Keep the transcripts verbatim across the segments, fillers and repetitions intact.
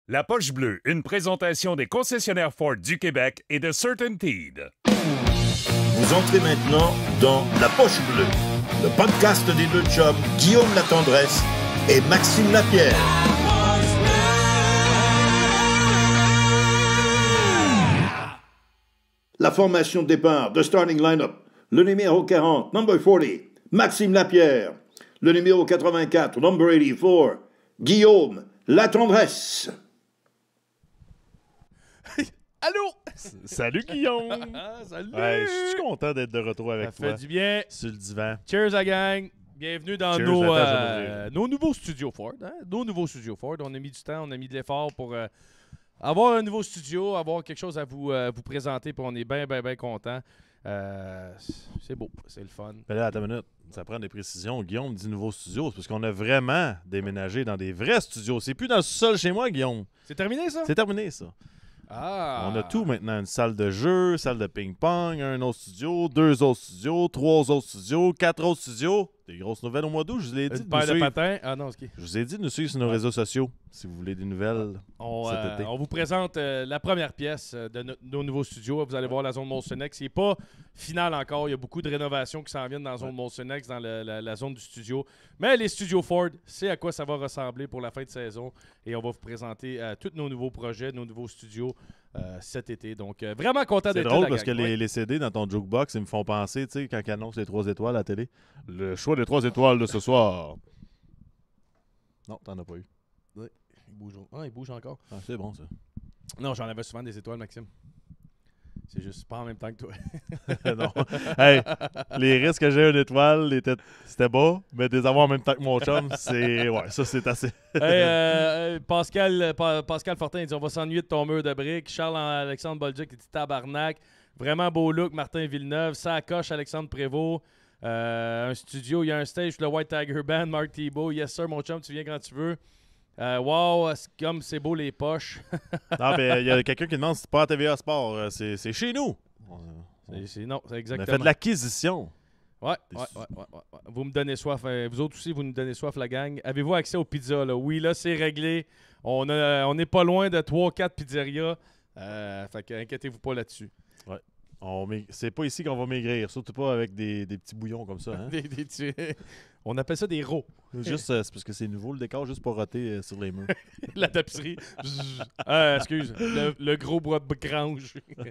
La Poche Bleue, une présentation des concessionnaires Ford du Québec et de CertainTeed. Vous entrez maintenant dans La Poche Bleue, le podcast des deux chums Guillaume Latendresse et Maxime Lapierre. La formation de départ, de starting line-up, le numéro quarante, number quarante, Maxime Lapierre. Le numéro quatre-vingt-quatre, number eighty-four, Guillaume Latendresse. Allô? Salut Guillaume! Salut! Ouais, je suis content d'être de retour avec Ça toi. fait du bien. Sur le divan. Cheers la gang. Bienvenue dans Cheers, nos, attends, euh, je vais m'ouvrir. nos nouveaux studios Ford. Hein? Nos nouveaux studios Ford. On a mis du temps, on a mis de l'effort pour euh, avoir un nouveau studio, avoir quelque chose à vous, euh, vous présenter. Puis on est bien, bien, bien contents. Euh, c'est beau, c'est le fun. Ben là, attends une minute. Ça prend des précisions. Guillaume dit nouveau studio. C'est parce qu'on a vraiment déménagé dans des vrais studios. C'est plus dans le sol chez moi, Guillaume. C'est terminé ça? C'est terminé, ça. Ah! On a tout maintenant. Une salle de jeu, salle de ping-pong, un autre studio, deux autres studios, trois autres studios, quatre autres studios. Des grosses nouvelles au mois d'août. Je vous ai dit Une de paire nous de suivre. patins. Ah non, ok. Je vous ai dit de nous suivre sur nos réseaux sociaux si vous voulez des nouvelles On, cet euh, été. on vous présente euh, la première pièce euh, de no- nos nouveaux studios. Vous allez voir la zone Molsonex. C'est pas final encore. Il y a beaucoup de rénovations qui s'en viennent dans la zone Molsonex, dans le- la, la zone du studio. Mais les studios Ford, c'est à quoi ça va ressembler pour la fin de saison. Et on va vous présenter euh, tous nos nouveaux projets, nos nouveaux studios euh, cet été. Donc, euh, vraiment content C'est d'être là, drôle la parce que gang. les, Ouais. les C D dans ton jukebox, ils me font penser, tu sais, quand ils annoncent les trois étoiles à la télé. Le choix des trois étoiles de ce soir. Non, t'en as pas eu. Il bouge, ah, il bouge encore. Ah, c'est bon, ça. Non, j'en avais souvent des étoiles, Maxime. C'est juste pas en même temps que toi. non. Hey, les risques que j'ai une étoile, était- c'était bas, mais de les avoir en même temps que mon chum, c'est. Ouais, ça, c'est assez. Hey, euh, euh, Pascal, Pa- Pascal Fortin il dit on va s'ennuyer de ton mur de briques. Charles-Alexandre Bolduc il dit tabarnak. Vraiment beau look, Martin Villeneuve. Ça coche, Alexandre Prévost. Euh, un studio, il y a un stage pour le White Tiger Band, Marc Thibault. Yes, sir, mon chum, tu viens quand tu veux. Euh, wow, c'est comme c'est beau les poches. Non, mais il y a quelqu'un qui demande si c'est pas à T V A Sport. euh, C'est c'est chez nous. On, C'est- c'est- non, c'est on a exactement. fait de l'acquisition. Ouais, Des ouais, sous- ouais, ouais, ouais, ouais. Vous me donnez soif. euh, vous autres aussi, vous nous donnez soif, la gang. Avez-vous accès aux pizzas? Là? Oui, là, c'est réglé. On a- on n'est pas loin de trois quatre pizzerias. Euh, fait que inquiétez-vous pas là-dessus. On mig- C'est pas ici qu'on va maigrir, surtout pas avec des, des petits bouillons comme ça. Hein? Des- des- tu- on appelle ça des rots. Juste, euh, c'est parce que c'est nouveau le décor, juste pour roter euh, sur les murs. La tapisserie. Bzzz. Ah, excuse. Le, le gros bois de grange.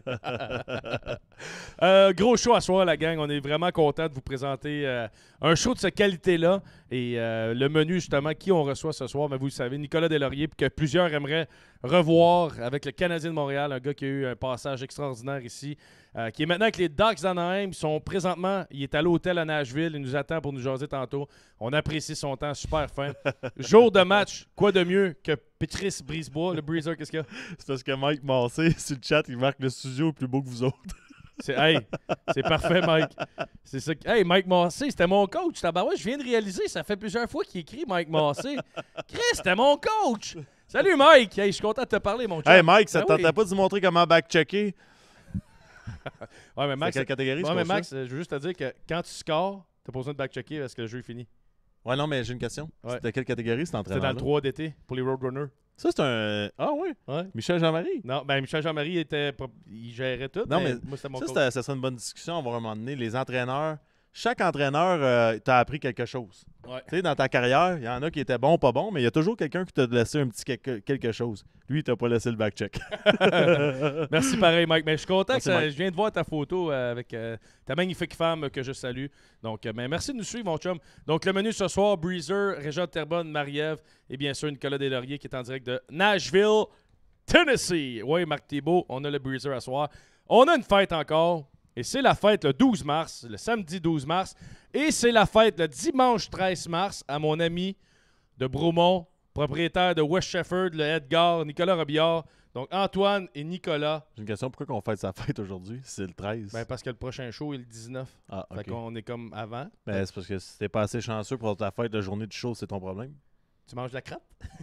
Euh, gros show à soir, la gang. On est vraiment content de vous présenter euh, un show de cette qualité-là. Et euh, le menu, justement, qui on reçoit ce soir, mais vous le savez, Nicolas Deslauriers, puis que plusieurs aimeraient revoir avec le Canadien de Montréal, un gars qui a eu un passage extraordinaire ici, euh, qui est maintenant avec les Ducks d'Anaheim. Ils sont présentement, il est à l'hôtel à Nashville. Il nous attend pour nous jaser tantôt. On apprécie son temps, super fin. Jour de match, quoi de mieux que Patrice Brisebois, le Breezer, qu'est-ce qu'il y a? C'est parce que Mike Massé, sur le chat, il marque le studio est plus beau que vous autres. C'est, hey, c'est parfait, Mike. C'est ça. que- Hey, Mike Massé, c'était mon coach. Tabarouette, je viens de réaliser, ça fait plusieurs fois qu'il écrit Mike Massé. Chris, c'était mon coach. Salut, Mike. Hey, je suis content de te parler, mon chum. Hey Mike, ça Ben te tentait oui. pas de nous montrer comment back-checker? Ouais, mais C'est Max, quelle catégorie, ouais, c'est mais pour ça? Max, euh, je veux juste te dire que quand tu scores, t'as pas besoin de back-checker parce que le jeu est fini. Ouais, non, mais j'ai une question. Ouais. C'était quelle catégorie, cet C'était entraîneur dans le trois d'été pour les Roadrunners. Ça, c'est un... Ah oui? Ouais. Michel Jean-Marie? Non, ben Michel Jean-Marie était, pas- il gérait tout. Non, mais mais moi, c'était mon Ça, coach. c'était- ça serait une bonne discussion. On va à un moment donné. Les entraîneurs... Chaque entraîneur euh, t'a appris quelque chose. Ouais. Tu sais, dans ta carrière, il y en a qui étaient bons, pas bons, mais il y a toujours quelqu'un qui t'a laissé un petit quelque, quelque chose. Lui, il t'a pas laissé le back-check. Merci pareil, Mike. Mais je suis content Merci, que ça- Mike. je viens de voir ta photo euh, avec euh, ta magnifique femme que je salue. Donc, euh, ben, merci de nous suivre, mon chum. Donc, le menu ce soir, Breezer, Réjean Terrebonne, Marie-Ève et bien sûr Nicolas Deslauriers qui est en direct de Nashville, Tennessee. Oui, Marc Thibault, on a le Breezer à soir. On a une fête encore. Et c'est la fête le douze mars, le samedi douze mars. Et c'est la fête le dimanche treize mars à mon ami de Bromont, propriétaire de West Shefford, le Edgar, Nicolas Robillard. Donc, Antoine et Nicolas. J'ai une question. Pourquoi on fête sa fête aujourd'hui? C'est le treize. Ben, parce que le prochain show est le dix-neuf. ah, Fait OK. qu'on est comme avant. Ben, c'est parce que si t'es pas assez chanceux pour ta fête de journée du show, c'est ton problème. Tu manges de la crotte?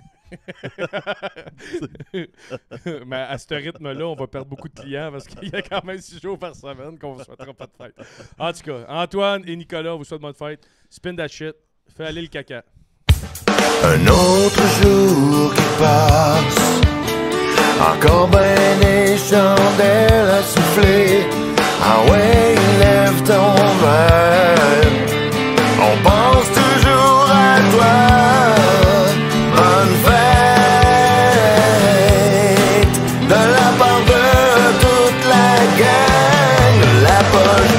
Mais à ce rythme-là, on va perdre beaucoup de clients parce qu'il y a quand même six jours par semaine qu'on ne souhaitera pas de fête. En tout cas, Antoine et Nicolas, on vous souhaite bonne fête. Spin that shit. Fais aller le caca. Un autre jour qui passe, Encore ben des chandelles à souffler. Ah ouais, lève ton verre. On pense toujours à toi. Bonne fête de la part de toute la gang de la poche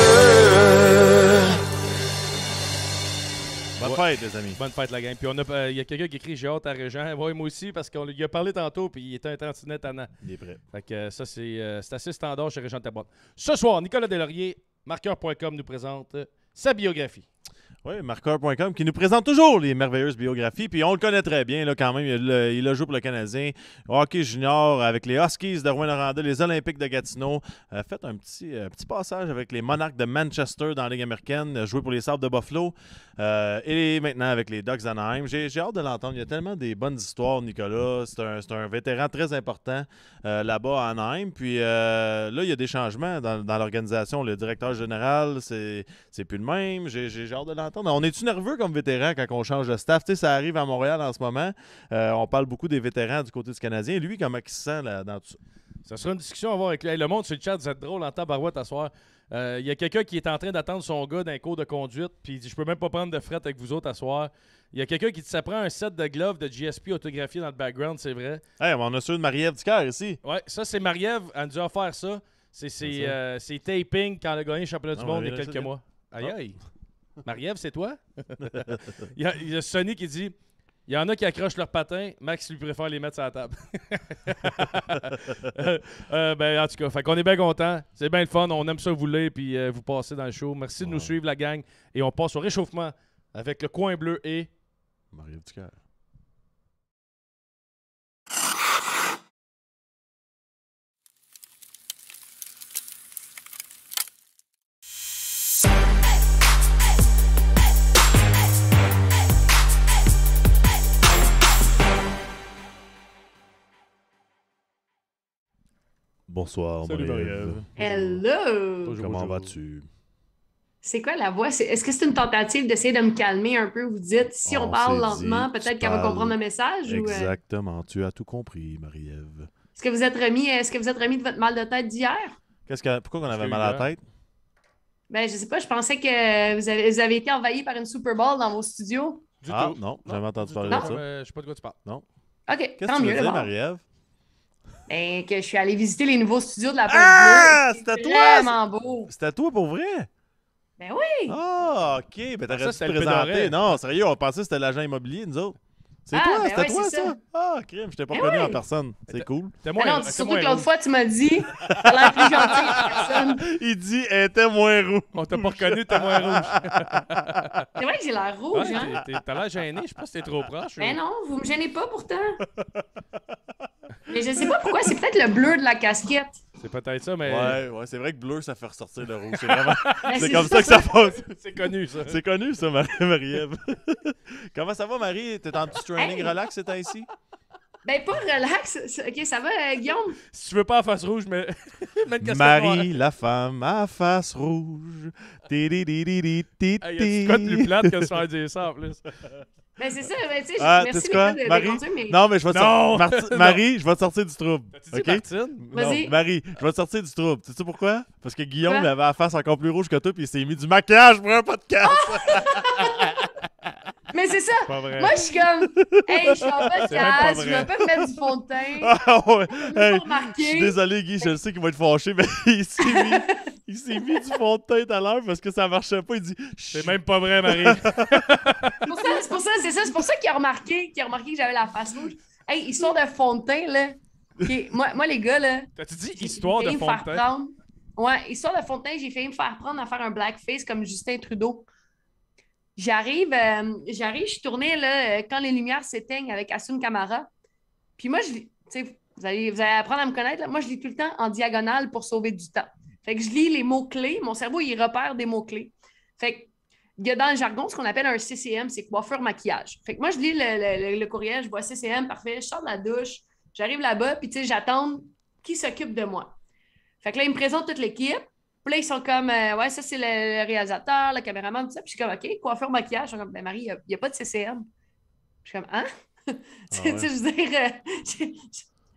bleue. Bonne fête, les amis. Bonne fête, la gang. Puis on a, euh, il y a quelqu'un qui écrit j'ai hâte à Régent. Ouais, moi aussi, parce qu'on lui a parlé tantôt, puis il était un tantinet tannant. Il est prêt. Fait que euh, ça, c'est euh, c'est assez standard chez Régent Terrebonne. Ce soir, Nicolas Deslauriers, marqueur point com, nous présente euh, sa biographie. Oui, marqueur point com qui nous présente toujours les merveilleuses biographies. Puis on le connaît très bien là, quand même. Il a, il a joué pour le Canadien, au hockey junior avec les Huskies de Rouyn-Noranda, les Olympiques de Gatineau. A euh, fait un petit, euh, petit passage avec les Monarchs de Manchester dans la Ligue américaine. A joué pour les Sabres de Buffalo. Euh, et maintenant avec les Ducks d'Anaheim. J'ai, j'ai hâte de l'entendre. Il y a tellement des bonnes histoires, Nicolas. C'est un, c'est un vétéran très important euh, là-bas à Anaheim. Puis euh, là, il y a des changements dans, dans l'organisation. Le directeur général, c'est, c'est plus le même. J'ai, j'ai hâte de l'entendre. On est-tu nerveux comme vétéran quand on change de staff? Tu sais, ça arrive à Montréal en ce moment. Euh, on parle beaucoup des vétérans du côté du Canadien. Lui, comment il se sent là, dans tout ça? Ça sera une discussion à avoir avec lui. Hey, le monde sur le chat, vous êtes drôle en tabarouette à soir. Il euh, y a quelqu'un qui est en train d'attendre son gars d'un cours de conduite, puis il dit « Je peux même pas prendre de fret avec vous autres à soir. » Il y a quelqu'un qui dit « Ça prend un set de gloves de G S P autographié dans le background, c'est vrai. » Hey, on a ceux de Marie-Ève Ducaire ici. Ouais, ça, c'est Marie-Ève. Elle nous a offert ça. C'est, c'est, C'est ça. euh, c'est taping quand elle a gagné le championnat du Ah, monde ouais, il y a là, quelques ça, mois. Aïe, Ah. aïe. Marie-Ève, c'est toi? il, y a, il y a Sonny qui dit il y en a qui accrochent leurs patins, Max lui préfère les mettre sur la table. euh, euh, ben, en tout cas, fait qu'on est bien contents. C'est bien le fun. On aime ça vous lire puis euh, vous passer dans le show. Merci de nous Ouais. suivre, la gang. Et on passe au réchauffement avec le coin bleu et. Marie-Ève Ducaire. Bonsoir, Salut, Marie-Ève. Hello! Bonjour, Comment bonjour. vas-tu? C'est quoi la voix? C'est- Est-ce que c'est une tentative d'essayer de me calmer un peu? Vous dites, si on, On parle s'est lentement, dit, peut-être tu qu'elle va parles comprendre le message? Ou, euh, Exactement, tu as tout compris, Marie-Ève. est-ce que vous êtes remis, est-ce que vous êtes remis de votre mal de tête d'hier? Qu'est-ce que, pourquoi on Qu'est-ce avait qu'il y a mal à eu la tête? Ben, je sais pas, je pensais que vous avez, vous avez été envahi par une Super Bowl dans vos studios. Du Ah, tout. non, j'ai jamais entendu du parler tout. de ça. Euh, je sais pas de quoi tu parles. OK, Qu'est-ce tant que tu mieux. veux dire, d'abord. Marie-Ève? Ben, que je suis allée visiter les nouveaux studios de la Poche Ah, Bleue. c'est à toi, Vraiment beau. C'était à toi pour vrai? Ben oui! Ah, OK. Ben, Ah, t'aurais ça, dû te c'était le présenter. pédoré. Non, sérieux, on pensait que c'était l'agent immobilier, nous autres. C'est Ah, toi, ben c'était ouais, toi, c'est ça? ça. Ah, crime, je t'ai pas Ben reconnu ouais. en personne. C'est cool. T'es Ah moins, non, t'es surtout moins que l'autre rouge. fois, tu m'as dit, t'as l'air plus gentil que personne. Il dit, elle était moins roux. On t'a pas reconnu, t'es moins rouge. C'est vrai que j'ai l'air rouge, Ouais, hein? t'es- t'es- T'as l'air gêné. Je sais pas si t'es trop proche. Ben ou- non, vous me gênez pas pourtant. Mais je sais pas pourquoi, c'est peut-être le bleu de la casquette. C'est peut-être ça, mais Ouais, ouais, c'est vrai que bleu, ça fait ressortir le rouge. C'est vraiment. Ben, C'est comme ça que ça passe. c'est connu, ça. C'est connu, ça, Marie- Marie-Ève. Comment ça va, Marie? T'es en petit training Hey. relax, c'est ici? Ben, pas relax. C'est- Ok, ça va, euh, Guillaume? Si tu veux pas en face rouge, mais. mets une casquette Marie, la femme à face rouge. Ti-di-di-di-di-ti-ti. noire. Hey, y a-tu quoi de plus plate que de se faire dire ça en plus? Ben, c'est ça, ben, tu sais, Ah, merci t'es quoi, Nicolas, de, Marie? de conduire, mais... Non, mais je vais te Non! sortir. Marti- Non. Marie, je vais te sortir du trouble. T'as-tu dit OK? Martine? Vas-y. Non, Marie, je vais te sortir du trouble. Tu sais pourquoi? Parce que Guillaume, Quoi? il avait la face encore plus rouge que toi, puis il s'est mis du maquillage pour un podcast. Mais c'est ça! Pas vrai. Moi, je suis comme, hey, je suis en C'est même pas podcast, je vrai. vais pas me mettre du fond de teint. Ah ouais. J'ai Hey, pas remarqué. je suis désolé, Guy, je le sais qu'il va être fâché, mais il s'est mis, il s'est mis du fond de teint tout à l'heure parce que ça marchait pas. Il dit C'est même pas vrai, Marie. C'est pour ça, c'est pour ça, c'est ça, c'est pour ça qu'il a remarqué, qu'il a remarqué que j'avais la face rouge. Hey, histoire de fond de teint, là. Ok, moi, moi, les gars, là. T'as-tu dit j'ai histoire de failli me fond de faire teint? prendre- Ouais, histoire de fond de teint, j'ai failli me faire prendre à faire un blackface comme Justin Trudeau. J'arrive, euh, j'arrive, je suis tournée là, euh, quand les lumières s'éteignent avec Assun Camara. Puis moi, je lis, tu sais, vous allez, vous allez apprendre à me connaître. Là. Moi, je lis tout le temps en diagonale pour sauver du temps. Fait que je lis les mots-clés. Mon cerveau, il repère des mots-clés. Fait que, il y a dans le jargon ce qu'on appelle un C C M, c'est coiffeur maquillage. Fait que moi, je lis le, le- le courriel, je vois C C M, parfait, je sors de la douche, j'arrive là-bas, puis tu sais, j'attends qui s'occupe de moi. Fait que là, ils me présentent toute l'équipe. Puis là, ils sont comme, euh, ouais, ça, c'est le, le réalisateur, le caméraman, tout ça. Puis je suis comme, OK, coiffeur, maquillage. Ils sont comme, ben Marie, il n'y a, a pas de C C M. Je suis comme, hein? Tu sais, ouais. tu sais, je veux dire, euh, je- je-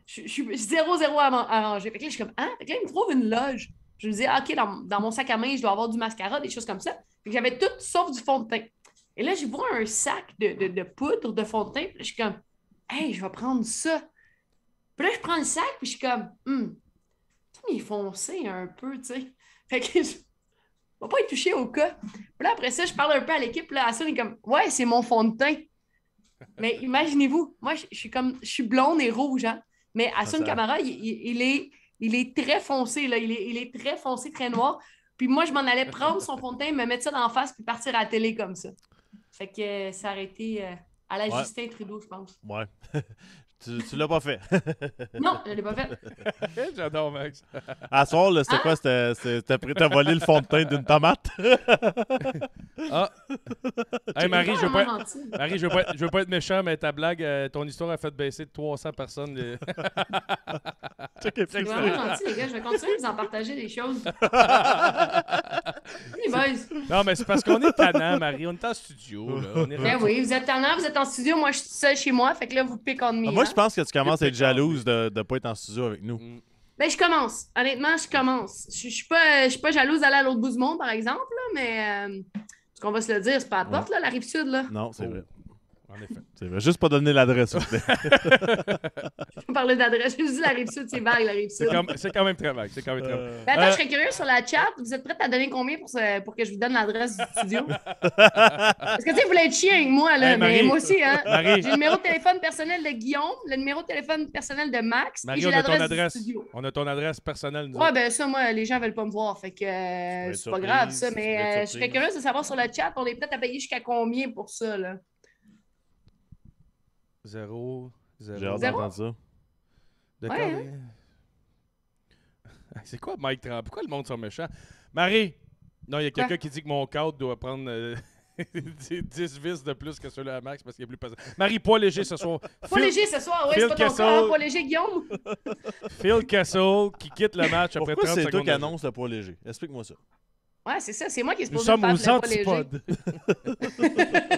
je, je suis zéro zéro arrangé. Fait que là, je suis comme, hein? Fait que là, il me trouve une loge. Je me dis, ah, OK, dans, dans mon sac à main, je dois avoir du mascara, des choses comme ça. Fait que j'avais tout sauf du fond de teint. Et là, j'ai vois un sac de, de, de poudre de fond de teint. Puis là, je suis comme, hey, je vais prendre ça. Puis là, je prends le sac, puis je suis comme, hum, il est foncé un peu, tu sais. Fait que je ne vais pas y toucher au cas. Puis là, après ça, je parle un peu à l'équipe. Là, Hassoun est comme, ouais, c'est mon fond de teint. Mais imaginez-vous, moi, je, je suis comme, je suis blonde et rouge, hein. Mais Hassoun Camara, il, il, il, est, il est très foncé, là. Il est, il est très foncé, très noir. Puis moi, je m'en allais prendre son fond de teint, me mettre ça d'en face, puis partir à la télé comme ça. Fait que euh, ça aurait été euh, à la ouais. Justin Trudeau, je pense. Ouais. tu tu l'as pas fait. Non, je l'ai pas fait. J'adore, Max. À soir, là, c'était ah? quoi? C'était, c'était prêt à voler le fond de teint d'une tomate? ah! Hey, Marie, je veux pas, Marie, je veux pas, je veux pas être méchant, mais ta blague, euh, ton histoire a fait baisser de trois cents personnes. Les... C'est vraiment gentil, les gars. Je vais continuer à vous en partager des choses. Les boys. Non, mais c'est parce qu'on est tannant, Marie. On est en studio. Là. On est ben oui, vous êtes tannant, vous êtes en studio. Moi, je suis seule chez moi. Fait que là, vous piquez on me. Ah, moi, je pense que tu commences à être jalouse de ne pas être en studio avec nous. Mm. Ben, je commence. Honnêtement, je commence. Je ne suis pas, pas jalouse d'aller à l'autre bout du monde, par exemple, là, mais euh, ce qu'on va se le dire, c'est pas à la porte, ouais. là, la Rive-Sud. Là. Non, c'est oh. vrai. En effet. C'est vrai. Juste pas donner l'adresse, s'il vous plaît. Je vais parler d'adresse. Je vous dis la Rive-Sud, c'est vague, la Rive-Sud. C'est quand même très vague. C'est quand même très vague. Ben, attends, euh... je serais curieux sur la chat. Vous êtes prête à donner combien pour, ce... pour que je vous donne l'adresse du studio? Parce que, tu sais, vous voulez être chien avec moi, là. Hey, mais moi aussi, hein. Marie. J'ai le numéro de téléphone personnel de Guillaume, le numéro de téléphone personnel de Max. Marie, et j'ai on a ton l'adresse adresse. du studio. On a ton adresse personnelle. Ouais, ben, ça, moi, les gens veulent pas me voir. Fait que euh, c'est pas grave, ça. Mais euh, je serais curieuse de savoir sur le chat, on est prête à payer jusqu'à combien pour ça, là? Zéro. Zéro. J'ai hâte d'entendre ça. De ouais, hein? C'est quoi Mike Trump? Pourquoi le monde sont méchants? Marie! Non, il y a quelqu'un qui dit que mon cadre doit prendre euh, dix vis de plus que celui à Max parce qu'il est plus pesant. Marie, poids léger ce soir. Poids Phil... léger ce soir, oui, c'est pas ton corps. Poids léger, Guillaume. Phil Kessel qui quitte le match après Pourquoi trente secondes. c'est toi qui annonce le poids léger? Explique-moi ça. Ouais, c'est ça. C'est moi qui est Nous supposé sommes faire aux le poids léger.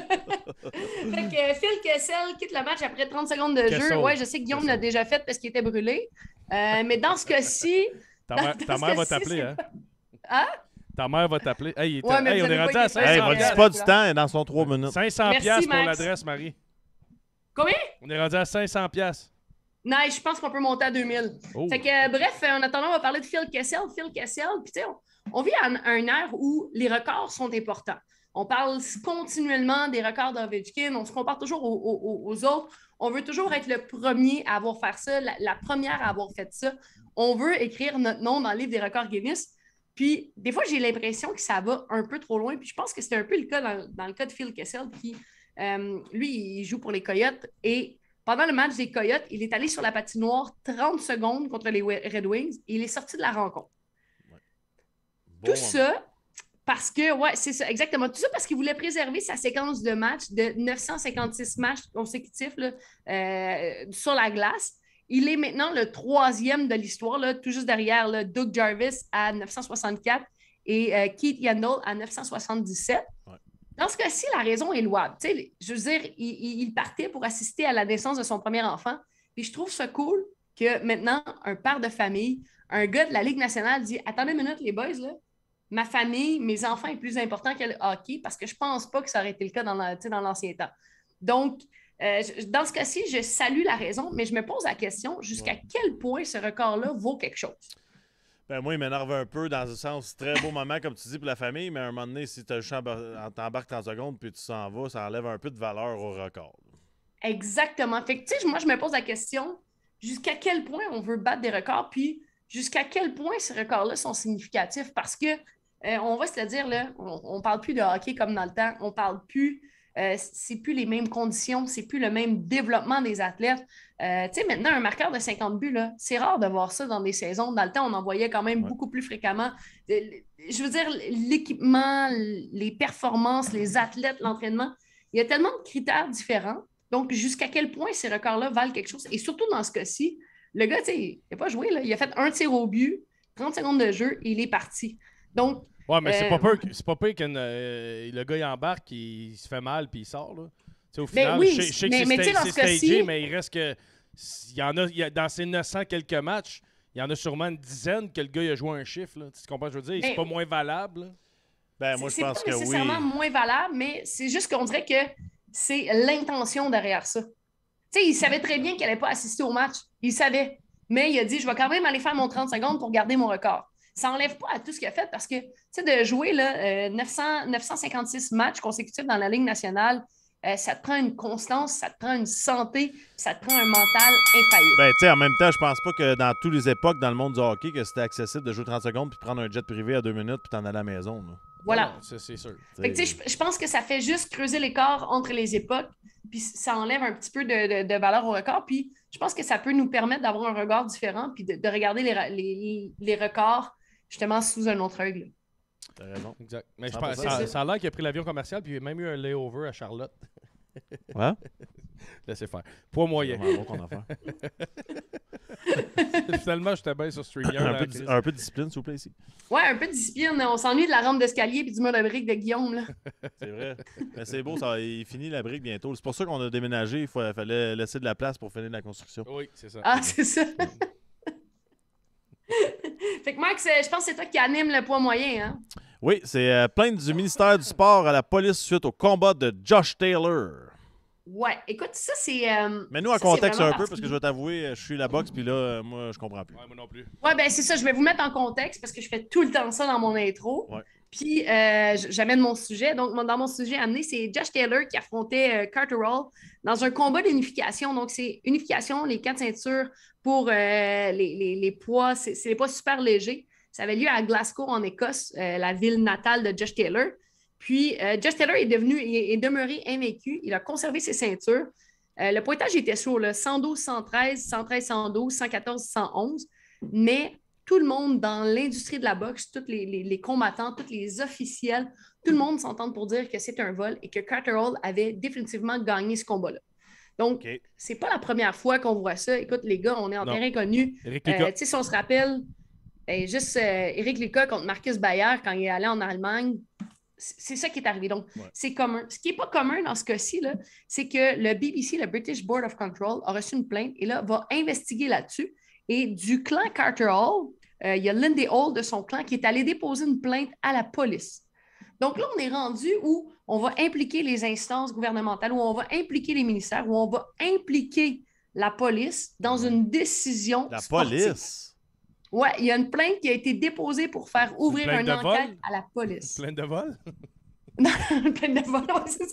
Fait que Phil Kessel quitte le match après trente secondes de Kessel. jeu. Ouais, je sais que Guillaume l'a déjà fait parce qu'il était brûlé. Euh, mais dans ce cas-ci... Ta, dans, ta dans mère va t'appeler, hein? Hein? Ta mère va t'appeler. Hey, ouais, hey on est rendu à cinq cents. Hey, va dis pas du temps, elle est dans son trois minutes. cinq cents piastres pour l'adresse, Marie. Combien? On est rendu à cinq cents piastres. Nice, je pense qu'on peut monter à deux mille. Oh. Fait que, euh, bref, en attendant, on va parler de Phil Kessel. Phil Kessel, puis tu sais, on, on vit à un, un ère où les records sont importants. On parle continuellement des records d'Ovechkin. On se compare toujours aux, aux, aux autres. On veut toujours être le premier à avoir fait ça, la, la première à avoir fait ça. On veut écrire notre nom dans le livre des records Guinness. Puis, des fois, j'ai l'impression que ça va un peu trop loin. Puis, je pense que c'était un peu le cas dans, dans le cas de Phil Kessel, qui, euh, lui, il joue pour les Coyotes. Et pendant le match des Coyotes, il est allé sur la patinoire trente secondes contre les Red Wings et il est sorti de la rencontre. Ouais. Bon, Tout ça... Parce que, ouais, c'est ça, exactement. Tout ça parce qu'il voulait préserver sa séquence de matchs de neuf cent cinquante-six matchs consécutifs là, euh, sur la glace. Il est maintenant le troisième de l'histoire, là, tout juste derrière là, Doug Jarvis à neuf cent soixante-quatre et euh, Keith Yandel à neuf cent soixante-dix-sept. Ouais. Dans ce cas-ci, la raison est louable. T'sais, je veux dire, il, il partait pour assister à la naissance de son premier enfant. Puis je trouve ça cool que maintenant, un père de famille, un gars de la Ligue nationale dit « Attendez une minute, les boys, là. Ma famille, mes enfants est plus important que le hockey parce que je ne pense pas que ça aurait été le cas dans, la, dans l'ancien temps. » Donc, euh, dans ce cas-ci, je salue la raison, mais je me pose la question, jusqu'à ouais. quel point ce record-là vaut quelque chose? Ben moi, il m'énerve un peu dans le sens, très beau moment, comme tu dis, pour la famille, mais à un moment donné, si tu as le champ, t'embarques trente secondes puis tu s'en vas, ça enlève un peu de valeur au record. Exactement. Fait que, tu sais, moi, je me pose la question, jusqu'à quel point on veut battre des records, puis jusqu'à quel point ces records-là sont significatifs? Parce que Euh, on va se le dire, là, on ne parle plus de hockey comme dans le temps. On ne parle plus, euh, c'est plus les mêmes conditions, c'est plus le même développement des athlètes. Euh, tu sais, maintenant, un marqueur de cinquante buts, là, c'est rare de voir ça dans des saisons. Dans le temps, on en voyait quand même ouais. beaucoup plus fréquemment. Je veux dire, l'équipement, les performances, les athlètes, l'entraînement, il y a tellement de critères différents. Donc, jusqu'à quel point ces records-là valent quelque chose? Et surtout dans ce cas-ci, le gars, tu sais, il n'a pas joué, là. Il a fait un tir au but, trente secondes de jeu et il est parti. Donc, ouais, mais euh, c'est pas peur, c'est pas peur que euh, le gars il embarque, il, il se fait mal puis il sort. Là. T'sais, au final, oui, je sais que mais, c'est, mais, sta- c'est stagé, cas-ci... mais il reste que il y en a, il y a dans ces neuf cents quelques matchs, il y en a sûrement une dizaine que le gars il a joué un chiffre. Là. Tu comprends ce que je veux dire? Mais- C'est pas moins valable. Là. Ben, moi, je C'est pense pas que oui. nécessairement moins valable, mais c'est juste qu'on dirait que c'est l'intention derrière ça. Tu sais, il savait très bien qu'il n'allait pas assister au match. Il savait. Mais il a dit, je vais quand même aller faire mon trente secondes pour garder mon record. Ça n'enlève pas à tout ce qu'il a fait parce que, tu sais, de jouer là, euh, neuf cents, neuf cent cinquante-six matchs consécutifs dans la Ligue nationale, euh, ça te prend une constance, ça te prend une santé, ça te prend un mental infaillible. Ben, tu sais, en même temps, je pense pas que dans toutes les époques dans le monde du hockey, que c'était accessible de jouer trente secondes puis prendre un jet privé à deux minutes puis t'en aller à la maison. Là. Voilà. Non, ça, c'est sûr. Fait que, tu sais, je, je pense que ça fait juste creuser l'écart entre les époques, puis ça enlève un petit peu de, de, de valeur au record, puis je pense que ça peut nous permettre d'avoir un regard différent, puis de, de regarder les, les, les records justement sous un autre œil. T'as raison. Exact. Mais je cent pense, pour ça, cent. ça a l'air qu'il a pris l'avion commercial, puis il a même eu un layover à Charlotte. Ouais? Laissez faire. Poids moyen. C'est vraiment bon ton affaire. Finalement, j'étais bien sur StreamYard. un, hein, peu de, Chris. un peu de discipline, s'il vous plaît, ici. Ouais, un peu de discipline. On s'ennuie de la rampe d'escalier puis du mur de briques de Guillaume. Là. C'est vrai. Mais c'est beau, ça, il finit la brique bientôt. C'est pour ça qu'on a déménagé. Il fa- fallait laisser de la place pour finir la construction. Oui, c'est ça. Ah, c'est ça. Fait que Max, euh, je pense que c'est toi qui anime le poids moyen. Hein? Oui, c'est euh, plainte du ministère du Sport à la police suite au combat de Josh Taylor. Ouais, écoute, ça c'est. Euh, Mais nous, en ça, c'est contexte vraiment un peu, parce que je vais t'avouer, je suis la boxe, puis là, euh, moi, je comprends plus. Ouais, moi non plus. Ouais, ben c'est ça. Je vais vous mettre en contexte parce que je fais tout le temps ça dans mon intro. Ouais. Puis euh, j- j'amène mon sujet. Donc, mon- dans mon sujet amené, c'est Josh Taylor qui affrontait euh, Carter Hall dans un combat d'unification. Donc, c'est unification, les quatre ceintures pour euh, les, les- les poids. C'est c'est les poids super légers. Ça avait lieu à Glasgow, en Écosse, euh, la ville natale de Josh Taylor. Puis, euh, Josh Taylor est devenu, il est, est demeuré invaincu. Il a conservé ses ceintures. Euh, le pointage était chaud, là, cent douze, cent treize, cent treize, cent douze, cent quatorze, cent onze. Mais tout le monde dans l'industrie de la boxe, tous les, les- les combattants, tous les officiels, tout le monde s'entend pour dire que c'est un vol et que Carter Hall avait définitivement gagné ce combat-là. Donc, OK. c'est pas la première fois qu'on voit ça. Écoute, les gars, on est en Non. terrain connu. Éric Euh, Lucas. tu sais, si on se rappelle, ben, juste euh, Éric Lucas contre Marcus Bayer quand il est allé en Allemagne, c- c'est ça qui est arrivé. Donc, Ouais. c'est commun. Ce qui n'est pas commun dans ce cas-ci, là, c'est que le B B C, le British Board of Control, a reçu une plainte et là, va investiguer là-dessus. Et du clan Carter Hall, euh, il y a Lindy Hall de son clan qui est allé déposer une plainte à la police. Donc là, on est rendu où on va impliquer les instances gouvernementales, où on va impliquer les ministères, où on va impliquer la police dans une décision La sportive. police? Ouais, il y a une plainte qui a été déposée pour faire ouvrir plainte une de enquête vol? à la police. Plein de vol? Une plainte de vol, ouais, c'est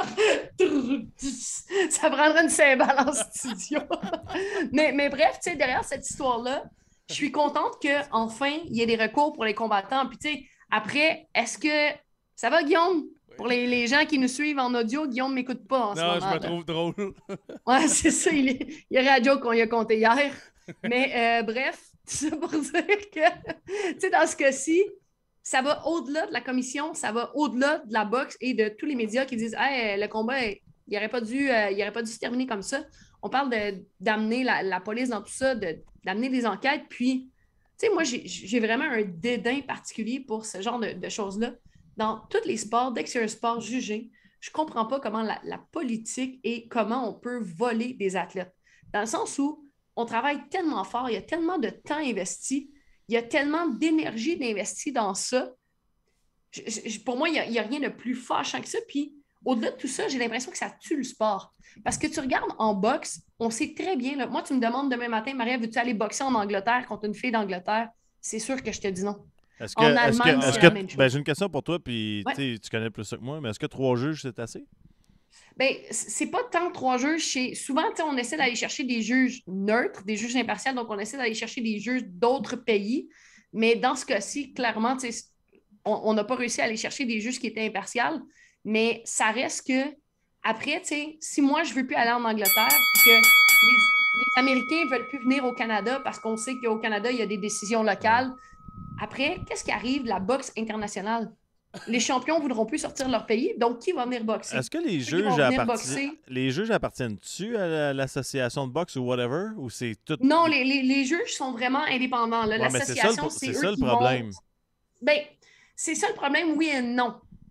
ça. Ça prendrait une cymbale en studio. mais, mais bref, tu sais, derrière cette histoire-là, je suis contente qu'enfin, il y ait des recours pour les combattants. Puis, tu sais, après, est-ce que. Ça va, Guillaume? Pour les, les gens qui nous suivent en audio, Guillaume ne m'écoute pas en ce Non, moment. je me là. trouve drôle. Ouais, c'est ça. Il, est... il y a radio qu'on y a compté hier. Mais euh, bref, c'est ça pour dire que, tu sais, dans ce cas-ci, ça va au-delà de la commission, ça va au-delà de la boxe et de tous les médias qui disent hey, le combat, il n'aurait pas, dû, euh, il aurait pas dû se terminer comme ça. On parle de- d'amener la, la police dans tout ça, de- d'amener des enquêtes. Puis, tu sais, moi, j'ai j'ai vraiment un dédain particulier pour ce genre de, de choses-là. Dans tous les sports, dès que c'est un sport jugé, je ne comprends pas comment la, la politique et comment on peut voler des athlètes. Dans le sens où on travaille tellement fort, il y a tellement de temps investi, il y a tellement d'énergie d'investi dans ça. Je- je- pour moi, il n'y a, il y a rien de plus fâchant que ça. Puis, au-delà de tout ça, j'ai l'impression que ça tue le sport. Parce que tu regardes en boxe, on sait très bien. Là, moi, tu me demandes demain matin, Maria, veux-tu aller boxer en Angleterre contre une fille d'Angleterre? C'est sûr que je te dis non. Est-ce que, En est-ce Allemagne, que, c'est est-ce la que- même chose. ben, j'ai une question pour toi, puis Ouais. tu sais, tu connais plus ça que moi, mais est-ce que trois juges, c'est assez? Bien, c'est pas tant trois juges. Chez... Souvent, tu sais, on essaie d'aller chercher des juges neutres, des juges impartials, donc on essaie d'aller chercher des juges d'autres pays. Mais dans ce cas-ci, clairement, tu sais, on on n'a pas réussi à aller chercher des juges qui étaient impartials. Mais ça reste que, après, tu sais, si moi, je ne veux plus aller en Angleterre, puis que les, les Américains ne veulent plus venir au Canada parce qu'on sait qu'au Canada, il y a des décisions locales. Après, qu'est-ce qui arrive de la boxe internationale? Les champions ne voudront plus sortir de leur pays, donc qui va venir boxer? Est-ce que les Ceux qui vont juges, venir appartiennent, boxer. les juges appartiennent-tu à la- l'association de boxe ou whatever? Ou c'est tout. Non, les, les- les juges sont vraiment indépendants. là. Ouais, mais c'est ça le L'association, pro- c'est c'est eux ça le qui vont- problème. Ben, c'est ça le problème, oui et non.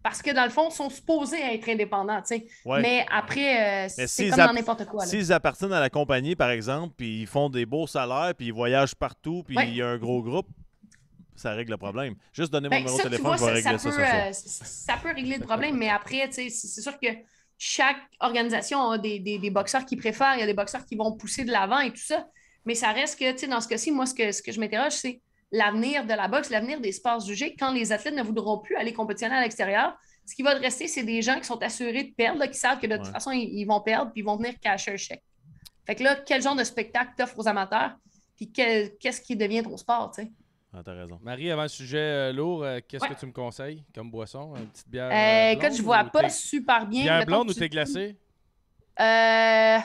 Parce que dans le fond, ils sont supposés être indépendants, tu sais. Ouais. Mais après, euh, Mais c'est s'ils comme dans app- n'importe quoi. là. S'ils appartiennent à la compagnie, par exemple, puis ils font des beaux salaires, puis ils voyagent partout, puis Ouais. il y a un gros groupe, ça règle le problème. Juste donner mon Ben, numéro ça, de tu téléphone, vois, je vais ça, régler ça ça peut, ce soir. euh, c- ça peut régler le problème, mais après, tu sais, c'est c'est sûr que chaque organisation a des, des, des boxeurs qui préfèrent, il y a des boxeurs qui vont pousser de l'avant et tout ça. Mais ça reste que, tu sais, dans ce cas-ci, moi, ce que, ce que je m'interroge, c'est l'avenir de la boxe, l'avenir des sports jugés, quand les athlètes ne voudront plus aller compétitionner à l'extérieur. Ce qui va rester, c'est des gens qui sont assurés de perdre, là, qui savent que de toute Ouais. façon, ils, ils vont perdre, puis ils vont venir cacher un chèque. Fait que là, quel genre de spectacle t'offres aux amateurs, puis quel- qu'est-ce qui devient ton sport, tu sais? Ah, t'as raison. Marie, avant le sujet euh, lourd, euh, qu'est-ce Ouais. que tu me conseilles comme boisson? Une petite bière Euh, euh, écoute, blonde je vois ou pas thé- super bien. Bière Mettons blonde que ou tu- thé glacé? Euh,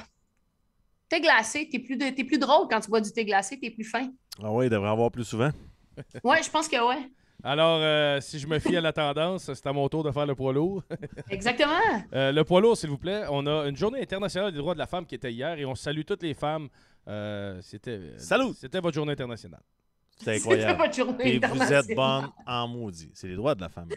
Thé glacé, t'es plus, de- t'es plus drôle quand tu bois du thé glacé, t'es plus fin. Ah oui, il devrait en avoir plus souvent. Ouais, je pense que ouais. Alors, euh, si je me fie à la tendance, c'est à mon tour de faire le poids lourd. Exactement. Euh, le poids lourd, s'il vous plaît. On a une journée internationale des droits de la femme qui était hier et on salue toutes les femmes. Euh, c'était, Salut! C'était votre journée internationale. C'est C'était incroyable. pas de journée Et vous êtes internationale. bonne en maudit. C'est les droits de la femme.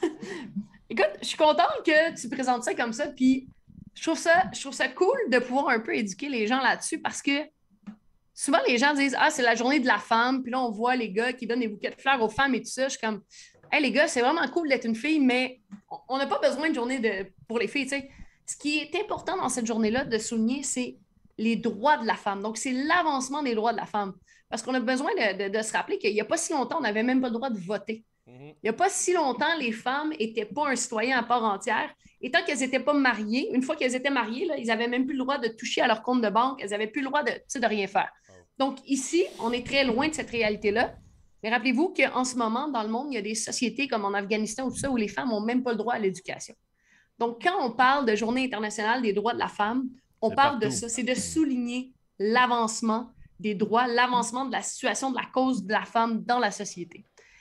Écoute, je suis contente que tu présentes ça comme ça, puis je trouve ça, je trouve ça cool de pouvoir un peu éduquer les gens là-dessus parce que souvent les gens disent ah, c'est la journée de la femme, puis là on voit les gars qui donnent des bouquets de fleurs aux femmes et tout ça. Je suis comme hey les gars, c'est vraiment cool d'être une fille, mais on- on n'a pas besoin de journée de, pour les filles, tu sais. Ce qui est important dans cette journée-là de souligner, c'est les droits de la femme. Donc, c'est l'avancement des droits de la femme. Parce qu'on a besoin de, de- de se rappeler qu'il n'y a pas si longtemps, on n'avait même pas le droit de voter. Il n'y a pas si longtemps, les femmes n'étaient pas un citoyen à part entière. Et tant qu'elles n'étaient pas mariées, une fois qu'elles étaient mariées, là, ils n'avaient même plus le droit de toucher à leur compte de banque. Elles n'avaient plus le droit de, tu sais, de rien faire. Donc, ici, on est très loin de cette réalité-là. Mais rappelez-vous qu'en ce moment, dans le monde, il y a des sociétés comme en Afghanistan ou tout ça où les femmes n'ont même pas le droit à l'éducation. Donc, quand on parle de Journée internationale des droits de la femme, on C'est parle de partout. ça. C'est de souligner l'avancement des droits, l'avancement de la situation, de la cause de la femme dans la société.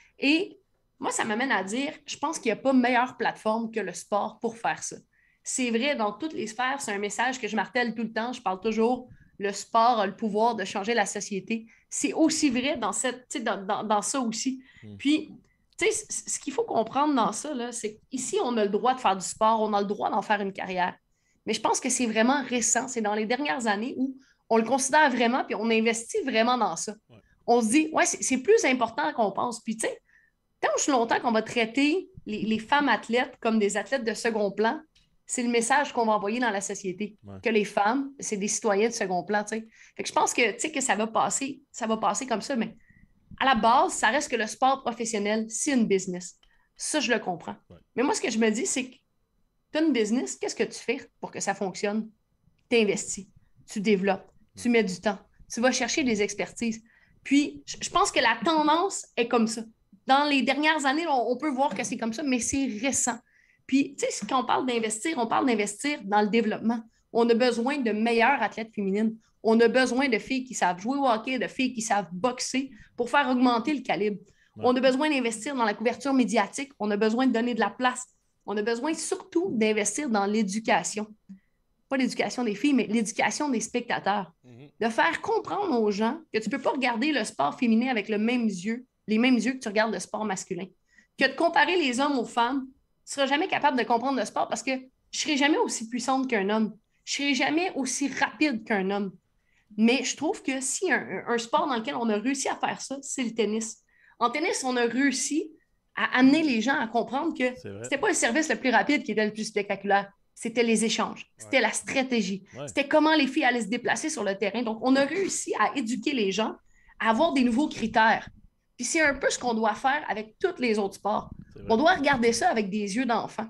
Et moi, ça m'amène à dire, je pense qu'il n'y a pas meilleure plateforme que le sport pour faire ça. C'est vrai dans toutes les sphères, c'est un message que je martèle tout le temps. Je parle toujours, le sport a le pouvoir de changer la société. C'est aussi vrai dans, cette, tu sais, dans, dans, dans ça aussi. Mm. Puis, tu sais, c- ce qu'il faut comprendre dans ça, là, c'est qu'ici, on a le droit de faire du sport, on a le droit d'en faire une carrière. Mais je pense que c'est vraiment récent. C'est dans les dernières années où on le considère vraiment, puis on investit vraiment dans ça. Ouais. On se dit, ouais, c'est c'est plus important qu'on pense. Puis, tu sais, tant aussi longtemps qu'on va traiter les, les femmes athlètes comme des athlètes de second plan, c'est le message qu'on va envoyer dans la société. Ouais. Que les femmes, c'est des citoyens de second plan, tu sais. Fait que je pense que, tu sais, que ça va passer, ça va passer comme ça, mais à la base, ça reste que le sport professionnel, c'est une business. Ça, je le comprends. Ouais. Mais moi, ce que je me dis, c'est que tu as une business, qu'est-ce que tu fais pour que ça fonctionne? Tu investis, tu développes, tu mets du temps, tu vas chercher des expertises. Puis, je je pense que la tendance est comme ça. Dans les dernières années, on, on peut voir que c'est comme ça, mais c'est récent. Puis, tu sais, quand on parle d'investir, on parle d'investir dans le développement. On a besoin de meilleures athlètes féminines. On a besoin de filles qui savent jouer au hockey, de filles qui savent boxer pour faire augmenter le calibre. Ouais. On a besoin d'investir dans la couverture médiatique. On a besoin de donner de la place. On a besoin surtout d'investir dans l'éducation. Pas l'éducation des filles, mais l'éducation des spectateurs. De faire comprendre aux gens que tu ne peux pas regarder le sport féminin avec le même yeux, les mêmes yeux que tu regardes le sport masculin. Que de comparer les hommes aux femmes, tu ne seras jamais capable de comprendre le sport parce que je ne serai jamais aussi puissante qu'un homme. Je ne serai jamais aussi rapide qu'un homme. Mais je trouve que si un, un sport dans lequel on a réussi à faire ça, c'est le tennis. En tennis, on a réussi à amener les gens à comprendre que C'est vrai. c'était pas le service le plus rapide qui était le plus spectaculaire. C'était les échanges. C'était la stratégie. Ouais. C'était comment les filles allaient se déplacer sur le terrain. Donc, on a réussi à éduquer les gens à avoir des nouveaux critères. Puis c'est un peu ce qu'on doit faire avec tous les autres sports. C'est vrai. On doit regarder ça avec des yeux d'enfant.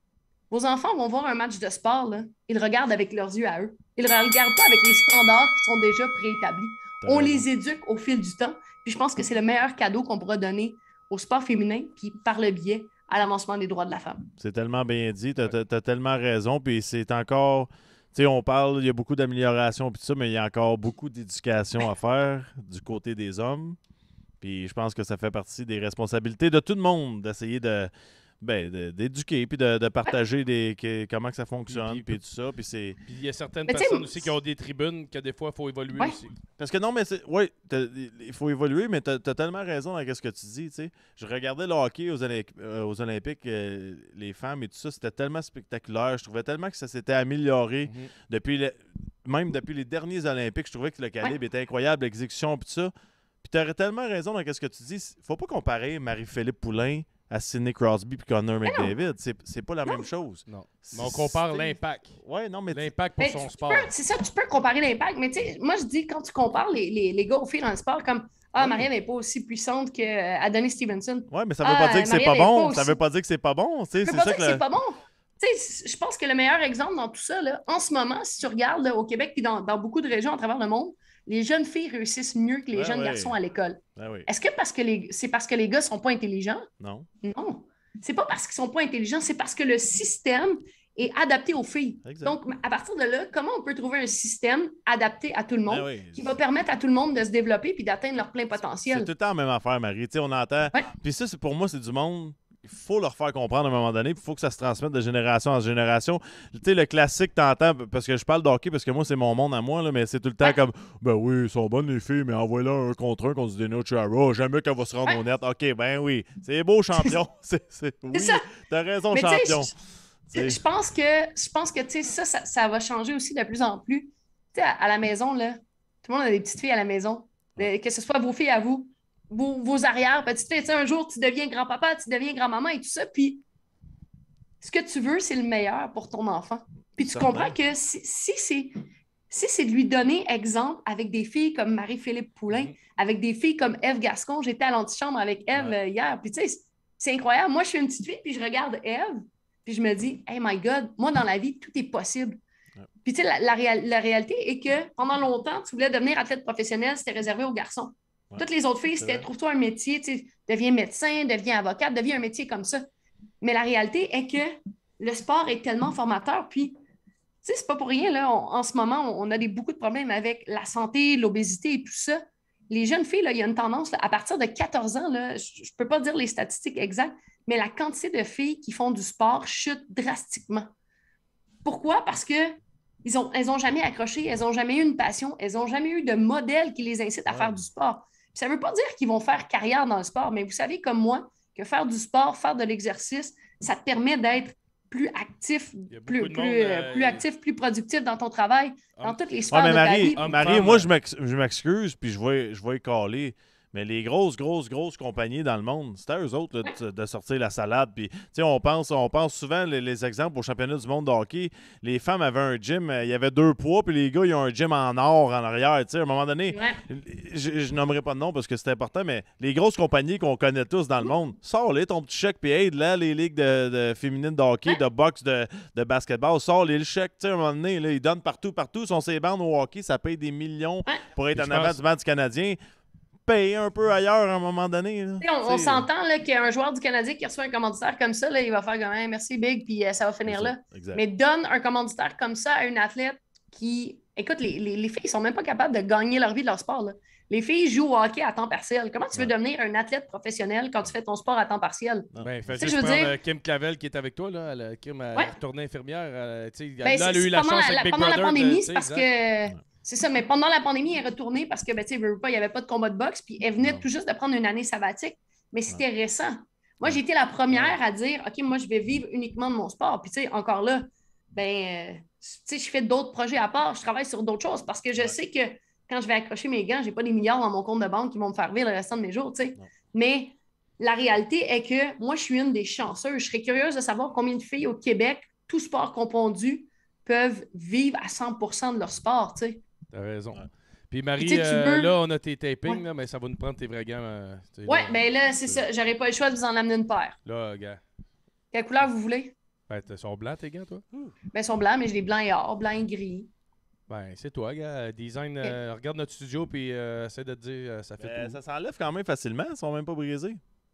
Vos enfants vont voir un match de sport, là, ils le regardent avec leurs yeux à eux. Ils ne le regardent pas avec les standards qui sont déjà préétablis. T'as On raison. les éduque au fil du temps. Puis je pense que c'est le meilleur cadeau qu'on pourra donner au sport féminin, puis par le biais à l'avancement des droits de la femme. C'est tellement bien dit, tu as tellement raison, puis c'est encore, tu sais, on parle, il y a beaucoup d'amélioration puis tout ça, mais il y a encore beaucoup d'éducation à faire du côté des hommes, puis je pense que ça fait partie des responsabilités de tout le monde d'essayer de, ben, de- d'éduquer, puis de, de partager des, que- comment que ça fonctionne, Puis- puis tout ça. Puis c'est... Puis il y a certaines Mais tu sais, personnes aussi qui ont des tribunes que des fois, il faut évoluer Ouais. aussi. Parce que non, mais c'est. Oui, t'as- il faut évoluer, mais tu as tellement raison dans ce que tu dis. Tu sais. Je regardais le hockey aux, Olymp- euh, aux Olympiques, euh, les femmes et tout ça, c'était tellement spectaculaire. Je trouvais tellement que ça s'était amélioré Mhm. depuis le- même depuis les derniers Olympiques. Je trouvais que le calibre était incroyable, l'exécution et tout ça. Puis tu as tellement raison dans ce que tu dis. Faut pas comparer Marie-Philippe Poulain à Sidney Crosby puis Connor McDavid. C'est c'est pas la même chose. Non. C'est- Mais on compare c'est- l'impact. Ouais, non, mais. L'impact pour Mais son tu- tu sport. peux- C'est ça, tu peux comparer l'impact, mais tu sais, moi je dis quand tu compares les, les, les gars aux filles dans le sport, comme Ah, Marianne n'est pas aussi puissante qu'Adonis Stevenson. Ouais, mais ça veut Ah, pas dire que c'est Marianne pas est bon. pas Ça aussi- veut pas dire que c'est pas bon. tu sais, Je peux C'est pas ça dire que que la- c'est pas bon. Tu sais, je pense que le meilleur exemple dans tout ça, là, en ce moment, si tu regardes là, au Québec et dans, dans beaucoup de régions à travers le monde, les jeunes filles réussissent mieux que les Ouais, jeunes ouais. garçons à l'école. Ah oui. Est-ce que parce que les... c'est parce que les gars sont pas intelligents? Non. Non. C'est pas parce qu'ils sont pas intelligents, c'est parce que le système est adapté aux filles. Exact. Donc, à partir de là, comment on peut trouver un système adapté à tout le monde Ah oui. qui va permettre à tout le monde de se développer puis d'atteindre leur plein C'est potentiel? tout le temps la même affaire, Marie. Tu sais, on entend. Ouais. Puis ça, c'est pour moi, c'est du monde. Il faut leur faire comprendre à un moment donné, puis il faut que ça se transmette de génération en génération. Tu sais, le classique, t'entends, parce que je parle de hockey, parce que moi, c'est mon monde à moi, là, mais c'est tout le temps Ouais. comme Ben oui, ils sont bonnes les filles, mais envoie-leur un contre un contre Zdeno Chara. Jamais qu'elle va se rendre Ouais. au net. OK, ben oui. C'est beau, champion. c'est, c'est... Oui, ça. t'as raison, Mais tu sais, champion. je- C'est- Je pense que, je pense que tu sais, ça, ça, ça va changer aussi de plus en plus. Tu sais, à, à la maison, là, tout le monde a des petites filles à la maison. Euh, Que ce soit vos filles à vous, vos, vos arrières petites filles. Tu sais, un jour, tu deviens grand-papa, tu deviens grand-maman et tout ça. Puis, ce que tu veux, c'est le meilleur pour ton enfant. Puis, tu Certainement. comprends que si, si c'est si c'est de lui donner exemple avec des filles comme Marie-Philippe Poulain, Mhm. avec des filles comme Ève Gascon, j'étais à l'antichambre avec Ève Ouais. euh, hier. Puis, tu sais, c'est incroyable. Moi, je suis une petite fille, puis je regarde Ève. Puis je me dis, hey my God, moi dans la vie, tout est possible. Ouais. Puis tu sais, la, la, réal- la réalité est que pendant longtemps, tu voulais devenir athlète professionnel, c'était réservé aux garçons. Ouais. Toutes les autres filles, C'est c'était vrai. trouve-toi un métier, tu sais, deviens médecin, deviens avocate, deviens un métier comme ça. Mais la réalité est que le sport est tellement formateur. Puis, tu sais, c'est pas pour rien, là. On- en ce moment, on, on a des, beaucoup de problèmes avec la santé, l'obésité et tout ça. Les jeunes filles, là, il y a une tendance, là, à partir de quatorze ans, là, je ne peux pas dire les statistiques exactes, mais la quantité de filles qui font du sport chute drastiquement. Pourquoi? Parce que ils ont, elles n'ont jamais accroché, elles n'ont jamais eu une passion, elles n'ont jamais eu de modèle qui les incite à Ouais. faire du sport. Puis ça ne veut pas dire qu'ils vont faire carrière dans le sport, mais vous savez comme moi que faire du sport, faire de l'exercice, ça te permet d'être plus actif, Il y a beaucoup plus, de plus, monde, euh, euh, plus actif, plus productif dans ton travail, dans Homme- toutes les Ouais, sphères mais de ta Marie, vie. Homme, Marie femme, moi, euh. je m'ex- je m'excuse, puis je vais, je vais y caler. Mais les grosses, grosses, grosses compagnies dans le monde, c'était à eux autres là, de, de sortir la salade. Puis, tu sais, on pense, on pense souvent les, les exemples au championnat du monde de hockey. Les femmes avaient un gym, euh, il y avait deux poids, puis les gars, ils ont un gym en or en arrière. Tu sais, à un moment donné, Ouais. je, je nommerai pas de nom parce que c'est important, mais les grosses compagnies qu'on connaît tous dans le monde, sors-les ton petit chèque, puis aide là les ligues de, de féminines de hockey, de boxe, de, de basketball. Sors-les le chèque. Tu sais, à un moment donné, là, ils donnent partout, partout. Ils sont ces bandes au hockey, ça paye des millions Ouais. pour être Puis en je avant pense- du banc du Canadien. Payer un peu ailleurs à un moment donné. là. Tu sais, On, on Tu sais, s'entend là, qu'il y a un joueur du Canadien qui reçoit un commanditaire comme ça, là, il va faire comme Hey, merci Big, puis euh, ça va finir là. Exact. Mais donne un commanditaire comme ça à une athlète qui. Écoute, les, les, les filles ne sont même pas capables de gagner leur vie de leur sport. Là. Les filles jouent au hockey à temps partiel. Comment tu veux Ouais. devenir un athlète professionnel quand tu fais ton sport à temps partiel? Ben, fait Tu sais, juste je veux prendre, dire- euh, Kim Clavel qui est avec toi, là. Elle, Kim, elle Ouais. est retournée infirmière. euh, tu sais, Ben, là, c'est- elle a eu c'est la pendant chance la, avec Big pendant Brother. la pandémie, de- c'est tu parce sais, exact. que. C'est ça, mais pendant la pandémie, elle est retournée parce que, ben, tu sais, veux, veux pas, il n'y avait pas de combat de boxe, puis elle venait Non. tout juste de prendre une année sabbatique, mais c'était récent. Moi, j'ai été la première à dire, OK, moi, je vais vivre uniquement de mon sport. Puis, tu sais, encore là, ben, euh, tu sais, je fais d'autres projets à part, je travaille sur d'autres choses parce que je Ouais. sais que quand je vais accrocher mes gants, j'ai pas des milliards dans mon compte de banque qui vont me faire vivre le restant de mes jours, tu sais. Non. Mais la réalité est que moi, je suis une des chanceuses. Je serais curieuse de savoir combien de filles au Québec, tout sport confondu, peuvent vivre à cent pour cent de leur sport, tu sais. T'as raison. Ouais. Puis Marie, Tu sais, tu euh, veux- là, on a tes tapings, Ouais. là, mais ça va nous prendre tes vrais gants. euh, tu sais, Ouais, là, ben là, c'est ça. J'aurais pas le choix de vous en amener une paire. Là, gars. Quelle couleur vous voulez? Ben, ils sont blancs, tes gants, toi? Ben, ils sont blancs, mais j'ai des blancs et or, blancs et gris. Ben, c'est toi, gars. Design, euh, regarde notre studio, puis euh, essaie de te dire, euh, ça fait Ben, tout. ça s'enlève quand même facilement. Ils sont même pas brisés.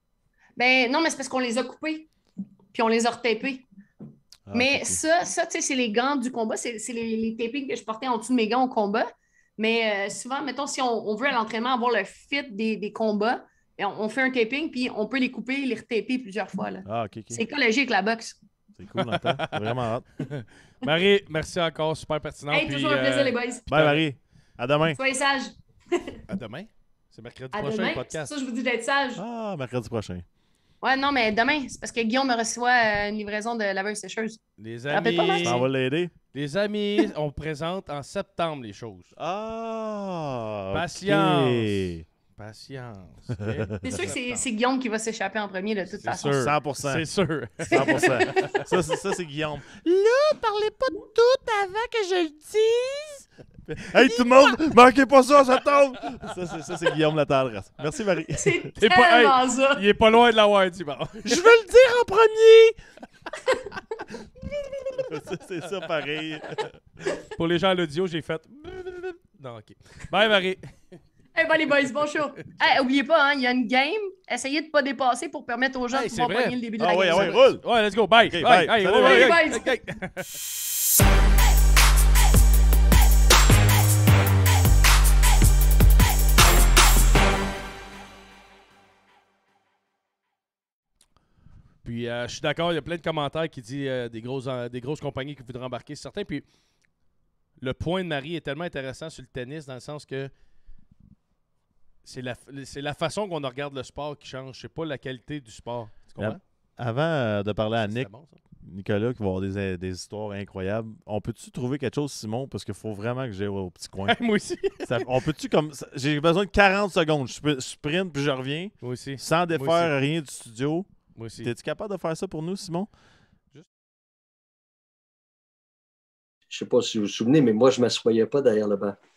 Ben non, mais c'est parce qu'on les a coupés, puis on les a retapés. Ah, mais ok. ça, ça tu sais, c'est les gants du combat. C'est c'est les, les tapings que je portais en dessous de mes gants au combat. Mais euh, souvent, mettons, si on, on veut à l'entraînement avoir le fit des, des combats, Et on, on fait un taping, puis on peut les couper, les retaper plusieurs fois. Là. Ah, OK, OK. C'est écologique, la boxe. C'est cool, Nathan. Vraiment hâte. Marie, merci encore, super pertinent. Hey, puis, toujours un plaisir, euh, les boys. Bye, Marie. À demain. Soyez sages. À demain. C'est mercredi À prochain, demain. le C'est podcast. ça, je vous dis d'être sage. Ah, mercredi prochain. Ouais, non, mais demain, c'est parce que Guillaume me reçoit euh, une livraison de laveuse sécheuse. Les Rappelle pas, amis, Max? Ça va l'aider? les amis, on présente en septembre les choses. Ah! OK. Patience. Patience. ok? C'est sûr que c'est- c'est Guillaume qui va s'échapper en premier, de toute C'est façon. sûr. cent pour cent. C'est sûr. cent pour cent. Ça, c'est, ça, c'est Guillaume. Là, parlez pas de tout avant que je le dise. Hey, tout le monde, manquez pas ça, ça tombe. Ça, c'est, ça, c'est Guillaume la tendresse. Merci, Marie. C'est T'es pas- tellement ça. Il est pas loin de l'avoir dit. Bon. Je veux le dire en premier. Ça, c'est ça, pareil. Pour les gens à l'audio, j'ai fait. Non, ok. Bye, Marie. Eh ben les boys, bon show. Hey, oubliez pas, hein, il y a une game. Essayez de pas dépasser pour permettre aux gens Hey, de pouvoir c'est vrai. pogner le début de Ah la ouais, game. ah ouais, roule. Ouais, let's go. Bye. Ok, bye. bye. Hey, Salut, ouais, ouais, bye. ouais, Bye. ok. Puis euh, je suis d'accord, il y a plein de commentaires qui disent euh, des, grosses, euh, des grosses compagnies qui voudraient embarquer certains. Puis le point de Marie est tellement intéressant sur le tennis dans le sens que c'est la, c'est la façon qu'on regarde le sport qui change. C'est pas la qualité du sport. Tu comprends? Avant euh, de parler à C'est Nick, bon, ça. Nicolas, qui va avoir des, des histoires incroyables, on peut-tu trouver quelque chose, Simon? Parce qu'il faut vraiment que j'aille au petit coin. Moi aussi. Ça- on peut-tu comme. ça- J'ai besoin de quarante secondes. Je sp- sprint puis je reviens. Moi aussi. Sans Moi défaire rien du studio. Moi aussi. T'es-tu capable de faire ça pour nous, Simon? Je sais pas si vous vous souvenez, mais moi, je ne m'assoyais pas derrière le banc.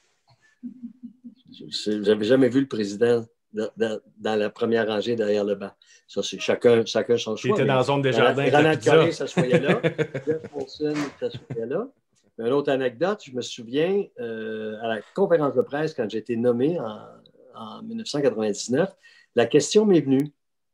Je n'avais jamais vu le président dans, dans- dans la première rangée derrière le banc. Ça, c'est chacun, chacun son choix. J'étais dans la zone des jardins. Ronald avec la Coré pizza. s'assoyait là. Jeff Molson s'assoyait là. Une autre anecdote, je me souviens, euh, à la conférence de presse, quand j'ai été nommé en, en mille neuf cent quatre-vingt-dix-neuf, la question m'est venue.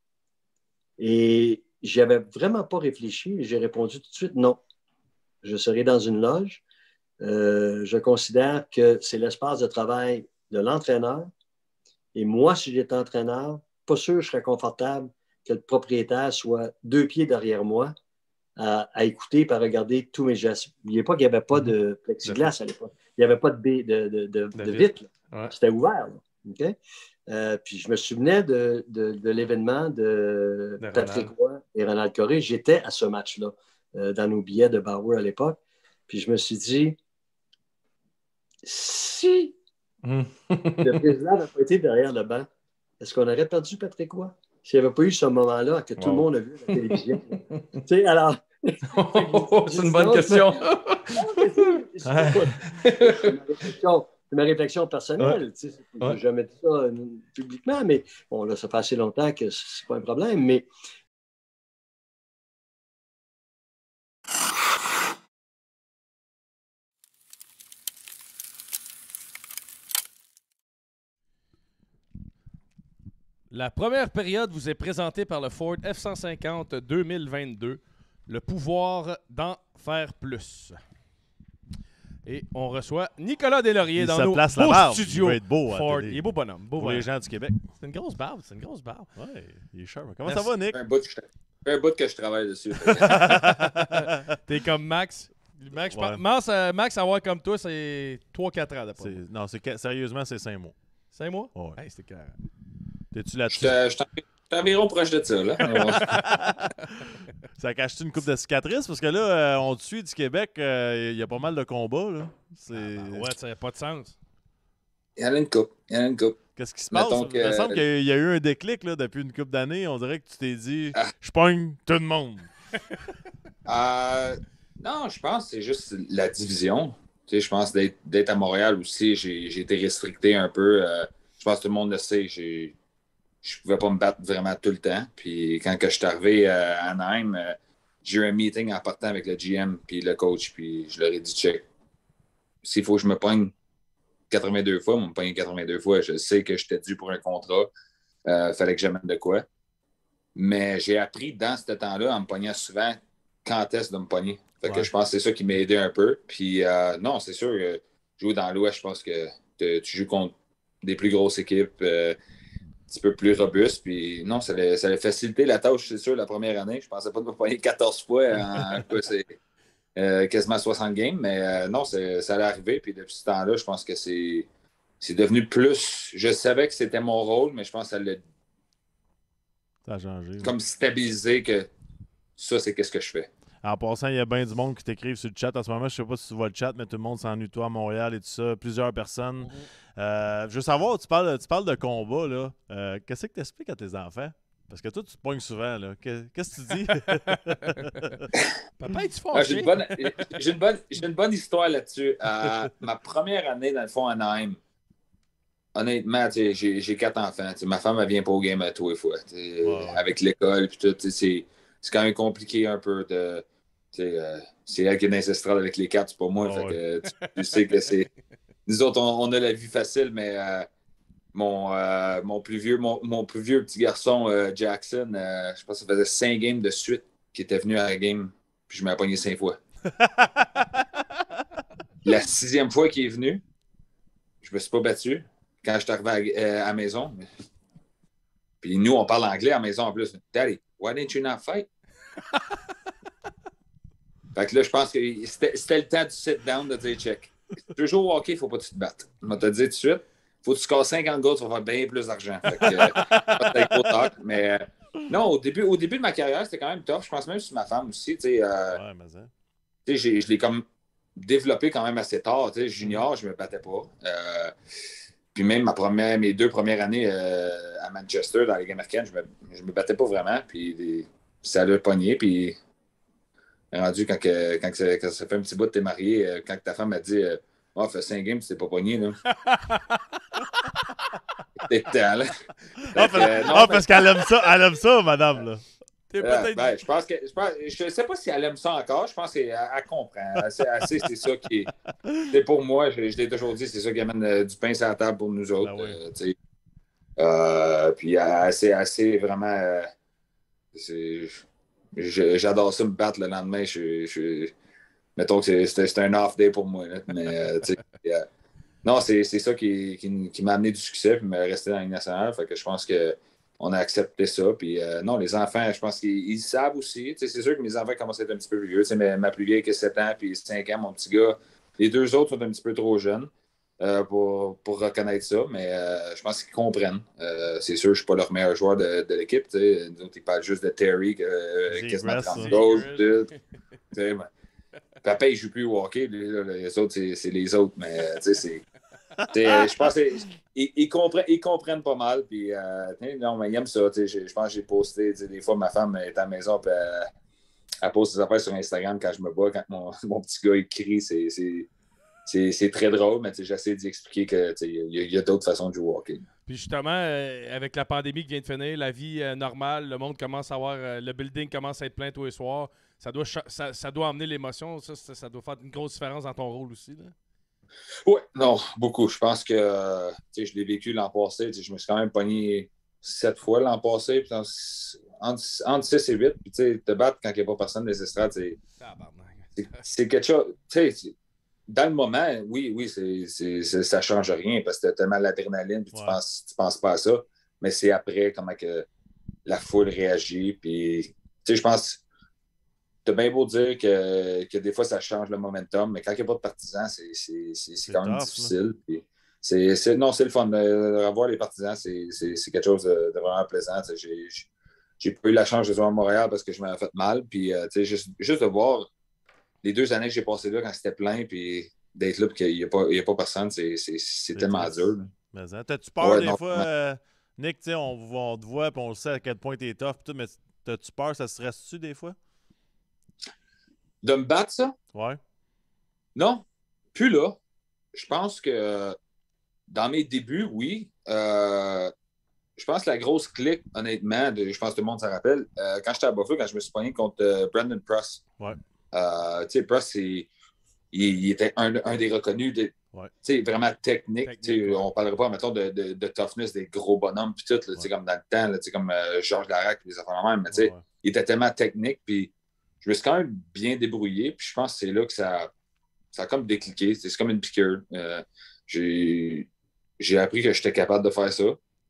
Et j'y avais vraiment pas réfléchi. J'ai répondu tout de suite non. Je serai dans une loge. Euh, je considère que c'est l'espace de travail de l'entraîneur. Et moi, si j'étais entraîneur, pas sûr que je serais confortable que le propriétaire soit deux pieds derrière moi à, à écouter et à regarder tous mes gestes. N'oubliez pas qu'il n'y avait pas de plexiglas à l'époque. Il n'y avait pas de, baie- de, de, de, de vitre. Ouais. C'était ouvert. Là. OK? Euh, puis je me souvenais de, de, de l'événement de, De Patrick Roy et Ronald Coré. J'étais à ce match-là, euh, dans nos billets de Bauer à l'époque. Puis je me suis dit, si Hum. le président n'avait pas été derrière le banc, est-ce qu'on aurait perdu Patrick Roy? S'il n'y avait pas eu ce moment-là que tout Wow. le monde a vu à la télévision. Tu sais, alors. C'est une bonne question. C'est c'est ma réflexion- c'est ma réflexion personnelle. Tu sais, Je n'ai Ouais. jamais dit ça euh, publiquement, mais bon, là, ça fait assez longtemps que c'est pas un problème. Mais La première période vous est présentée par le Ford F cent cinquante deux mille vingt-deux. Le pouvoir d'en faire plus. Et on reçoit Nicolas Deslauriers Il dans se nos place beaux la barbe. studios. Il va être beau à la Ford. télé. Il est beau bonhomme. Beau Pour les bonhomme. gens du Québec. C'est une grosse barbe. C'est une grosse barbe. Ouais, il est sharp. Comment Merci. ça va, Nick? Un bout, que je, un bout que je travaille dessus. T'es comme Max. Max, je pense- Ouais. Max, euh, Max, avoir comme toi, c'est trois quatre ans d'après moi. C'est- Non, c'est que- sérieusement, c'est cinq mois. Cinq mois? Ouais. Hey, c'était clair. T'es-tu Je là-dessus? suis je suis en- environ proche de ça. Là. Ça cache-tu une coupe de cicatrices? Parce que là, euh, on te suit du Québec, euh, il y a pas mal de combats. Là. C'est... Ah, ouais, ça n'a pas de sens. Il y en a une coupe. Il y en a une coupe. Qu'est-ce qui se passe? Mettons Il me que- semble qu'il y a- il y a eu un déclic là, depuis une couple d'années. On dirait que tu t'es dit Ah. je pogne tout le monde. Euh, non, je pense que c'est juste la division. Tu sais, je pense d'être, d'être à Montréal aussi, j'ai, j'ai été restricté un peu. Euh, je pense que tout le monde le sait. J'ai, je pouvais pas me battre vraiment tout le temps. Puis quand que je suis arrivé euh, à Anaheim, euh, j'ai eu un meeting en partant avec le G M puis le coach. Puis je leur ai dit, check, s'il faut que je me pogne quatre-vingt-deux fois, on me pogne quatre-vingt-deux fois. Je sais que j'étais dû pour un contrat. Euh, fallait que j'amène de quoi. Mais j'ai appris dans ce temps-là, en me pognant souvent, quand est-ce de me pogner. Fait que Ouais. je pense que c'est ça qui m'a aidé un peu. Puis euh, non, c'est sûr, euh, jouer dans l'Ouest, je pense que te- tu joues contre des plus grosses équipes. Euh, petit peu plus robuste. Puis non, ça allait, ça allait faciliter la tâche, c'est sûr, la première année. Je pensais pas de me poigner quatorze fois en quoi, c'est, euh, quasiment soixante games, mais euh, non, c'est, ça allait arriver. Puis depuis ce temps-là, je pense que c'est, c'est devenu plus. Je savais que c'était mon rôle, mais je pense que ça l'a Ça a changé. comme stabilisé que ça, c'est qu'est-ce que je fais. En passant, il y a bien du monde qui t'écrivent sur le chat. En ce moment, je sais pas si tu vois le chat, mais tout le monde s'ennuie de toi à Montréal et tout ça. Plusieurs personnes. Mm-hmm. euh, je veux savoir, tu parles, tu parles de combat, là. Euh, qu'est-ce que tu expliques à tes enfants? Parce que toi, tu te pognes souvent, là. Qu'est-ce que tu dis? Papa, es-tu fort? Ah, j'ai, une bonne, j'ai, une bonne, j'ai une bonne histoire là-dessus. Euh, ma première année, dans le fond, à Anaheim, honnêtement, j'ai, j'ai quatre enfants. Ma femme, elle vient pas au game à tous les fois. Wow. Avec l'école, puis tout, c'est, c'est quand même compliqué un peu de... Euh, c'est elle qui est dans les estrades avec les quatre, c'est pas moi. Oh, fait que, tu, tu sais que c'est. Nous autres, on, on a la vie facile, mais euh, mon, euh, mon, plus vieux, mon, mon plus vieux petit garçon, euh, Jackson, euh, je pense que ça faisait cinq games de suite qu'il était venu à la game, puis je m'ai pogné cinq fois. La sixième fois qu'il est venu, je me suis pas battu quand je suis arrivé à, euh, à la maison. Puis nous, on parle anglais à la maison en plus. Daddy, why didn't you not fight? Fait que là, je pense que c'était, c'était le temps du sit-down de dire check. Tu joues au hockey, il ne faut pas que tu te battes. Je vais te dire tout de suite, il faut que tu scores cinquante goals, tu vas faire bien plus d'argent. Fait que, euh, gros talk, mais euh, non, au début, au début de ma carrière, c'était quand même tough. Je pense même sur ma femme aussi. Tu sais, euh, ouais, mais ça. J'ai, je l'ai comme développé quand même assez tard. Tu sais, junior, je ne me battais pas. Euh, puis même ma première, mes deux premières années euh, à Manchester, dans les Ligue américaine, je ne me, je me battais pas vraiment. Puis des, ça l'a pogné. Puis rendu quand, que, quand, que ça, quand ça fait un petit bout de t'es marié, quand ta femme a dit euh, « Oh, fait cinq games, tu t'es pas pogné, là. » T'es temps, là. Ah, parce, euh, non, ah, parce qu'elle aime ça, elle aime ça, madame, là. Euh, ben, je pense que je, pense, je sais pas si elle aime ça encore. Je pense qu'elle elle comprend. Elle, elle sait c'est ça qui est. C'est pour moi, je, je l'ai toujours dit, c'est ça qui amène euh, du pain sur la table pour nous autres. Ah ouais. euh, euh, puis elle sait, elle sait vraiment. Euh, c'est, je, j'adore ça me battre le lendemain. Je, je, mettons que c'est, c'est, c'est un off day pour moi. Là. Mais euh, euh, non, c'est, c'est ça qui, qui, qui m'a amené du succès et m'a resté dans la Ligue nationale. Fait que je pense que. On a accepté ça. Puis euh, non, les enfants, je pense qu'ils ils savent aussi. T'sais, c'est sûr que mes enfants commencent à être un petit peu plus vieux. Ma, ma plus vieille qui a sept ans, puis cinq ans, mon petit gars. Les deux autres sont un petit peu trop jeunes euh, pour, pour reconnaître ça, mais euh, je pense qu'ils comprennent. Euh, c'est sûr, je ne suis pas leur meilleur joueur de, de l'équipe. T'sais. Nous autres, ils parlent juste de Terry, euh, quasiment trente goals. Ben, papa, il ne joue plus au hockey. Les, les autres, c'est, c'est les autres. Mais c'est... je pense qu'ils ils comprennent, ils comprennent pas mal. Puis, euh, non, mais ils aiment ça. Je, je pense que j'ai posté. Des fois, ma femme est à la maison. Puis, elle, elle poste des affaires sur Instagram quand je me bats. Quand mon, mon petit gars il crie, c'est, c'est, c'est, c'est très drôle. Mais j'essaie d'y expliquer qu'il y, y a d'autres façons de jouer au hockey. Puis, justement, euh, avec la pandémie qui vient de finir, la vie euh, normale, le monde commence à avoir. Euh, le building commence à être plein tous les soirs. Ça doit, ça, ça doit emmener l'émotion. Ça, ça, ça doit faire une grosse différence dans ton rôle aussi. Là. Oui, non, beaucoup. Je pense que euh, je l'ai vécu l'an passé. Je me suis quand même pogné sept fois l'an passé. Puis entre, entre six et huit. Puis te battre quand il n'y a pas personne des estrades, c'est, c'est, c'est quelque chose. Dans le moment, oui, oui, c'est, c'est, c'est, ça ne change rien parce que tu as tellement l'adrénaline et tu ne penses, tu penses pas à ça. Mais c'est après comment que la foule réagit. Puis je pense. Tu as bien beau dire que, que des fois, ça change le momentum, mais quand il n'y a pas de partisans, c'est, c'est, c'est, c'est quand même tough, difficile. Puis c'est, c'est, non, c'est le fun. De revoir les partisans, c'est, c'est, c'est quelque chose de, de vraiment plaisant. J'ai, j'ai pas eu la chance de jouer à Montréal parce que je m'avais fait mal. Puis, juste, juste de voir les deux années que j'ai passées là quand c'était plein, puis d'être là et qu'il n'y a, a pas personne, c'est, c'est, c'est, c'est tellement dur. Mais hein, t'as-tu peur ouais, des non, fois, euh, Nick, on, on te voit et on le sait à quel point tu es tough, tout, mais t'as-tu peur, ça se stresse-tu des fois? De me battre, ça? Ouais. Non, plus là. Je pense que dans mes débuts, oui. Euh, je pense que la grosse clique, honnêtement, de, je pense que tout le monde s'en rappelle, euh, quand j'étais à Buffalo, quand je me suis pogné contre euh, Brandon Prust. Ouais. Euh, tu sais, Prust, il, il était un, un des reconnus de, ouais. vraiment technique. technique ouais. On ne parlerait pas, mettons, de, de, de toughness des gros bonhommes, puis tout, là, ouais. comme dans le temps, là, comme euh, Georges Larac, les affaires de même, mais ouais, ouais. il était tellement technique, puis je me suis quand même bien débrouillé, puis je pense que c'est là que ça, ça a comme décliqué. C'est comme une piqûre. Euh, j'ai, j'ai appris que j'étais capable de faire ça.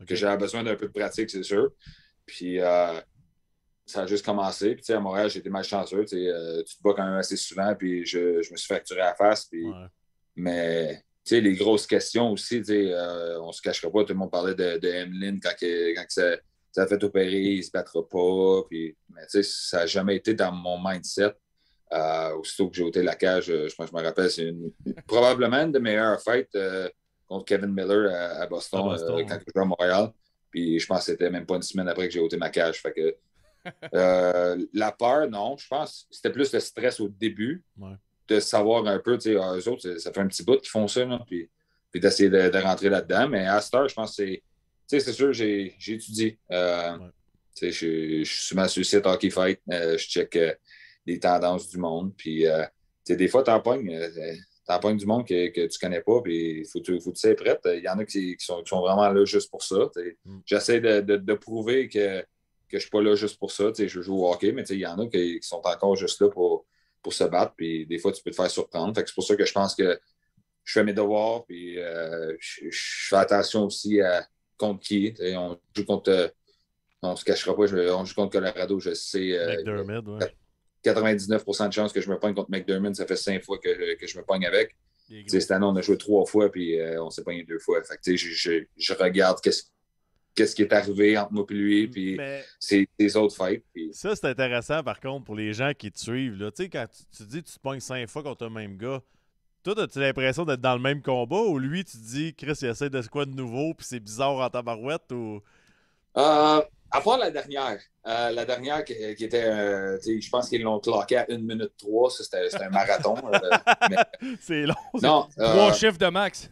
okay. que j'avais besoin d'un peu de pratique, c'est sûr. Puis euh, ça a juste commencé. Puis à Montréal, j'ai été malchanceux. Euh, tu te bats quand même assez souvent, puis je, je me suis fracturé la face. Puis, ouais. Mais les grosses questions aussi, euh, on ne se cachera pas, tout le monde parlait de, de Emlyn quand, quand ça, ça a fait opérer, il ne se battra pas. Puis, mais ça n'a jamais été dans mon mindset. Euh, aussitôt que j'ai ôté la cage, je pense que je me rappelle, c'est une, probablement une des meilleures fights euh, contre Kevin Miller à, à Boston, à Boston euh, quand je jouais à Montréal. Puis je pense que c'était même pas une semaine après que j'ai ôté ma cage. Fait que, euh, la peur, non. Je pense que c'était plus le stress au début ouais. de savoir un peu, tu sais, eux autres, ça fait un petit bout qu'ils font ça, là, puis, puis d'essayer de, de rentrer là-dedans. Mais à cette heure, je pense que c'est, tu sais, c'est sûr, j'ai, j'ai étudié. Euh, ouais. Tu sais, je, je suis souvent sur le site Hockey Fight. Euh, je check euh, les tendances du monde. Puis, euh, tu sais, des fois, t'en pognes. Euh, T'en pognes du monde que, que tu connais pas, puis il faut, faut que tu sois prête. Il y en a qui, qui, sont, qui sont vraiment là juste pour ça. Mm. J'essaie de, de, de prouver que, que je ne suis pas là juste pour ça. Je joue au hockey, mais il y en a qui, qui sont encore juste là pour, pour se battre, puis des fois, tu peux te faire surprendre. Fait que c'est pour ça que je pense que je fais mes devoirs, puis euh, je, je fais attention aussi à contre qui. On joue contre... On ne se cachera pas, je, on joue contre Colorado, je sais... Euh, McDermott, oui. quatre-vingt-dix-neuf pour cent de chances que je me pogne contre McDermott. Ça fait cinq fois que, que je me pogne avec. Cette année, on a joué trois fois, puis euh, on s'est pogné deux fois. Fait que, je, je, je regarde qu'est-ce, qu'est-ce qui est arrivé entre moi et lui, puis c'est les autres fights. Puis... Ça, c'est intéressant, par contre, pour les gens qui te suivent. Là. Quand tu, tu dis que tu te pognes cinq fois contre le même gars, toi, as-tu l'impression d'être dans le même combat, ou lui, tu te dis, Chris, il essaie de quoi de nouveau, puis c'est bizarre en tabarouette, ou... Euh... À part la dernière, euh, la dernière qui, qui était, euh, je pense qu'ils l'ont cloqué à une minute trois, ça c'était, c'était un marathon. Euh, mais... C'est long. Non, c'est euh... Trois chiffres de max.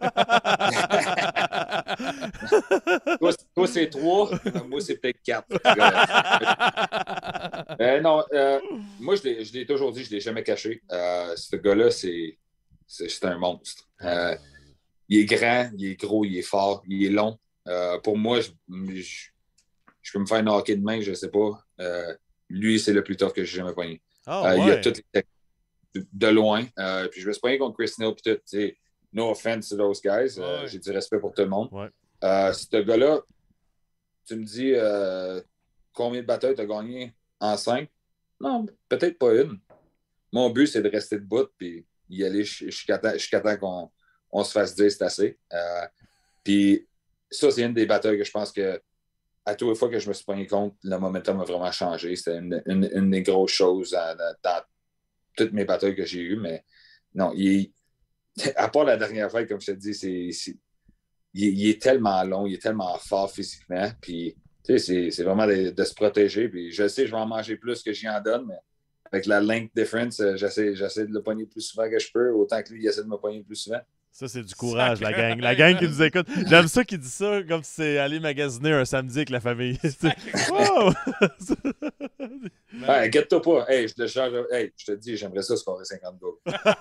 toi, toi, c'est trois, moi c'est peut-être quatre. euh, non, euh, moi je l'ai, je l'ai toujours dit, je ne l'ai jamais caché. Euh, ce gars-là, c'est, c'est, c'est un monstre. Euh, il est grand, il est gros, il est fort, il est long. Euh, pour moi, je, je Je peux me faire une hockey de main, je ne sais pas. Euh, lui, c'est le plus tough que j'ai jamais pogné. Oh, euh, ouais. Il a toutes les techniques de loin. Euh, puis je me suis pogné contre Chris Neal. Puis tout, no offense to those guys. Euh, ouais. J'ai du respect pour tout le monde. Ouais. Euh, ce gars-là, tu me dis euh, combien de batailles tu as gagné en cinq? Non, peut-être pas une. Mon but, c'est de rester debout puis y aller jusqu'à temps qu'on on se fasse dire c'est assez. Euh, puis ça, c'est une des batailles que je pense que à toutes les fois que je me suis pogné contre, le momentum a vraiment changé. C'était une, une, une des grosses choses dans, dans toutes mes batailles que j'ai eues. Mais non, il est, à part la dernière fois, comme je te dis, c'est, c'est, il, il est tellement long, il est tellement fort physiquement. Puis, tu sais, c'est, c'est vraiment de, de se protéger. Puis, je sais, je vais en manger plus que j'y en donne, mais avec la length difference, j'essaie, j'essaie de le pogner plus souvent que je peux, autant que lui, il essaie de me pogner plus souvent. Ça, c'est du courage, la gang. La gang qui nous écoute. J'aime ça qui dit ça comme si c'est aller magasiner un samedi avec la famille. Wow! Ouais, inquiète-toi pas. Hey, je te charge. Hey, je te dis, j'aimerais ça scorer cinquante goals.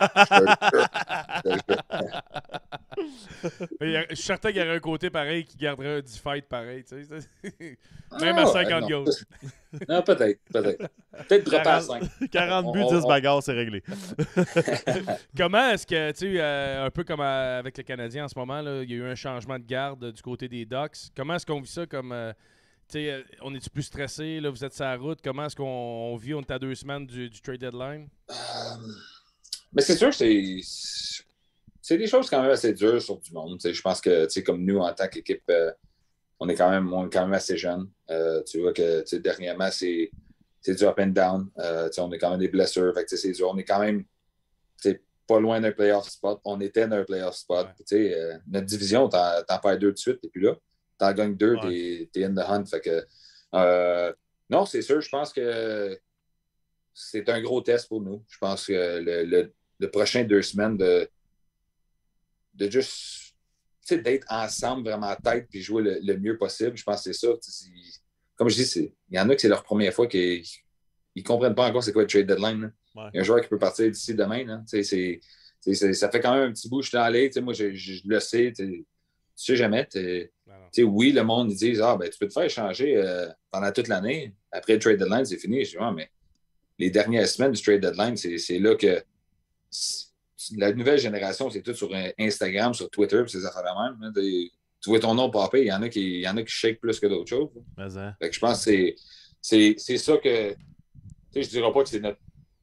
Je suis certain qu'il y aurait un côté pareil qui garderait un dix fights pareil. Tu sais. Même à cinquante goals. Non, peut-être. Peut-être. Peut-être dropper à cinq. quarante buts, dix bagarres, c'est réglé. Comment est-ce que, tu sais, euh, un peu comme euh, avec les Canadiens en ce moment, là, il y a eu un changement de garde euh, du côté des Ducks. Comment est-ce qu'on vit ça comme. Euh, tu sais, euh, on est-tu plus stressé? Là, vous êtes sur la route. Comment est-ce qu'on on vit? On est à deux semaines du, du trade deadline? Euh, mais c'est sûr que c'est. C'est des choses quand même assez dures sur du monde. Je pense que, tu sais, comme nous, en tant qu'équipe, euh, on, est quand même, on est quand même assez jeunes. Euh, tu vois que, tu sais, dernièrement, c'est, c'est du up and down. Euh, tu sais, on est quand même des blessures. Fait que, c'est dur. On est quand même, tu sais, pas loin d'un playoff spot. On était dans un playoff spot. Ouais. Tu sais, euh, notre division, t'en, t'en perds deux de suite, et puis là, t'en gagnes deux, ouais. t'es, t'es in the hunt. Fait que, euh, non, c'est sûr, je pense que c'est un gros test pour nous. Je pense que le, le, le prochain deux semaines de de juste, tu sais, d'être ensemble vraiment à tête puis jouer le, le mieux possible. Je pense que c'est ça. C'est, comme je dis, c'est, il y en a que c'est leur première fois qu'ils ne comprennent pas encore c'est quoi le trade deadline. Ouais. Il y a un joueur qui peut partir d'ici demain. Là. C'est, c'est, c'est, ça fait quand même un petit bout. Je suis allé, moi, je, je, je le sais. Tu sais jamais. Oui, le monde, ils disent, ah, ben, tu peux te faire échanger euh, pendant toute l'année. Après le trade deadline, c'est fini. Je dis, ah, mais les dernières semaines du trade deadline, c'est, c'est là que la nouvelle génération, c'est tout sur Instagram, sur Twitter, puis ces affaires-là même. Hein, des, tu vois ton nom popper, il y en a qui, il y en a qui shake plus que d'autres choses. Mais, hein. Fait que je pense que c'est, c'est, c'est ça que, tu sais, je dirais pas que c'est notre,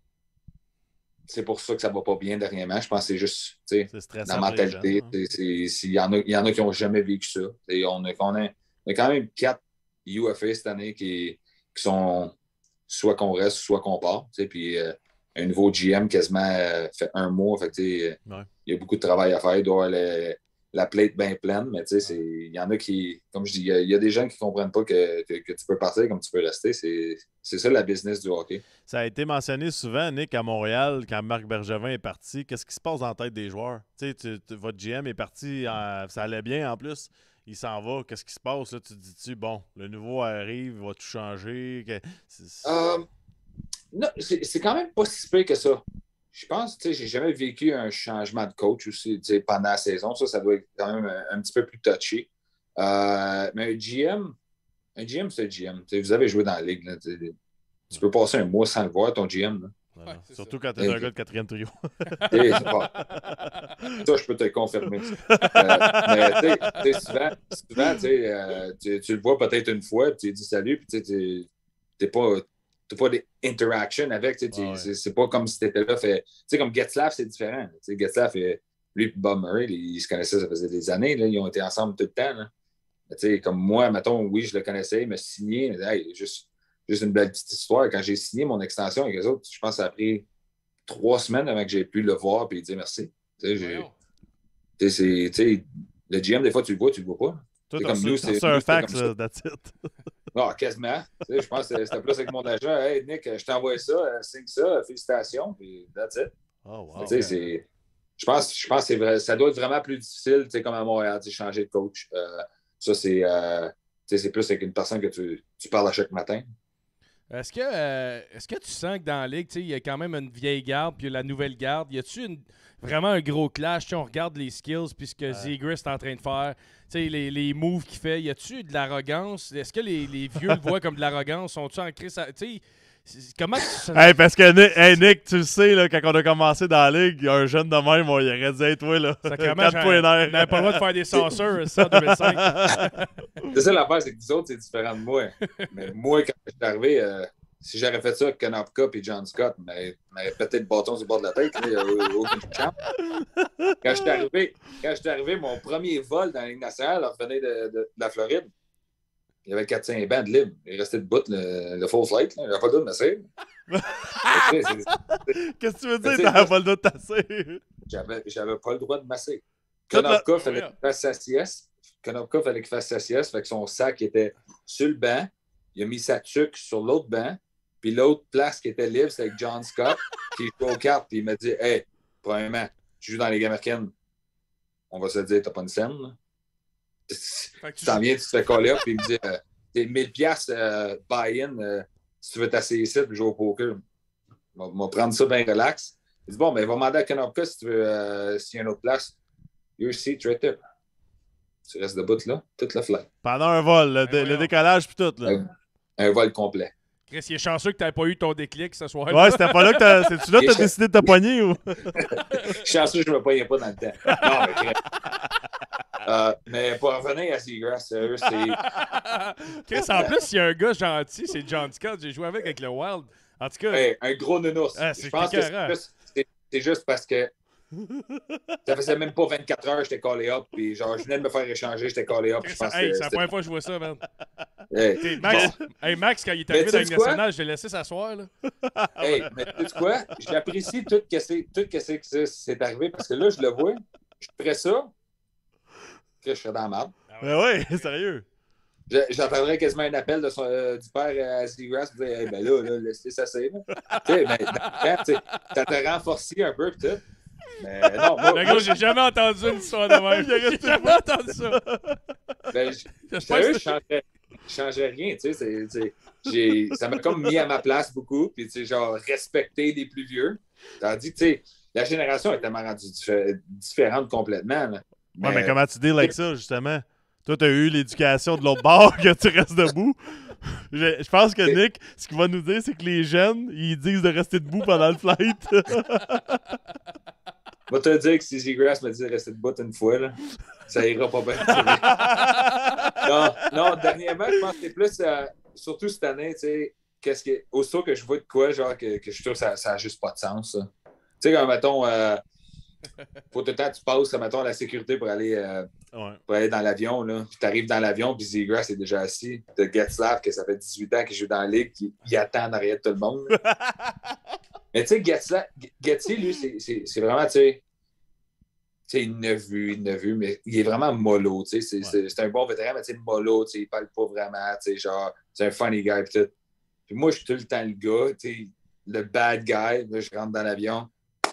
c'est pour ça que ça va pas bien dernièrement. Je pense que c'est juste, tu sais, la mentalité. Il y, en a, y en a qui n'ont jamais vécu ça. T'sais, on, a, on, a, on a quand même quatre U F A cette année qui, qui sont soit qu'on reste, soit qu'on part. Puis euh, un nouveau G M quasiment euh, fait un mois. Fait que, ouais. Il y a beaucoup de travail à faire. Il doit avoir le, la plate bien pleine, mais il y en a qui, comme je dis, il y, y a des gens qui ne comprennent pas que, que, que tu peux partir comme tu peux rester. C'est, c'est ça la business du hockey. Ça a été mentionné souvent, Nick, à Montréal, quand Marc Bergevin est parti. Qu'est-ce qui se passe dans la tête des joueurs? Tu, tu, votre G M est parti, euh, ça allait bien en plus. Il s'en va. Qu'est-ce qui se passe? Là? Tu te dis-tu, bon, le nouveau arrive, il va tout changer? Que... C'est, c'est... Euh, non, c'est, c'est quand même pas si pire que ça. Je pense, tu sais, j'ai jamais vécu un changement de coach aussi, tu sais, pendant la saison. Ça, ça doit être quand même un, un petit peu plus touché. Euh, mais un G M, un G M, c'est un G M. Tu sais, vous avez joué dans la ligue. Là, tu, tu peux passer un mois sans le voir, ton G M. Là. Ouais, surtout quand tu es un gars de quatrième trio. C'est pas... Ça, je peux te le confirmer. Euh, mais tu sais, souvent, souvent euh, tu, tu le vois peut-être une fois, puis tu lui dis salut, puis tu n'es pas... T'as pas d'interaction avec, tu sais, ah ouais. c'est, c'est pas comme si t'étais là, fait, tu sais, comme Getzlaf, c'est différent, tu sais, Getzlaf, lui et Bob Murray, ils se connaissaient, ça faisait des années, là, ils ont été ensemble tout le temps, là. Tu sais, comme moi, mettons, oui, je le connaissais, il m'a signé, hey, juste, juste une belle petite histoire, quand j'ai signé mon extension avec les autres, je pense que ça a pris trois semaines avant que j'ai pu le voir et lui dire merci, tu sais, j'ai, tu sais, tu sais, le G M, des fois, tu le vois, tu le vois pas. Toi, t'as comme nous, c'est, c'est un fax, là, that's it. Non, quasiment. Tu sais, je pense que c'était plus avec mon agent. Hey, Nick, je t'envoie ça, signe ça, félicitations, puis that's it. Oh, wow. Tu sais, c'est... Je pense, je pense que c'est vrai, ça doit être vraiment plus difficile, tu sais, comme à Montréal, tu sais, changer de coach. Euh, ça, c'est, euh, tu sais, c'est plus avec une personne que tu, tu parles à chaque matin. Est-ce que, euh, est-ce que tu sens que dans la ligue, il y a quand même une vieille garde puis la nouvelle garde? Y a-tu une, vraiment un gros clash? T'sais, on regarde les skills puis ce que ouais. Zegras est en train de faire, les, les moves qu'il fait. Y a-tu de l'arrogance? Est-ce que les, les vieux le voient comme de l'arrogance? Sont-tu ancrés? Comment tu sens? Hey, parce que Nick, hey, Nick, tu le sais, là, quand on a commencé dans la ligue, un jeune de même, on, il aurait dit hey, toi, là. quatre points d'air. On n'avait pas le droit de faire des censures, ça, en deux mille cinq. C'est ça l'affaire, c'est que vous autres, c'est différent de moi. Mais moi, quand je suis arrivé, euh, si j'aurais fait ça avec Konopka et John Scott, mais peut-être le bâton sur le bord de la tête, là, aucune chance. Quand je suis arrivé, quand je suis arrivé, mon premier vol dans la Ligue nationale, on revenait de, de, de la Floride. Il y avait quatre cinq bandes libres. Il restait debout le, le full flight. Là. Il n'avait pas le droit de masser. Qu'est-ce que tu veux dire, tu n'avais pas le droit de tasser? J'avais, j'avais pas le droit de masser. Konopka fallait qu'il fasse sa sieste. Konopka fallait qu'il fasse sa sieste. Fait que son sac était sur le banc. Il a mis sa tuque sur l'autre banc. Puis l'autre place qui était libre, c'était avec John Scott, qui jouait aux cartes. Puis il m'a dit hey, premièrement, tu joues dans les Ligue américaine. On va se dire, t'as pas une scène, là. Tu t'en viens, tu te fais coller up, puis il me dit euh, t'es mille piastres euh, buy-in euh, si tu veux t'asseoir ici et jouer au poker. On va prendre ça bien relax. Il dit bon, ben, il va demander à Konopka si tu veux, euh, s'il y a une autre place. Your seat right there. Tu restes debout là, toute la flight. Pendant un vol, le, dé- le décollage, puis tout. Là. Un, un vol complet. Chris, il est chanceux que tu n'aies pas eu ton déclic ce soir. Ouais, c'était pas là que t'as. C'est-tu là que t'as décidé de te poigner ou? Je suis chanceux que je me poignais pas dans le temps. Non, mais Chris. Euh, mais pour revenir à Zegras, sérieux, c'est. Chris, en plus, il y a un gars gentil, c'est John Scott. J'ai joué avec avec le Wild. En tout cas. Hey, un gros nounours. Ah, je pense que c'est juste, c'est, c'est juste parce que ça faisait même pas vingt-quatre heures que j'étais callé up. Puis genre, je venais de me faire échanger, j'étais callé up. Chris, hey, que c'est la première fois que je vois ça, man. Hey, Max, bon. hey, Max, quand il est arrivé dans la Ligue nationale, je l'ai laissé s'asseoir. Là. Hey, mais tu sais quoi? J'apprécie tout ce c'est, tout que c'est, que c'est arrivé parce que là, je le vois, je ferais ça, que je serais dans la merde. Mais ouais, sérieux. Je, j'entendrais quasiment un appel de son, euh, du père à Zegras pour dire hey, ben là, là laissez ça c'est. Tu sais, mais ça t'a renforcé un peu, peut-être. Mais non, moi, le gars, j'ai jamais entendu une histoire de même. J'ai jamais entendu ça. Ben, je, sérieux, je changerais, je changerais rien, tu sais. C'est, c'est, j'ai, ça m'a comme mis à ma place beaucoup, puis tu sais, genre, respecter les plus vieux. Tandis que, tu sais, la génération est tellement rendue diffé- différente complètement. Là. Mais, ouais, mais comment tu deals avec ça, justement? Toi, tu as eu l'éducation de l'autre bord, que tu restes debout. Je, je pense que Nick, ce qu'il va nous dire, c'est que les jeunes, ils disent de rester debout pendant le flight. Je vais te dire que si Zegras m'a dit de rester debout une fois, là, ça ira pas bien. non, non, dernièrement, je pense que c'est plus, euh, surtout cette année, tu sais, qu'est-ce que, aussitôt que je vois de quoi, genre, que, que je suis sûr que ça n'a juste pas de sens. Tu sais, quand, mettons, euh, faut tout le temps que tu passes, mettons, à la sécurité pour aller, euh, ouais. pour aller dans l'avion, là. Puis tu arrives dans l'avion, puis Zegras est déjà assis. T'as Getzlaff, que ça fait dix-huit ans qu'il joue dans la ligue, qui il attend en arrière de tout le monde. Mais tu sais, Getzlaff, Getzy, lui, c'est, c'est, c'est vraiment, tu sais, tu sais, il n'a vu, il n'a vu, mais il est vraiment mollo, tu sais. C'est, ouais. c'est, c'est un bon vétéran, mais tu sais, mollo, tu sais, il parle pas vraiment, tu sais, genre, c'est un funny guy, puis tout. Puis moi, je suis tout le temps le gars, tu sais, le bad guy. Là, je rentre dans l'avion.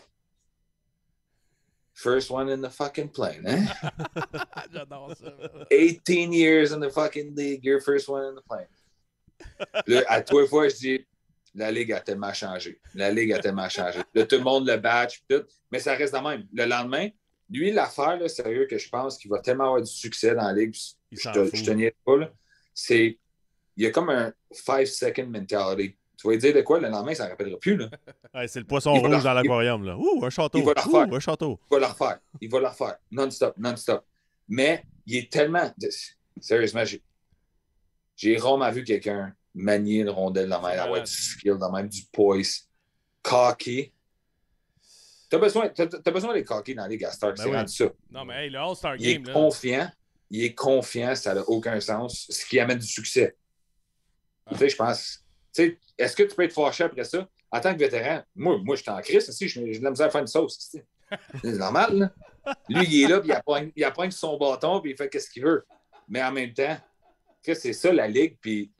First one in the fucking plane, hein? J'adore ça. eighteen years in the fucking league, you're first one in the plane. Là, à trois fois, je dis, la ligue a tellement changé. La ligue a tellement changé. Là, tout le monde le batch, tout. Mais ça reste de même. Le lendemain, lui, l'affaire, là, sérieux, que je pense qu'il va tellement avoir du succès dans la ligue, je te, je te niaise pas, là, c'est, il y a comme un five-second mentality. Tu vas lui dire de quoi, le lendemain, ça ne rappellera plus. Là. Ouais, c'est le poisson rouge leur... dans l'aquarium. Là. Ouh, un château. Il va le refaire. Ouh, un château. Il va le refaire. Il va le refaire. Non-stop, non-stop. Mais il est tellement... Sérieusement, j'ai, j'ai rarement vu quelqu'un manier une rondelle dans même, avoir du skill, dans même du poise, cocky. T'as besoin, t'as, t'as besoin d'être cocky dans les ligue à Star, ben c'est oui. rendu ça. Non, mais hey, le All-Star il Game, est là. confiant. Il est confiant, ça n'a aucun sens. Ce qui amène du succès. Ah. Tu sais, je pense... Tu sais, est-ce que tu peux être fâché après ça? En tant que vétéran, moi, moi je suis en crise aussi, j'ai de la misère à faire une sauce. C'est normal, là. Lui, il est là, puis il apprend, il apprend son bâton, puis il fait ce qu'il veut. Mais en même temps, c'est ça la ligue, puis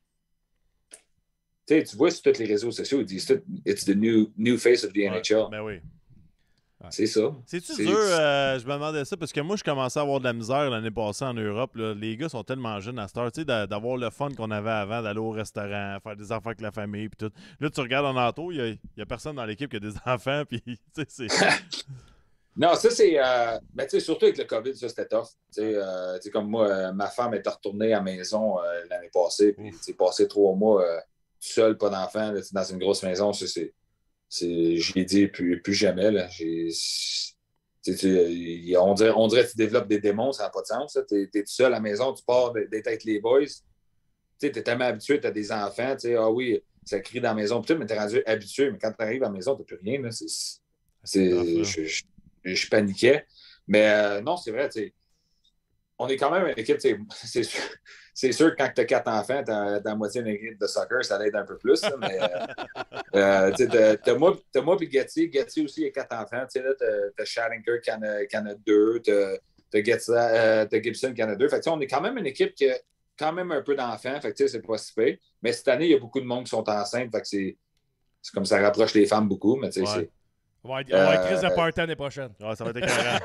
tu vois sur tous les réseaux sociaux, ils disent tout, it's the new, new face of the N H L. Ben oui. Ouais. C'est ça. C'est-tu c'est... dur? Euh, je me demandais ça parce que moi, je commençais à avoir de la misère l'année passée en Europe. Là. Les gars sont tellement jeunes à cette heure, tu sais, d'avoir le fun qu'on avait avant, d'aller au restaurant, faire des affaires avec la famille, puis tout. Là, tu regardes en auto, il n'y a, a personne dans l'équipe qui a des enfants, puis tu sais, c'est... Non, ça, c'est... Euh, ben, tu sais, surtout avec le COVID, ça, c'était tough. Tu sais, euh, comme moi, euh, ma femme était retournée à la maison euh, l'année passée, puis tu sais, passé trois mois euh, seul, pas d'enfant, là, dans une grosse maison, ça, c'est... C'est, je l'ai dit plus, plus jamais. Là. J'ai, tu, tu, on, dirait, on dirait que tu développes des démons, ça n'a pas de sens. Tu es tout seul à la maison, tu pars d'être avec les boys. Tu es tellement habitué, tu as des enfants. Ah oui, ça crie dans la maison, mais tu es rendu habitué. Mais quand tu arrives à la maison, tu n'as plus rien. Là. C'est, c'est, je, je, je paniquais. Mais euh, non, c'est vrai. On est quand même une équipe. C'est sûr, c'est sûr que quand tu as quatre enfants, tu as la moitié d'une équipe de soccer, ça l'aide un peu plus. Là, mais euh, tu as moi et Getzy. Getzy aussi, il a quatre enfants. Tu as Shattenkirk qui en a, qui en a deux. Tu as euh, Gibson qui en a deux. Fait que, on est quand même une équipe qui a quand même un peu d'enfants. Fait que c'est pas si pire. Mais cette année, il y a beaucoup de monde qui sont enceintes. Fait que c'est comme ça rapproche les femmes beaucoup. Mais tu sais, ouais. c'est. On va avoir une crise de party l'année prochaine. Ouais, ça va être écœurant.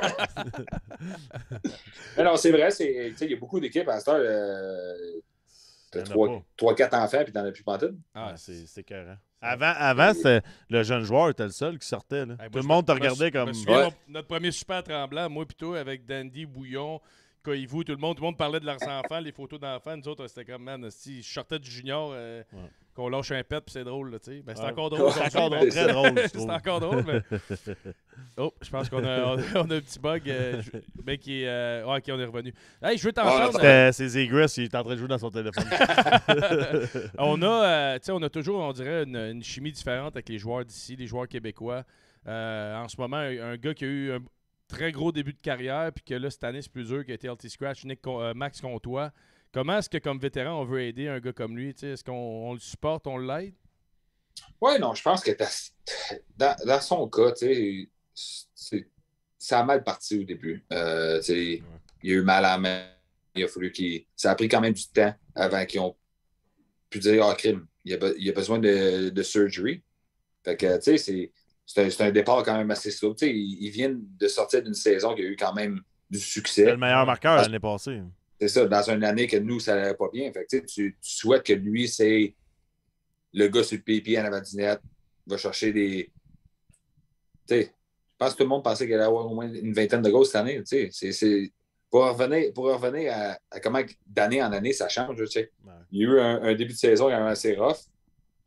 Mais non, c'est vrai, il y a beaucoup d'équipes à cette heure. Euh, tu as trois quatre enfants puis tu n'en as plus pantoute. Ah, c'est écœurant. Avant, avant c'était le jeune joueur était le seul qui sortait. Là. Hey, Tout le monde te regardait comme. Ouais. Notre premier super tremblant, moi plutôt, avec Dandy, Bouillon, Koivu, tout le monde, tout le monde parlait de leurs enfants, les photos d'enfants. Nous autres, c'était comme, man, si je sortais du junior. Euh, ouais. Qu'on lâche un pet, puis c'est drôle, là, tu sais. Ben, c'est ouais. encore drôle. C'est encore drôle, très drôle. C'est encore drôle, mais... Oh, je pense qu'on a, on a, on a un petit bug, euh, mais qui est... Euh... Oh, OK, on est revenu. Hey, je veux t'entendre... Oh, c'est Zegras, il est en train de jouer dans son téléphone. on a, euh, tu sais, on a toujours, on dirait, une, une chimie différente avec les joueurs d'ici, les joueurs québécois. Euh, en ce moment, un, un gars qui a eu un très gros début de carrière, puis que là, cette année, c'est plus dur, qui a été L T Scratch, Nick, euh, Max Comtois. Comment est-ce que, comme vétéran, on veut aider un gars comme lui? Est-ce qu'on on le supporte, on l'aide? Oui, non, je pense que dans, dans son cas, ça a mal parti au début. Euh, ouais. Il a eu mal à la main. Il a fallu qu'il. Ça a pris quand même du temps avant qu'ils ont pu dire ah, crime, il a, il a besoin de, de surgery. Fait que, tu sais, c'est, c'est, un, c'est un départ quand même assez slow. Tu sais, ils, ils viennent de sortir d'une saison qui a eu quand même du succès. C'est le meilleur marqueur l'année passée. C'est ça, dans une année que nous, ça n'allait pas bien. Fait que, tu, tu souhaites que lui, c'est le gars sur le P P en avant du net, va chercher des. Tu sais, je pense que tout le monde pensait qu'il allait avoir au moins une vingtaine de goals cette année. Tu sais, c'est, c'est... Pour revenir, pour revenir à, à comment d'année en année ça change. Tu sais. Ouais. Il y a eu un, un début de saison qui a assez rough.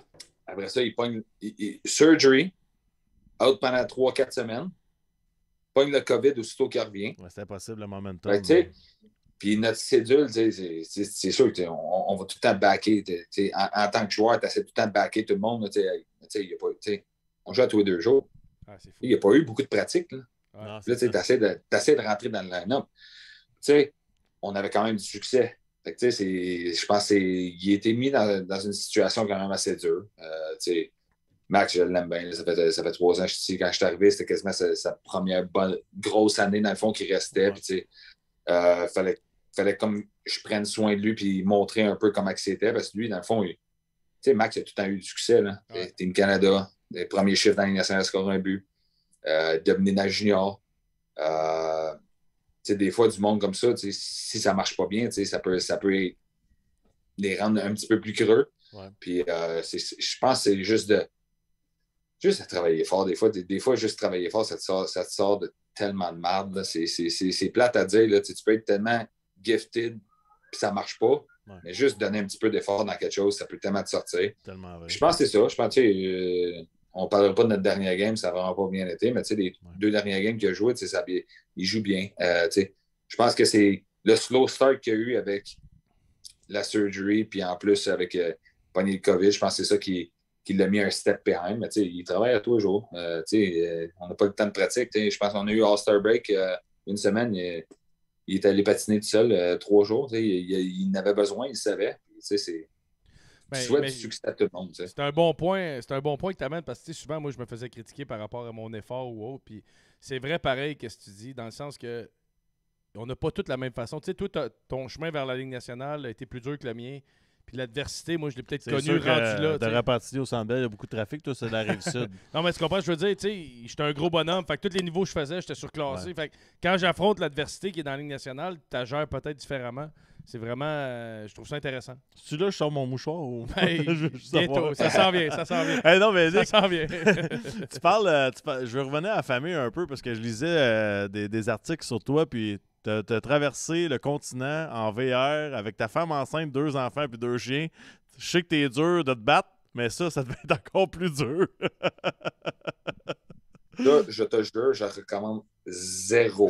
Après ça, il pogne il, il, surgery, out pendant trois quatre semaines. pogne le COVID aussitôt qu'il revient. Ouais, c'est impossible, le momentum. Fait que, tu sais, puis notre cédule, c'est, c'est, c'est sûr qu'on on va tout le temps backer. En, en tant que joueur, tu essaies tout le temps de backer tout le monde. Là, y a pas, on joue à tous les deux jours. Ah, c'est fou. Il n'y a pas eu beaucoup de pratique. Là, Ouais. Non, là c'est tu essaies de, de rentrer dans le line-up. T'sais, on avait quand même du succès. Fait que, c'est, je pense qu'il a été mis dans, dans une situation quand même assez dure. Euh, Max, je l'aime bien. Ça fait, ça fait trois ans que je suis quand je suis arrivé, c'était quasiment sa, sa première bonne, grosse année dans le fond qui restait. Ouais. Il euh, fallait, fallait comme je prenne soin de lui et montrer un peu comment c'était. Parce que lui, dans le fond, il, Max il a tout le temps eu du succès. Là. Ouais. Team Canada, les premiers chiffres dans la Ligue nationale, score un but. Euh, devenir dans le junior. Euh, des fois, du monde comme ça, si ça ne marche pas bien, ça peut, ça peut les rendre un petit peu plus creux. Ouais. Puis, euh, je pense que c'est juste de, juste de travailler fort. Des fois, des, des fois juste travailler fort, ça te sort, ça te sort de tellement de merde. C'est plate à dire. Là, tu peux être tellement gifted puis ça ne marche pas. Ouais. Mais juste donner un petit peu d'effort dans quelque chose, ça peut tellement te sortir. Tellement vrai. Je pense que c'est ça. Je pense que euh, on ne parlera pas de notre dernière game, ça n'a vraiment pas bien été, mais les ouais. deux dernières games qu'il a jouées, ça, il joue bien. Euh, je pense que c'est le slow start qu'il y a eu avec la surgery, puis en plus avec euh, pogné le COVID, je pense que c'est ça qui, qui l'a mis un step behind. Mais il travaille à tous les jours. Euh, euh, on n'a pas le temps de pratique. Je pense qu'on a eu All-Star Break euh, une semaine. Il, il est allé patiner tout seul euh, trois jours. Il, il, il en avait besoin, il le savait. C'est. Ben, je souhaite du succès à tout le monde. C'est un bon point. C'est un bon point que tu amènes parce que souvent, moi, je me faisais critiquer par rapport à mon effort ou autre. Puis c'est vrai pareil que ce que tu dis, dans le sens que on n'a pas toutes la même façon. Tu sais, toi, ton chemin vers la Ligue nationale a été plus dur que le mien. Puis l'adversité, moi, je l'ai peut-être connu rendu là. De Repentigny au Centre Bell, il y a beaucoup de trafic. Toi, c'est de la Rive-Sud. Non, mais tu comprends, je veux dire, tu sais, j'étais un gros bonhomme. Fait que tous les niveaux que je faisais, j'étais surclassé. Ouais. Fait que quand j'affronte l'adversité qui est dans la Ligue nationale, tu gères peut-être différemment. C'est vraiment... Euh, je trouve ça intéressant. Tu là, je sors mon mouchoir ou... Hey, bientôt, ça s'en vient, ça s'en vient. Hey, non, mais ça s'en vient. tu parles, euh, tu parles... Je vais revenir à la famille un peu parce que je lisais euh, des, des articles sur toi, puis tu as traversé le continent en V R avec ta femme enceinte, deux enfants puis deux chiens. Je sais que t'es dur de te battre, mais ça, ça devait être encore plus dur. Là, je te jure, je recommande zéro.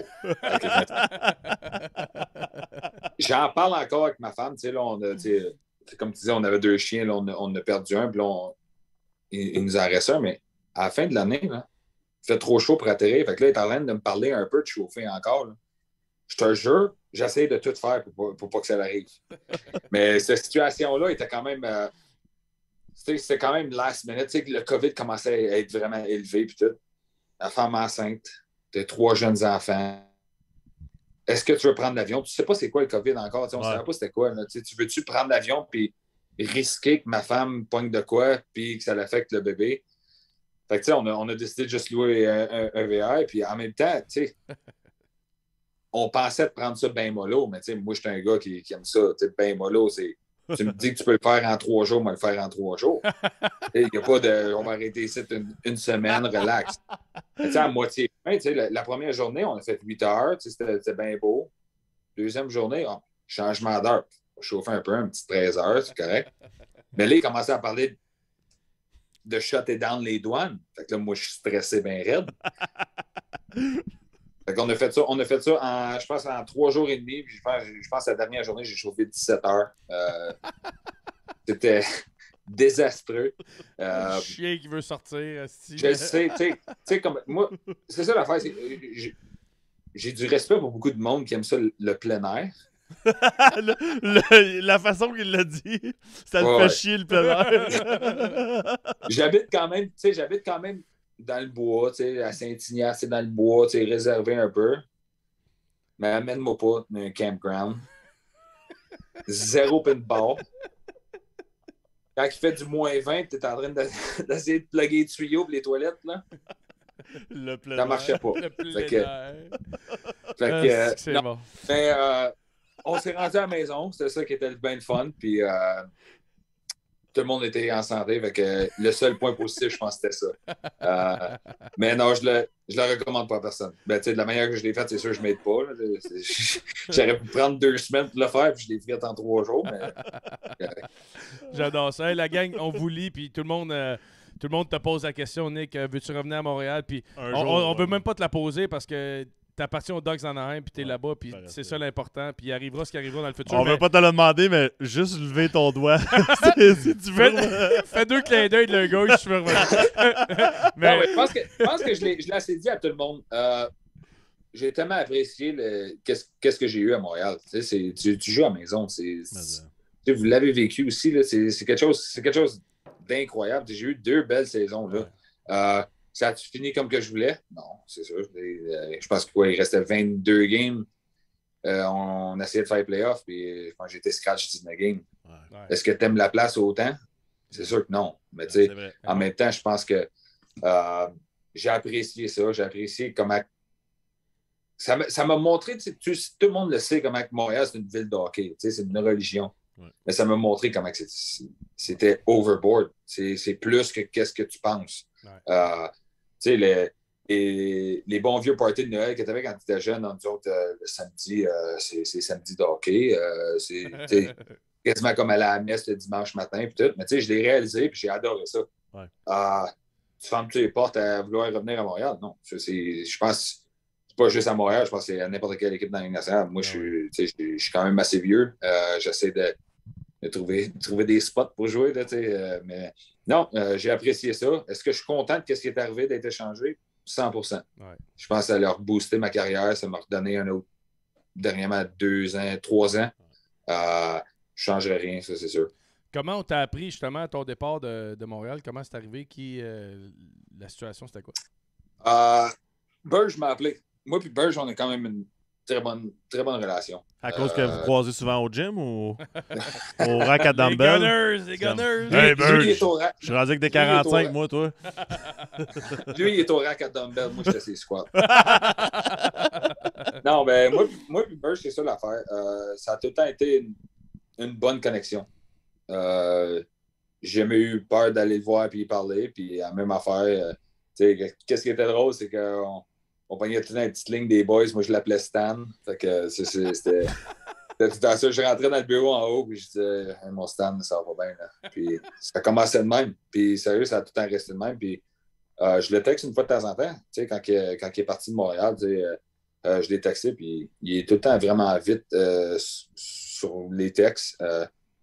J'en parle encore avec ma femme. Là, on a, comme tu disais, on avait deux chiens, là, on, a, on a perdu un, puis là, on, il, il nous en reste un, mais à la fin de l'année, il fait trop chaud pour atterrir. Fait que là, il est en train de me parler un peu de chauffer encore. Là. Je te jure, j'essaie de tout faire pour, pour, pour pas que ça arrive. Mais cette situation-là était quand même... Euh, c'était quand même last minute. Que le COVID commençait à être vraiment élevé, puis tout. La femme enceinte, tu as trois jeunes enfants. Est-ce que tu veux prendre l'avion? Tu ne sais pas c'est quoi le COVID encore. On ne ouais. savait pas c'était quoi. Là. Tu veux-tu prendre l'avion puis risquer que ma femme pogne de quoi puis que ça l'affecte le bébé? Fait que, on, a, on a décidé de juste louer un, un, un V R. Puis en même temps, on pensait de prendre ça bien mollo. Mais moi, je suis un gars qui, qui aime ça. Bien mollo, c'est... Tu me dis que tu peux le faire en trois jours, moi le faire en trois jours. Il n'y a pas de. On va arrêter ici une, une semaine, relax. À moitié. La, la première journée, on a fait huit heures, c'était bien beau. Deuxième journée, oh, changement d'heure. On chauffait un peu, un petit treize heures, c'est correct. Mais là, il commençait à parler de shutter down les douanes. Fait que là, moi, je suis stressé bien raide. Fait qu'on a fait ça, on a fait ça en, je pense, en trois jours et demi. Puis je pense, je pense que la dernière journée, j'ai chauffé dix-sept heures. Euh, C'était désastreux. Euh, chien qui veut sortir. Je sais, tu sais, comme moi, c'est ça l'affaire. J'ai du respect pour beaucoup de monde qui aime ça, le, le plein air. le, le, la façon qu'il l'a dit, ça le ouais, fait ouais. chier le plein air. J'habite quand même, tu sais, j'habite quand même dans le bois, tu sais, à Saint-Ignace, c'est dans le bois, tu sais, réservé un peu. Mais amène-moi pas un campground. Zéro pinball. Quand il fait du moins vingt, tu es en train d'essayer de, de plugger les tuyaux et les toilettes, là. Le plein ça marchait pas. Le plein fait que, air. Fait que, euh, c'est non, bon. Mais euh, on s'est rendu à la maison, c'était ça qui était bien le fun, puis euh, tout le monde était en santé, fait que le seul point positif, je pense, c'était ça. Euh, mais non, je le, je le recommande pas à personne. Ben, de la manière que je l'ai fait, c'est sûr, je m'aide pas. J'aurais pu prendre deux semaines pour le faire, puis je l'ai fait en trois jours. Mais... J'adore ça. Hey, la gang, on vous lit, puis tout le monde... Euh... tout le monde te pose la question, Nick, euh, veux-tu revenir à Montréal? Puis Un on, jour, on, on veut ouais. même pas te la poser parce que t'appartiens aux Ducks d'Anaheim, puis t'es Ouais, là-bas, puis ça reste c'est là. ça l'important. Puis il arrivera ce qui arrivera dans le futur. On mais veut pas te le demander, mais juste lever ton doigt. si, si tu veux. Fais, fais deux clins d'œil de le gauche, je peux revenir. Mais... mais Ouais, je pense que, je, pense que je l'ai je l'ai assez dit à tout le monde. Euh, j'ai tellement apprécié le, qu'est-ce, qu'est-ce que j'ai eu à Montréal. Tu, sais, c'est, tu, tu joues à la maison. C'est, c'est, tu sais, vous l'avez vécu aussi. Là, c'est, c'est, quelque chose, c'est quelque chose d'incroyable. J'ai eu deux belles saisons. Là. Ouais. Euh, ça a-tu fini comme que je voulais? Non, c'est sûr. Je pense qu'il restait vingt-deux games. Euh, on essayait de faire les playoffs, puis quand j'étais scratch dix-neuf games. Ouais. Est-ce que tu aimes la place autant? C'est sûr que non. Mais tu sais, en même temps, je pense que euh, j'ai apprécié ça. J'ai apprécié comment. Ça m'a, ça m'a montré, tu, tout le monde le sait, comment Montréal, c'est une ville de hockey. C'est une religion. Ouais. Mais ça m'a montré comment que c'était, c'était overboard. C'est, c'est plus que qu'est-ce que tu penses. Ouais. Euh, tu sais, les, les, les bons vieux parties de Noël que tu avais quand tu étais jeune, nous autres, euh, le samedi, euh, c'est, c'est samedi de hockey. Euh, c'est quasiment comme aller à la messe le dimanche matin. Puis tout. Mais tu sais, je l'ai réalisé et j'ai adoré ça. Ouais. Euh, tu fermes les portes à vouloir revenir à Montréal. Non. C'est, je pense pas juste à Montréal, je pense que c'est à n'importe quelle équipe dans la Ligue nationale. Moi, je suis, je suis quand même assez vieux. Euh, j'essaie de, de, trouver, de trouver des spots pour jouer. Là, euh, mais non, euh, j'ai apprécié ça. Est-ce que je suis content de ce qui est arrivé d'être échangé? cent pour cent. Ouais. Je pense que ça a leur boosté ma carrière. Ça m'a redonné un autre, dernièrement, deux ans, trois ans. Euh, je ne changerais rien, ça, c'est sûr. Comment on t'a appris justement à ton départ de, de Montréal? Comment c'est arrivé? Qui, euh, la situation, c'était quoi? Euh, Burge m'a appelé. Moi et Burge, on a quand même une très bonne, très bonne relation. À cause euh... que vous croisez souvent au gym ou au rack à dumbbell? Les Gunners, les Gunners! Hey, Burge, lui, il est au ra... je suis rendu avec des quarante-cinq, moi, toi. Lui, il est au rack à dumbbell. Moi, je fais ses squats. Non, mais moi, moi et Burge, c'est ça l'affaire. Euh, ça a tout le temps été une, une bonne connexion. Euh, j'ai jamais eu peur d'aller le voir et y parler. Puis la même affaire, euh, qu'est-ce qui était drôle, c'est qu'on on pognait tout dans une petite ligne des boys. Moi, je l'appelais Stan. Fait que c'est, c'est, c'était, c'était tout ça. Je rentrais dans le bureau en haut et je disais hey, mon Stan, ça va bien. Là. Puis ça commençait de même. Puis sérieux, ça a tout le temps resté de même. Puis euh, je le texte une fois de temps en temps. Quand il, quand il est parti de Montréal, euh, euh, je l'ai texté. Puis il est tout le temps vraiment vite euh, sur les textes. Euh,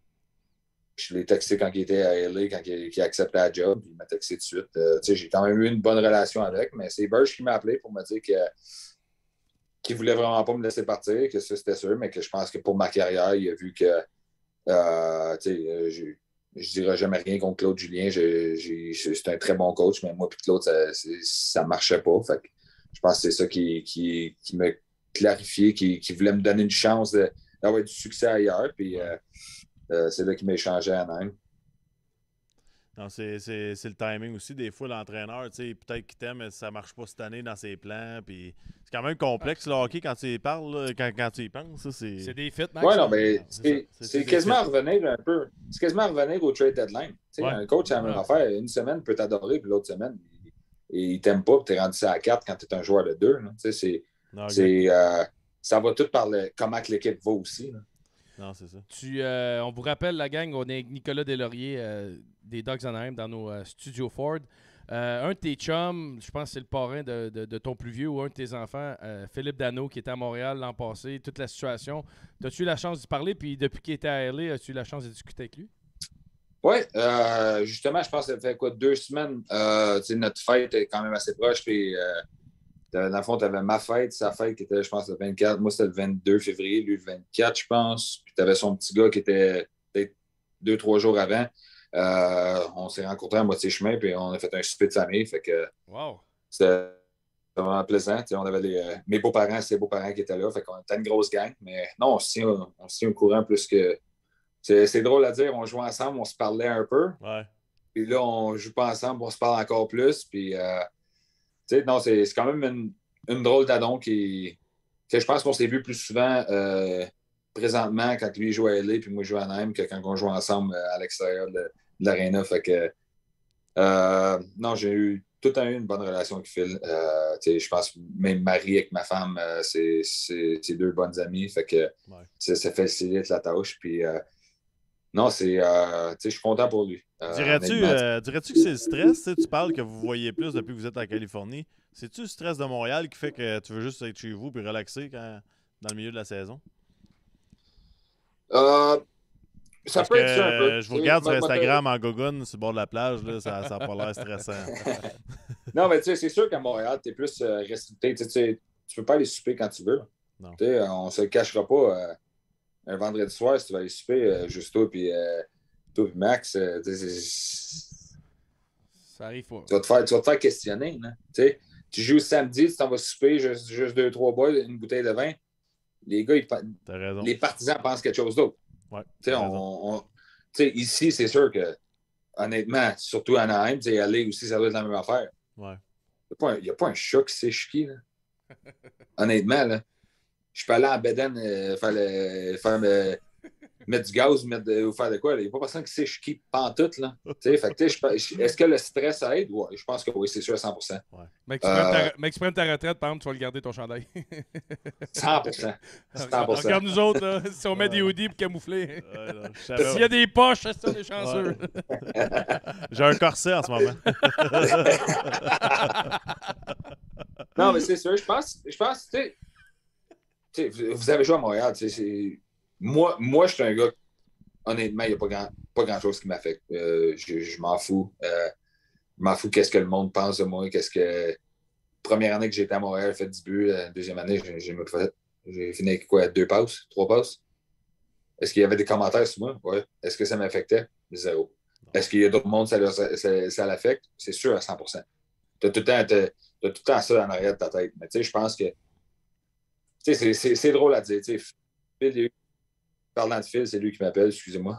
Je l'ai texté quand il était à L A, quand il, il acceptait la job. Il m'a texté tout de suite. Euh, j'ai quand même eu une bonne relation avec, mais c'est Burge qui m'a appelé pour me dire que, qu'il ne voulait vraiment pas me laisser partir, que ça c'était sûr, mais que je pense que pour ma carrière, il a vu que euh, je ne dirais jamais rien contre Claude Julien. Je, j'ai, c'est un très bon coach, mais moi et Claude, ça ne marchait pas. Fait que je pense que c'est ça qui, qui, qui m'a clarifié, qui, qui voulait me donner une chance de, d'avoir du succès ailleurs. Puis, euh, Euh, c'est là qu'il m'a échangé à Nîmes. Non, c'est, c'est, c'est le timing aussi. Des fois, l'entraîneur, tu sais, peut-être qu'il t'aime, mais ça ne marche pas cette année dans ses plans. Puis c'est quand même complexe, le hockey, quand tu y parles, là, quand, quand tu y penses. Ça, c'est... c'est des fits, Max. Oui, non, mais c'est, c'est, c'est, c'est, c'est quasiment à revenir un peu. C'est quasiment à revenir au trade deadline. Ouais. Un coach, c'est la même affaire. Une semaine peut t'adorer, puis l'autre semaine, il, il t'aime pas, puis t'es rendu ça à quatre quand tu es un joueur de deux. Là. C'est, non, c'est, euh, ça va tout par le, comment que l'équipe va aussi. Là. Non, c'est ça. Tu, euh, on vous rappelle, la gang, on est avec Nicolas Deslauriers euh, des Ducks d'Anaheim dans nos euh, studios Ford. Euh, un de tes chums, je pense que c'est le parrain de, de, de ton plus vieux ou un de tes enfants, euh, Philippe Dano, qui était à Montréal l'an passé, toute la situation. As-tu eu la chance d'y parler? Puis depuis qu'il était à L A, as-tu eu la chance de discuter avec lui? Oui, euh, justement, je pense que ça fait quoi, deux semaines. Euh, notre fête est quand même assez proche. Puis, euh, dans le fond, tu avais ma fête, sa fête qui était, je pense, le vingt-quatre. Moi, c'était le vingt-deux février, lui, le vingt-quatre, je pense. Puis, tu avais son petit gars qui était peut-être deux, trois jours avant. Euh, on s'est rencontrés à moitié chemin, puis on a fait un souper de famille. Fait que wow. C'était vraiment plaisant. T'sais, on avait les, euh, mes beaux-parents, ses beaux-parents qui étaient là. Fait qu'on était une grosse gang. Mais non, on se tient, on se tient au courant plus que. C'est, c'est drôle à dire, on jouait ensemble, on se parlait un peu. Ouais. Puis là, on joue pas ensemble, on se parle encore plus. Puis. Euh, Tu sais, non, c'est, c'est quand même une, une drôle d'adon qui. Que je pense qu'on s'est vu plus souvent euh, présentement quand lui joue à L A puis moi je joue à Nîmes que quand on joue ensemble à l'extérieur de, de l'aréna. Fait que. Euh, non, j'ai eu tout le temps eu une bonne relation avec Phil. Euh, tu sais, je pense même Marie avec ma femme, euh, c'est, c'est, c'est deux bonnes amies. Fait que ouais. ça, ça facilite la tâche. Puis. Euh, non, c'est. Euh, tu sais, je suis content pour lui. Euh, Dirais-tu euh, dirais-tu que c'est le stress? Tu sais, tu parles que vous voyez plus depuis que vous êtes en Californie. C'est-tu le stress de Montréal qui fait que tu veux juste être chez vous et relaxer quand, dans le milieu de la saison? Euh, ça Parce peut que, être ça un peu. euh, je vous regarde sur Ma- ma- Instagram en gogoune sur le bord de la plage, là, ça n'a pas l'air stressant. Non, mais tu sais, c'est sûr qu'à Montréal, tu es plus euh, restricté. Tu sais, tu peux pas aller souper quand tu veux. Non. Tu sais, on se le cachera pas. Euh, un vendredi soir, si tu vas aller souper, euh, juste toi puis euh, toi puis Max, euh, tu sais, c'est- Ça arrive pas. tu vas te faire, tu vas te faire questionner. Là. Tu sais, tu joues samedi, tu t'en vas souper, juste, juste deux, trois bois, une bouteille de vin. Les gars, ils, pa- T'as raison. les partisans pensent quelque chose d'autre. Ouais, Tu sais, t'as on, raison. on- tu sais, ici, c'est sûr que, honnêtement, surtout à Anaheim, tu sais, L A aussi, ça doit être la même affaire. Ouais. Il n'y a, a pas un chat qui sait chier, là. Honnêtement, là. Je peux aller en Beden euh, faire, le, faire le- mettre du gaz mettre de, ou faire de quoi. Il n'y a pas personne qui sait chier pantoute, là. T'sais, fait que, t'sais, je- je- est-ce que le stress aide? Ouais, je pense que oui, c'est sûr à cent pour cent. Ouais. Mec, tu prends ta, Euh, mec, tu prends ta retraite, par exemple, tu vas le garder ton chandail. cent pour cent. cent pour cent. Regarde nous autres, là, si on met des hoodies pour camoufler. Ouais, non, je savais- S'il y a des poches, c'est ça, des chanceux. J'ai un corset en ce moment. Non, mais c'est sûr, je pense, je pense, tu sais, tu sais, vous vous avez joué à Montréal, tu sais, c'est- moi, moi, je suis un gars, honnêtement, il n'y a pas grand, pas grand chose qui m'affecte. Euh, je je m'en fous. Euh, je m'en fous qu'est-ce que le monde pense de moi, qu'est-ce que. Première année que j'étais à Montréal, j'ai fait dix buts. La deuxième année, j'ai j'ai même pas fait. J'ai fini avec quoi, deux passes, trois passes? Est-ce qu'il y avait des commentaires sur moi? Oui. Est-ce que ça m'affectait? Zéro. Est-ce qu'il y a d'autres mondes, ça, leur- ça, ça- ça l'affecte? C'est sûr à cent pour cent. Tu as tout le temps, t'as- t'as tout le temps ça en arrière de ta tête. Mais tu sais, je pense que. Tu sais, c'est- c'est c'est drôle à dire. Tu sais, Phil, il y a eu- parlant de Phil, c'est lui qui m'appelle, excusez-moi.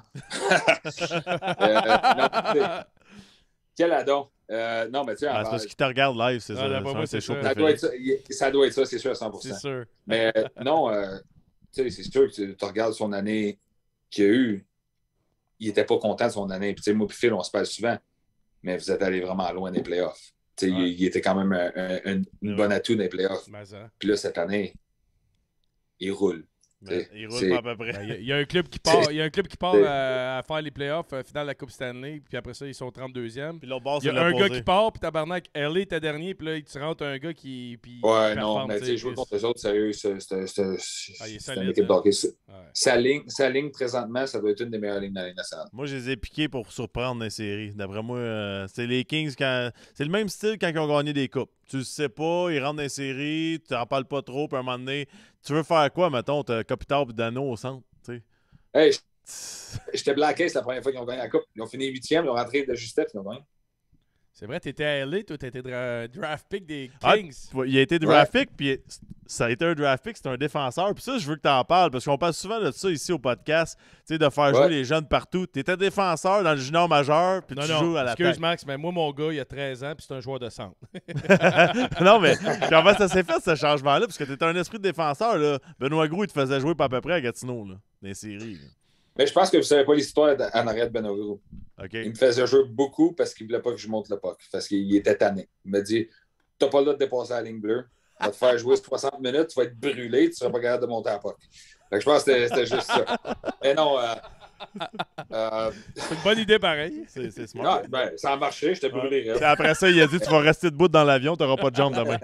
Euh, non, tu sais, quel adon. Euh, non, mais tu sais, Ah, en- c'est parce qu'il te regarde live, c'est Ah, ça. d'après C'est moi, un de ses c'est shows ça. ça, préférés. doit être ça, il- ça doit être ça, c'est sûr à cent pour cent. C'est sûr. Mais euh, non, euh, tu sais, c'est sûr que tu, tu regardes son année qu'il a eue, il n'était pas content de son année. Puis, tu sais, moi et Phil, on se parle souvent, mais vous êtes allé vraiment loin des playoffs. Tu sais, Ouais. il, il était quand même un, un, un, une Ouais. bonne atout des playoffs. Mais ça. Puis là, cette année, il roule. Mais il roule C'est- pas à peu près. Ben, Il y, a- il y a un club qui part, il y a un club qui part à, à faire les playoffs, euh, finale de la Coupe Stanley, puis après ça, ils sont trente-deuxième. Puis l'autre bord, Il c'est y a un gars l'opposé. qui part, puis tabarnak, L A était dernier, puis là, tu rentres un gars qui. Puis Ouais, il non, performe, mais tu sais, jouer puis- contre eux autres, sérieux, c'est c'est- c'est- Ah, il est c'est une solide, équipe hein. de hockey. C'est- Ouais. Sa ligne, sa ligne, présentement, ça doit être une des meilleures lignes dans la Ligue nationale. Moi, je les ai piqués pour surprendre les séries. D'après moi, euh, c'est les Kings quand. C'est le même style quand ils ont gagné des coupes. Tu le sais pas, ils rentrent dans les séries, tu n'en parles pas trop, puis à un moment donné, tu veux faire quoi, mettons, t'as Kopitar et Dano au centre, tu sais. Hey, j'étais blacké, c'est la première fois qu'ils ont gagné la Coupe. Ils ont fini huitième, ils ont rentré de justesse, ils ont gagné. C'est vrai, t'étais à L A, toi, t'étais dra- draft pick des Ah, Kings. tu vois, il a été draft pick, puis ça a été un draft pick, c'est un défenseur. Puis ça, je veux que tu en parles, parce qu'on parle souvent de ça ici au podcast, tu sais, de faire jouer Ouais. les jeunes partout. Tu étais défenseur dans le junior majeur, puis Non, tu non, joues à la excuse Max, mais moi, mon gars, il a treize ans, puis c'est un joueur de centre. Non, mais comment ça s'est fait, ce changement-là? Parce que tu étais un esprit de défenseur, là. Benoît Gros, il te faisait jouer pas à peu près à Gatineau, là, dans les séries. là. Mais je pense que vous ne savez pas l'histoire en arrière de Benoît Gros. OK? Il me faisait jouer beaucoup parce qu'il ne voulait pas que je monte le puck. Parce qu'il était tanné. Il m'a dit t'as pas le droit de dépasser la ligne bleue. On va te faire jouer soixante minutes, tu vas être brûlé, tu ne seras pas capable de monter à puck. Fait que je pense que c'était- c'était juste ça. Mais non, euh, euh, C'est une bonne idée, pareil. C'est c'est smart. non, ben, ça a marché, j'étais brûlé. Puis raide. après ça, il a dit tu vas rester debout dans l'avion, tu n'auras pas de jambes demain.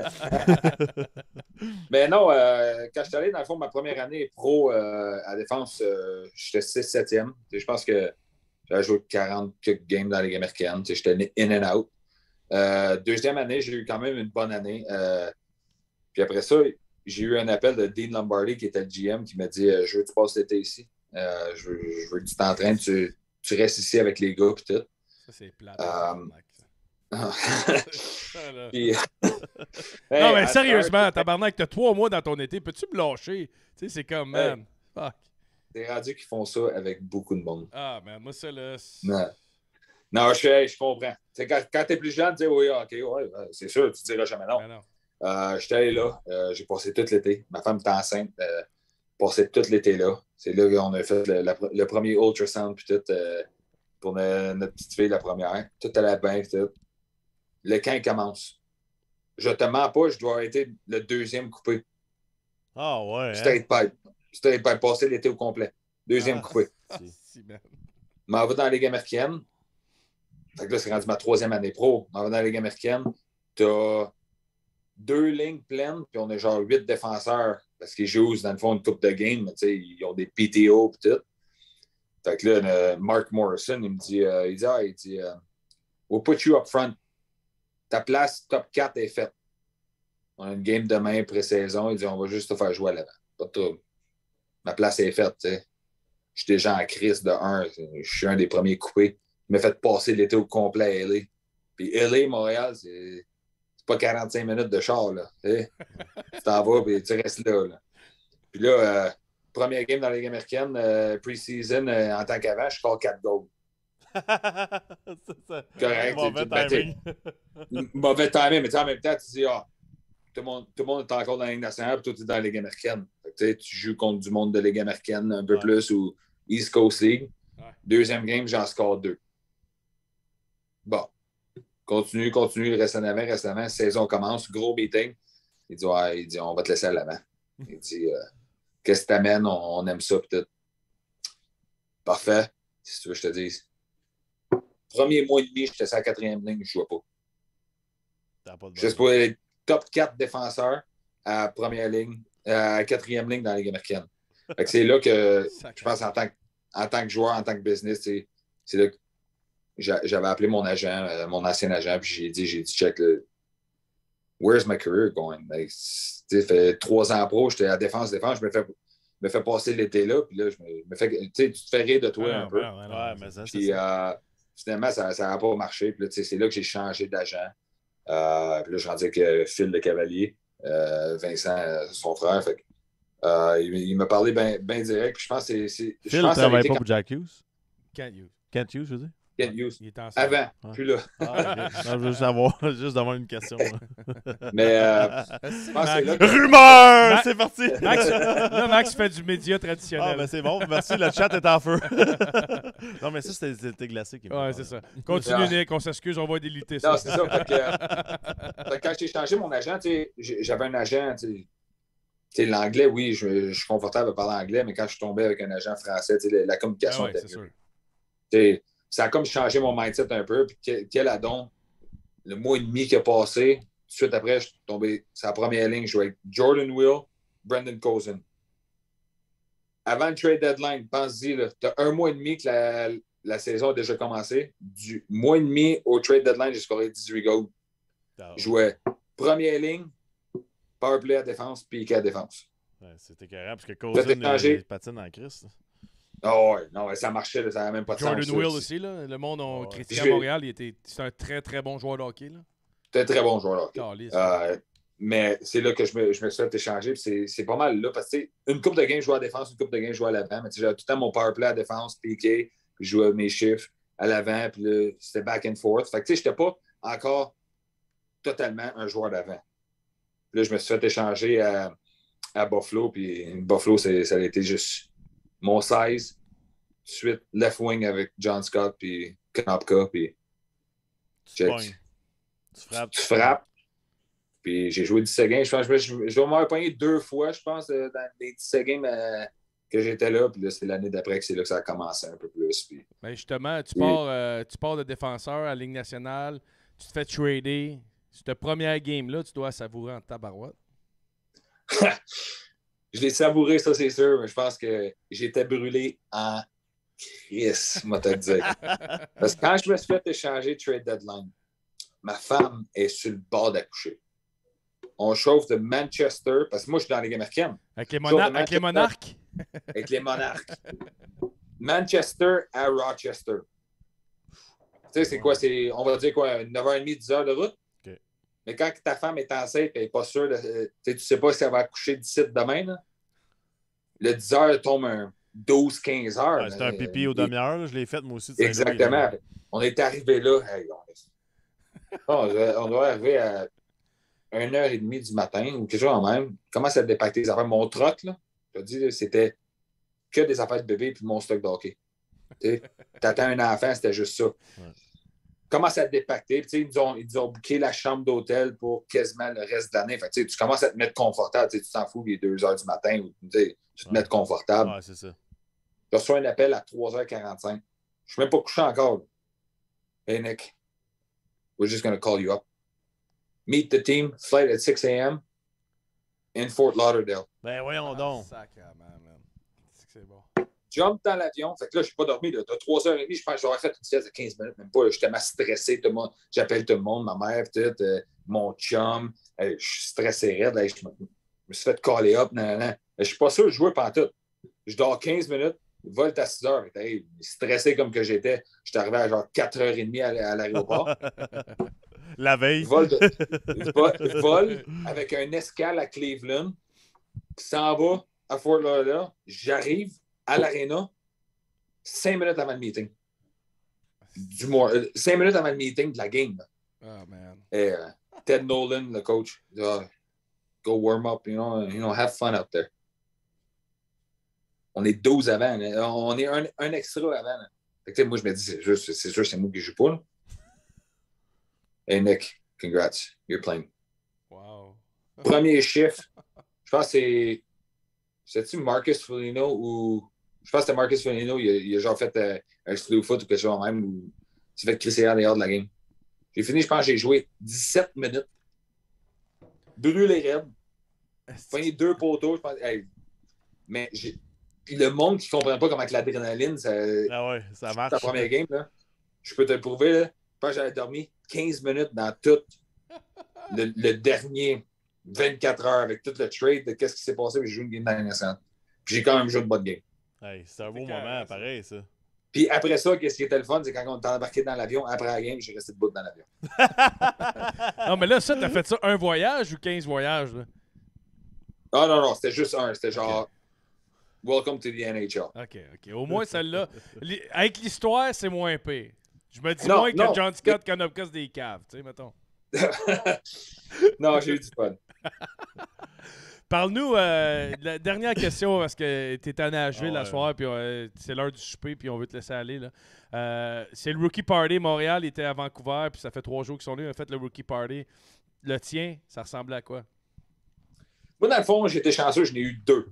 Mais non, euh, quand je suis allé, dans le fond, ma première année pro euh, à défense, euh, j'étais six septième. Je pense que j'avais joué quarante quelques games dans la Ligue américaine. Tu sais, j'étais in and out. Euh, deuxième année, j'ai eu quand même une bonne année. Euh, puis après ça, j'ai eu un appel de Dean Lombardi, qui était le G M, qui m'a dit euh, je veux que tu passes l'été ici. Euh, je, veux, je veux que tu t'entraînes, tu, tu restes ici avec les gars. Puis tout. Ça, c'est plate. Euh, Ça, là. Puis- Non, mais à sérieusement, cette heure, tabarnak, t'as trois mois dans ton été. Peux-tu me lâcher? Tu sais, c'est comme, Hey. man. Fuck. C'est rendu qu'ils font ça avec beaucoup de monde. Ah, man, moi, ça, là. c'est- Non, non je, hey, je comprends. Tu sais, quand quand tu es plus jeune, tu dis oui, OK, ouais, ouais, c'est sûr, tu diras jamais non. Ben non. Euh, J'étais allé là, euh, j'ai passé tout l'été. Ma femme était enceinte, euh, passé tout l'été là. C'est là qu'on a fait le, la- le premier ultrasound, puis tout, euh, pour ne- notre petite fille, la première. Tout allait bien, puis tout. Le camp commence. Je te mens pas, je dois avoir été le deuxième coupé. Ah ouais. hein? Straight pipe. Straight pipe, passé l'été au complet. Deuxième Ah. coupé. Ah, si, man. m'en vais dans la Ligue américaine. Fait que là, c'est rendu ma troisième année pro. M'en vais dans la Ligue américaine. T'as deux lignes pleines, puis on est genre huit défenseurs. Parce qu'ils jouent, dans le fond, une coupe de game, mais tu sais, ils ont des P T O et tout. Fait que là, euh, Mark Morrison, il me dit, euh, il dit, ah, il dit, uh, we'll put you up front. Ta place top quatre est faite. On a une game demain pré-saison. Il dit, on va juste te faire jouer à l'avant. Pas de trouble. Ma place est faite, tu sais. Je suis déjà en crise de un. Je suis un des premiers coupés. Il m'a fait passer l'été au complet à L A. Puis L A, Montréal, c'est, c'est pas quarante-cinq minutes de char, là. Tu sais. Tu t'en vas, puis tu restes là, là. Puis là, euh, première game dans la Ligue américaine, euh, pre-season, euh, en tant qu'avant, je score quatre goals. c'est ça. Correct. Mauvais Ben, timing. Mauvais timing, mais en même temps, tu dis, ah, tout le monde, tout le monde est encore dans la Ligue nationale, puis toi, tu es dans la Ligue américaine. Fait que, tu joues contre du monde de Ligue américaine un peu ouais. plus ou East Coast League. Ouais. Deuxième game, j'en score deux. Bon. Continue, continue, il reste en avant, reste en avant. Saison commence, gros meeting. Il dit, ouais, il dit, on va te laisser à l'avant. Il dit, euh, qu'est-ce que t'amènes? On, on aime ça, peut-être. Parfait. Si tu veux, je te dise. Premier mois et demi, j'étais sur la quatrième ligne, je ne jouais pas. Pas Juste pour les top quatre défenseurs à première ligne, à quatrième ligne dans la Ligue américaine. Fait que c'est là que, je pense, en tant que, en tant que joueur, en tant que business, c'est, c'est là que j'avais appelé mon agent, euh, mon ancien agent, puis j'ai dit, j'ai dit, check, le, where's my career going? Like, ça fait trois ans pro, j'étais à défense, défense, je me fais, me fais passer l'été là, puis là, je me, me fais, tu sais, tu te fais rire de toi Ouais, un peu. ouais, ouais, Ouais, mais ça, c'est Puis, ça. euh, finalement, ça n'a pas marché. Puis là, c'est là que j'ai changé d'agent. Euh, puis là, je rendais avec Phil Le Cavalier, euh, Vincent, euh, son frère. Fait que, euh, il, il m'a parlé bien ben direct. Puis je pense que c'est. Phil ne travaille pas pour Jack Hughes? Can't use. Kent Hughes, je veux dire? Ken Hughes. Il était ensemble. Avant, Ouais. plus là. Ah, okay. Non, je veux juste savoir, juste d'avoir une question. Mais euh, je pense que c'est là que- Rumeur! Max- C'est parti! Max, là, Max fait du média traditionnel. Ah, ben c'est bon, merci, le chat est en feu. Non, mais ça, c'était c'était glacé. Qui Ouais, c'est ça. Continue, Ouais. Nick, on s'excuse, on va déliter ça. Non, c'est ça. Fait que, euh, fait que quand j'ai changé mon agent, tu sais, j'ai- j'avais un agent, tu sais, tu sais, l'anglais, oui, je, je suis confortable à parler anglais, mais quand je suis tombé avec un agent français, tu sais, la, la communication Ah ouais, était c'est sûr. Tu sais, ça a comme changé mon mindset un peu. Puis quel, quel adon, le mois et demi qui a passé, tout de suite après, je suis tombé sur la première ligne, je jouais avec Jordan Will, Brendan Cousin. Avant le trade deadline, pense-y, tu as un mois et demi que la, la saison a déjà commencé. Du mois et demi au trade deadline, j'ai scoré dix-huit goals. Je jouais première ligne, power play à défense, piqué à défense. Ouais, c'était carré parce que Vous êtes Cousin, échangé. il patine en Christ. Oh, ouais, non, ouais, ça marchait, là, ça n'avait même pas de Jordan sens. Will ça. aussi, là. Le monde a Ouais. critiqué à J'ai- Montréal. Il était, c'est un très, très bon joueur de hockey, là. C'était un très bon joueur. Là. Caliste. Euh, mais c'est là que je me, je me suis fait échanger. puis C'est, c'est pas mal là. Parce que tu sais, une coupe de game, je jouais à la défense, une coupe de game, je jouais à l'avant. Mais tu sais, j'avais tout le temps mon power play à la défense, piqué, puis je jouais mes chiffres à l'avant, puis là, c'était back and forth. Fait que tu sais, j'étais pas encore totalement un joueur d'avant. Puis là, je me suis fait échanger à, à Buffalo, puis Buffalo, c'est, ça a été juste mon size. Tout de suite, left wing avec John Scott, puis Knopka, puis Tu Check. pognes. Tu frappes. tu frappes. Puis j'ai joué dix-sept games. Je pense que je, je, je dois m'avoir pogné deux fois, je pense, euh, dans les dix-sept games euh, que j'étais là. Puis là, c'est l'année d'après que c'est là que ça a commencé un peu plus. Puis... Ben justement, tu Oui. pars, euh, tu pars de défenseur à la Ligue nationale, tu te fais trader. Cette première game-là, tu dois savourer en tabarouette. je l'ai savouré, ça, c'est sûr, mais je pense que j'étais brûlé en crise, moi, te le dire. Parce que quand je me suis fait échanger trade deadline, ma femme est sur le bord d'accoucher. On chauffe de Manchester, parce que moi, je suis dans la Ligue américaine. Avec les, Chauffe mona- de avec les Manchester monarques? Avec les Monarques. Manchester à Rochester. Tu sais, c'est quoi? C'est, on va dire quoi? neuf heures trente, dix heures de route? OK. Mais quand ta femme est enceinte et elle n'est pas sûre, de, tu sais, tu sais pas si elle va accoucher d'ici demain, là, le dix heures tombe un douze quinze heures. Ouais, c'était un pipi aux Et- demi-heures. là. Je l'ai fait, moi aussi. de Saint-Louis, Exactement. là. On est arrivé là. Hey, on, on doit- on doit arriver à une heure trente du matin ou quelque chose en même. Comment ça dépacte les affaires? Mon troc, là, je te dis, là, c'était que des affaires de bébé puis mon stock de hockey. Tu attends un enfant, c'était juste ça. Commence à te dépacter. Puis, tu sais, ils nous ont, ils nous ont booké la chambre d'hôtel pour quasiment le reste de l'année. Fait que, tu sais, tu commences à te mettre confortable. Tu sais, tu t'en fous, il est deux heures du matin. Ou, tu sais, tu te Ouais. mets confortable. Ouais, c'est ça. Je reçois un appel à trois heures quarante-cinq. Je suis même pas couché encore. Hey, Nick, we're just going to call you up. Meet the team, flight at six a.m. in Fort Lauderdale. Ben voyons donc. Sacrément, man. C'est bon. Jump dans l'avion. Fait que là, je n'ai pas dormi. Là. De trois heures trente, je pense que j'aurais fait une sieste de quinze minutes, même pas. J'étais tellement stressé. Tout le monde, j'appelle tout le monde, ma mère, tout, euh, mon chum. Euh, je suis stressé raide. Là, je, me, je me suis fait caller up. Nan, nan, nan. Je suis pas sûr de jouer pendant tout. Je dors quinze minutes. Volte à six heures. Hey, stressé comme que j'étais. J'étais arrivé à genre quatre heures trente à, à l'aéroport. La veille. Vol, de, vol, vol avec un escale à Cleveland qui s'en va à Fort Lauderdale. J'arrive à l'aréna cinq minutes avant le meeting. Du moins, euh, cinq minutes avant le meeting de la game. Oh, man. Et euh, Ted Nolan, le coach, dit, oh, go warm up, you know, you know, have fun out there. On est douze avant. Là. On est un, un extra avant. Là. Fait que, moi, je me dis, c'est juste, c'est sûr, c'est moi qui joue pas. Là. Hey, Nick, congrats. You're playing. Wow. Premier chiffre, je pense que c'est. C'est-tu Marcus Foligno ou. Je pense que c'était Marcus Foligno. Il a, il a genre fait euh, un slew foot ou quelque chose même. Ou il s'est fait crisser à dehors de la game. J'ai fini, je pense que j'ai joué dix-sept minutes. Brûlé raide. Pogné deux poteaux. Je pense. Hey, mais j'ai. Le monde qui ne comprend pas comment l'adrénaline, ça. Ah ouais, ça marche. Ta première game, là. Je peux te le prouver, là. Je pense que j'avais dormi quinze minutes dans tout le, le dernier vingt-quatre heures avec tout le trade de qu'est-ce qui s'est passé. J'ai joué une game dans l'innocent. Puis j'ai quand même joué de bonne game. Hey, c'est un beau moment, pareil, ça. Puis après ça, qu'est-ce qui était le fun, c'est quand on était embarqué dans l'avion, après la game, j'ai resté debout dans l'avion. Non, mais là, ça, t'as fait ça un voyage ou quinze voyages? Là? Ah non, non, c'était juste un. C'était genre okay. Welcome to the N H L. OK, OK. Au moins, celle-là. Avec l'histoire, c'est moins pire. Je me dis non, moins non, que John Scott, Konopka, c'est des caves, tu sais, mettons. Non, j'ai eu du fun. Parle-nous, euh, la dernière question, parce que tu es à Nashville oh, la ouais. soirée, puis euh, c'est l'heure du souper, puis on veut te laisser aller. Là. Euh, c'est le Rookie Party Montréal, il était à Vancouver, puis ça fait trois jours qu'ils sont là, ils ont fait le Rookie Party. Le tien, ça ressemblait à quoi? Moi, dans le fond, j'étais chanceux, j'en ai eu deux.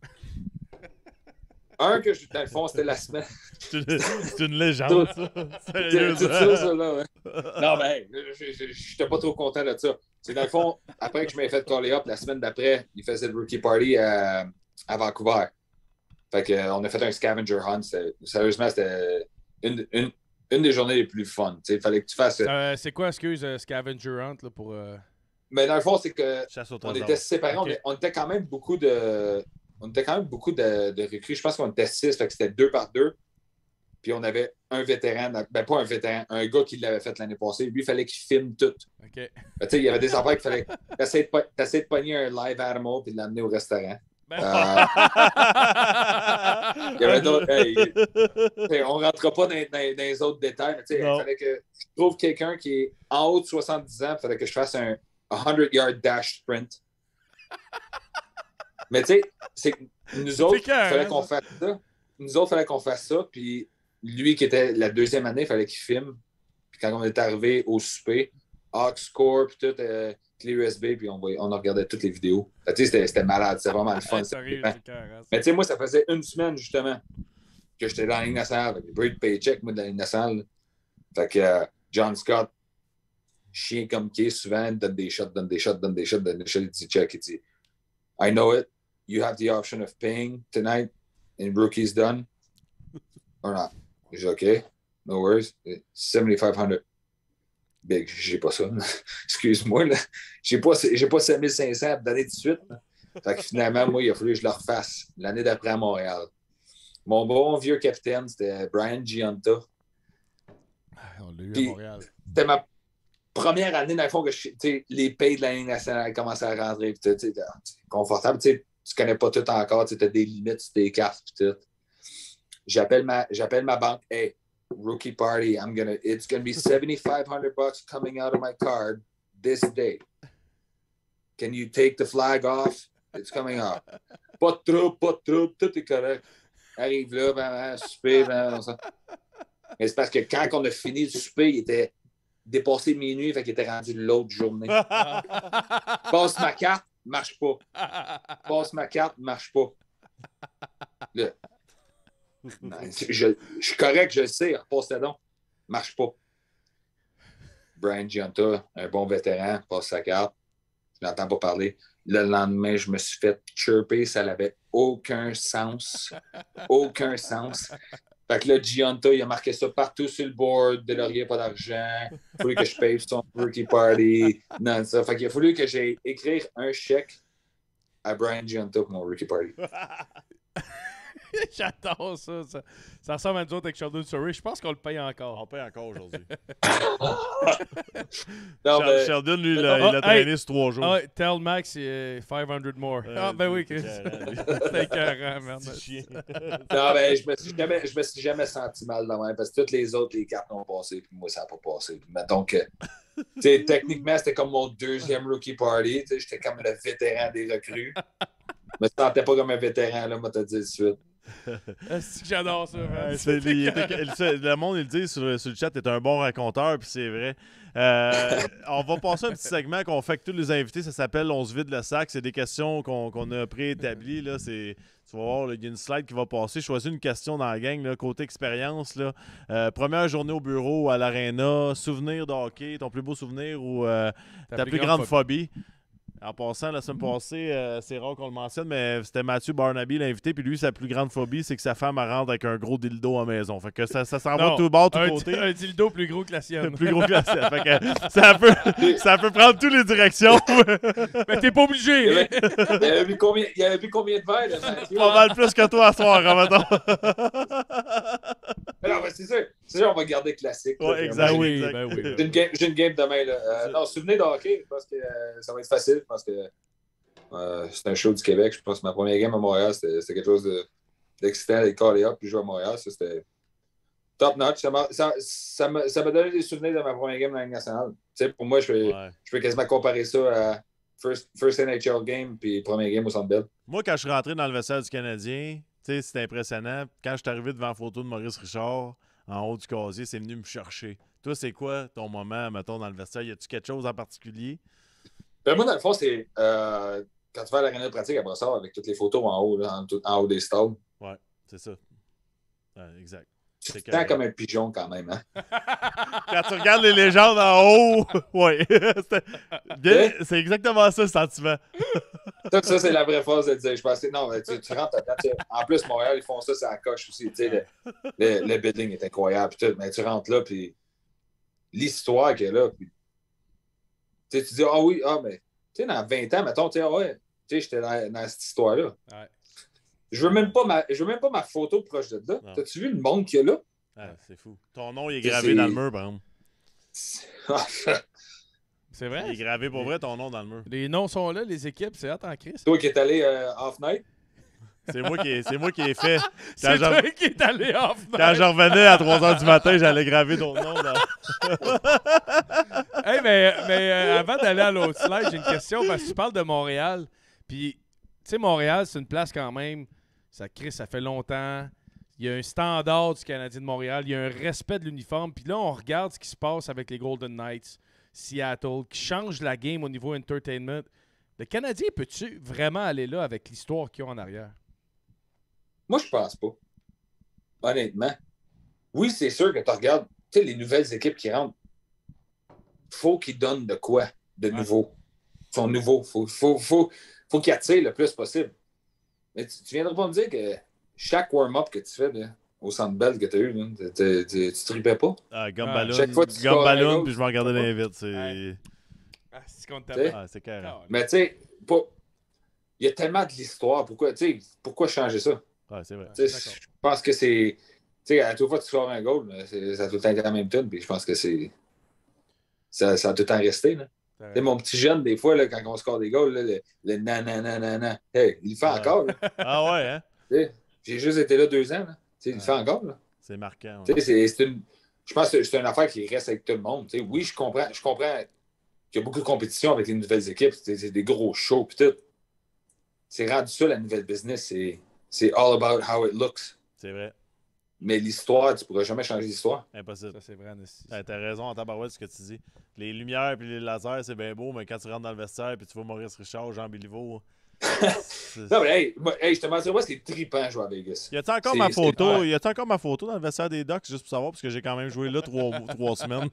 Un que, je, dans le fond, c'était la semaine. C'est une, c'est une légende, ça. C'est tout ça, ça, là, ouais. Non, ben, je n'étais pas trop content de ça. C'est dans le fond, après que je m'ai fait caller up, la semaine d'après, il faisait le Rookie Party à, à Vancouver. Fait qu'on a fait un scavenger hunt. Sérieusement, c'était une, une, une des journées les plus fun. Il fallait que tu fasses. Euh, c'est quoi, excuse, uh, scavenger hunt là, pour. Uh... Mais dans le fond, c'est que on était séparés. Okay. On, on était quand même beaucoup de. On était quand même beaucoup de, de recrues. Je pense qu'on était six, fait que c'était deux par deux. Puis on avait un vétéran, ben pas un vétéran, un gars qui l'avait fait l'année passée. Lui, il fallait qu'il filme tout. Okay. Ben, il y avait des affaires qu'il fallait. T'essayes de, de pogner un live animal puis de l'amener au restaurant. Ben... Euh... il y avait d'autres. Hey, hey, on ne rentrera pas dans, dans, dans les autres détails, mais il fallait que je trouve quelqu'un qui est en haut de soixante-dix ans, il fallait que je fasse un cent yard dash sprint. Mais tu sais, c'est nous autres, il fallait qu'on fasse ça. Nous autres, il fallait qu'on fasse ça. Puis lui, qui était la deuxième année, il fallait qu'il filme. Puis quand on est arrivé au souper, Aux Score, puis tout, euh, clé U S B, puis on, voyait, on regardait toutes les vidéos. Tu sais, c'était, c'était malade. C'était vraiment le fun. Ouais, sérieux, mais tu sais, moi, ça faisait une semaine, justement, que j'étais dans la Ligue nationale avec les Break Paycheck, moi, de la Ligue nationale. Fait que euh, John Scott, chien comme qui est, souvent, donne des shots, donne des shots, donne des shots, donne des shots. Il dit, check, il dit, I know it. You have the option of paying tonight and rookie's done or not. Je dis, OK, no worries. seventy-five hundred. Big, j'ai pas ça. Excuse-moi, là. J'ai pas, j'ai pas sept mille cinq cents à te donner tout de suite. Fait que finalement, moi, il a fallu que je le refasse l'année d'après à Montréal. Mon bon vieux capitaine, c'était Brian Giunta. On l'a eu Puis, à Montréal. C'était ma première année, dans le fond, que je, les pays de la Ligue nationale commençaient à rentrer. Puis, tu sais, confortable. Tu tu connais pas tout encore. Tu as des limites sur tes cartes. Puis tout. J'appelle ma, j'appelle ma banque. Hey, rookie party. I'm gonna, it's going to be seventy-five hundred bucks coming out of my card this day. Can you take the flag off? It's coming off. Pas de trouble, pas de trouble. Tout est correct. Arrive là, ben, ben, souper, ben, ça. Mais c'est parce que quand on a fini le souper, il était dépassé minuit, fait qu'il était rendu l'autre journée. Passe ma carte, marche pas. Passe ma carte, marche pas. Là. Non, je, je suis correct, je le sais. Passe-le donc. Marche pas. Brian Giunta, un bon vétéran, passe sa carte. Je n'entends pas parler. Le lendemain, je me suis fait chirper. Ça n'avait aucun sens. Aucun sens. Fait que là, Giunta, il a marqué ça partout sur le board. Delorier, pas d'argent. Il a fallu que je paye son rookie party. Non, ça. Fait qu'il a fallu que j'aille écrire un chèque à Brian Giunta pour mon rookie party. J'adore ça, ça. Ça ressemble à nous autres avec Sheldon Surrey. Je pense qu'on le paye encore. On paye encore aujourd'hui. non, Chel- mais... Sheldon, lui, il Ah, a, il a hey. traîné sur trois jours. Ah, tell Max, euh, five hundred more. Euh, ah, ben oui, c'est Chris. écœurant, lui. C'était écœurant, merde. Petit chien. Non, mais je me suis jamais, je me suis jamais senti mal de même parce que toutes les autres, les cartes ont passé, puis moi, ça n'a pas passé. Puis mettons que, tu sais, techniquement, c'était comme mon deuxième rookie party. Tu sais, j'étais comme le vétéran des recrues. Je me sentais pas comme un vétéran, là, moi, t'as dit tout de suite. C'est que j'adore ça, man. Ouais, c'est- il était- le, le monde, il le dit sur, sur le chat, t'es un bon raconteur, puis c'est vrai. Euh, on va passer un petit segment qu'on fait avec tous les invités, ça s'appelle On se vide le sac. C'est des questions qu'on qu'on a préétablies. Là. C'est, tu vas voir, il y a une slide qui va passer. Choisis une question dans la gang, là, côté expérience. Là. Euh, première journée au bureau, à l'aréna, souvenir de hockey, ton plus beau souvenir ou euh, ta, ta plus, plus grande phobie. phobie. En passant, la semaine passée, euh, c'est rare qu'on le mentionne, mais c'était Mathieu Barnaby, l'invité, puis lui, sa plus grande phobie, c'est que sa femme rentre avec un gros dildo à la maison. Fait que ça, ça s'en va de tout bord, tout un, côté. Un dildo plus gros que la sienne. Plus gros que la sienne. Fait que ça peut, ça peut prendre toutes les directions. Mais t'es pas obligé. Il y avait, il y avait vu combien, il y avait vu combien de verres, de Mathieu? Pas mal plus que toi à soir, hein, mettons. Non, mais c'est sûr. C'est sûr, on va garder classique. Ouais, là, exact, moi, oui, j'ai, ben oui. j'ai, une game, j'ai une game demain. Là. Euh, non, souvenez de hockey, je pense que euh, ça va être facile. Je pense que euh, c'est un show du Québec. Je pense que ma première game à Montréal, c'était, c'était quelque chose de, d'excitant. Les call up puis jouer à Montréal, ça, c'était top notch. Ça m'a, ça, ça, m'a, ça m'a donné des souvenirs de ma première game dans la Ligue nationale. Tu sais, pour moi, je peux, ouais. je peux quasiment comparer ça à first, first N H L game puis première game au Centre Bell. Moi, quand je suis rentré dans le vestiaire du Canadien, tu sais, c'était impressionnant. Quand je suis arrivé devant la photo de Maurice Richard, en haut du casier, c'est venu me chercher. Toi, c'est quoi ton moment, mettons, dans le vestiaire? Y a-tu quelque chose en particulier? Ben moi, dans le fond, c'est euh, quand tu vas à l'aréna de pratique à Brossard avec toutes les photos en haut, là, en, tout, en haut des stades. Ouais, c'est ça. Ouais, exact. Tu te sens comme un pigeon quand même, hein? Quand tu regardes les légendes en haut, ouais. Bien, c'est exactement ça, le sentiment. Ça, ça, c'est la vraie phrase de dire. Je pensais, non, tu, tu rentres dedans. Tu, en plus, Montréal, ils font ça, c'est à la coche aussi. Tu sais, le, le, le building est incroyable. Tout, mais tu rentres là, puis l'histoire qu'il y a là. Puis, tu sais, tu dis, ah oh, oui, ah, mais tu sais, dans vingt ans, mettons, tu sais, ah ouais, tu sais, j'étais dans, dans cette histoire-là. Ouais. Je veux même pas ma, je veux même pas ma photo proche de là. Non. T'as-tu vu le monde qu'il y a là? Ah, c'est fou. Ton nom, il est gravé c'est... dans le mur, par exemple. C'est vrai? Il est gravé pour vrai, ton nom dans le mur. Les noms sont là, les équipes, c'est hâte en crise. Toi qui es allé euh, off-night? C'est moi qui ai, c'est moi qui ai fait. C'est toi j'en... qui est allé off-night. Quand je revenais à trois heures du matin, j'allais graver ton nom. Dans... hey, mais mais euh, avant d'aller à l'autre slide, j'ai une question parce que tu parles de Montréal. Puis, tu sais, Montréal, c'est une place quand même. Ça crée, ça fait longtemps. Il y a un standard du Canadien de Montréal. Il y a un respect de l'uniforme. Puis là, on regarde ce qui se passe avec les Golden Knights, Seattle, qui change la game au niveau entertainment. Le Canadien, peux-tu vraiment aller là avec l'histoire qu'ils ont en arrière? Moi, je pense pas. Honnêtement. Oui, c'est sûr que tu regardes les nouvelles équipes qui rentrent. Faut qu'ils donnent de quoi de nouveau. Ils sont nouveaux. Faut, faut, faut, faut qu'ils attirent le plus possible. Mais tu, tu viendras pas me dire que chaque warm-up que tu fais là, au Centre Bell que tu as eu, là, t'es, t'es, t'es, tu tripais pas? Ah, gomme ballon, gomme ballon, puis je me regardais dans les vitres. C'est... Ouais. Ah, c'est qu'on te ah, c'est carré. Mais tu sais, il y a tellement de l'histoire. Pourquoi, pourquoi changer ça? Ouais, c'est vrai. Je pense que c'est... Tu sais, à toute fois que tu sors un goal, ça a tout le temps été la même tune, puis je pense que c'est... Ça, ça a tout le temps resté, là. Ouais. Mon petit jeune, des fois, là, quand on score des goals, là, le, le nananana, hey, il le fait ouais. encore. Là. Ah ouais, hein? T'sais, j'ai juste été là deux ans. Là. Il le fait encore. Là. C'est marquant. Ouais. C'est, c'est une, je pense que c'est une affaire qui reste avec tout le monde. T'sais. Oui, je comprends, je comprends qu'il y a beaucoup de compétition avec les nouvelles équipes. C'est des gros shows et tout. C'est rendu ça, la nouvelle business. C'est, c'est all about how it looks. C'est vrai. Mais l'histoire, tu ne pourras jamais changer l'histoire. Impossible. Ça, c'est vrai. Ouais, t'as raison en tabarouette ce que tu dis. Les lumières et les lasers, c'est bien beau, mais quand tu rentres dans le vestiaire et tu vois Maurice Richard, Jean Béliveau, Non, mais hey, moi, hey, je te mentirais pas, c'est trippant jouer à Vegas. Y a-t-il encore C'est- ma c'est- photo? ouais. Y a-t-il encore ma photo dans le vestiaire des Ducks, juste pour savoir, parce que j'ai quand même joué là trois, trois semaines.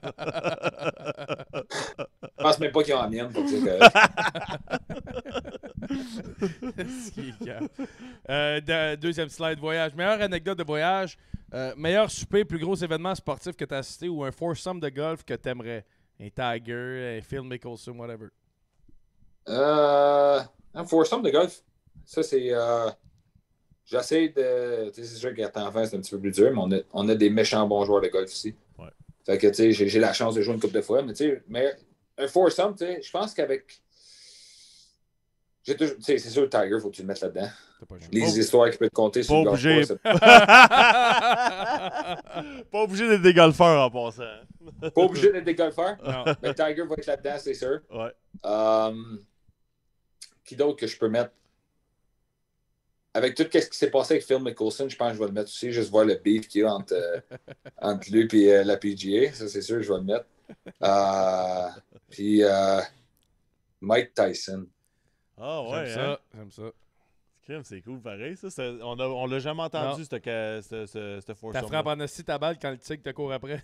Je pense même pas qu'ils ont la mienne, pour dire que. euh, de- deuxième slide, voyage. Meilleure anecdote de voyage. Euh, meilleur souper, plus gros événement sportif que tu as assisté ou un foursome de golf que tu aimerais. Un Tiger, un Phil Mickelson, whatever. Euh, un foursome de golf. Ça, c'est. Euh, J'essaie de. Tu sais, c'est sûr qu'à temps enfant, c'est un petit peu plus dur, mais on a, on a des méchants bons joueurs de golf ici. Ouais. Fait que, tu sais, j'ai j'ai la chance de jouer une couple de fois, mais tu sais, mais un foursome, tu sais, je pense qu'avec. j'ai toujours- Tu sais, c'est sûr, Tiger, faut que tu le mettes là-dedans. Les Pas- histoires qu'il peut te compter sur Pas le golf obligé. course, Pas obligé d'être des golfeurs en passant. c'est pas obligé d'être des golfeurs. Non. Mais Tiger va être là-dedans, c'est sûr. Ouais. Euh, qui d'autre que je peux mettre? Avec tout ce qui s'est passé avec Phil Mickelson, je pense que je vais le mettre aussi, juste voir le beef qu'il y a entre, euh, entre lui et euh, la P G A. Ça, c'est sûr, je vais le mettre. Euh, puis euh, Mike Tyson. Ah ouais, J'aime hein? ça, j'aime ça. Crème, c'est cool, pareil. Ça, c'est- on a- on l'a jamais entendu, Non. ce ca- ce- ce- ce foursome-là. Ta frappe en assis ta balle quand le tigre te court après.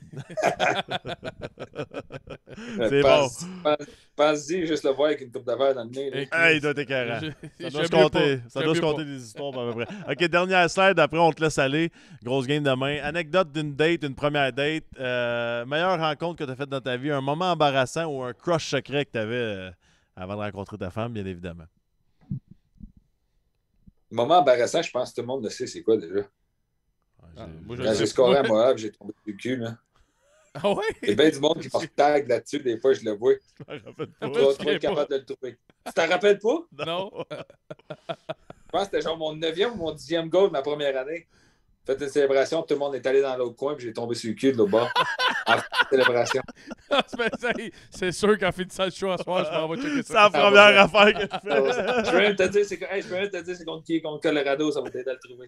C'est Pense- pense- Pense-y, juste le voir avec une coupe de verre dans le nez. là. Ah, il doit être écœurant. Je- Ça j'aime doit se mieux compter, pas. ça J'aime doit se mieux compter pas. des histoires à peu près. OK, dernière slide, après on te laisse aller. Grosse game demain. Anecdote d'une date, une première date. Euh, meilleure rencontre que tu as faite dans ta vie, un moment embarrassant ou un crush secret que tu avais avant de rencontrer ta femme, bien évidemment. Moment embarrassant, je pense que tout le monde le sait, c'est quoi déjà? Ah, moi, je Quand le j'ai sais. scoré à Moab, j'ai tombé du cul. Là. Ah ouais? Il y a bien du monde qui me tag là-dessus, des fois, je le vois. Je me rappelle Je pas. dois trop être capable de le trouver. Tu t'en rappelles pas? Non. Je pense que c'était genre mon neuvième ou mon dixième goal de ma première année. J'ai fait une célébration, tout le monde est allé dans l'autre coin, puis j'ai tombé sur le cul de l'autre bord. En célébration. C'est- c'est- C'est sûr qu'en finissant le show à soir, je m'en vais checker C'est ça. la première affaire que tu Je fais. peux même te dire, c'est hey, je peux même te dire c'est contre qui? Contre Colorado, ça va t'aider à le trouver.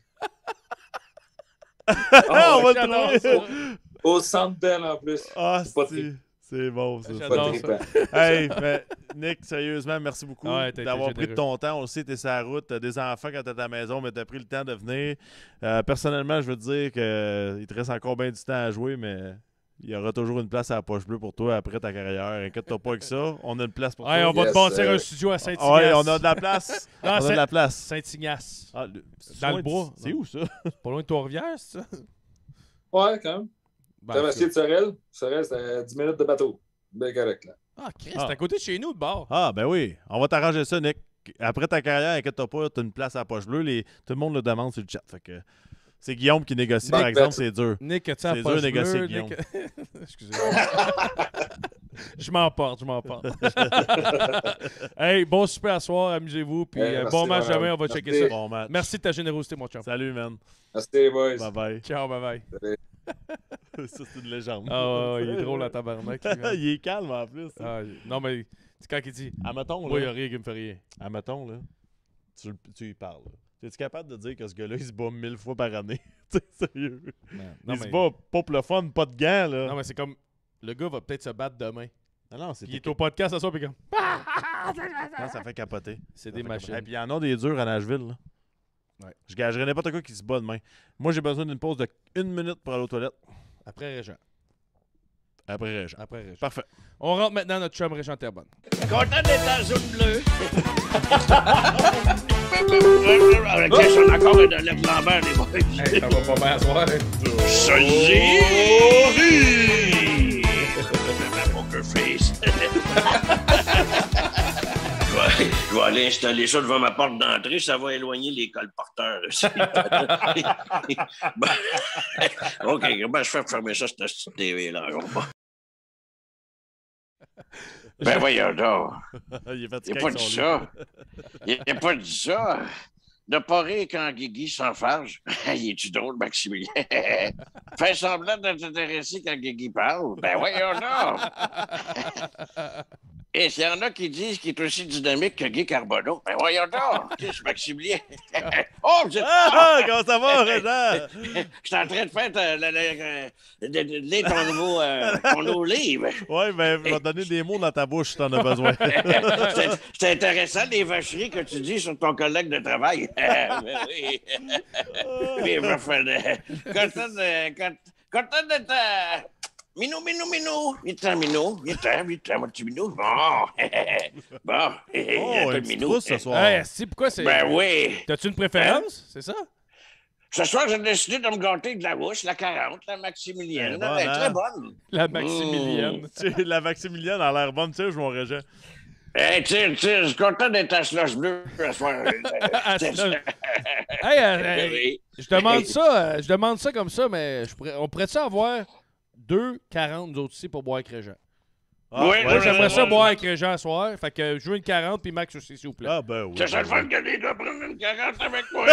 Ah, on va le j'adore trouver. ça. Au Centre Bell en plus. Ah, C'est pas c'est tri- c'est bon, ça. J'adore pas ça. trippant. Hey, mais Nick, sérieusement, merci beaucoup Ouais, t'as été d'avoir pris de généreux. ton temps. On le sait, t'es sur la route, t'as des enfants quand t'es à ta maison, mais t'as pris le temps de venir. Euh, personnellement, je veux te dire qu'il te reste encore bien du temps à jouer, mais il y aura toujours une place à la poche bleue pour toi après ta carrière. Inquiète-toi pas avec ça. On a une place pour Ouais, on toi. va te Yes, bâtir euh, un studio à Saint-Ignace. Ouais, on a de la place. Non, on a c'est- de la place. Saint-Ignace. Ah, le- c'est Dans loin le de- bois. C'est où ça? Pas loin de Trois-Rivières, c'est ça? Ouais, quand même. Ben, Sébastien de Sorel. Sorel, c'était dix minutes de bateau. Bien correct, là. Ah, Chris, Ah. c'est à côté de chez nous, de bord. Ah, ben oui. On va t'arranger ça, Nick. Après ta carrière, inquiète-toi pas, t'as une place à la poche bleue. Les... Tout le monde le demande sur le chat. Fait que c'est Guillaume qui négocie, Nick, par exemple, ben, c'est dur. Nick, as-tu la C'est dur poche de négocier, bleue, Guillaume. Nick? Excusez-moi. Je m'emporte, je m'emporte. Hey, bon super à soir, amusez-vous. Puis Hey, euh, merci, bon match madame. demain, on va Merci. checker ça. Bon match. Merci de ta générosité, mon chum. Salut, man. Merci, les boys. Bye bye. Ciao, bye bye. Ça, c'est une légende. Ah, ouais, il est drôle à tabarnak. lui, man. Il est calme en plus. Ah, il- non, mais c'est quand il dit Admettons, moi, il n'y a là. rien qui me fait rien. Admettons, là. Tu, le- tu y parles. là. Es-tu capable de dire que ce gars-là, il se bat mille fois par année? Tu sais, sérieux. Non, il se mais, bat pas pour le fun, pas de gants, là. non, mais c'est comme le gars va peut-être se battre demain. Non, non, c'est Puis il est au podcast ce soir, puis comme Non, ça fait capoter. c'est Ça des fait machines. capoter. Et puis, il y en a des durs à Nashville, là. Ouais. Je gagerais n'importe quoi qui se bat demain. Moi, j'ai besoin d'une pause de une minute pour aller aux toilettes. Après Régent. Après, Régent. Après Régent. Parfait. On rentre maintenant notre chum Régent Terrebonne. Content d'être en zone bleue. Qu'est-ce qu'on a encore un Alex Lambert, les boys? Hey, ça va pas bien à soir. Salut! Poker face. Je vais- je vais aller installer ça devant ma porte d'entrée, ça va éloigner les colporteurs. Ben, OK, ben, je fais fermer ça, cette petite T V-là. Ben voyons donc. il est Il fatigué n'a pas avec dit son ça. Il n'a pas dit ça. De pas rire quand Guigui s'enfarge. Il est-tu drôle, Maximilien? Fais semblant de t'intéresser quand Guigui parle. Ben voyons donc. Et s'il y en a qui disent qu'il est aussi dynamique que Guy Carbonneau, ben voyons donc, c'est Maximilien. Oh, vous êtes Ah, comment ça va, Régent? Je suis en train de faire euh, le- le- le- de, de lire ton nouveau, euh, ton nouveau livre. Oui, ben, je vais te donner des mots dans ta bouche si t'en as besoin. C'est c'est intéressant, les vacheries que tu dis sur ton collègue de travail. Ben oui. Oui, je fais de- Content de... cont- Content d'être... euh, Minou, minou, minou. Viens-t'en, minou. Viens-t'en, viens-t'en, mon petit minou. Bon. Bon. Oh, Un peu un de petit minou. trousse ce soir. Hey, si, pourquoi c'est. Ben oui. T'as-tu une préférence? C'est ça? Ce soir, j'ai décidé de me gâter de la rousse, la quarante, la Maximilienne. Elle est Elle bonne, est très hein? bonne. La Maximilienne. Tu sais, la Maximilienne a l'air bonne, tu sais, je mon Régent. Hey, tire, tire, je suis content d'être à Slush Bleu ce soir. À Slush. Hey, euh, euh, Oui. je demande ça, euh, je demande ça comme ça, mais je pourrais- on pourrait-tu avoir deux quarante nous autres ici pour boire avec Régent? Ah, Oui, ouais, Moi, j'aimerais ouais, ça ouais. boire avec Régent ce soir. Fait que je veux une quarante, puis Max aussi, s'il vous plaît. Ah, ben oui. C'est ça ben le fun oui. que les gars prennent une quarante avec moi.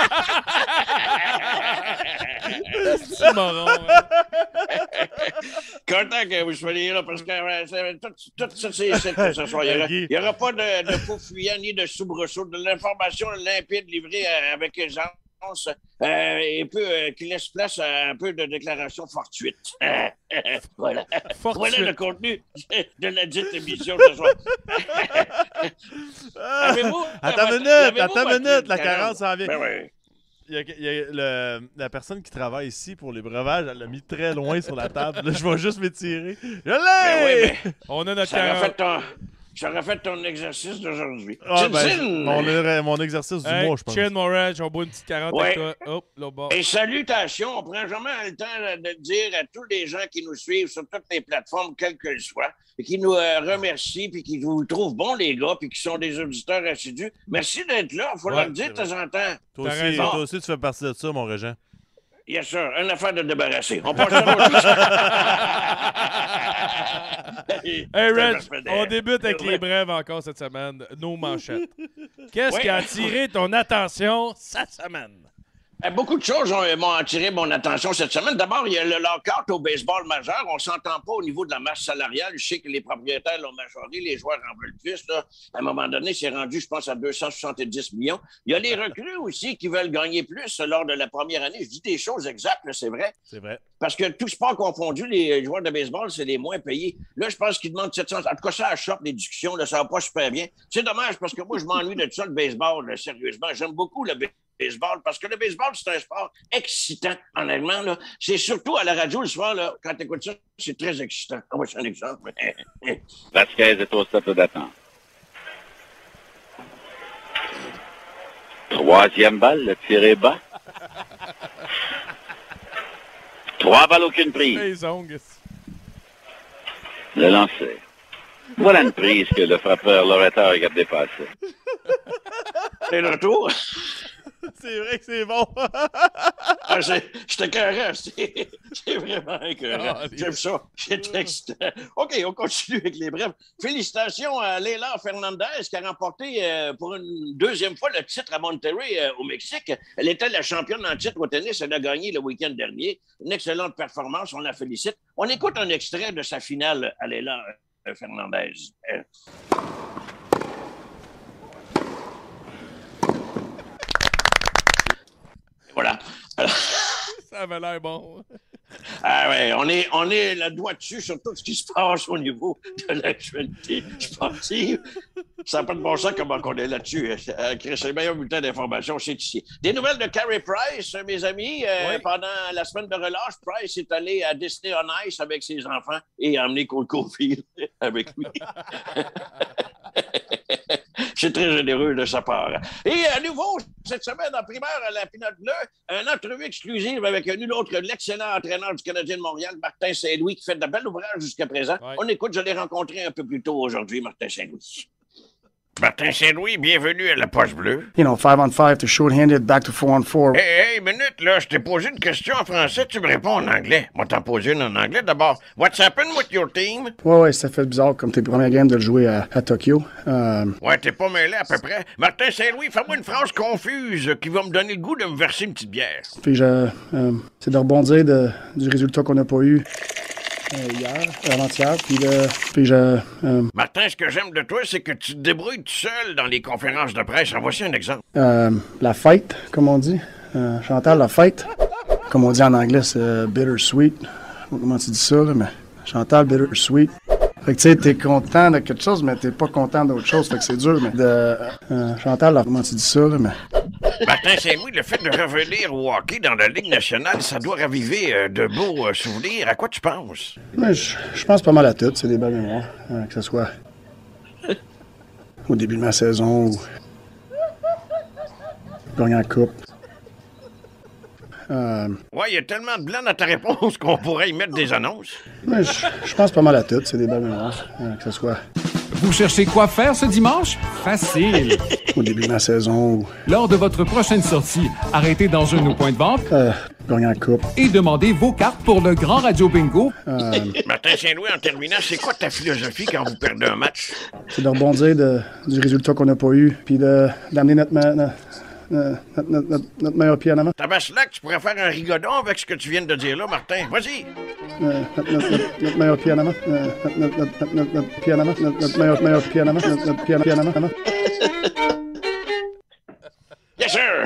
C'est marrant, hein? Content que vous soyez là parce que euh, c'est- tout, tout ça, c'est c'est- ce soir. Il n'y aura, pas de, de faux fuyants ni de soubresauts. De l'information limpide livrée euh, avec aisance euh, et peu, euh, qui laisse place à un peu de déclarations fortuites. Voilà. Fortuite. Voilà le contenu de la dite émission ce soir. Ah, Avez-vous- attends une minute, avez-vous attends votre une minute, la quarante? quarante s'en vient. Ben oui. Il y a, il y a le- la personne qui travaille ici pour les breuvages, elle l'a mis très loin sur la table. Là, je vais juste m'étirer. Je l'ai! Ben oui, mais On a notre ça aurait quarante. fait ton, ça aurait fait ton exercice d'aujourd'hui. Ah, Chin, ben, chin. mon, mon exercice du Hey, mois, je pense. Chin, mon Reg, on boit une petite quarante Ouais. avec toi. Hop, là bas. Et salutations, on prend jamais le temps de dire à tous les gens qui nous suivent sur toutes les plateformes, quelles qu'elles soient, et qui nous euh, remercient, puis qui vous trouvent bons, les gars, puis qui sont des auditeurs assidus. Merci d'être là, il faut Ouais, leur dire de c'est temps en temps. Toi T'as aussi, raison. toi aussi, tu fais partie de ça, mon Régent. Yes, sir. Une affaire de débarrasser. On passe à l'autre chose. Hey, Reg, Ça fait des- on débute avec Ouais. les brèves encore cette semaine. Nos manchettes. Qu'est-ce Ouais. qui a attiré ton attention cette semaine? Euh, Beaucoup de choses ont- m'ont attiré mon attention cette semaine. D'abord, il y a le lockout au baseball majeur. On ne s'entend pas au niveau de la masse salariale. Je sais que les propriétaires l'ont majoré, les joueurs en veulent plus. Là. À un moment donné, c'est rendu, je pense, à deux cent soixante-dix millions. Il y a les recrues aussi qui veulent gagner plus lors de la première année. Je dis des choses exactes, là, c'est vrai. C'est vrai. Parce que tout sport confondu, les joueurs de baseball, c'est les moins payés. Là, je pense qu'ils demandent sept cents. En tout cas, ça achoppe les discussions. Là, ça va pas super bien. C'est dommage parce que moi, je m'ennuie de ça, le baseball, là, sérieusement. J'aime beaucoup le baseball parce que le baseball, c'est un sport excitant, honnêtement. Là. C'est surtout à la radio le soir, là, quand tu écoutes ça, c'est très excitant. Ah, moi, c'est un exemple. Vasquez est au centre d'attente. Troisième balle, le tir est bas. Trois balles, aucune prise. Les ongles. Le lancer. Voilà une prise que le frappeur Loretter regarde dépasser. C'est le retour. C'est vrai que c'est bon. Ah, c'est c'est écœurant. C'est c'est vraiment écœurant. Ah, J'aime ça. C'est excitant. OK, on continue avec les brèves. Félicitations à Leila Fernandez qui a remporté euh, pour une deuxième fois le titre à Monterrey euh, au Mexique. Elle était la championne en titre au tennis. Elle a gagné le week-end dernier. Une excellente performance. On la félicite. On écoute un extrait de sa finale à Leila euh, Fernandez. Euh, Voilà. Ça avait l'air bon. Ah ouais, on est, on est le doigt dessus sur tout ce qui se passe au niveau de l'actualité sportive. Ça n'a pas de bon sens comment on est là-dessus. Euh, c'est le meilleur bulletin d'information, c'est ici. Des nouvelles de Carey Price, mes amis. Euh, Oui. Pendant la semaine de relâche, Price est allé à Disney on Ice avec ses enfants et a emmené Cole Caulfield avec lui. C'est très généreux de sa part. Et à nouveau, cette semaine, en primeur à la Pinotte Bleue, une entrevue exclusive avec nul autre que l'excellent entraîneur du Canadien de Montréal, Martin Saint-Louis, qui fait de bel ouvrage jusqu'à présent. Ouais. On écoute, je l'ai rencontré un peu plus tôt aujourd'hui, Martin Saint-Louis. Martin Saint-Louis, bienvenue à la Poche Bleue. You know, five on five to short-handed, back to four on four. Hey, hey, minute, là, je t'ai posé une question en français, tu me réponds en anglais. Moi, t'en poser une en anglais. D'abord, what's happened with your team? Ouais, ouais, ça fait bizarre comme tes premières games de le jouer à, à Tokyo. Euh, Ouais, t'es pas mêlé à peu près. Martin Saint-Louis, fais-moi une phrase confuse qui va me donner le goût de me verser une petite bière. puis je, euh, c'est de rebondir de, du résultat qu'on n'a pas eu euh, hier, avant-hier, puis là, puis je... Euh, Martin, ce que j'aime de toi, c'est que tu te débrouilles tout seul dans les conférences de presse. En voici un exemple. euh, la fête, comme on dit. Euh, Chantal, la fête. Comme on dit en anglais, c'est euh, bittersweet. Je sais pas comment tu dis ça, là, mais Chantal, bittersweet. Fait que tu sais, t'es content de quelque chose, mais t'es pas content d'autre chose. Fait que c'est dur, mais de... Euh, Chantal, là, comment tu dis ça, là, mais... Martin Saint-Louis, le fait de revenir au hockey dans la Ligue nationale, ça doit raviver euh, de beaux euh, souvenirs. À quoi tu penses? Mais je, je pense pas mal à tout. C'est des belles mémoires. Euh, que ce soit au début de ma saison ou gagner la coupe. Euh, Ouais, il y a tellement de blanc dans ta réponse qu'on pourrait y mettre des annonces. mais je, je pense pas mal à tout. C'est des belles mémoires. Euh, que ce soit Vous cherchez quoi faire ce dimanche? Facile! au début de ma saison ou Lors de votre prochaine sortie, arrêtez dans un au point de vente euh, gagner la coupe. et demandez vos cartes pour le Grand Radio Bingo. Euh, Martin Saint-Louis, en terminant, c'est quoi ta philosophie quand vous perdez un match? c'est de rebondir de, du résultat qu'on n'a pas eu, puis de, d'amener notre, ma- notre, notre, notre, notre, notre meilleur pied en avant. Tabaslac, tu pourrais faire un rigodon avec ce que tu viens de dire là, Martin. Vas-y! Euh, notre, notre, notre, notre meilleur pied en avant. Euh, notre, notre, notre, notre, notre pied en avant. Notre, notre meilleur, meilleur pied en avant. Notre, notre pied en, pied en avant. Yes, sir!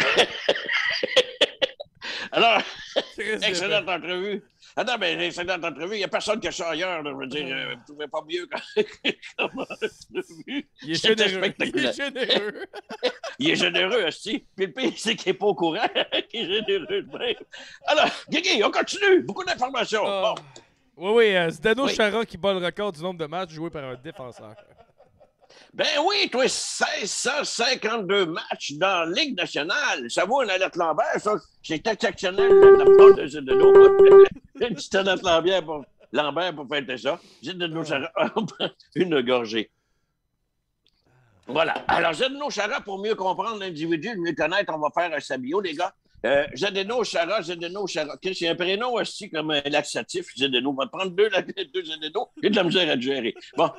Alors, Très excellente entrevue. Attends, mais excellente entrevue. Il n'y a personne qui a ça ailleurs. Là. Je veux dire, euh, vous ne trouvez pas mieux comme entrevue. Il est C'était généreux. Il spectaculaire. est généreux. Il est généreux aussi. Puis le pire, c'est qu'il n'est pas au courant qu'il est généreux de même. Alors, Guigui, on continue. Beaucoup d'informations. Ah. Bon. Oui, oui, euh, Zdeno Oui. Chara qui bat le record du nombre de matchs joués par un défenseur. Ben oui, toi, seize cent cinquante-deux matchs dans la Ligue nationale. Ça vaut une alerte Lambert, ça. C'est exceptionnel de la part de Zdeno. Une petite alerte Lambert pour, Lambert pour fêter ça. Zdeno Chara, une gorgée. Voilà. Alors, Zdeno Chara, pour mieux comprendre l'individu, mieux connaître, on va faire un sabio, les gars. Euh, Zdeno Chara, Zdeno Chara. Chris, c'est un prénom aussi comme un laxatif, Zdeno. On va te prendre deux, deux Zdeno. J'ai de la misère à te gérer. Bon.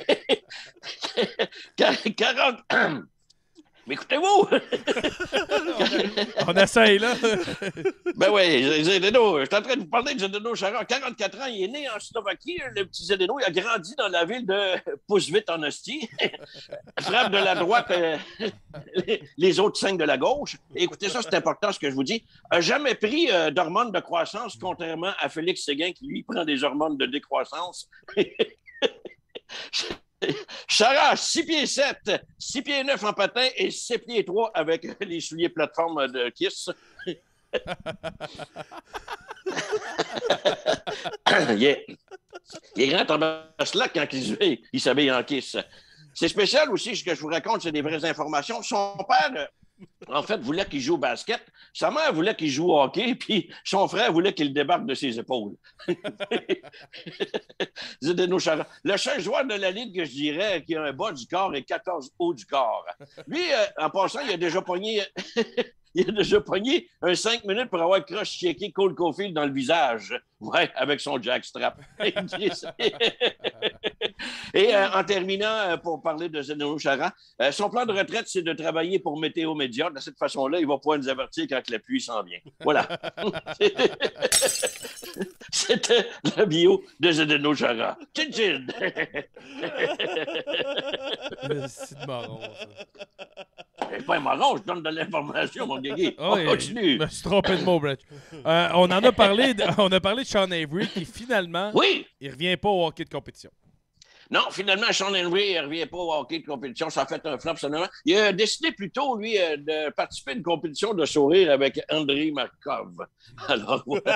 quarante. Mais écoutez-vous! On essaye, là. Ben oui, Zdeno, je suis en train de vous parler de Zdeno Chara. quarante-quatre ans, il est né en Slovaquie. Le petit Zdeno, il a grandi dans la ville de Pousse-Vite en hostie. Frappe de la droite, euh, les autres cinq de la gauche. Et écoutez ça, c'est important ce que je vous dis. A jamais pris euh, d'hormones de croissance, contrairement à Félix Séguin qui, lui, prend des hormones de décroissance. Chara, six pieds sept, six pieds neuf en patin et sept pieds trois avec les souliers plateforme de Kiss. il, est, il est grand en slack quand il, il s'habille en Kiss. C'est spécial aussi, ce que je vous raconte, c'est des vraies informations. Son père, en fait, voulait qu'il joue au basket. Sa mère voulait qu'il joue au hockey, puis son frère voulait qu'il débarque de ses épaules. Zdeno Chara. Le seul joueur de la Ligue que je dirais qui a un bas du corps et quatorze hauts du corps. Lui, euh, en passant, il a déjà pogné... Il a déjà pogné un cinq minutes pour avoir cross-checké Cole Caulfield dans le visage. Ouais, avec son jackstrap. Et euh, en terminant, euh, pour parler de Zdeno Chara, euh, son plan de retraite, c'est de travailler pour Météo Média. De cette façon-là, il va pouvoir nous avertir quand la pluie s'en vient. Voilà. C'était la bio de Zdeno Chara. Tchin tchin! C'est de marron, ça. C'est pas un marron, je donne de l'information, mon Guigui. Oh, On continue. Je me suis trompé de mot, Brett. Euh, on en a parlé, de, on a parlé de Sean Avery qui finalement, oui, il revient pas au hockey de compétition. Non, finalement, Sean Henry ne revient pas au hockey de compétition. Ça a fait un flop, seulement. Il a décidé plutôt, lui, de participer à une compétition de sourire avec Andrei Markov. Alors, voilà.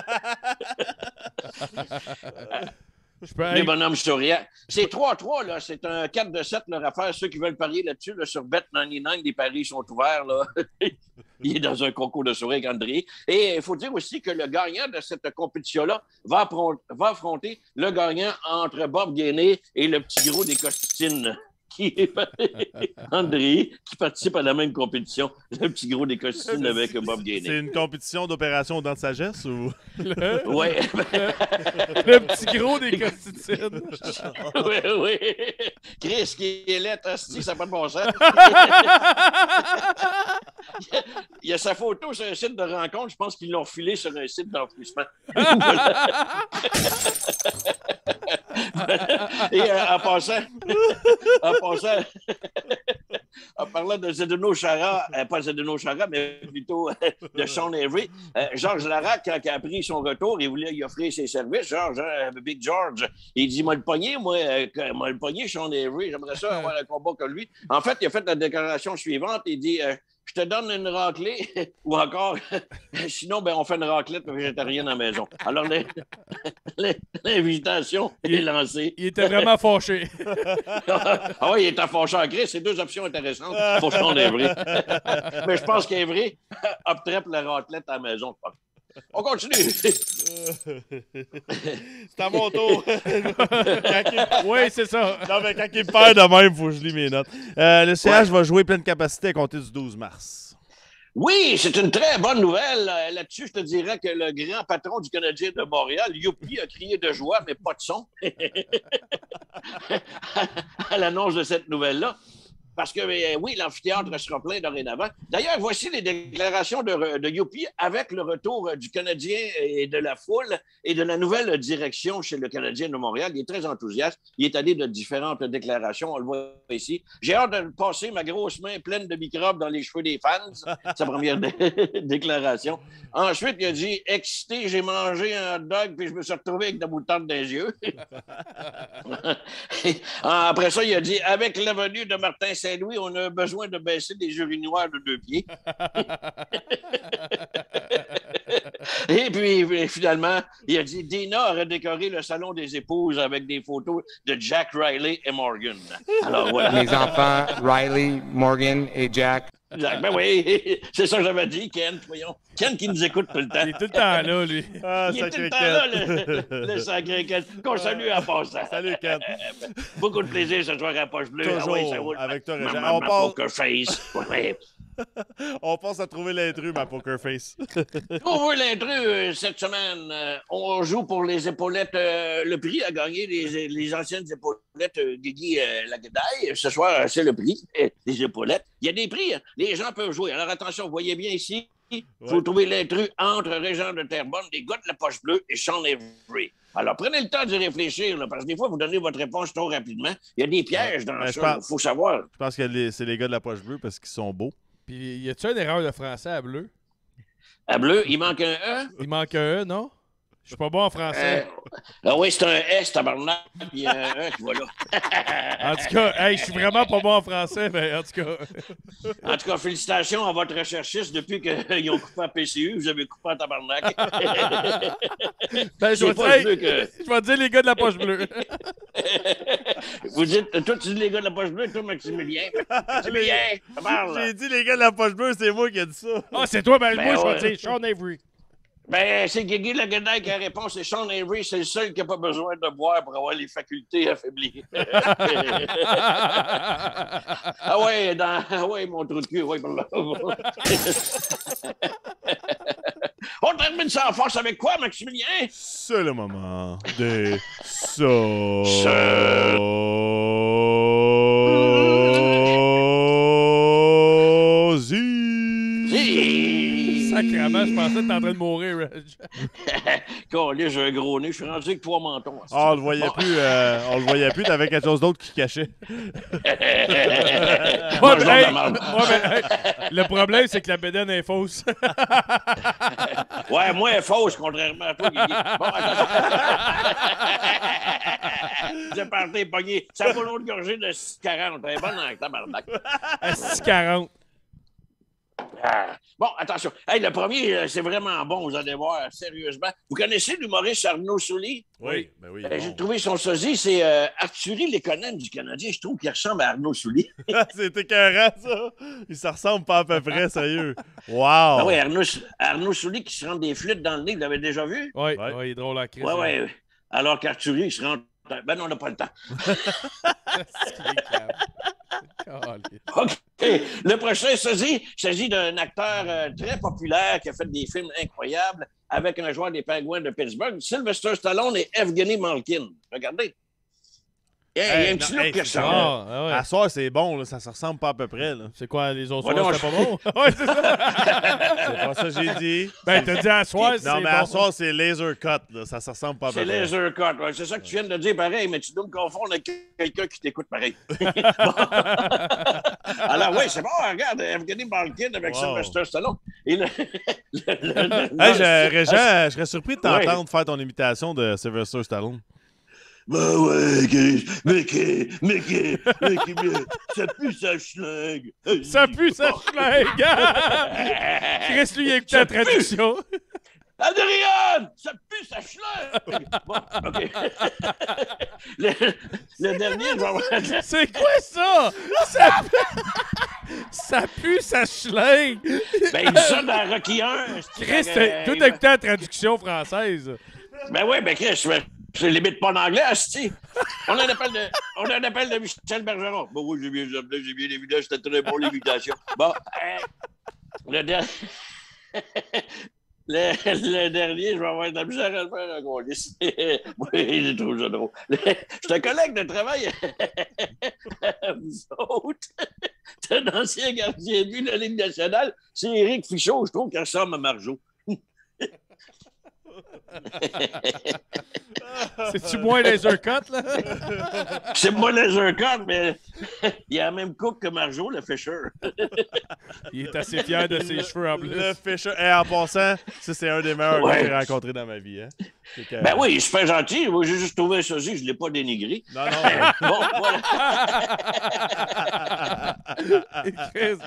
Je peux... Les bonhommes souriants. C'est trois à trois, là. C'est un quatre de sept, leur affaire. Ceux qui veulent parier là-dessus, là, sur Bet quatre-vingt-dix-neuf, les paris sont ouverts, là. Il est dans un concours de sourire avec André. Et il faut dire aussi que le gagnant de cette compétition-là va, appro- va affronter le gagnant entre Bob Gainey et le petit gros des Costines, qui André, qui participe à la même compétition. Le petit gros des costumes avec Bob Gainey. C'est une compétition d'opération aux dents de sagesse ou? Le... Ouais. Le petit gros des costitutions. Oui, oui. Chris qui est là, hostie, ça n'a pas de bon sens. Il y a sa photo sur un site de rencontre. Je pense qu'ils l'ont filé sur un site d'enfouissement. Et euh, en passant, en passant, en parlant de Zdeno Chara, euh, pas Zdeno Chara, mais plutôt euh, de Sean Avery, euh, Georges Larac, quand il a pris son retour, il voulait lui offrir ses services. Georges, hein, Big George, il dit, moi le pogné, moi, euh, moi le pogné, Sean Avery, j'aimerais ça avoir un combat comme lui. En fait, il a fait la déclaration suivante, il dit, euh, je te donne une raclée, ou encore, sinon, ben, on fait une raclette végétarienne à la maison. Alors, l'invitation est lancée. Il était vraiment fâché. Ah oui, il était fâché en gris. C'est deux options intéressantes pour Sean Avery. Mais je pense qu'Avery opterait pour la raclette à la maison. On continue. C'est à mon tour. il... Oui, c'est ça. Non, mais quand il me perd de même, il faut que je lis mes notes. Euh, le C H ouais. va jouer pleine capacité à compter du douze mars. Oui, c'est une très bonne nouvelle. Là-dessus, je te dirais que le grand patron du Canadien de Montréal, Youpi, a crié de joie, mais pas de son, à l'annonce de cette nouvelle-là. Parce que, euh, oui, l'amphithéâtre sera plein dorénavant. D'ailleurs, voici les déclarations de, de Youpi avec le retour du Canadien et de la foule et de la nouvelle direction chez le Canadien de Montréal. Il est très enthousiaste. Il est allé de différentes déclarations. On le voit ici. J'ai hâte de passer ma grosse main pleine de microbes dans les cheveux des fans. Sa première dé- déclaration. Ensuite, il a dit « Excité, j'ai mangé un hot dog puis je me suis retrouvé avec de la moutarde dans les yeux. » Après ça, il a dit « Avec la venue de Martin Saint-Louis, on a besoin de baisser des urinoirs de deux pieds. » Et puis, finalement, il a dit « Dina aurait décoré le salon des épouses avec des photos de Jack, Riley et Morgan. » Alors voilà. Mes enfants, Riley, Morgan et Jack. Jack, ben oui, c'est ça que j'avais dit, Ken, voyons. Ken qui nous écoute tout le temps. Il est tout le temps là, lui. Ah, il est tout le temps là, le, le, le sacré Ken. Qu'on salue en passant. Salut, Ken. Beaucoup de plaisir ce soir à Poche Bleue. Toujours, ah ouais, ça roule. avec toi, Régent. Ma, On ma passe... poker face. Ouais. On pense à trouver l'intrus, ma poker face. On veut l'intrus cette semaine. Euh, on joue pour les épaulettes. Euh, le prix a gagné les, les anciennes épaulettes euh, Guigui euh, Lagadaille. Ce soir, c'est le prix des épaulettes. Il y a des prix. Hein. Les gens peuvent jouer. Alors attention, vous voyez bien ici. Il faut ouais. trouver l'intrus entre Régent de Terrebonne, les gars de la Poche Bleue et Sean Avery. Alors, prenez le temps d'y réfléchir, là, parce que des fois, vous donnez votre réponse trop rapidement. Il y a des pièges dans ouais, ça. Il faut savoir. Je pense que les, c'est les gars de la Poche Bleue parce qu'ils sont beaux. Puis, y a-tu une erreur de français à bleu? À bleu, il manque un E? Il manque un E, non? Je suis pas bon en français. Euh, ah oui, c'est un S, tabarnak, puis un E qui va là. En tout cas, hey, je suis vraiment pas bon en français, mais en tout cas... En tout cas, félicitations à votre recherchiste. Depuis qu'ils ont coupé à P C U, vous avez coupé à tabarnak. Ben, je vais dire, que... je vais dire les gars de la Poche Bleue. Vous dites, toi, tu dis les gars de la Poche Bleue, toi, Maximilien. Maximilien, ça parle. J'ai dit les gars de la Poche Bleue, c'est moi qui ai dit ça. Ah, c'est toi, ben, ben moi, ouais. je vais dire Sean Avery. Ben, c'est Guigui Lagadaille qui a répondu, c'est Sean Avery, c'est le seul qui n'a pas besoin de boire pour avoir les facultés affaiblies. Ah ouais, dans... ah ouais, mon trou de cul, ouais, par là. On termine ça en force avec quoi, Maximilien? C'est le moment des so... Sacrément, je pensais que t'étais en train de mourir, Reg. Calé, j'ai un gros nez, je suis rendu avec trois mentons. Ah, on le voyait bon. plus, euh, on le voyait plus, t'avais quelque chose d'autre qui cachait. ouais, ben, hey, ouais, ben, hey, le problème, c'est que la bédaine est fausse. Ouais, moi, elle est fausse, contrairement à toi, Guigui. Bon, attends. J'ai parti pogné. Ça vaut l'autre gorgée de six quarante. Elle est bonne en tabarnak. À six quarante. Ah. Bon, attention. Hey, le premier, c'est vraiment bon, vous allez voir, sérieusement. Vous connaissez l'humoriste Arnaud Souli? Oui, ben oui. Euh, bon. J'ai trouvé son sosie, c'est euh, Arthurie Léconen du Canadien. Je trouve qu'il ressemble à Arnaud Souli. C'est écœurant, ça. Il se ressemble pas à peu près, sérieux. Wow. Ah oui, Arnaud, Arnaud Souli qui se rentre des flûtes dans le nez, vous l'avez déjà vu? Oui, ouais. Ouais, il est drôle à crise. Oui, oui. Alors qu'Arthurie, il se rentre temps. Ben non, on n'a pas le temps. OK. Le prochain s'agit, s'agit d'un acteur euh, très populaire qui a fait des films incroyables avec un joueur des Penguins de Pittsburgh, Sylvester Stallone et Evgeny Malkin. Regardez. Il y a, il y a un petit look qui ressemble. Ah, ouais. À soir, c'est bon, là, ça se ressemble pas à peu près. Là. C'est quoi, les autres Ouais, soirs, non, c'était je- pas bon? Ouais, c'est ça. C'est pas ça que j'ai dit. Ben, t'as dit à soir, c'est Non, mais bon. à soir, c'est laser cut. Là. Ça se ressemble pas à peu C'est près. laser cut. Ouais. C'est ça que tu viens de dire pareil, mais tu dois me confondre avec quelqu'un qui t'écoute pareil. Bon. Alors, oui, c'est bon. Regarde, Evgeny Malkin avec Wow. Sylvester Stallone. Et le, le- le- le- Hey, je, Régent, je serais surpris de t'entendre Ouais. faire ton imitation de Sylvester Stallone. Ben ouais, Chris, mais qui, mais qui, mais qui, mais ça pue sa schlingue. Ça pue sa schlingue. Chris, lui, il a écouté la traduction. Adrien, ça pue sa schlingue. Bon, OK. Le, le dernier, je vais avoir... C'est quoi ça? Ça, ça pue sa schlingue. Ben, il dit ça dans Rocky un. Chris, t'as- toi, t'as écouté la traduction française. Ben oui, ben Chris, je je limite pas en anglais, asti. On a un appel de, on a un appel de Michel Bergeron. Ben oui, j'ai bien, j'ai bien évidemment, c'était très bon l'imitation. Bon, euh, le, der- le, le dernier, je vais avoir de la misère à le faire encore. Oui, j'ai trouvé ça drôle. Je suis un collègue de travail à vous autres. C'est un ancien gardien de but de la Ligue nationale. C'est Éric Fichot, je trouve qu'il ressemble à Marjo. C'est-tu moins laser cut, là? C'est moins laser cut, mais il a la même coupe que Marjo, le Fisher. Il est assez fier de ses cheveux en plus. Le Fisher. Et en passant, ça, c'est un des meilleurs Ouais. que j'ai rencontrés dans ma vie. Hein. C'est que- Ben oui, il est super gentil. Moi, j'ai juste trouvé ça aussi, je ne l'ai pas dénigré. Non, non. Bon, voilà. Chris,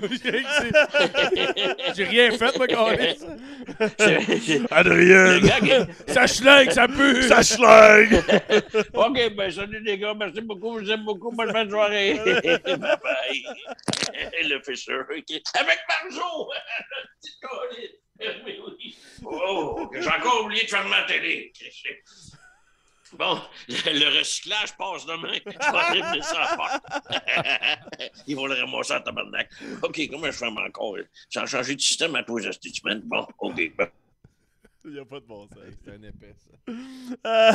j'ai rien fait, moi, câlisse. Adrien! Le gars qui- Ça schlingue, ça pue! Ça schlingue! OK, ben salut les gars, merci beaucoup, je vous aime beaucoup, bonne fin de soirée. Bye bye. Le Fisher, OK. Avec Marjo! Petite colline. Oui, oui. Oh, que j'ai encore oublié de fermer la télé. Bon, le recyclage passe demain. Je vais ramener ça à part. Ils vont le ramasser en tabarnak. OK, comment je ferme encore? J'ai changé de système à tous les semaines. Bon, OK. Ben. Il n'y a pas de bon sens. C'est un épais, ça.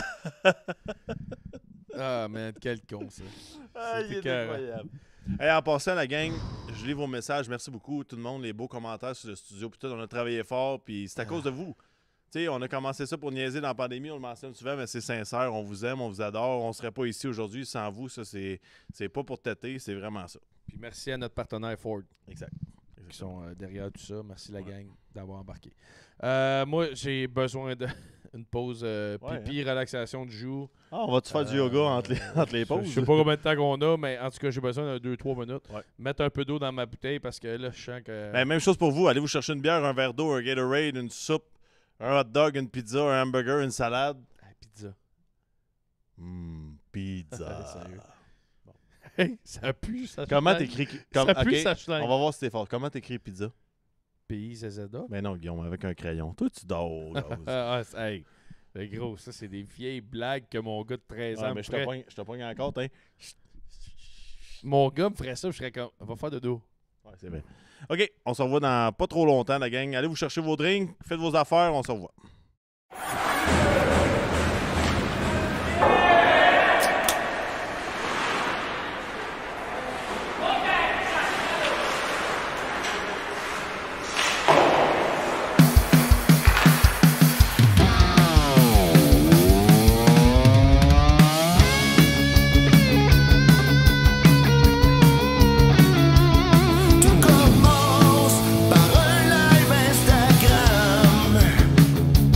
Ah, man, quel con, ça. Ah, il est écœurant. incroyable. Hey, en passant, la gang, je lis vos messages. Merci beaucoup, tout le monde, les beaux commentaires sur le studio. Puis tout, on a travaillé fort, puis c'est à cause de vous. Tu sais, on a commencé ça pour niaiser dans la pandémie, on le mentionne souvent, mais c'est sincère. On vous aime, on vous adore. On ne serait pas ici aujourd'hui sans vous. Ça, c'est c'est pas pour têter, c'est vraiment ça. Puis merci à notre partenaire Ford. Exact. Qui sont euh, derrière tout ça. Merci la gang d'avoir embarqué. Euh, moi, j'ai besoin d'une pause euh, Ouais, pipi, relaxation de joue. Ah, on va-tu faire du yoga entre les, entre les pauses? Je sais pas combien de temps qu'on a, mais en tout cas, j'ai besoin de deux trois minutes. Ouais. Mettre un peu d'eau dans ma bouteille parce que là, je sens que... Ben, même chose pour vous. Allez vous chercher une bière, un verre d'eau, un Gatorade, une soupe, un hot dog, une pizza, un hamburger, une salade. Ah, pizza. Hum, pizza. Sérieux. Hey, ça pue, ça Comment schlingue. t'écris... Ça Comme, pue, ok, ça schlingue. on va voir si t'es fort. Comment t'écris pizza? P I Z Z A. Ben non, Guillaume, avec un crayon. Toi, tu dors. Gauze. Ah, c'est- hey, le gros, ça, c'est des vieilles blagues que mon gars de treize Ouais, ans me mais je te ferait. pogne- je te pogne encore, hein. Mon gars me ferait ça, je serais comme, on va faire de dos. Ouais, c'est vrai. OK, on se revoit dans pas trop longtemps, la gang. Allez vous chercher vos drinks, faites vos affaires, on se revoit. Tout commence par un live Instagram.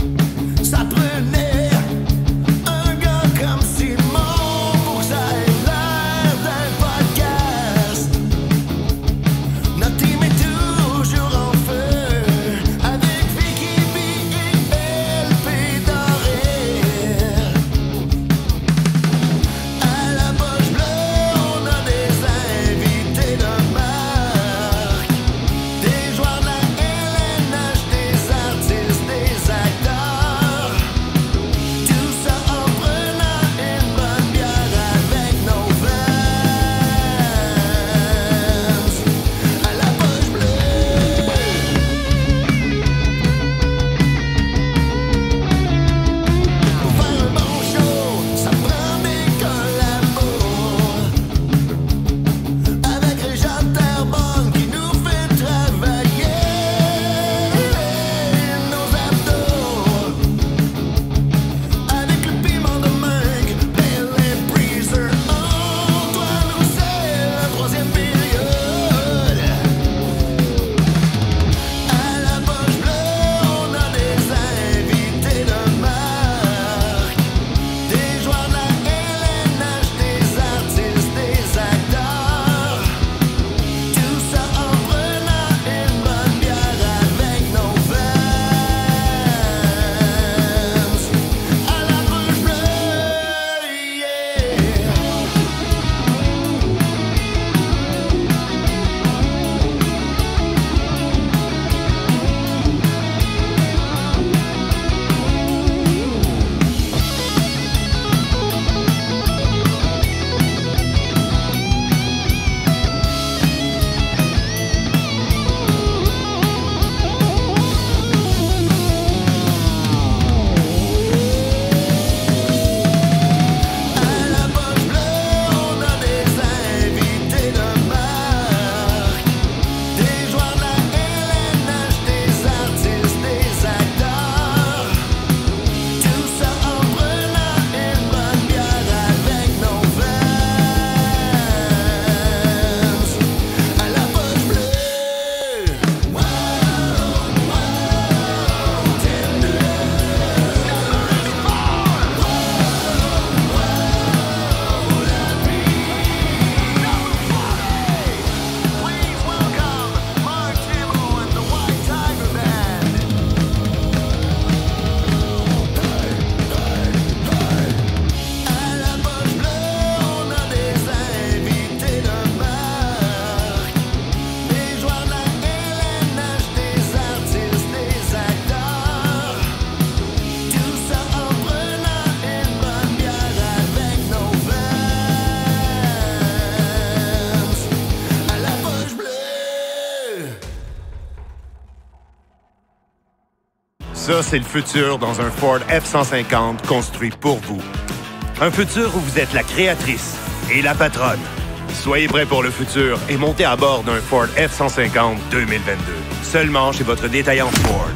Ça, c'est le futur dans un Ford F cent cinquante construit pour vous. Un futur où vous êtes la créatrice et la patronne. Soyez prêts pour le futur et montez à bord d'un Ford F cent cinquante deux mille vingt-deux. Seulement chez votre détaillant Ford.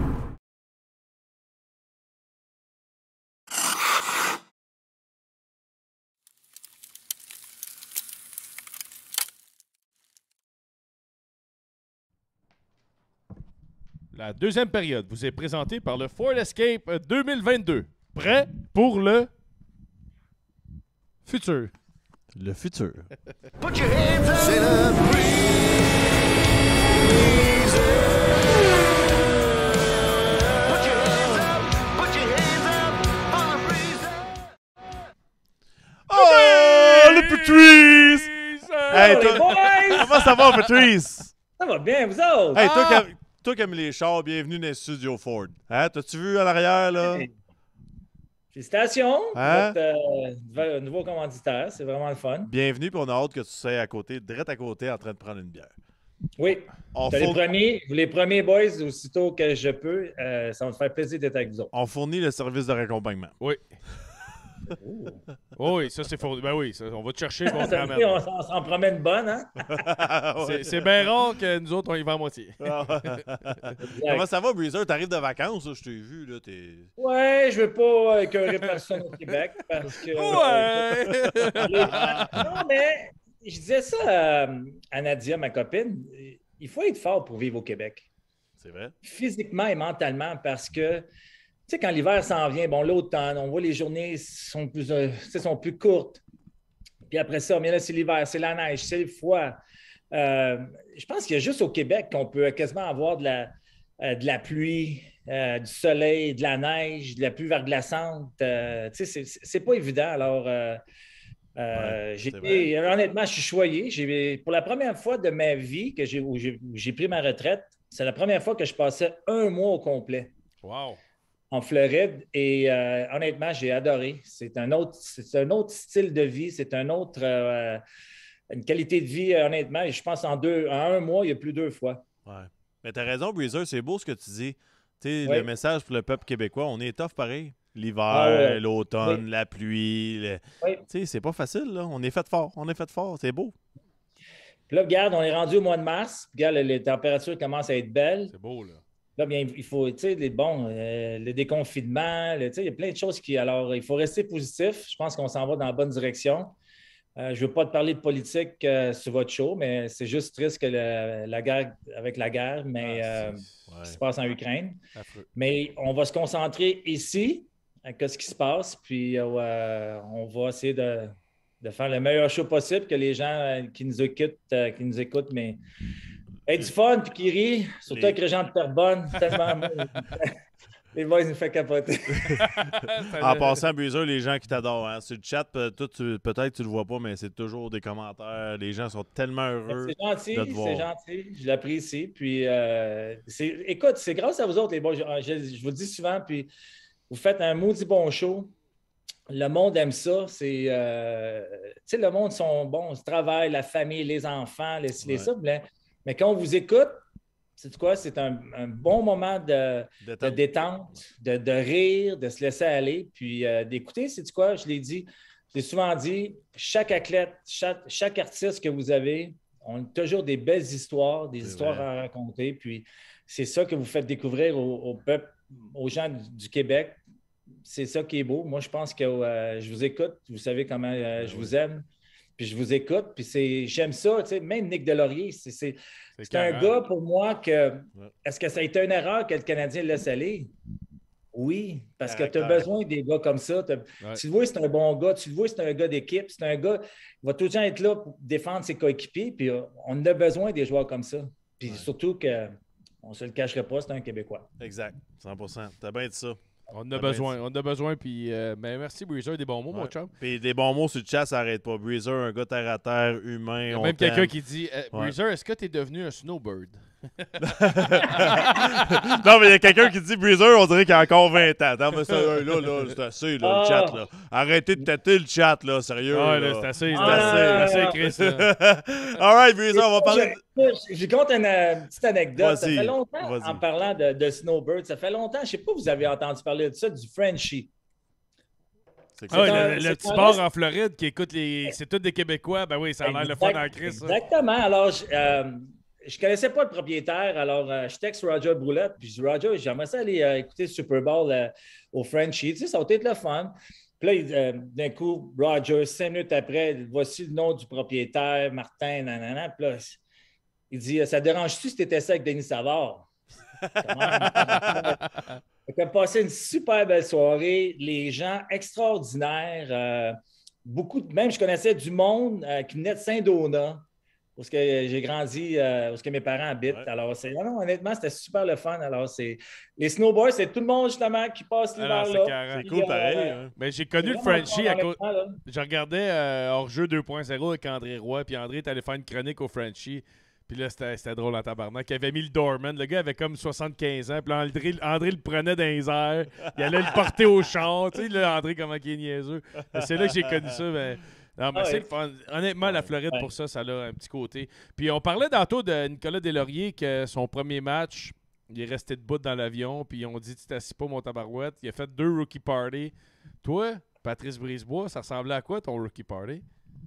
La deuxième période vous est présentée par le Ford Escape deux mille vingt-deux. Prêt pour le futur. Le futur. Put your hands up. C'est le Put your hands up. Put your hands up for the breeze. Oh, le Patrice! Hey, les toi- boys! Comment ça va, Patrice? Ça va bien, vous autres? Hey, toi, Ah! qui, toi qui aimes les chars, bienvenue dans les studios Ford. Hein, t'as-tu vu à l'arrière, là? Hey. Félicitations, Hein? votre euh, nouvel- nouveau commanditaire, c'est vraiment le fun. Bienvenue, puis on a hâte que tu sois à côté, direct à côté, en train de prendre une bière. Oui, On, T'as les four- premiers, vous les premiers boys, aussitôt que je peux, euh, ça va me faire plaisir d'être avec vous autres. on fournit le service de raccompagnement. Oui. Oh oui, ça c'est faux. Ben oui, ça, on va te chercher pour on te Ça ramène. fait, on s'en- on s'en promet une bonne, hein? C'est- C'est bien rare que nous autres, on y va à moitié. Comment ça va, Breezer? T'arrives de vacances, là, je t'ai vu, là, t'es... Ouais, je veux pas écœurer personne au Québec parce que. Ouais! Les- Non, mais je disais ça à, à Nadia, ma copine. Il faut être fort pour vivre au Québec. C'est vrai? Physiquement et mentalement, parce que, tu sais, quand l'hiver s'en vient, bon, l'automne, on voit les journées sont plus, euh, tu sais, sont plus courtes. Puis après ça, bien là, c'est l'hiver, c'est la neige, c'est le froid. Euh, je pense qu'il y a juste au Québec qu'on peut quasiment avoir de la, euh, de la pluie, euh, du soleil, de la neige, de la pluie verglaçante. Euh, tu sais, c'est- c'est c'est pas évident. Alors, euh, euh, j'ai été- honnêtement, je suis choyé. J'ai- Pour la première fois de ma vie que j'ai, où j'ai où j'ai pris ma retraite, c'est la première fois que je passais un mois au complet Wow! en Floride. Et euh, honnêtement, j'ai adoré. C'est un autre, c'est un autre style de vie, c'est un autre, euh, une qualité de vie, euh, honnêtement. Et je pense en deux, en un mois, il y a plus deux fois. Ouais. Mais t'as raison, Breezer, c'est beau ce que tu dis. Tu sais, Ouais. le message pour le peuple québécois, on est tough pareil. L'hiver, Ah ouais. l'automne, Oui. la pluie. le- Oui. Tu sais, c'est pas facile, là. On est fait fort. On est fait fort. C'est beau. Puis là, regarde, on est rendu au mois de mars. Regarde, les, les températures commencent à être belles. C'est beau, là. Là, bien, il faut, tu sais, les, bon, euh, le déconfinement, le- tu sais, il y a plein de choses qui. Alors, il faut rester positif. Je pense qu'on s'en va dans la bonne direction. Euh, je ne veux pas te parler de politique euh, sur votre show, mais c'est juste triste que le- la guerre, avec la guerre, mais euh, qui se passe en Ukraine. Affreux. Mais on va se concentrer ici, avec ce qui se passe, puis euh, on va essayer de, de faire le meilleur show possible, que les gens euh, qui nous écoutent, euh, qui nous écoutent, mais aient du fun, puis qui rient, surtout Les- avec les gens de Terrebonne, tellement. Les boys nous font capoter. En passant, Breezer, les gens qui t'adorent. Hein. Sur le chat, peut- toi, tu- peut-être tu le vois pas, mais c'est toujours des commentaires. Les gens sont tellement heureux C'est gentil, de te voir. c'est gentil, je l'apprécie. Puis, euh, c'est- écoute, c'est grâce à vous autres, les boys. Je, je- je vous le dis souvent, puis vous faites un maudit bon show. Le monde aime ça. C'est, euh, tu sais, le monde sont bons, le travail, la famille, les enfants, les, les Ouais. ça. Mais, mais quand on vous écoute, c'est quoi? C'est un, un bon moment de, de détente, de, de rire, de se laisser aller, puis euh, d'écouter. C'est quoi? Je l'ai dit, je l'ai souvent dit, chaque athlète, chaque, chaque artiste que vous avez, on a toujours des belles histoires, des C'est histoires vrai. à raconter. Puis c'est ça que vous faites découvrir au, au peuple, aux gens du, du Québec. C'est ça qui est beau. Moi, je pense que euh, je vous écoute. Vous savez comment euh, je vous aime. Puis je vous écoute. Puis c'est, j'aime ça. Tu sais, même Nick Delaurier, c'est, c'est, c'est un carré. gars pour moi que. Est-ce que ça a été une erreur que le Canadien le laisse aller? Oui, parce que tu as Caractère. besoin des gars comme ça. T'as- Tu le vois, c'est un bon gars. Tu le vois, c'est un gars d'équipe. C'est un gars qui va tout le temps être là pour défendre ses coéquipiers. Puis euh, on a besoin des joueurs comme ça. Puis surtout que on ne se le cacherait pas, c'est un Québécois. Exact, cent pour cent. T'as bien dit ça. On en a T'as besoin, bien on en a besoin. Puis, euh, ben, merci, Breezer, des bons mots, dit- mon Ouais. chum. Puis des bons mots sur le chat, ça arrête pas. Breezer, un gars terre à terre, humain. Il y a on même t'aime. quelqu'un qui dit euh, Ouais. Breezer, est-ce que tu es devenu un snowbird? Non, mais il y a quelqu'un qui dit Breezer, on dirait qu'il a encore vingt ans. Non, mais ça, là, là, c'est assez, là, Ah. le chat, là. Arrêtez de tâter le chat, là, sérieux. Ouais, là. là, c'est assez, C'est là, assez. c'est assez, Chris, là. All right, Breezer, on va parler. Je, je, je compte une euh, petite anecdote. Ça Vas-y, fait longtemps, vas-y. en parlant de, de Snowbird, ça fait longtemps, je ne sais pas si vous avez entendu parler de ça, du Frenchie. C'est Ah ouais, un- le, le c'est petit un bar reste- en Floride qui écoute les. C'est tous des Québécois. Ben oui, ça a l'air le fun Exact- en Chris. ça. Exactement. Alors, je ne connaissais pas le propriétaire. Alors, euh, je texte Roger Broulette. Puis je dis, Roger, j'aimerais ça aller euh, écouter le Super Bowl euh, au Frenchie. Tu sais, ça va être le fun. Puis là, il, euh, d'un coup, Roger, cinq minutes après, voici le nom du propriétaire, Martin, nanana. Puis là, il dit, ça te dérange-tu si tu étais ça avec Denis Savard? On a passé une super belle soirée. Les gens extraordinaires. euh, beaucoup de, même, je connaissais du monde euh, qui venait de Saint-Donat, où est-ce que j'ai grandi, euh, où est-ce que mes parents habitent. Alors, c'est, non, non, honnêtement, c'était super le fun. Alors, c'est les snowboards, c'est tout le monde justement qui passe Ah non, l'hiver c'est là. carré. Puis, euh, Mais j'ai connu le c'est vraiment Frenchie fun à en cause. même temps, là. Je regardais euh, hors-jeu deux point zéro avec André Roy, puis André est allé faire une chronique au Frenchie. Puis là, c'était c'était drôle en tabarnak. Il avait mis le doorman. Le gars avait comme soixante-quinze ans. Puis là, André, André le prenait dans les airs. Il allait le porter au char. Tu sais, là, André, comment il est niaiseux. C'est là que j'ai connu ça. Mais... Non, mais Ah c'est ouais. le fun. Honnêtement, la Floride, Ouais. pour ça, ça a un petit côté. Puis on parlait tantôt de Nicolas Deslauriers que son premier match, il est resté debout dans l'avion. Puis on dit, tu t'assis pas, mon tabarouette. Il a fait deux rookie parties. Toi, Patrice Brisebois, ça ressemblait à quoi ton rookie party?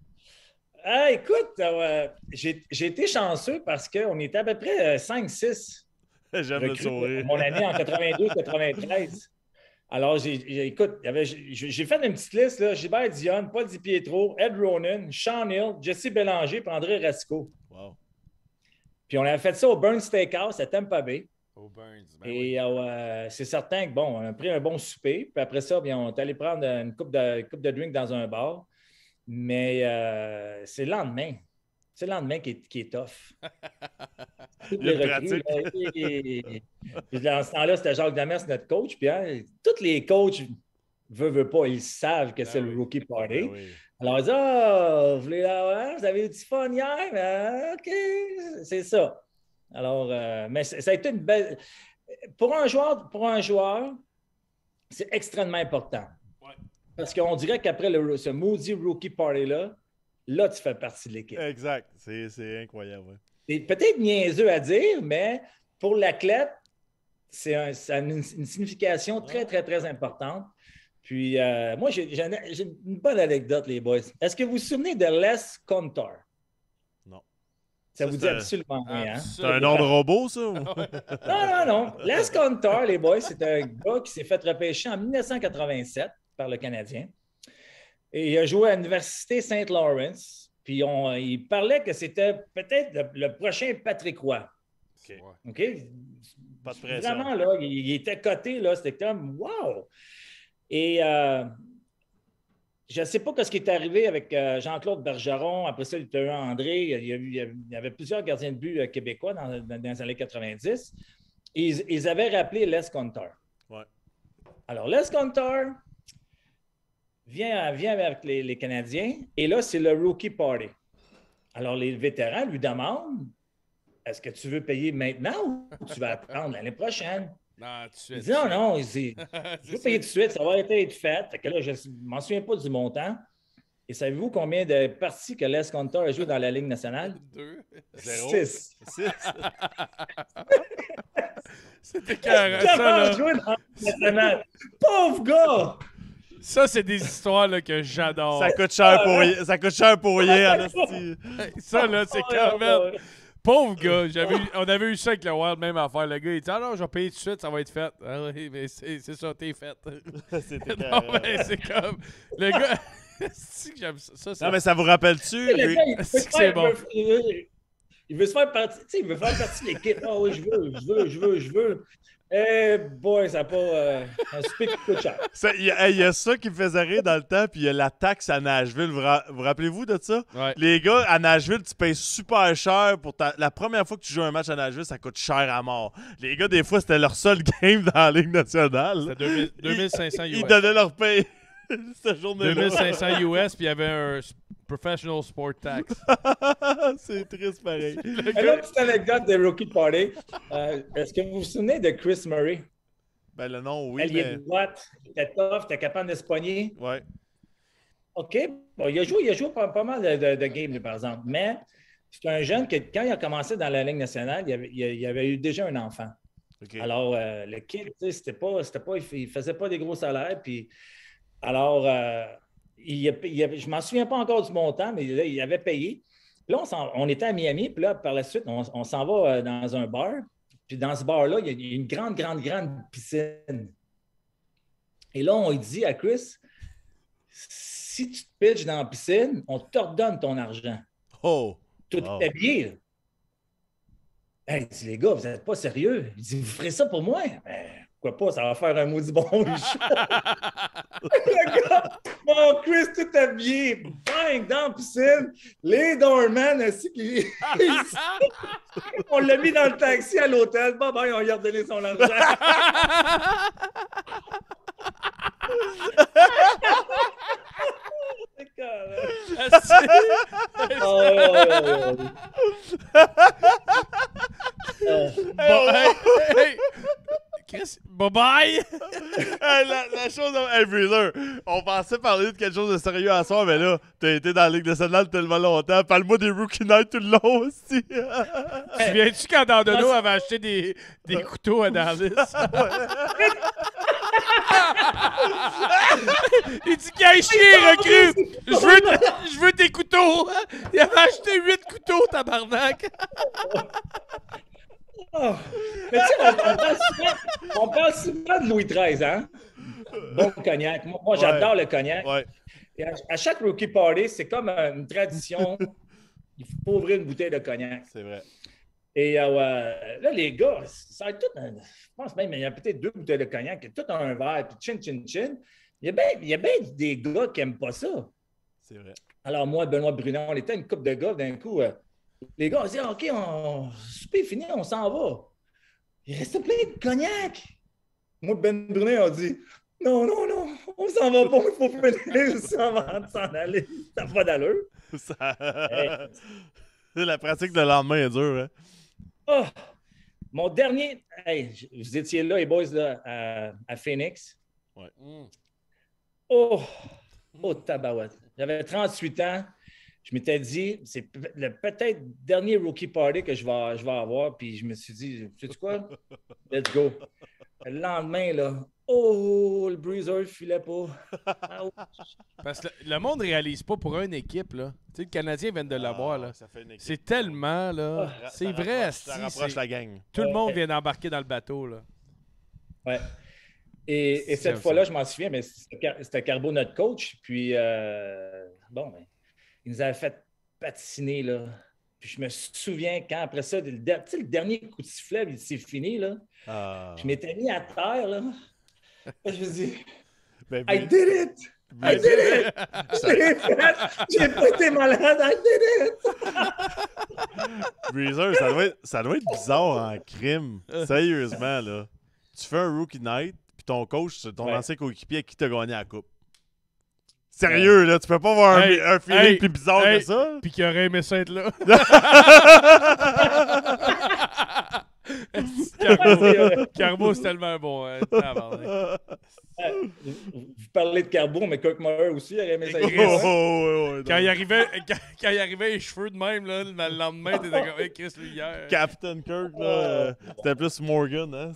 Ah, écoute, euh, j'ai j'ai été chanceux parce qu'on était à peu près cinq six. J'aime le sourire. Mon année en quatre-vingt-deux quatre-vingt-treize. Alors, j'ai, j'ai- écoute, il y avait- j'ai j'ai fait une petite liste, là. Gilbert Dionne, Paul Di Pietro, Ed Ronan, Sean Hill, Jesse Bélanger et André Rasco. Wow. Puis on avait fait ça au Burn Steakhouse à Tampa Bay. Au Burns. Ben Et euh, c'est certain que, bon, on a pris un bon souper. Puis après ça, bien, on est allé prendre une coupe de, coupe de drink dans un bar. Mais euh, c'est le lendemain. C'est le lendemain qui est, qui est tough. Toutes les Il y a une recrues, pratique. là, et- et- et- puis dans ce temps-là, c'était Jacques Demers, notre coach. Puis hein, tous les coachs, veulent, veulent pas, ils savent que c'est le rookie party. Ben oui. Alors, ils disent, ah, vous, voulez, hein, vous avez eu du fun hier? Ben, OK, c'est ça. Alors, euh, mais c- ça a été une belle. Pour un joueur, pour un joueur, c'est extrêmement important. Parce qu'on dirait qu'après le, ce maudit rookie party-là, là, tu fais partie de l'équipe. Exact. C'est c'est incroyable. ouais. C'est peut-être niaiseux à dire, mais pour l'athlète, c'est un- ça a une, une signification très, très, très importante. Puis, euh, moi, j'ai j'ai une, j'ai une bonne anecdote, les boys. Est-ce que vous vous souvenez de Les Contar? Non. Ça, Ça, vous dit c'est- absolument rien. hein? C'est un nom de robot, ça? ou? Non, non, non. Les Contar, les boys, c'est un gars qui s'est fait repêcher en mille neuf cent quatre-vingt-sept par le Canadien. Et il a joué à l'Université Saint Lawrence. Puis on, il parlait que c'était peut-être le, le prochain Patrick Roy. OK. OK? Pas de pression. Vraiment, là, il, il était coté, là. C'était comme wow! Et euh, je ne sais pas ce qui est arrivé avec euh, Jean-Claude Bergeron. Après ça, il y a eu André. Il y, a eu- il y avait- il y avait plusieurs gardiens de but euh, québécois dans, dans- dans les années quatre-vingt-dix. Et ils, ils avaient rappelé Les Contar. Ouais. Alors, Les Contar vient, vient avec les, les Canadiens. Et là, c'est le rookie party. Alors, les vétérans lui demandent, est-ce que tu veux payer maintenant ou tu vas attendre l'année prochaine? Non, tout de Il suite. dit non, non, il dit, je veux C'est payer ça. tout de suite, ça va être fait. Fait que là, je ne m'en souviens pas du montant. Et savez-vous combien de parties que Les Contar a joué dans la Ligue nationale? Deux. Zéro. Six. Six. C'était carré, ça, Comment là. jouer dans la Ligue nationale? Pauvre gars! Ça, c'est des histoires là, que j'adore. Ça coûte cher pour rien. Ça coûte cher pour rien, en esti. Ça, là, c'est quand même... Pauvre gars, j'avais eu- on avait eu ça avec le Wild, même affaire. Le gars, il dit, ah non, je vais payer tout de suite, ça va être fait. Ah oui, mais c'est c'est ça, t'es fait. C'était Non, carré. mais c'est comme. Le gars. C'est que j'aime ça. Ça, c'est- Non, mais ça vous rappelle-tu? Le gars, il veut C'est que faire- c'est bon. il veut- Il veut se faire partie, tu sais, il veut faire partie de l'équipe. Ah oui, je veux, je veux, je veux, je veux. Eh boy, ça n'a pas euh, un souper qui coûte cher. Ça, Il y, a- hey, il y a ça qui me faisait rire dans le temps, puis il y a la taxe à Nashville. Vous ra- vous rappelez-vous de ça? Ouais. Les gars, à Nashville, tu payes super cher pour ta... La première fois que tu joues un match à Nashville, ça coûte cher à mort. Les gars, des fois, c'était leur seul game dans la Ligue nationale. C'était deux mille deux mille cinq cents Ils, U S. ils donnaient leur paye cette journée-là. deux mille cinq cents U S, puis il y avait un. Professional Sport Tax. C'est triste pareil. Une autre petite anecdote de Rookie Party. Euh, Est-ce que vous vous souvenez de Chris Murray? Ben le nom, oui. Elle mais... est droite, il était tough, était capable de se pogner. Ouais. OK. Bon, il a joué, il a joué pas, pas mal de, de, de games, lui, par exemple. Mais c'est un jeune que, quand il a commencé dans la Ligue nationale, il avait, il avait eu déjà un enfant. Okay. Alors, euh, le kid, tu sais, c'était pas, c'était pas, il ne faisait pas des gros salaires. Puis, alors, euh, il, il, je ne m'en souviens pas encore du montant, mais là, il avait payé. Puis là, on, on était à Miami, puis là, par la suite, on, on s'en va dans un bar. Puis dans ce bar-là, il y a une grande, grande, grande piscine. Et là, on dit à Chris, si tu te pitches dans la piscine, on te redonne ton argent. Oh! Tout wow. est habillé. Hey, il dit, les gars, vous n'êtes pas sérieux? Il dit, vous ferez ça pour moi? Ben, pourquoi pas, ça va faire un maudit bon show. Le gars, mon Chris, tout habillé, bang, dans la piscine, les doorman ainsi puis on l'a mis dans le taxi à l'hôtel. Bon, ben, on lui a redonné son argent. Bon, hey, hey. Chris, bye-bye! Hey, la, la chose... Hey, Breezer, on pensait parler de quelque chose de sérieux à soir, mais là, t'as été dans la Ligue nationale tellement longtemps. Parle-moi des Rookie Night tout le long aussi. Tu viens-tu quand Dandano avait acheté des, des couteaux à Dallas? Il dit qu'il a chier, recrue! Je veux, je veux tes couteaux! Il avait acheté huit couteaux, tabarnak! Oh. Mais tu sais, on, on, parle souvent, on parle souvent de Louis treize, hein? Bon cognac. Moi, moi j'adore ouais. le cognac. Ouais. Et à, à chaque Rookie Party, c'est comme une tradition. Il faut ouvrir une bouteille de cognac. C'est vrai. Et euh, là, les gars, ça a tout un, je pense même, il y a peut-être deux bouteilles de cognac, tout un verre, puis chin, chin, chin. Il y a bien, il y a bien des gars qui n'aiment pas ça. C'est vrai. Alors, moi, Benoît Brunet, on était une couple de gars, d'un coup, euh, les gars, on dit, OK, on, c'est fini, on s'en va. Il restait plein de cognac. Moi, Ben Brunet, on dit, non, non, non, on s'en va pas, il faut finir ça avant de s'en aller. Ça n'a pas d'allure. Ça... Hey. La pratique de lendemain est dure, hein? Oh, mon dernier, hey, vous étiez là, les boys, là, à, à Phoenix. Ouais. Mm. Oh, oh, tabarouette. J'avais trente-huit ans. Je m'étais dit, c'est le peut-être dernier Rookie Party que je vais, je vais avoir. Puis je me suis dit, sais-tu quoi? Let's go. Le lendemain, là, oh, le Breezer ne filait pas. Parce que le, le monde ne réalise pas pour une équipe, là. Tu sais, le Canadien vient de l'avoir, là. C'est tellement, là. Ah, c'est vrai, rapproche, ça rapproche la gang. Tout le monde vient d'embarquer dans le bateau, là. Ouais. Et, et cette fois-là, je m'en souviens, mais c'était Carbo, notre coach. Puis, euh, bon, ben, il nous avait fait patiner, là. Puis je me souviens quand, après ça, le, der le dernier coup de sifflet, c'est fini, là. Ah. Je m'étais mis à terre, là. Je me dis, ben, I did it! I did it! Je l'ai fait! J'ai pas été malade! I did it! Breezer, ça doit, être, ça doit être bizarre en crime. Sérieusement, là. Tu fais un Rookie Night, puis ton coach, c'est ton ouais. ancien coéquipier avec qui t'a gagné la coupe. Sérieux, là, tu peux pas avoir hey, un, un feeling hey, plus bizarre hey, que ça? Puis qu'il aurait aimé ça être là. Carbo, Carbo c'est tellement bon. Hein, euh, vous parlez de Carbo, mais Kirk Muller aussi aurait aimé ça être là. Oh, oh, oh, quand, il arrivait, quand, quand il arrivait les cheveux de même, là, le lendemain, t'étais comme hey, Chris, lui, hier. Captain Kirk, là, euh, c'était plus Morgan, hein?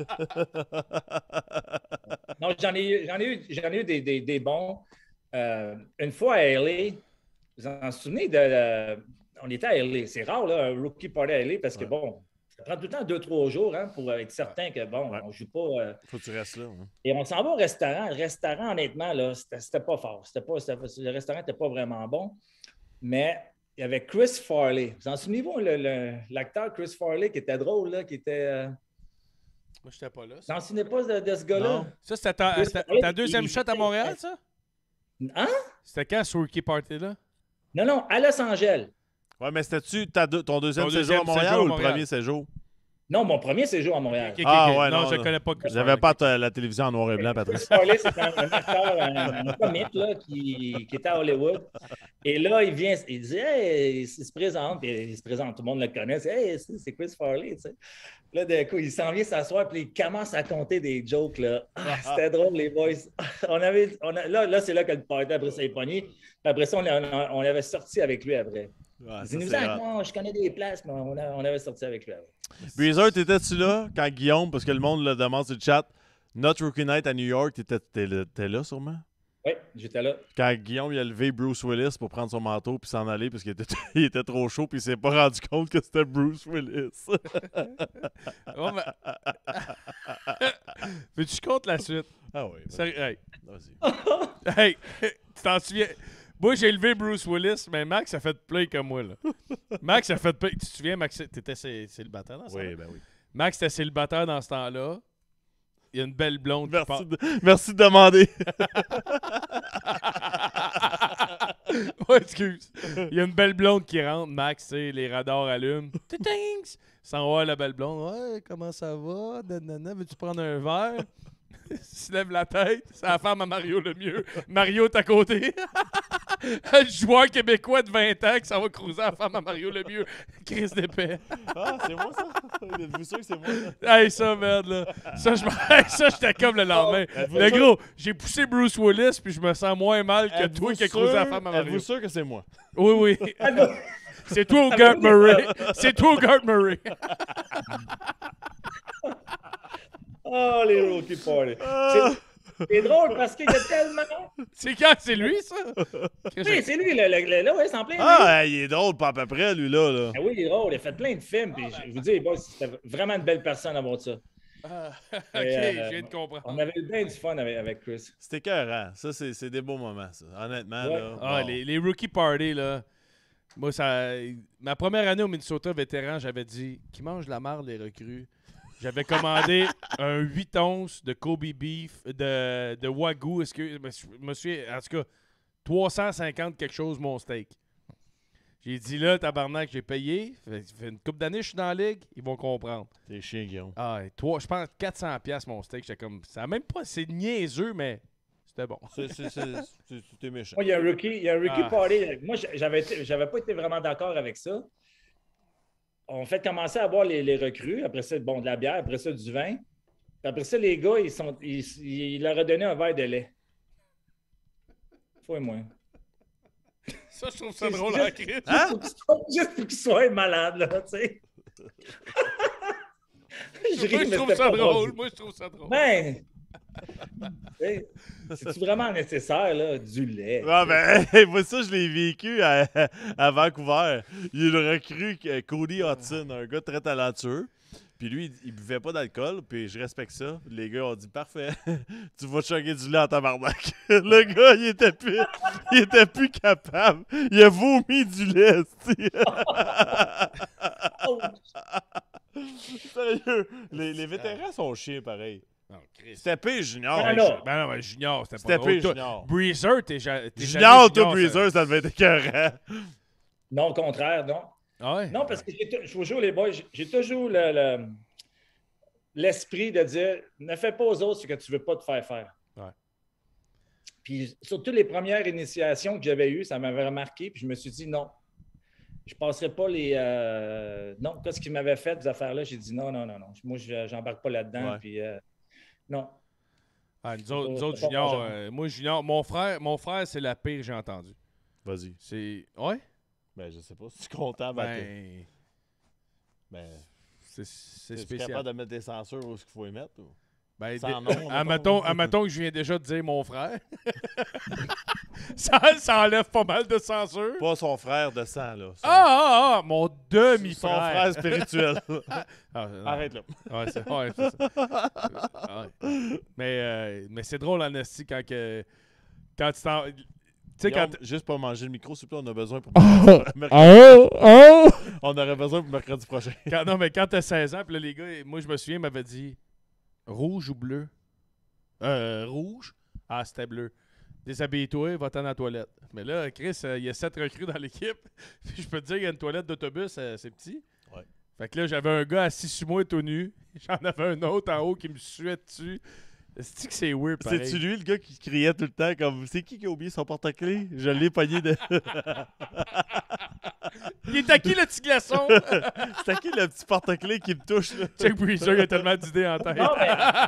Non, j'en ai, ai eu, j'en ai eu des, des, des bons. Euh, une fois à L A, vous en souvenez de. Euh, on était à L A. C'est rare, là, un Rookie Party à L A parce que, ouais. bon, ça prend tout le temps deux, trois jours hein, pour être certain que, bon, ouais. on ne joue pas. Euh... Faut que tu restes là. Hein. Et on s'en va au restaurant. Le restaurant, honnêtement, là, c'était pas fort. Pas, le restaurant n'était pas vraiment bon. Mais il y avait Chris Farley. Vous en souvenez-vous, l'acteur Chris Farley qui était drôle, là, qui était. Euh... Moi, je n'étais pas là. Vous en souvenez pas de, de ce gars-là? Ça, c'était ta, ta deuxième shot à Montréal, ça? Hein? C'était quand ce Rookie Party-là? Non, non, à Los Angeles. Ouais, mais c'était-tu deux, ton deuxième, ton séjour deuxième à Montréal séjour ou à Montréal. Le premier séjour? Non, mon premier séjour à Montréal. Okay, okay, ah okay. ouais, non, non, je ne connais pas. J'avais pas ta, la télévision en noir et blanc, Patrice. C'est un, un acteur, un, un comique là, qui, qui était à Hollywood. Et là, il vient, il dit, hey, il se présente, puis il se présente, tout le monde le connaît, c'est hey, c'est c'est Chris Farley, tu sais. Là, d'un coup, il s'en vient s'asseoir, puis il commence à compter des jokes, là. Ah, c'était drôle, les boys. On avait, on a, là, là c'est là que le party, après ça, est pogné. Puis après ça, on, a- on avait sorti avec lui après. Ouais, il ça, nous c'est dit, hot. moi, je connais des places, mais on, a- on avait sorti avec lui après. Breezer, t'étais-tu là quand Guillaume, parce que le monde le demande sur le chat, Notre Rookie Night à New York, t'étais t'étais là, t'étais là sûrement? Oui, j'étais là. Quand Guillaume il a levé Bruce Willis pour prendre son manteau puis s'en aller parce qu'il était, il était trop chaud puis il s'est pas rendu compte que c'était Bruce Willis. Oh, mais... Veux-tu que je compte la suite? Ah oui. Sérieux, hey. Vas-y. Hey, tu t'en souviens? Moi, j'ai élevé Bruce Willis, mais Max a fait play comme moi. Là. Max a fait play. Tu te souviens, Max, t'étais cé- célibataire dans ce Oui, temps-là? ben oui. Max était célibataire dans ce temps-là. Il y a une belle blonde qui Merci part- de, merci de demander. Ouais, excuse. Il y a une belle blonde qui rentre, Max, tu sais, les radars allument. Titings! Sans voir la belle blonde. Ouais, comment ça va? Nanana, veux-tu prendre un verre? Il se lève la tête. C'est la femme à Mario le mieux. Mario est à côté. Le joueur québécois de vingt ans qui s'en va cruiser la femme à Mario le mieux. Chris d'épais. Ah, c'est moi ça? Êtes-vous sûr que c'est moi? Ça? Hey, ça, merde, là. Ça, je me- ça, j'étais comme le lendemain. Êtes-vous Le sûr? gros, j'ai poussé Bruce Willis, puis je me sens moins mal que Êtes-vous toi qui as cruisé la sûr- femme à Mario. Êtes-vous sûr que c'est moi? Oui, oui. C'est toi ou Gert Murray. C'est toi ou Gert Murray. Oh, les rookie party. Ah. C'est- C'est drôle parce qu'il y a tellement. C'est quand? C'est lui, ça? Oui, c'est lui, le, le, le- là, ouais, c'est en plein. lui. Ah, il est drôle, pas à peu près, lui, là. là. Ah oui, il est drôle. Il a fait plein de films. Puis je vous dis, bon, c'était vraiment une belle personne à voir ça. Ah, ok, Et, euh, je viens de comprendre. On avait bien du fun avec, avec Chris. C'était écœurant. Ça, c'est c'est des beaux moments, ça. Honnêtement, Ouais. là. Ah, bon. les, les rookie party, là. Moi, ça. Ma première année au Minnesota vétéran, j'avais dit qui mange la marde, les recrues. J'avais commandé un huit onces de Kobe beef, de, de Wagyu. Est-ce que. Je me suis. En tout cas, trois cent cinquante quelque chose mon steak. J'ai dit là, tabarnak, j'ai payé. Fait, fait une couple d'années, je suis dans la ligue. Ils vont comprendre. T'es chien, Guillaume. Ah, et toi, je pense quatre cents piastres mon steak. J'étais comme. Ça a même pas. C'est niaiseux, mais c'était bon. C'est- c'est- c'est- c'est- C'était méchant. Moi, il y a un rookie, il y a un rookie Ah. party. Moi, j'avais, été- j'avais pas été vraiment d'accord avec ça. On fait commencer à boire les, les recrues. Après ça, bon, de la bière. Après ça, du vin. Puis après ça, les gars, ils, sont, ils, ils leur ont donné un verre de lait. Faut et moi. Ça, je trouve ça Juste- drôle juste- en crise. Juste pour qu'ils soient- juste pour qu'ils soient malades, là, tu sais. Moi, ris, je mais trouve c'était ça pas drôle. Moi, je trouve ça drôle. Ben, hey, c'est-tu vraiment nécessaire, là, du lait? Ah ben, hey, moi ça, je l'ai vécu à, à Vancouver. Il y a le recrue que- Cody Hudson, un gars très talentueux. Puis lui, il, il buvait pas d'alcool, puis je respecte ça. Les gars ont dit parfait, tu vas chugger du lait en tabarnak. Le gars, il était plus, il était plus capable. Il a vomi du lait, c'ti. Sérieux, les, les vétérans sont chiens pareil. Non, Chris. C'était pire junior. Ben non, ben non, ben junior, c'était pas C'était drôle. pire Toi, junior. Breezer, t'es ja- t'es Junior, jamais toi, junior, Breezer, ça devait être écœurant. Non, au contraire, non. Ah ouais? Non, parce que j'ai tou- je vous jure, les boys, j'ai- j'ai toujours le- le- l'esprit de dire ne fais pas aux autres ce que tu ne veux pas te faire faire. Ouais. Puis surtout les premières initiations que j'avais eues, ça m'avait remarqué, puis je me suis dit non. Je ne passerai pas les. euh, Non, qu'est-ce qu'ils m'avaient fait, ces affaires-là? J'ai dit non, non, non, non. Moi, je n'embarque pas là-dedans. Ouais. Puis euh, non. Ah, nous autres, nous C'est autres pas juniors, mon genre. euh, moi, junior, mon frère, mon frère, c'est la pire que j'ai entendue. Vas-y. C'est. Ouais? Ben, je sais pas si tu es content, ben. Ben. Ben. C'est c'est Es-tu spécial. capable de mettre des censures où est-ce qu'il faut y mettre? Ou? Ben, Sans dé- nom, admettons, admettons que je viens déjà de dire mon frère. ça, ça enlève pas mal de censure. Pas son frère de sang, là. Son, Ah, ah, ah, mon demi-frère. son frère spirituel. Ah, non. Arrête là. Ouais, c'est ouais, c'est ça. Ah, ouais. Mais, euh, mais c'est drôle en esti quand, que, quand tu t'en. Tu sais, quand. Guillaume, juste pas manger le micro, s'il te plaît, on a besoin pour Ah, mercredi. ah. On aurait besoin pour mercredi prochain. Quand, non, mais quand t'as seize ans, puis là, les gars, moi, je me souviens, ils m'avaient dit rouge ou bleu? Euh, rouge? Ah, c'était bleu. Déshabille-toi, va-t'en dans la toilette. Mais là, Chris, euh, il y a sept recrues dans l'équipe. Puis je peux te dire qu'il y a une toilette d'autobus, euh, c'est petit. Ouais. Fait que là, j'avais un gars assis sur moi tout nu. J'en avais un autre en haut qui me suait dessus. C'est-tu que c'est weird, pareil? C'est-tu lui, le gars qui criait tout le temps comme « C'est qui qui a oublié son porte-clés? Je l'ai pogné de... » Il est à qui, le petit glaçon? C'est à qui, le petit porte-clés qui me touche? Là? Chuck Breezer, il a tellement d'idées en tête. Non, mais...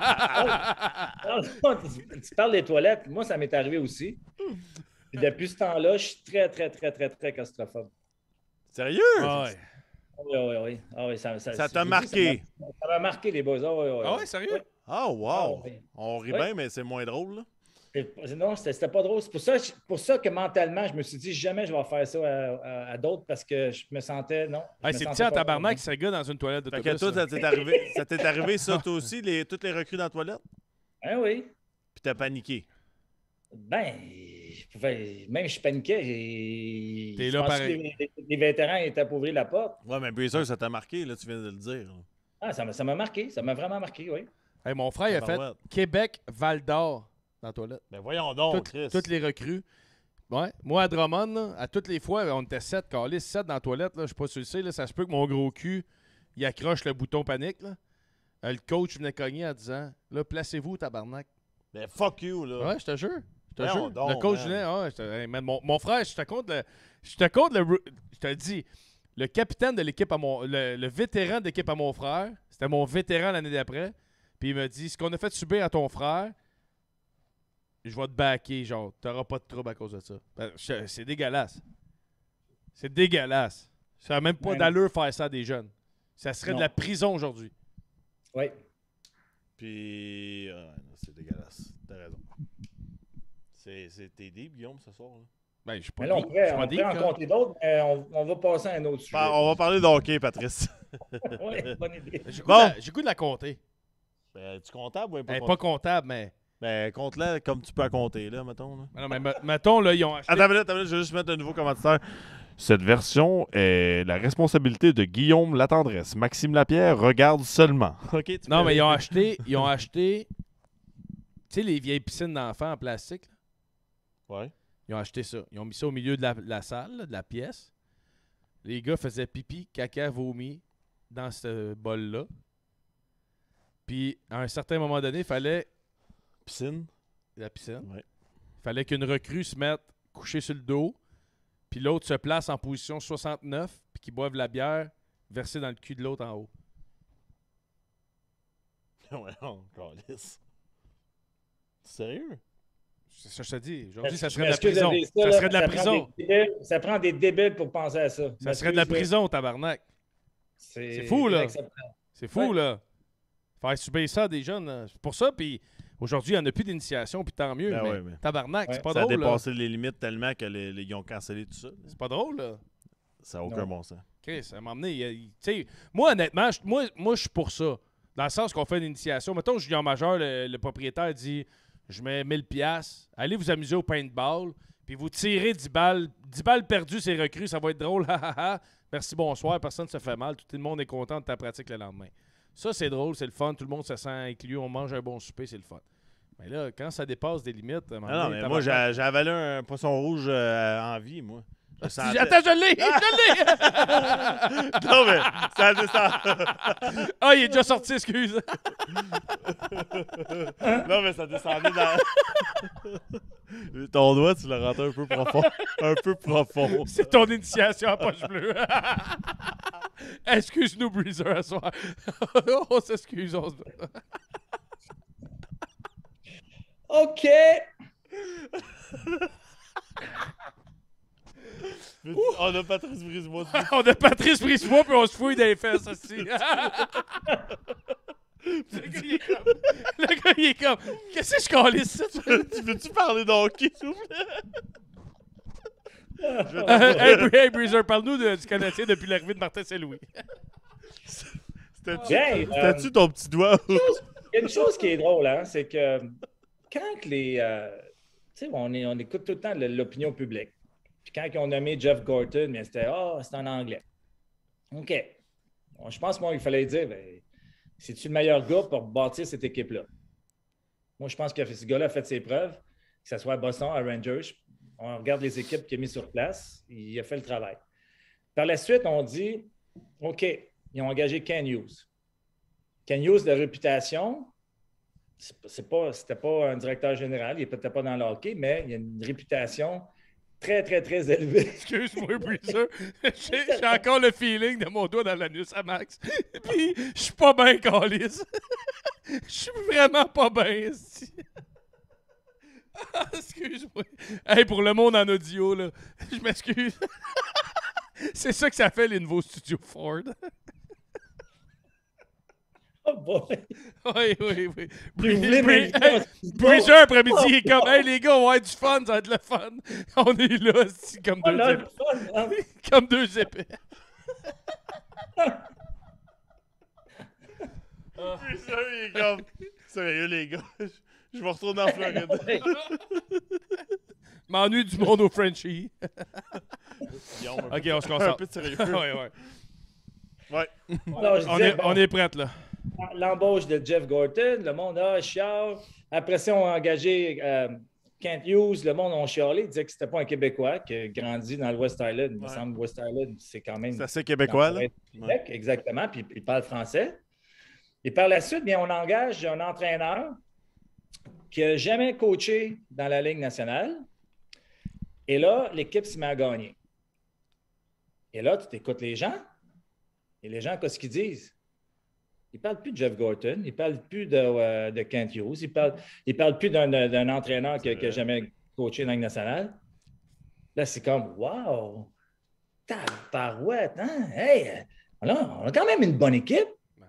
non, tu, tu parles des toilettes. Moi, ça m'est arrivé aussi. Puis depuis ce temps-là, je suis très, très, très, très, très claustrophobe. Sérieux? Ah ouais. Oui, oui, oui. Ah, oui ça, ça, Ça t'a je vous dis, marqué? Ça m'a- ça m'a marqué, les boys. Ah, oui, oui, Ah ouais, sérieux? Oui. Ah, wow! Ah, oui. On rit Oui. bien, mais c'est moins drôle, là. C'est- Non, c'était c'était pas drôle. C'est pour ça, pour ça que mentalement, je me suis dit jamais je vais faire ça à, à- à d'autres parce que je me sentais. Non. je Hey, me c'est sentais petit en pas tabarnak, bien. ce gars dans une toilette Fait d'autobus. que toi, là. ça t'est arrivé, ça t'est arrivé, ça, toi aussi, les, toutes les recrues dans la toilette? Hein, oui. Puis t'as paniqué. Ben, je pouvais- même je paniquais. et- T'es je là pensais pareil. que Les, les- les vétérans étaient pour ouvrir la porte. Ouais, mais Breezer, ça t'a marqué, là, tu viens de le dire. là. Ah, ça m'a ça m'a marqué. Ça m'a vraiment marqué, oui. Hey, mon frère, il a fait Tabarouette. Québec-Val d'Or dans la toilette. Ben voyons donc, Toutes- Chris. Toutes les recrues. Ouais. Moi, à Drummond, là, à toutes les fois, on était sept, calés, sept dans la toilette. Là, je sais pas si tu le sais, là, ça se peut que mon gros cul, il accroche le bouton panique. Là. Euh, le coach venait cogner en disant là, placez-vous, tabarnak. Ben fuck you, là. Ouais, je te jure. Je te Voyons jure. donc, le coach man. venait. Ah, je te- hey, man, mon, mon frère, je te compte le. Je te compte le. rou- Je te dis, le capitaine de l'équipe à mon. Le, le vétéran de l'équipe à mon frère, c'était mon vétéran l'année d'après. Puis il m'a dit ce qu'on a fait subir à ton frère, je vais te backer, genre, t'auras pas de trouble à cause de ça. Ben, je- c'est dégueulasse. C'est dégueulasse. Ça n'a même pas Ouais. d'allure faire ça à des jeunes. Ça serait Non. de la prison aujourd'hui. Oui. Puis, euh, non, c'est dégueulasse. T'as raison. C'est, c'est t'es deep, Guillaume, ce soir. Là. Ben, je suis pas Mais là, on deep, je pourrait, suis pas on deep, pourrait en là. compter d'autres, mais on, on va passer à un autre sujet. Par- on va parler de hockey, Patrice. Oui, bonne idée. J'ai goût, Bon. de la- j'ai goût de la compter. Ben, tu comptable ou pas Elle est comptable? pas comptable, mais. Ben, compte-la comme tu peux à compter, là, mettons. Là. Mais non, mais me- mettons, là, ils ont acheté. Attends une minute, attends une minute, je vais juste mettre un nouveau commentaire. Cette version est la responsabilité de Guillaume Latendresse. Maxime Lapierre regarde seulement. OK, tu Non, peux- mais ils ont acheté. Ils ont acheté. Tu sais, les vieilles piscines d'enfants en plastique, là? Ouais. Ils ont acheté ça. Ils ont mis ça au milieu de la, la salle, là, de la pièce. Les gars faisaient pipi, caca, vomi dans ce bol-là. Puis, à un certain moment donné, il fallait. Piscine. La piscine. Ouais. Il fallait qu'une recrue se mette couchée sur le dos, puis l'autre se place en position soixante-neuf, puis qu'ils boivent la bière versée dans le cul de l'autre en haut. Ouais, on calisse. Sérieux? C'est ça que je te dis. Aujourd'hui, ça Je serait de la m'excuse prison. dire Ça là, serait de la prend prison. des débiles- Ça prend des débiles pour penser à ça. Ça serait de la prison, tabarnak. C'est fou, là. C'est fou, Ouais. là. Faire subir ça à des jeunes. là. C'est pour ça, puis aujourd'hui, il n'y en a plus d'initiation, puis tant mieux. Ben mais ouais, mais- tabarnak, c'est pas ça a drôle, là. dépassé les limites tellement que les, les- ils ont cancellé tout ça. C'est pas drôle, là. Ça n'a aucun Non. bon sens. Chris, ça m'a emmené. il- il- tu sais, moi, honnêtement, je- moi, moi je suis pour ça. Dans le sens qu'on fait une initiation. Mettons, junior majeur, le, le propriétaire dit je mets mille piastres, allez vous amuser au paintball, puis vous tirez dix balles. dix balles perdues, c'est recrues, ça va être drôle. ha, ha, ha. Merci, bonsoir, personne ne se fait mal, tout le monde est content de ta pratique le lendemain. Ça, c'est drôle, c'est le fun, tout le monde se sent inclus, on mange un bon souper, c'est le fun. Mais là, quand ça dépasse des limites. à un moment Ah non, donné, mais moi, tabarnak. j'ai j'ai avalé un poisson rouge euh, en vie, moi. Je sentais- Attends, je l'ai! Je l'ai! Non, mais ça descend. Ah, il est déjà sorti, excuse. Non, mais ça descendait dans. Ton doigt, tu l'as rentré un peu profond. Un peu profond. C'est ton initiation à poche bleue. Excuse-nous, Breezer, à soir. On s'excuse. On se... OK. On a Patrice Brisebois. On a Patrice Brisebois, puis on se fouille dans les fesses aussi. Le gars, il est comme... Le gars, il est comme... Qu'est-ce que je calisse ça? Tu veux-tu parler d'hockey, s'il vous plaît? Euh, hey, Bri- hey, Breezer, parle-nous de- du Canadien depuis l'arrivée de Martin Saint-Louis. C'était-tu Hey, c'était-tu euh, ton petit doigt? Il y a une chose qui est drôle, hein, c'est que quand que les. euh, tu sais, on, est- on écoute tout le temps le- l'opinion publique. Puis quand ils ont nommé Jeff Gorton, mais c'était Ah, c'est en anglais. OK. Bon, je pense, moi, il fallait dire ben, c'est-tu le meilleur gars pour bâtir cette équipe-là? Moi, je pense que ce gars-là a fait ses preuves, que ce soit à Boston, à Rangers. On regarde les équipes qu'il a mis sur place. Il a fait le travail. Par la suite, on dit OK, ils ont engagé Ken Hughes. Ken Hughes, de réputation, c'est pas, c'était pas un directeur général, il n'est peut-être pas dans le hockey, mais il a une réputation très, très, très élevée. Excuse-moi, Breezer. J'ai j'ai encore le feeling de mon doigt dans l'anus à Max. Puis, je suis pas bien, Calice. Je suis vraiment pas bien, esti. Ah, excuse-moi. Hey, pour le monde en audio, là, je m'excuse. C'est ça que ça fait, les nouveaux studios Ford. Oh boy! Oui, oui, oui. Vous voulez m'inviter Hey, en studio? Breezer, après-midi, il est comme, hey les gars, on va avoir du fun, ça va être le fun. On est là, c'est comme On deux a épées. du fun, hein? Comme deux épées. Breezer, il est comme. Sérieux, les gars. Je vais retourner en Floride. M'ennuie du monde au Frenchie. Guillaume, un Ok, peu- on se concentre. un peu de sérieux. ouais, ouais. Ouais. Alors, je on, disais, est, bon, on est prête, là. L'embauche de Jeff Gorton, le monde a chialé. Après ça, on a engagé euh, Kent Hughes, le monde a chialé. Il disait que c'était pas un Québécois qui a grandi dans le West Island. Il me Ouais. semble que West Island, c'est quand même. C'est assez québécois, là. Québec, exactement. Puis il parle français. Et par la suite, bien, on engage un entraîneur qui n'a jamais coaché dans la Ligue nationale. Et là, l'équipe se met à gagner. Et là, tu t'écoutes les gens. Et les gens, qu'est-ce qu'ils disent? Ils ne parlent plus de Jeff Gorton, ils ne parlent plus de, euh, de Kent Hughes, ils ne parlent, ils parlent plus d'un, d'un entraîneur qui n'a jamais coaché dans la Ligue nationale. Là, c'est comme, wow! Tabarouette, hein? Hey! Là, on a quand même une bonne équipe.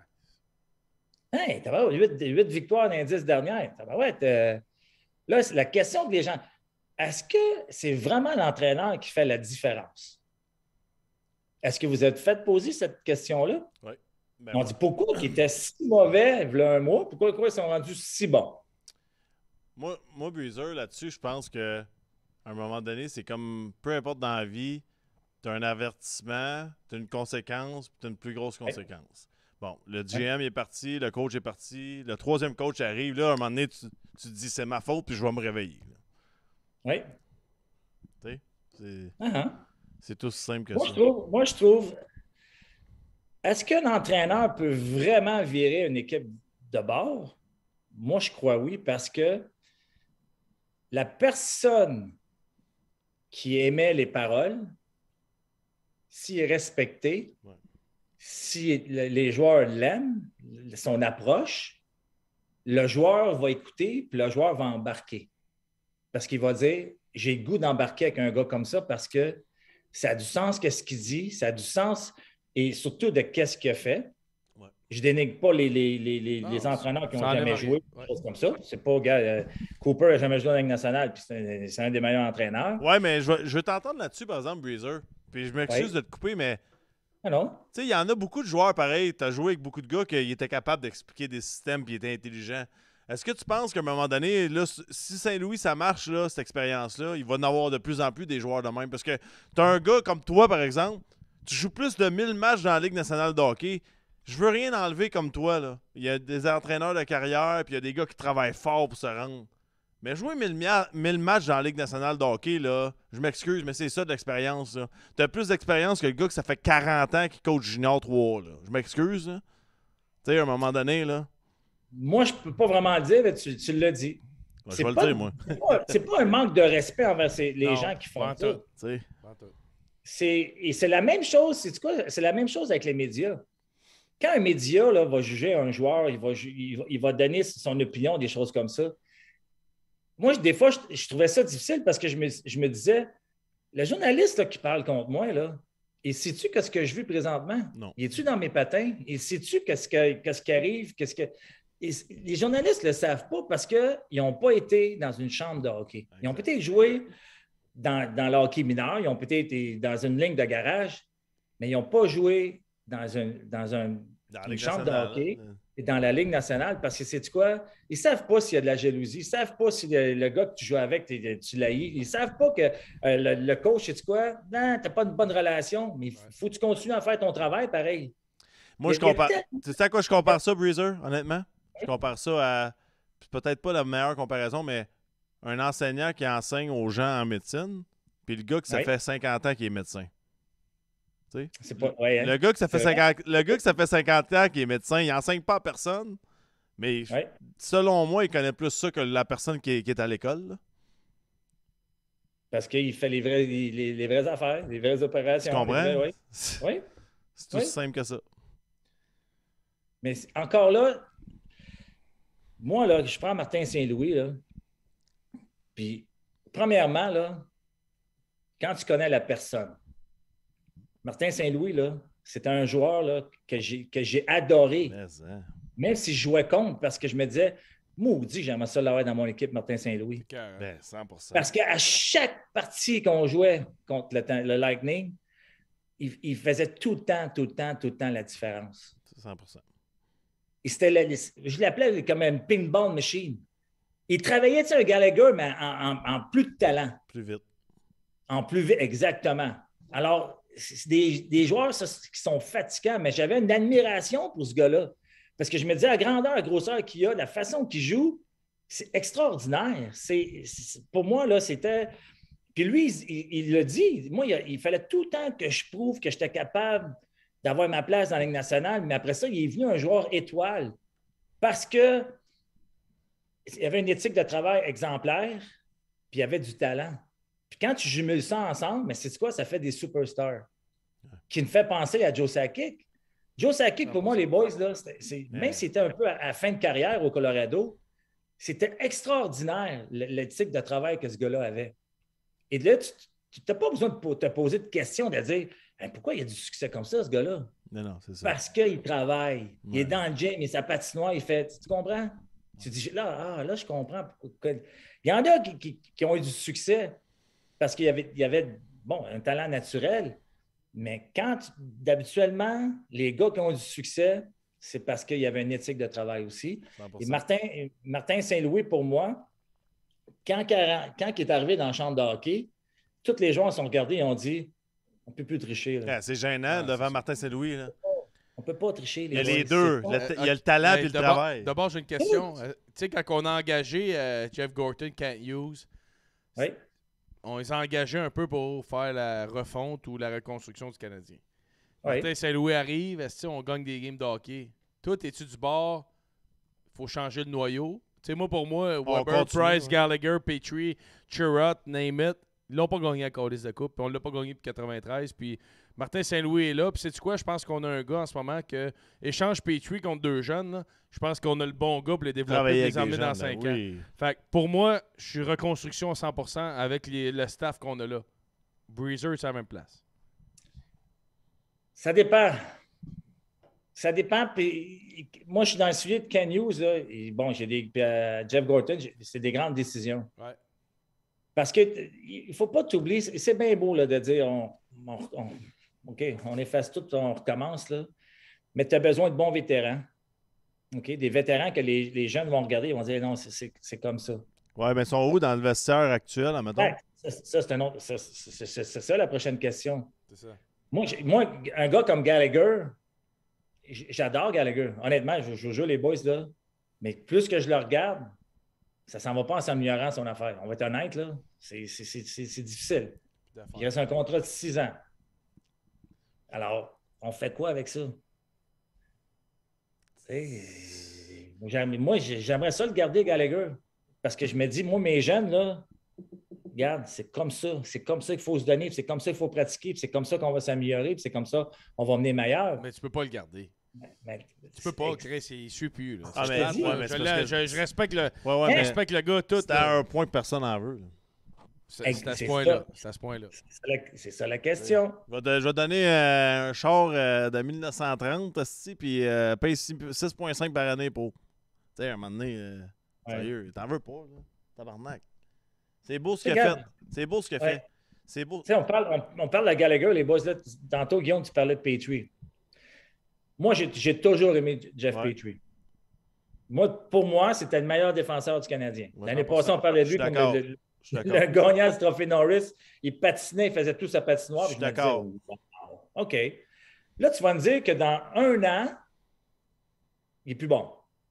Hey, t'as huit victoires dans les dix dernières. Tabarouette, euh, là, c'est la question que les gens... Est-ce que c'est vraiment l'entraîneur qui fait la différence? Est-ce que vous êtes fait poser cette question-là? Oui. Ben On ouais. dit pourquoi ils étaient si mauvais il y a un mois? Pourquoi, pourquoi ils sont rendus si bons? Moi, moi Breezer, là-dessus, je pense que à un moment donné, c'est comme peu importe dans la vie, tu as un avertissement, tu as une conséquence, puis tu as une plus grosse conséquence. Bon, le G M est parti, le coach est parti, le troisième coach arrive. Là, à un moment donné, tu, tu te dis c'est ma faute, puis je vais me réveiller. Là. Oui. Tu sais, c'est, Uh-huh. c'est tout aussi simple que Moi, ça. je trouve, moi, je trouve. Est-ce qu'un entraîneur peut vraiment virer une équipe de bord? Moi, je crois oui, parce que la personne qui émet les paroles, s'il est respecté, Ouais. si le- les joueurs l'aiment, son approche, le joueur va écouter, puis le joueur va embarquer. Parce qu'il va dire, j'ai le goût d'embarquer avec un gars comme ça parce que ça a du sens, qu'est-ce qu'il dit, ça a du sens, et surtout de qu'est-ce qu'il a fait. Ouais. Je dénigre pas les, les, les, les, Non, les entraîneurs qui n'ont ça enlève jamais rien. joué, des Ouais. choses comme ça. C'est pas, gars, euh, Cooper n'a jamais joué dans la Ligue nationale, puis c'est un, c'est un des meilleurs entraîneurs. Ouais, mais je vais, je vais t'entendre là-dessus, par exemple, Breezer. Puis je m'excuse Ouais. de te couper, mais Ah non? tu sais, il y en a beaucoup de joueurs pareils. Tu as joué avec beaucoup de gars qui étaient capables d'expliquer des systèmes puis étaient intelligents. Est-ce que tu penses qu'à un moment donné, là, si Saint-Louis, ça marche, là, cette expérience-là, il va en avoir de plus en plus des joueurs de même? Parce que tu as un gars comme toi, par exemple, tu joues plus de mille matchs dans la Ligue nationale de hockey. Je veux rien enlever comme toi, là. Il y a des entraîneurs de carrière, puis il y a des gars qui travaillent fort pour se rendre. Mais jouer mille, mia- mille matchs dans la Ligue nationale de hockey, là, je m'excuse, mais c'est ça de l'expérience, là. Tu as plus d'expérience que le gars que ça fait quarante ans qui coach junior trois, là. Je m'excuse, là. Tu sais, à un moment donné, là. Moi, je ne peux pas vraiment le dire, mais tu, tu l'as dit. Ouais, je C'est vais le pas- dire, moi. C'est pas, c'est pas un manque de respect envers ces- les Non, gens qui font pas ça. tout. Tu sais. Pas tout. C'est, et c'est la même chose, c'est quoi? C'est la même chose avec les médias. Quand un média là, va juger un joueur, il va, ju- il, va, il va donner son opinion, des choses comme ça. Moi, je- des fois, je, je trouvais ça difficile parce que je me, je me disais, le journaliste là, qui parle contre moi, là, et sais-tu qu'est-ce que je vis présentement? Non. Il est-tu dans mes patins? Et sais-tu qu'est-ce, que, qu'est-ce qui arrive? Qu'est-ce que... Et c- les journalistes ne le savent pas parce qu'ils n'ont pas été dans une chambre de hockey. Ils ont peut-être joué dans, dans le hockey mineur, ils ont peut-être été dans une ligne de garage, mais ils n'ont pas joué dans, un, dans un, Dans la une Ligue chambre de nationale, hockey hein. et dans la Ligue nationale parce que c'est quoi? Ils ne savent pas s'il y a de la jalousie. Ils ne savent pas si le, le gars que tu joues avec, t'es- tu l'haïs. Ils ne savent pas que euh, le, le coach, c'est quoi? Non, tu n'as pas une bonne relation, mais il faut que tu continues à faire ton travail pareil. Moi, je Il y a- il y a compare. peut-être- Tu sais à quoi je compare ça, Breezer, honnêtement? Je compare ça à. C'est peut-être pas la meilleure comparaison, mais un enseignant qui enseigne aux gens en médecine, puis le gars que ça Ouais. fait cinquante ans qui est médecin. Tu sais? C'est pas, ouais, hein? Le gars que ça fait C'est vrai. cinquante, le gars que ça fait cinquante ans qui est médecin, il enseigne pas à personne. Mais Ouais. selon moi, il connaît plus ça que la personne qui est, qui est à l'école. là. Parce qu'il fait les, vrais, les, les- les vraies affaires, les vraies opérations. Tu comprends? les vrais- oui. C'est Oui. tout Oui. aussi simple que ça. Mais c'est- encore là, moi, là, je prends Martin Saint-Louis, là, puis premièrement, là, quand tu connais la personne, Martin Saint-Louis, là, c'était un joueur là, que j'ai que j'ai adoré, Mais, hein. même si je jouais contre, parce que je me disais, maudit, j'aimerais ça l'avoir dans mon équipe, Martin Saint-Louis. Ben, cent pour cent. Parce qu'à chaque partie qu'on jouait contre le, le Lightning, il, il faisait tout le temps, tout le temps, tout le temps la différence. cent pour cent. Et c'était le- le- je l'appelais comme une pinball machine. Il travaillait, tu sais, un Gallagher, mais en, en- en plus de talent. Plus vite. En plus vite, exactement. Alors, c'est des, des joueurs ça, qui sont fatigants, mais j'avais une admiration pour ce gars-là. Parce que je me disais, la grandeur, la grosseur qu'il a, la façon qu'il joue, c'est extraordinaire. C'est, c'est- pour moi, là, c'était... Puis lui, il, il- il le dit. Moi, il, il fallait tout le temps que je prouve que j'étais capable d'avoir ma place dans la Ligue nationale. Mais après ça, il est venu un joueur étoile. Parce que il y avait une éthique de travail exemplaire, puis il y avait du talent. Puis quand tu jumelles ça ensemble, mais c'est quoi? Ça fait des superstars. Qui me fait penser à Joe Sakic. Joe Sakic, pour moi, les boys, là, c'était- c'est- même si c'était un peu à, à fin de carrière au Colorado, c'était extraordinaire l- l'éthique de travail que ce gars-là avait. Et là, tu n'as pas besoin de po- te poser de questions, de dire Hein, pourquoi il a du succès comme ça, ce gars-là? Non, non, c'est ça. Parce qu'il travaille. Il est Ouais. dans le gym, il est sa patinoire, il fait. Tu comprends? Tu dis là, ah, là, je comprends. pourquoi- Il y en a qui, qui- qui ont eu du succès parce qu'il y avait, il y avait bon, un talent naturel. Mais quand tu- d'habituellement, les gars qui ont du succès, c'est parce qu'il y avait une éthique de travail aussi. cent pour Et cent. Martin, Martin Saint-Louis, pour moi, quand, quand il est arrivé dans la chambre de hockey, tous les joueurs se sont regardés et ont dit on ne peut plus tricher. là. Ah, c'est gênant devant Martin Saint-Louis. là. On ne peut pas tricher. Il y a boys. les deux. C'est Le pas- t- il y a le talent Hey, et le d'abord- travail. D'abord, j'ai une question. Euh, tu sais, quand on a engagé euh, Jeff Gorton, Kent Hughes, Oui. on les a engagés un peu pour faire la refonte ou la reconstruction du Canadien. Oui. Martin Saint-Louis arrive, est-ce que on gagne des games de hockey? Toi, es-tu du bord? Il faut changer le noyau. Tu sais, moi, pour moi, Weber, continue, Price, ouais. Gallagher, Petrie, Chirot, name it, ils l'ont pas gagné à Callis de Coupe, puis on l'a pas gagné depuis quatre-vingt-treize, puis Martin Saint-Louis est là, puis sais-tu quoi? Je pense qu'on a un gars en ce moment que échange Petrie contre deux jeunes, là, je pense qu'on a le bon gars pour les développer Travailler et avec les emmener des dans jeunes, cinq ben ans. oui. Fait que pour moi, je suis reconstruction à cent pour cent avec les- le staff qu'on a là. Breezer, c'est à la même place. Ça dépend. Ça dépend. Puis, moi, je suis dans le suivi de Ken Hughes. Là, et bon, j'ai des. puis, euh, Jeff Gorton, j'ai- c'est des grandes décisions. Ouais. Parce que t- il ne faut pas t'oublier. C'est c'est bien beau là, de dire on, on- on- OK, on efface tout, on recommence. Là. Mais tu as besoin de bons vétérans. OK? Des vétérans que les, les jeunes vont regarder et vont dire non, c'est- c'est c'est comme ça. Ouais, mais ils sont où dans le vestiaire actuel, admettons? Ouais, ça, ça, c'est un autre. ça, C'est c'est- c'est ça la prochaine question. C'est ça. Moi, j'ai- moi, un gars comme Gallagher, j- j'adore Gallagher. Honnêtement, je, je joue les boys là. Mais plus que je le regarde, ça s'en va pas en s'améliorant son affaire. On va être honnête, là. C'est c'est- c'est- c'est- c'est difficile. Il reste un contrat de six ans. Alors, on fait quoi avec ça? Tu sais, j'aime- Moi, j'ai- j'aimerais ça le garder, Gallagher. Parce que je me dis, moi, mes jeunes, là, regarde, c'est comme ça. C'est comme ça qu'il faut se donner, puis c'est comme ça qu'il faut pratiquer, puis c'est comme ça qu'on va s'améliorer, puis c'est comme ça qu'on va venir meilleur. Mais tu peux pas le garder. Mais- Tu peux pas, Chris, il suit plus. Là. Ah, C'est mais- plate, ouais, là. mais je, c'est l'ai- parce que- je- je respecte le, Ouais, ouais, je mais respecte le gars tout. c'est à un point que personne n'en veut. là. C'est c'est à ce C'est point-là. ça. C'est à ce point-là. C'est ça la- C'est ça la question. Je vais, te- je vais donner euh, un char euh, de mille neuf cent trente, esti, puis euh, paye six virgule cinq par année pour. Tu sais, à un moment donné, euh, Ouais. sérieux, t'en veux pas, là. Tabarnak. C'est beau ce qu'il a Regarde. fait. C'est beau ce qu'il a Ouais. fait. C'est beau. Tu sais, on parle, on, on parle de Gallagher, les boys. Là, tantôt, Guillaume, tu parlais de Petrie. Moi, j'ai j'ai toujours aimé Jeff Ouais. Petrie. Moi, pour moi, c'était le meilleur défenseur du Canadien. Ouais, L'année cent pour cent. passée, on parlait de Je lui suis comme d'accord. le, le- Je suis le d'accord. gagnant du trophée Norris. Il patinait, il faisait tout sa patinoire. Je suis puis me d'accord. disais, wow, OK. Là, tu vas me dire que dans un an, il est plus bon.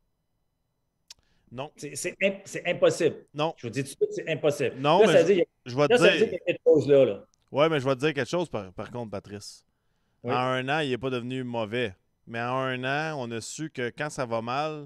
Non. C'est c'est im- c'est impossible. Non. Je vous dis tout de suite, c'est impossible. Non, là, mais ça je- veut dire, je vais te là, ça veut dire- dire qu'il y a quelque chose là. là. Ouais, mais je vais te dire quelque chose par, par contre, Patrice. Oui. En un an, il n'est pas devenu mauvais. Mais en un an, on a su que quand ça va mal,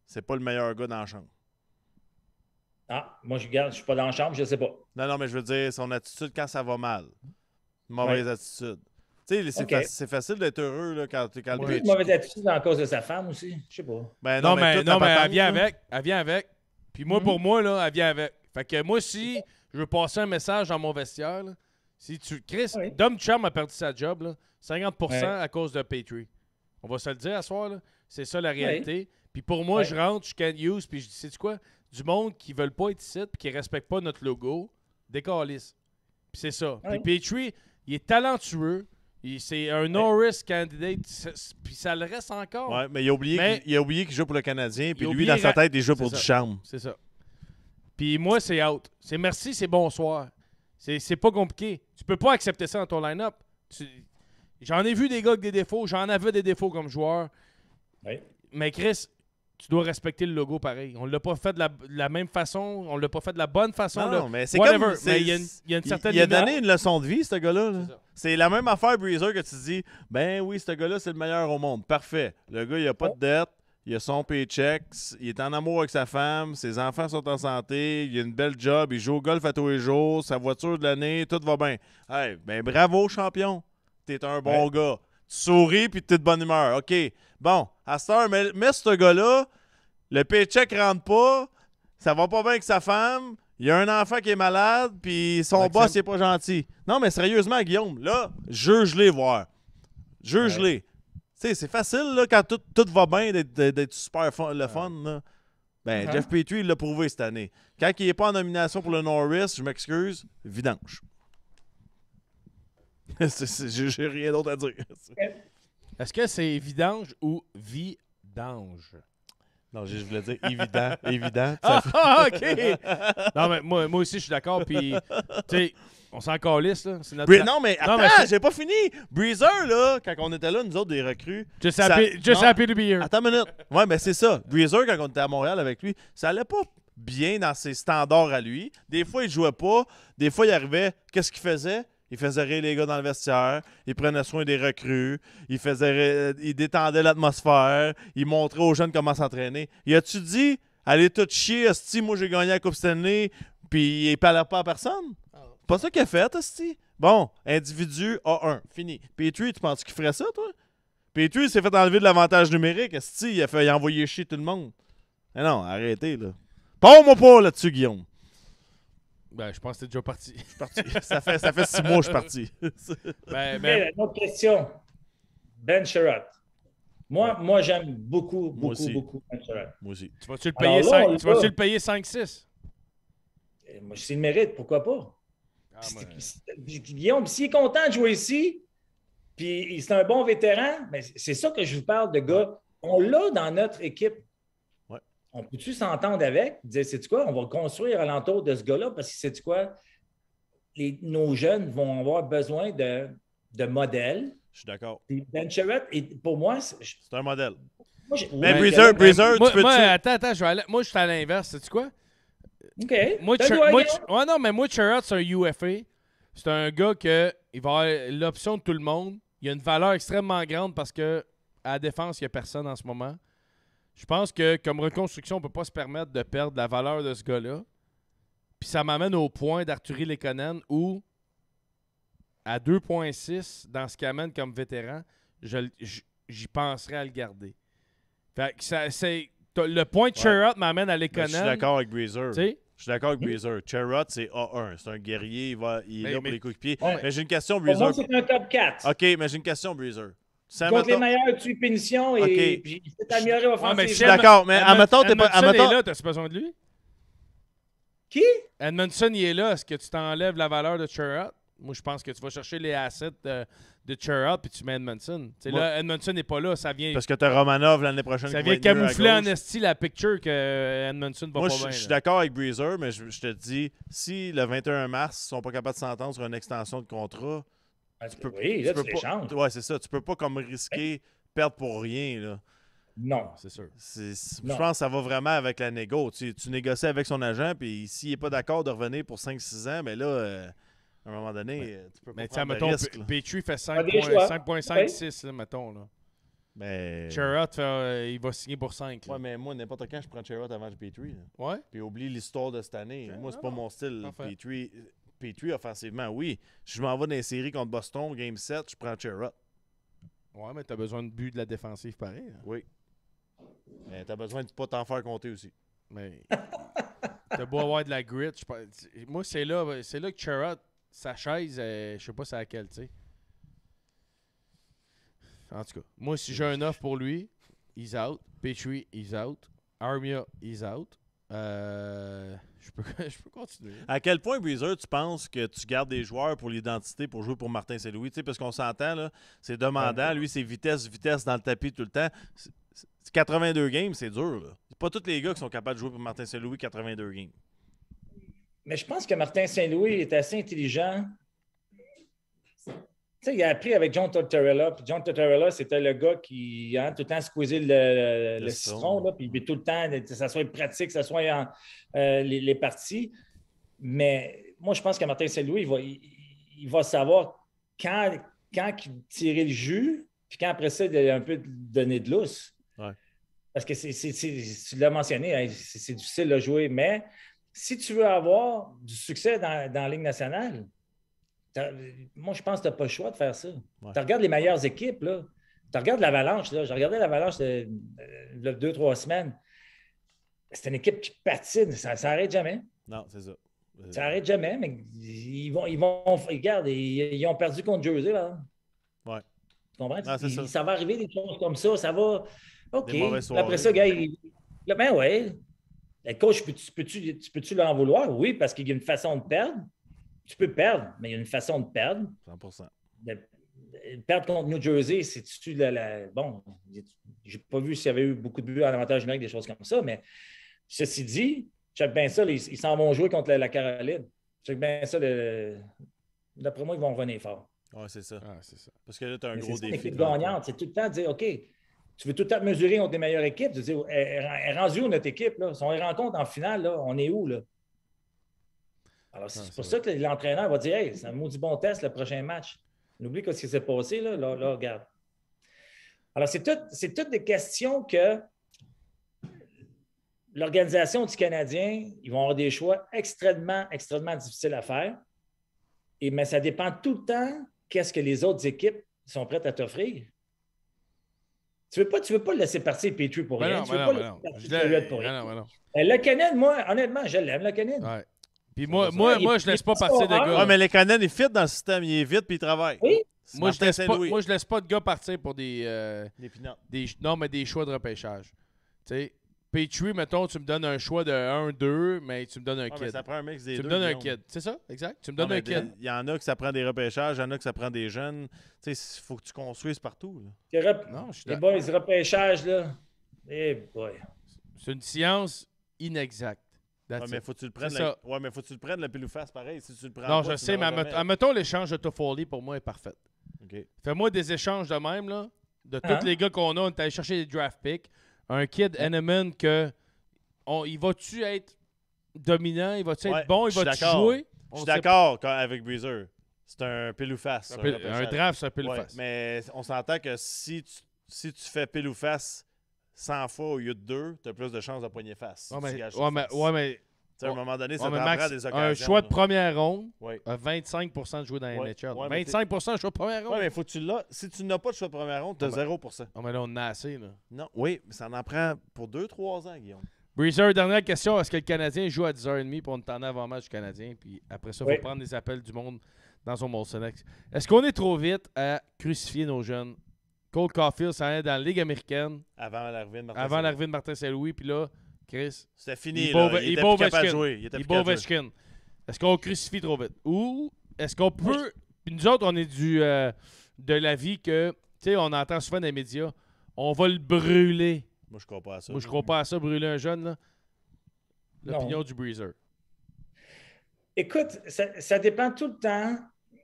c'est pas le meilleur gars dans la chambre. Ah, moi, je regarde, je suis pas dans la chambre, je sais pas. Non, non, mais je veux dire, son attitude quand ça va mal. Mauvaise Ouais. attitude. Tu sais, c'est Ok. fa- c'est facile d'être heureux là, quand, quand Moi, le une mauvaise attitude en cause de sa femme aussi. Je sais pas. Ben Non, mais, toute non, la mais elle patente, vient là. avec. Elle vient avec. Puis moi, Mhm. pour moi, là, elle vient avec. Fait que moi, si je veux passer un message dans mon vestiaire, là, si tu. Chris, Oui. Dom Chum a perdu sa job, là, cinquante pour cent Ouais. à cause de Petrie. On va se le dire à soir, là. C'est ça la réalité. Puis pour moi, je rentre, je can't use, puis je dis, sais-tu quoi? Du monde qui veulent pas être ici, puis qui respecte pas notre logo, décalisse. Puis c'est ça. Ouais. Puis Petrie, il est talentueux. Il- C'est un no-risk candidate, c'est- puis ça le reste encore. Ouais, mais il a oublié Mais- qu'il il a oublié qu'il joue pour le Canadien, puis Il a lui, oublié dans sa ra- tête, il joue C'est pour ça. du charme. C'est ça. Puis moi, c'est out. C'est merci, c'est bonsoir. C'est c'est pas compliqué. Tu peux pas accepter ça dans ton line-up. Tu- J'en ai vu des gars avec des défauts. J'en avais des défauts comme joueur. Oui. Mais Chris, tu dois respecter le logo pareil. On l'a pas fait de la, de la même façon. On l'a pas fait de la bonne façon. Non, là. non, mais c'est Whatever. comme... c'est- Mais il y a une, il y a une il- certaine il a limite. donné une leçon de vie, ce gars-là. là. C'est ça. C'est la même affaire, Breezer, que tu dis, ben oui, ce gars-là, c'est le meilleur au monde. Parfait. Le gars, il a pas de dette. Il a son paycheck, il est en amour avec sa femme, ses enfants sont en santé, il a une belle job, il joue au golf à tous les jours, sa voiture de l'année, tout va bien. Hey, ben bravo, champion. T'es un bon Ouais. gars. Tu souris puis t'es de bonne humeur. OK. Bon, à cette heure, mets, mets ce gars-là, le paycheck rentre pas, ça va pas bien avec sa femme, il y a un enfant qui est malade, puis son Maxime. boss, il est pas gentil. Non, mais sérieusement, Guillaume, là, juge-les voir. Juge-les. Tu sais, c'est facile, là, quand tout, tout va bien, d'être- d'être super fun, le fun, là. Ben, Uh-huh. Jeff Petrie, il l'a prouvé cette année. Quand il n'est pas en nomination pour le Norris, je m'excuse, vidange. C'est- c'est- J'ai j'ai rien d'autre à dire. Est-ce que c'est vidange ou vidange? Non, je je voulais dire évident, évident. Ah, Ça fait- ah, OK! Non, mais moi, moi aussi, je suis d'accord. Puis, tu sais, on s'en calisse, là. C'est notre Bre- non, mais Non, attends, mais c'est- j'ai pas fini. Breezer, là, quand on était là, nous autres, des recrues. Just ça- happy, just non, happy to be here. Attends une minute. Ouais, mais c'est ça. Breezer, quand on était à Montréal avec lui, ça allait pas bien dans ses standards à lui. Des fois, il jouait pas. Des fois, il arrivait. Qu'est-ce qu'il faisait? Il faisait rire les gars dans le vestiaire. Il prenait soin des recrues. Il faisait rire- il détendait l'atmosphère. Il montrait aux jeunes comment s'entraîner. Il a-tu dit, allez tout chier, Asti, moi j'ai gagné la Coupe Stanley, puis il parlait pas à personne? Pas ça qu'il a fait, Asti. Bon, individu A un, fini. Petrie, tu penses qu'il ferait ça, toi? Petrie, il s'est fait enlever de l'avantage numérique, Asti, il a fait il a envoyé chier tout le monde. Mais non, arrêtez, là. Parle-moi pas là-dessus, Guillaume. Ben, je pense que t'es déjà parti. Je suis parti. ça, fait, ça fait six mois que je suis parti. Ben, Ok, ben, une autre question. Ben Sherratt. Moi, moi j'aime beaucoup, beaucoup, aussi. beaucoup Ben Sherratt. Moi aussi. tu vas-tu le Alors payer là, cinq- on tu l'a. vas-tu le payer cinq six? Et Moi, s'il le mérite, pourquoi pas? Ah, C'est- moi- c'est- Guillaume, s'il est content de jouer ici, puis c'est un bon vétéran, mais c'est ça que je vous parle de gars. On l'a dans notre équipe. Ouais. On peut-tu s'entendre avec? Dire, sais-tu quoi? On va construire alentour de ce gars-là parce que, sais-tu quoi? Les- nos jeunes vont avoir besoin de, de modèles. Je suis d'accord. Puis Ben Sherratt, et pour moi, c'est je- C'est un modèle. moi, j'ai- Mais Ouais, Breezer, mais- Breezer, moi, tu peux moi, attends, attends, je vais aller- moi, je suis à l'inverse. Sais-tu quoi? OK. Moi, T'as le Cher- droit, moi, Guillaume? Ch- ouais, non, mais moi, Sherratt, c'est un U F A. C'est un gars que il va avoir l'option de tout le monde. Il a une valeur extrêmement grande parce que à la défense, il n'y a personne en ce moment. Je pense que comme reconstruction, on ne peut pas se permettre de perdre la valeur de ce gars-là. Puis ça m'amène au point d'Arthurie Lekonen où, à deux virgule six, dans ce qu'il amène comme vétéran, je l- j- j'y penserais à le garder. Fait que ça, c'est, t'as- le point de Ouais. Sherratt m'amène à Mais Lekonen. je suis d'accord avec Breezer. Tu sais? Je suis d'accord avec Breezer. Sherratt, c'est A un. C'est un guerrier. Il, va, il est Mais- là pour mais- les coéquipiers. Ouais. Mais j'ai une question, Pour moi, Breezer. c'est un top quatre. OK, mais j'ai une question, Breezer. Ça, Contre les mettons- meilleurs, tu punition et OK. puis il s'est amélioré Ouais, mais offensivement. si suis d'accord, mais Edmond- admettons, t'es pas- Edmondson admettons- est là, t'as-tu besoin de lui? Qui? Edmondson, il est là. Est-ce que tu t'enlèves la valeur de Sherratt? Moi, je pense que tu vas chercher les assets de, de Sherratt puis tu mets Edmondson. Tu sais, Moi- là, Edmondson n'est pas là. Ça vient, Parce que t'as Romanov l'année prochaine. ça qui vient va être mieux à camoufler en gauche. esti la picture que Edmondson va Moi, pas je bien. je suis là. d'accord avec Breezer, mais je, je te dis, si le vingt et un mars, ils sont pas capables de s'entendre sur une extension de contrat, Ah, tu peux, oui, là, tu tu peux les pas. changes. Ouais, c'est ça. Tu peux pas comme risquer perdre pour rien. Là. Non. C'est sûr. C'est- c'est- Je Non. pense que ça va vraiment avec la négo. Tu, tu négocies avec son agent, puis s'il n'est pas d'accord de revenir pour cinq six ans, mais là, euh, à un moment donné, euh, tu peux pas Mais tiens, prendre de mettons, risque, P- là. Petrie fait Pas des choix. cinq virgule cinq six, là, mettons. Là. Mais... Sherrod, fait, euh, il va signer pour cinq. Ouais, mais moi, n'importe quand, je prends Sherrod avant Petrie. Là. Ouais. Puis oublie l'histoire de cette année. Okay, moi, c'est non, pas non. mon style. Parfait. Petrie, Petrie, offensivement, oui. Si je m'en vais dans les séries contre Boston, Game sept, je prends Sherrod. Ouais, mais t'as besoin de but de la défensive pareil. Hein. Oui. Mais t'as besoin de pas t'en faire compter aussi. Mais t'as beau avoir de la grit. Je pense- Moi, c'est là, c'est là que Sherrod, sa chaise, euh, je sais pas c'est à laquelle, tu sais. En tout cas, moi, si j'ai un offre pour lui, he's out. Petrie, he's out. Armia, he's out. Euh, je, peux, je peux continuer. À quel point, Breezer, tu penses que tu gardes des joueurs pour l'identité pour jouer pour Martin Saint-Louis? Tu sais, parce qu'on s'entend, là, c'est demandant. Lui, c'est vitesse, vitesse dans le tapis tout le temps. C'est- c'est quatre-vingt-deux games, c'est dur. Là. C'est pas tous les gars qui sont capables de jouer pour Martin Saint-Louis quatre-vingt-deux games. Mais je pense que Martin Saint-Louis est assez intelligent. Tu sais, il a appris avec John Tortorella. Puis John Tortorella, c'était le gars qui a tout le temps squeezé le, le, le citron. Là, puis tout le temps, que ça soit pratique, que ça soit en, euh, les, les parties. Mais moi, je pense que Martin Saint-Louis, il va, il, il va savoir quand, quand tirer le jus, puis quand après ça, il a un peu donner de lousse. Ouais. Parce que c'est, c'est, c'est, tu l'as mentionné, hein, c'est, c'est difficile de jouer, mais si tu veux avoir du succès dans, dans la Ligue nationale, t'as- moi, je pense que tu n'as pas le choix de faire ça. Ouais. Tu regardes les meilleures équipes, là. Tu regardes l'Avalanche, là. J'ai regardé l'Avalanche de, de, de deux, trois semaines. C'est une équipe qui patine, ça n'arrête jamais. Non, c'est ça. Euh, Ça n'arrête jamais, mais ils vont, ils vont, regarde, ils, ils ont perdu contre Jersey, là. Ouais. Tu comprends? Ah, c'est Il- ça. ça va arriver des choses comme ça, ça va. OK. Des mauvaises soirées. Après ça, gars, il... là, ben ouais. Le coach, peux-tu, peux-tu, tu peux-tu l'en vouloir? Oui, parce qu'il y a une façon de perdre. Tu peux perdre, mais il y a une façon de perdre. cent pour cent. De, de perdre contre New Jersey, c'est-tu la, la. Bon, j'ai pas vu s'il y avait eu beaucoup de buts en avantage numérique, des choses comme ça, mais ceci dit, check bien ça, ils ils s'en vont jouer contre la, la Caroline. Check bien ça, le- d'après moi, ils vont revenir fort. Ouais, c'est ça. Ah, c'est ça. Parce que là, tu as un Mais gros c'est ça, défi. l'équipe devant toi. gagnante, c'est tout le temps de dire, OK, tu veux tout le temps te mesurer contre les meilleures équipes. Tu dis, elle, elle, elle est rendue où notre équipe? Là? Si on les rencontre en finale, là, on est où? Là? Alors, c'est Ah, pour c'est ça que l'entraîneur va dire, hey, c'est un maudit bon test le prochain match. On oublie ce qui s'est passé, là, là, là, regarde. Alors, c'est tout- c'est toutes des questions que l'organisation du Canadien, ils vont avoir des choix extrêmement, extrêmement difficiles à faire. Et, mais ça dépend tout le temps qu'est-ce que les autres équipes sont prêtes à t'offrir. Tu ne veux, pas- tu veux pas le laisser partir Petrie pour Ben rien. non, tu ben veux non, pas ben le non. laisser Je partir l'ai- Petrie pour ben rien. non, ben non. Euh, Le Canadien, moi, honnêtement, je l'aime, le Canadien. Ouais. Puis moi, moi, moi, je laisse pas partir de gars. Ouais, mais les Canadiens, ils fit dans le système. Il est vite puis il travaille. Oui. C'est Moi je, Martin laisse pas, Saint-Louis. moi, je laisse pas de gars partir pour des. euh, Des pinottes. des non, mais des choix de repêchage. Tu sais, Petrie, mettons, tu me donnes un choix de un deux, mais tu me donnes un Ouais, mais kid. ça prend un mix des tu deux, me donnes un Guillaume. kid. C'est ça, exact. Tu me Non, donnes mais un kid. Il y en a que ça prend des repêchages, il y en a que ça prend des jeunes. Tu sais, il faut que tu construises partout. là. Les rep- Non, je suis les d'accord. boys, repêchage, là. Eh boy. C'est une science inexacte. That's Ouais, mais it. faut que tu le prennes. C'est la... ça. Ouais, mais faut que tu le prennes le pile ou face pareil. Si tu le prends Non, pas, je tu sais, mais l'auras admet- jamais. admettons l'échange de Toffoli, pour moi, est parfait. OK. Fais-moi des échanges de même, là. De tous Hein? les gars qu'on a, on est allé chercher des draft picks. Un kid Henneman que. On, il va-tu être dominant? Il va-tu Ouais, être bon? Il je suis va-tu d'accord. jouer? Je On suis sait d'accord quand- avec Breezer. C'est un pile ou face. Un ça, pile- repêchage. un draft, c'est un pile ou Ouais, face. Mais on s'entend que si tu, si tu fais pile ou face cent fois au lieu de deux, tu as plus de chances de poigner face. Ouais, si tu mais, gages ouais, mais, face. ouais, mais- Tu sais, à un moment donné, ça ouais, mais t'en Max, prend des occasions. un choix de là. première ronde Ouais. a vingt-cinq pour cent de jouer dans la Ouais, N H L. ouais, mais vingt-cinq pour cent de choix de première ronde. Ouais, mais faut que tu l'as. Si tu n'as pas de choix de première ronde, tu as Ouais, mais- zéro pour cent. Oh, mais là, on en a assez, là. Non, oui, mais ça en prend pour deux trois ans, Guillaume. Breezer, dernière question. Est-ce que le Canadien joue à dix heures trente pour on t'en avant match du Canadien? Puis après ça, il Oui. faut prendre des appels du monde dans son Molsonex. Est-ce qu'on est trop vite à crucifier nos jeunes? Cole Caulfield s'en est dans la Ligue américaine Avant l'arrivée de Martin avant Saint-Louis. l'arrivée de Martin Saint-Louis. Puis là, Chris. C'était fini, il là. bat- Il était bat plus capable de Ovechkin. jouer. Il était Il plus bat capable de Ovechkin. Est-ce qu'on crucifie trop vite? Ou est-ce qu'on peut. Puis nous autres, on est du euh, de l'avis que, tu sais, on entend souvent dans les médias, on va le brûler. Moi, je crois pas à ça. Moi, je crois pas à ça, brûler un jeune, là. Non. L'opinion du Breezer. Écoute, ça, ça dépend tout le temps.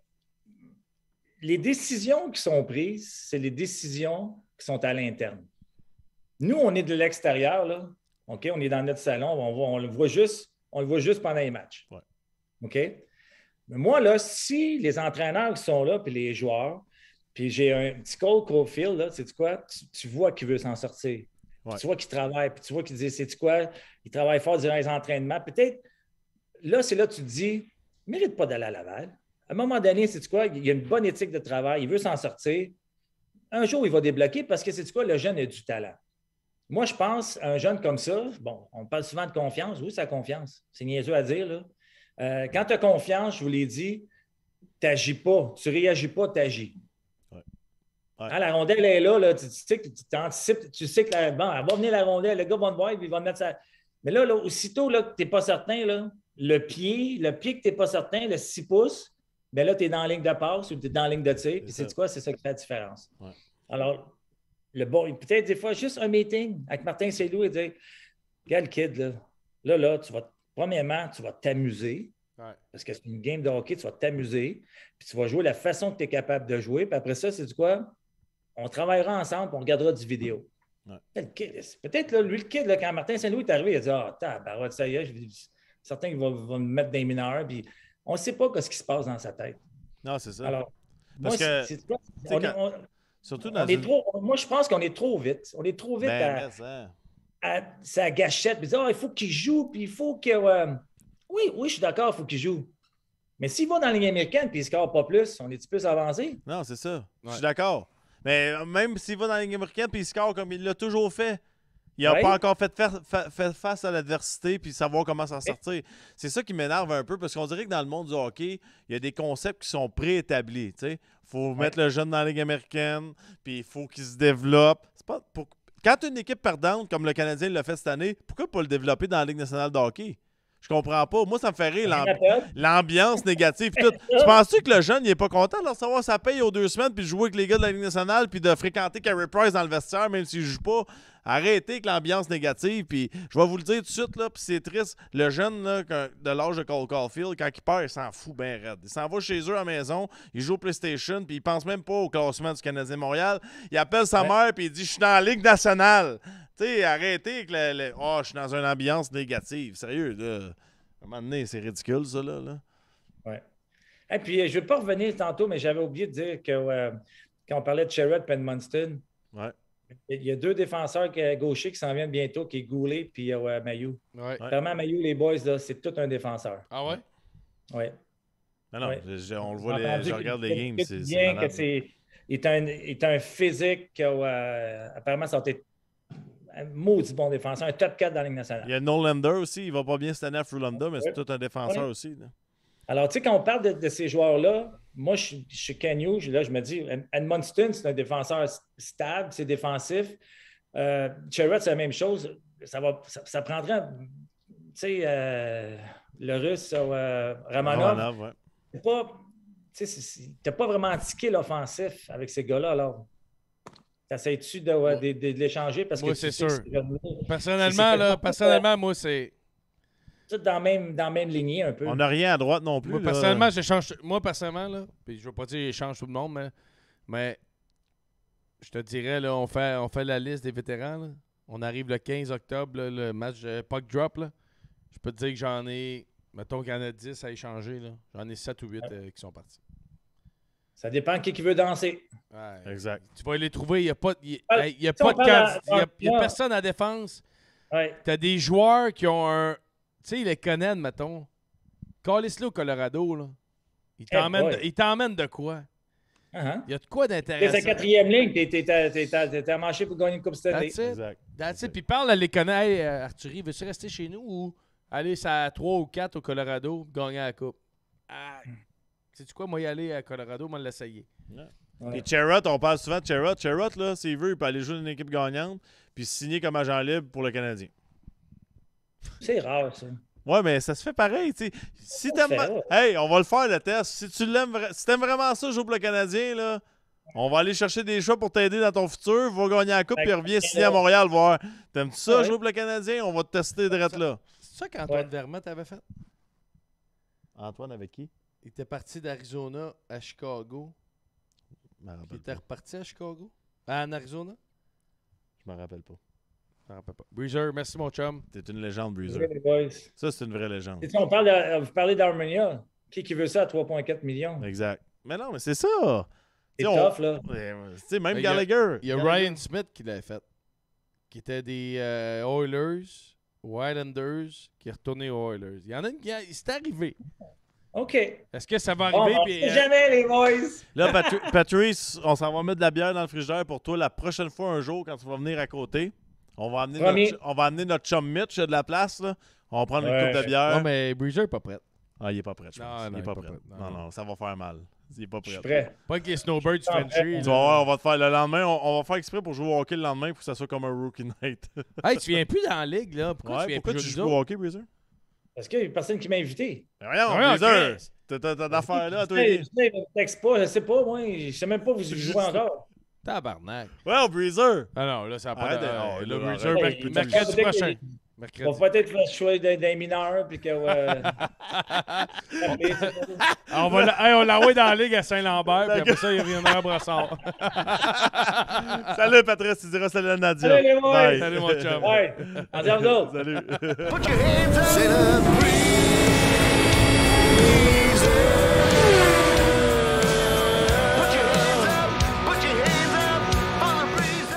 Les décisions qui sont prises, c'est les décisions qui sont à l'interne. Nous, on est de l'extérieur, là. OK? On est dans notre salon, on, voit- on le voit juste, on le voit juste pendant les matchs. Ouais. OK? Mais moi, là, si les entraîneurs qui sont là, puis les joueurs, Puis j'ai un petit Cole Caulfield, là, sais-tu quoi? Tu, tu vois qu'il veut s'en sortir. Ouais. Tu vois qu'il travaille, puis tu vois qu'il dit, sais-tu quoi? Il travaille fort durant les entraînements. Peut-être, là, c'est là que tu te dis, il ne mérite pas d'aller à Laval. À un moment donné, sais-tu quoi? Il a une bonne éthique de travail, il veut s'en sortir. Un jour, il va débloquer parce que, sais-tu quoi? Le jeune a du talent. Moi, je pense à un jeune comme ça, bon, on parle souvent de confiance. Oui, c'est la confiance. C'est niaiseux à dire, là. Euh, quand tu as confiance, je vous l'ai dit, tu n'agis pas. Tu ne réagis pas, tu agis. Ouais. Hein, la rondelle est là, là tu, tu sais que tu t'anticipes, tu sais que la, bon, elle va venir la rondelle, le gars va te voir, puis il va mettre sa. Mais là, là aussitôt là, que tu n'es pas certain, là, le pied, le pied que tu n'es pas certain, le six pouces, bien là, tu es dans la ligne de passe ou tu es dans la ligne de tir, puis c'est quoi? C'est ça qui fait la différence. Ouais. Alors, le bon, peut-être des fois, juste un meeting avec Martin Saint-Louis et dire, regarde le kid, là, là, là, tu vas, premièrement, tu vas t'amuser. Ouais. Parce que c'est une game de hockey, tu vas t'amuser, puis tu vas jouer la façon que tu es capable de jouer, puis après ça, c'est du quoi? On travaillera ensemble, puis on regardera du vidéo. Ouais. Peut-être, là, lui, le kid, là, quand Martin Saint-Louis est arrivé, il a dit, ah, tabarouette, ça y est, certains qui vont, vont me mettre dans les mineurs, puis on ne sait pas ce qui se passe dans sa tête. Non, c'est ça. Alors, Parce moi, que, c'est, c'est, on, quand, on, surtout on dans est une... trop, moi, je pense qu'on est trop vite. On est trop vite ben, à, à sa gâchette, puis dire, ah, il faut qu'il joue, puis il faut que. Euh... Oui, oui, je suis d'accord, il faut qu'il joue. Mais s'il va dans la ligne américaine et il ne score pas plus, on est-tu plus avancé? Non, c'est ça. Je Ouais. suis d'accord. Mais même s'il va dans la ligne américaine et il score comme il l'a toujours fait, il n'a Ouais. pas encore fait, faire, fa- fait face à l'adversité puis savoir comment s'en sortir. C'est ça qui m'énerve un peu parce qu'on dirait que dans le monde du hockey, il y a des concepts qui sont préétablis. Il faut mettre le jeune dans la ligne américaine puis il faut qu'il se développe. C'est pas pour... Quand tu as une équipe perdante comme le Canadien l'a fait cette année, pourquoi pas le développer dans la Ligue nationale de hockey? Je comprends pas. Moi, ça me fait rire, l'ambi- l'ambiance négative. Tout. Tu penses-tu que le jeune, il est pas content de recevoir sa paye aux deux semaines puis de jouer avec les gars de la Ligue nationale puis de fréquenter Carey Price dans le vestiaire, même s'il joue pas? Arrêtez avec l'ambiance négative. Puis je vais vous le dire tout de suite, là, puis c'est triste. Le jeune là, quand- de l'âge de Cole Caulfield, quand il perd, il s'en fout bien raide. Il s'en va chez eux à la maison, il joue au PlayStation, puis il pense même pas au classement du Canadien de Montréal. Il appelle sa Ouais. mère puis il dit « Je suis dans la Ligue nationale ». Tu sais, arrêtez avec le... le- oh, je suis dans une ambiance négative. Sérieux, là. À un moment donné, c'est ridicule, ça, là. là. Oui. Et puis, euh, je ne vais pas revenir tantôt, mais j'avais oublié de dire que euh, quand on parlait de Sherrod et de Munson, Ouais. il y a deux défenseurs qui- gauchers qui s'en viennent bientôt, qui est Goulet et euh, Mailloux. Ouais. Vraiment, Mailloux, les boys, là, c'est tout un défenseur. Ah ouais? Oui. Non, non, Ouais. je- je- on le J'ai voit, les- entendu je qu'il- regarde les qu'il- games, qu'il c'est dit c'est bien malade. que c'est il est un, il est un physique, euh, apparemment, ça va être un maudit bon défenseur, un top quatre dans la Ligue nationale. Il y a Nolander aussi, il va pas bien cette année à Frulanda, mais c'est Ouais. tout un défenseur Ouais. aussi. Là. Alors, tu sais, quand on parle de, de ces joueurs-là, moi, je, suis- je suis Ken Hughes, là, je me dis, Edmundston, c'est un défenseur stable, c'est défensif. Euh, Sherrod, c'est la même chose. Ça, va, ça, ça prendrait, tu sais, euh, le russe, euh, Ramanov. Romanov, ouais. C'est pas, tu sais, t'as pas vraiment de skill offensif avec ces gars-là, alors. T'essayes-tu de, ouais, de, de, de l'échanger parce Moi, que tu c'est sais que sûr. ces jeunes-là, Personnellement, c'est- là, c'est- personnellement, moi, c'est. tout dans la même, dans la même lignée un peu. On n'a rien à droite non plus. Moi, là. personnellement, j'échange. Moi, personnellement, là, puis je veux pas dire j'échange tout le monde, mais, mais je te dirais, là, on fait, on fait la liste des vétérans. Là. On arrive le quinze octobre, là, le match euh, puck drop. Là. Je peux te dire que j'en ai, mettons qu'il y en a dix à échanger. Là. J'en ai sept ou huit euh, qui sont partis. Ça dépend de qui qui veut danser. Ouais. Exact. Tu vas les trouver, il n'y a pas, il y a- Ah, il y a si on pas de parle à- candi- il y a- il y a moi- personne à défense. Ouais. Tu as des joueurs qui ont un. Tu sais, les Conan, mettons. Callis-le au Colorado, là. Il Eh t'emmène boy. de, il t'emmène de quoi? Uh-huh. Il y a de quoi T'es d'intéressant. sa quatrième ligne, t'es, t'es, t'es, t'es, t'es, t'es marché pour gagner une Coupe Stanley. That's it. Exact. That's it. Puis parle à les Conan. Hey, euh, Arthurie, veux-tu rester chez nous ou aller à trois ou quatre au Colorado gagner la Coupe? Ah, sais-tu quoi? Moi, y aller à Colorado, moi, l'essayer. Ouais. Et Sherrod, on parle souvent de Sherrod. Sherrod, là, s'il veut, il peut aller jouer dans une équipe gagnante puis signer comme agent libre pour le Canadien. C'est rare, ça. Ouais, mais ça se fait pareil, tu sais. Si Ça t'aimes... se fait, ouais. Hey, on va le faire, le test. Si tu l'aimes, vra- si t'aimes vraiment ça, jouer pour le Canadien, là, on va aller chercher des choix pour t'aider dans ton futur. Va gagner la coupe, puis reviens signer à Montréal, voir. T'aimes-tu ça, Ouais. jouer pour le Canadien? On va te tester direct là. C'est ça qu'Antoine Ouais. Vermette avait fait? Antoine, avec qui? Il était parti d'Arizona à Chicago. Je me Il rappelle était pas. reparti à Chicago? Ah, en Arizona? Je me rappelle pas. Je me rappelle pas. Breezer, merci mon chum. T'es une légende, Breezer. Les boys. Ça, c'est une vraie légende. Et tu sais, on parle de, vous parlez d'Armenia. Qui, qui veut ça à trois virgule quatre millions? Exact. Mais non, mais c'est ça. C'est on- tough, là. Ouais, tu sais, même Il y a- Gallagher. Il y a Gallagher. Ryan Smith qui l'avait fait. Qui était des euh, Oilers, Islanders, qui est retourné aux Oilers. Il y en a une qui a- c'est arrivé. OK. Est-ce que ça va Bon, arriver? on puis, sait euh, jamais, les boys. Là, Patri- Patrice, on s'en va mettre de la bière dans le frigidaire pour toi la prochaine fois un jour quand tu vas venir à côté. On va amener, Promis. notre, on va amener notre chum Mitch de la place. Là. On va prendre une Ouais. coupe de bière. Non, mais Breezer n'est pas prêt. Ah, il est pas prêt, je Non, pense. non, il est il est pas pas prêt. prêt. Non, non, ça va faire mal. Il est pas Je prêt. suis prêt. Pas que les Snowbirds Ah, Frenchy. Tu vas voir, on va te faire le lendemain. On, on va faire exprès pour jouer au hockey le lendemain pour que ça soit comme un rookie night. Hey, tu viens plus dans la ligue, là. Pourquoi Ouais, tu viens pourquoi plus tu jouer joues nous au autres? hockey, Breezer? Parce qu'il y a personne qui m'a invité. Ben voyons, Voyons, Breezer! Chris. T'as t'as- t'as d'affaires là à toi. Je sais, je me texte pas, je sais pas, moi. Je sais même pas vous C'est jouez juste- encore. Tabarnak. Ouais, Breezer! Ah non, là, ça n'a pas Arrête de... de- ah, oh, le là, Breezer, arrête. merc- Hey, mercredi peut-être prochain. que- On Mercredi. va peut-être faire choix des, des mineurs, puis que. euh, Ah, on va la- hey, on l'envoie dans la ligue à Saint-Lambert, puis après ça, il reviendra à Brossard. Salut, Patrice, tu diras salut à Nadia. Salut, les boys. Bye. Salut, mon chum. Ouais, en disant vous autres. Salut. Put your hands up. C'est le Put your hands up. Put your hands up for the breeze.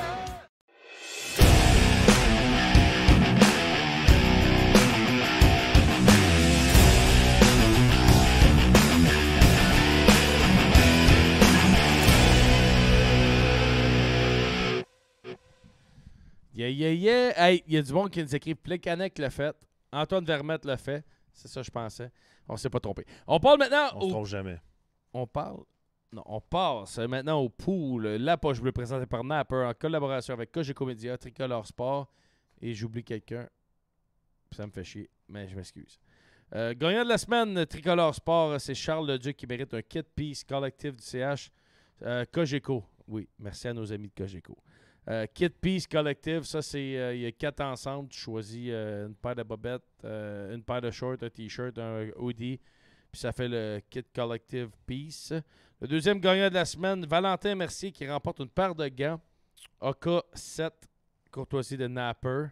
Yeah, yeah, yeah. Hey, il y a du monde qui nous écrit Plekanec l'a fait. Antoine Vermette l'a fait. C'est ça, je pensais. On s'est pas trompé. On parle maintenant On se au... trompe jamais. On parle... Non, on passe maintenant au pool. La poche bleue présentée par Napper en collaboration avec Cogeco Média, Tricolore Sport. Et j'oublie quelqu'un. Ça me fait chier, mais je m'excuse. Euh, gagnant de la semaine, Tricolore Sport, c'est Charles Leduc qui mérite un kit piece collectif du C H. Euh, Cogeco. Oui, merci à nos amis de Cogeco. Euh, kit piece collective, ça c'est euh, il y a quatre ensemble. Tu choisis euh, une paire de bobettes, euh, une paire de shorts, un t-shirt, un hoodie, puis ça fait le kit collective piece. Le deuxième gagnant de la semaine, Valentin Mercier qui remporte une paire de gants A K sept, courtoisie de Napper.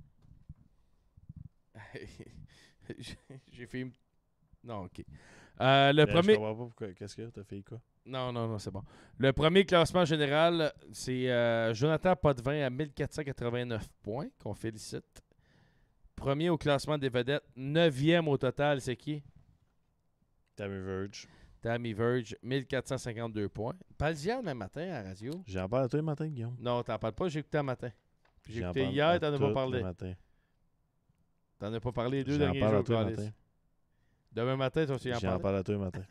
J'ai fait une... Non, OK. Euh, le Ben, premier... Je comprends pas pourquoi. Qu'est-ce que t'as fait quoi? Non, non, non, c'est bon. Le premier classement général, c'est euh, Jonathan Potvin à mille quatre cent quatre-vingt-neuf points, qu'on félicite. Premier au classement des vedettes. Neuvième au total, c'est qui? Tammy Verge. Tammy Verge, mille quatre cent cinquante-deux points. Parle-y le matin à la radio. J'en parle à toi le matin, Guillaume. Non, t'en parles pas, j'ai écouté un matin. Puis J'ai J'en écouté parle hier, à t'en as tout pas parlé. le matin. T'en as pas parlé les deux J'en derniers parle à jours. toi le Carlis. matin. Demain matin, toi aussi en J'en parles. parle à toi le matin.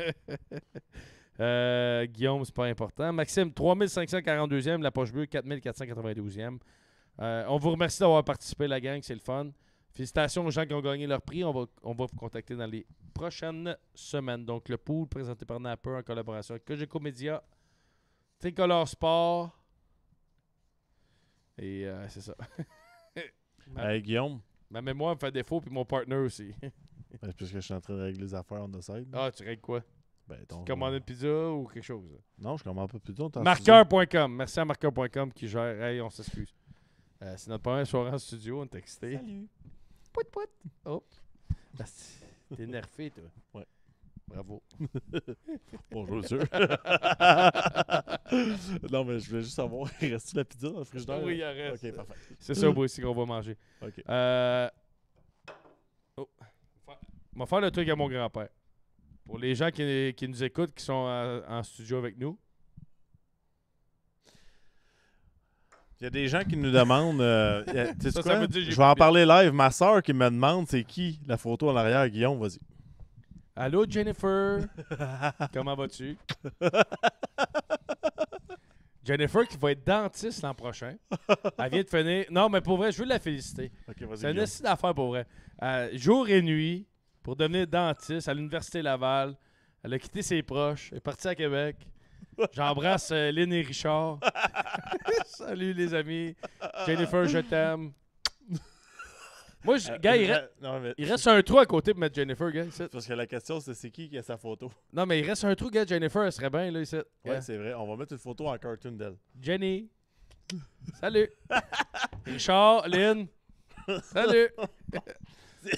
Euh, Guillaume, c'est pas important. Maxime, trois mille cinq cent quarante-deuxième. La poche bleue, quatre mille quatre cent quatre-vingt-douzième. Euh, on vous remercie d'avoir participé, la gang. C'est le fun. Félicitations aux gens qui ont gagné leur prix. On va, on va vous contacter dans les prochaines semaines. Donc, le pool présenté par Napper en collaboration avec Cogeco Média, Tricolore Sport. Et euh, c'est ça. ma, Hey, Guillaume. ma mémoire me fait défaut, puis mon partner aussi. Ben, c'est parce que je suis en train de régler les affaires on the side. Ah, tu règles quoi? Ben, ton... Tu commandes une pizza ou quelque chose? Non, je commande pas plus tôt. Marqueur point com. Merci à marqueur point com qui gère. Hey, on s'excuse. Euh, c'est notre première soirée en studio. On est excité. Salut. Pout, pout. Hop. Ah, t'es nerfé, toi. Ouais. Bravo. Bonjour, monsieur. Non, mais je voulais juste savoir, il reste-tu la pizza dans le frigidaire? Oui, il en reste. Ok, parfait. C'est ça, moi aussi, qu'on va manger. Ok. Euh... Oh. On va faire le truc à mon grand-père. Pour les gens qui, qui nous écoutent, qui sont en, en studio avec nous. Il y a des gens qui nous demandent. Euh, y a- tu sais Ça, quoi? ça veut dire que j'ai Je vais en plus- parler live. Ma soeur qui me demande c'est qui la photo en arrière. Guillaume, vas-y. Allô, Jennifer. Comment vas-tu? Jennifer qui va être dentiste l'an prochain. Elle vient de finir. Non, mais pour vrai, je veux la féliciter. Ok, vas-y, C'est un Guillaume. essai d'affaires pour vrai. Euh, jour et nuit pour devenir dentiste à l'Université Laval. Elle a quitté ses proches. Elle est partie à Québec. J'embrasse euh, Lynn et Richard. Salut les amis. Jennifer, je t'aime. Moi, je, Euh, gars, il, euh, reste, non, mais- il reste un trou à côté pour mettre Jennifer, gars. Ici. Parce que la question, c'est c'est qui qui a sa photo? Non, mais il reste un trou, gars. Jennifer, elle serait bien, là, ici. Ouais, Gars. c'est vrai. On va mettre une photo en cartoon d'elle. Jenny. Salut. Richard, Lynn. Salut.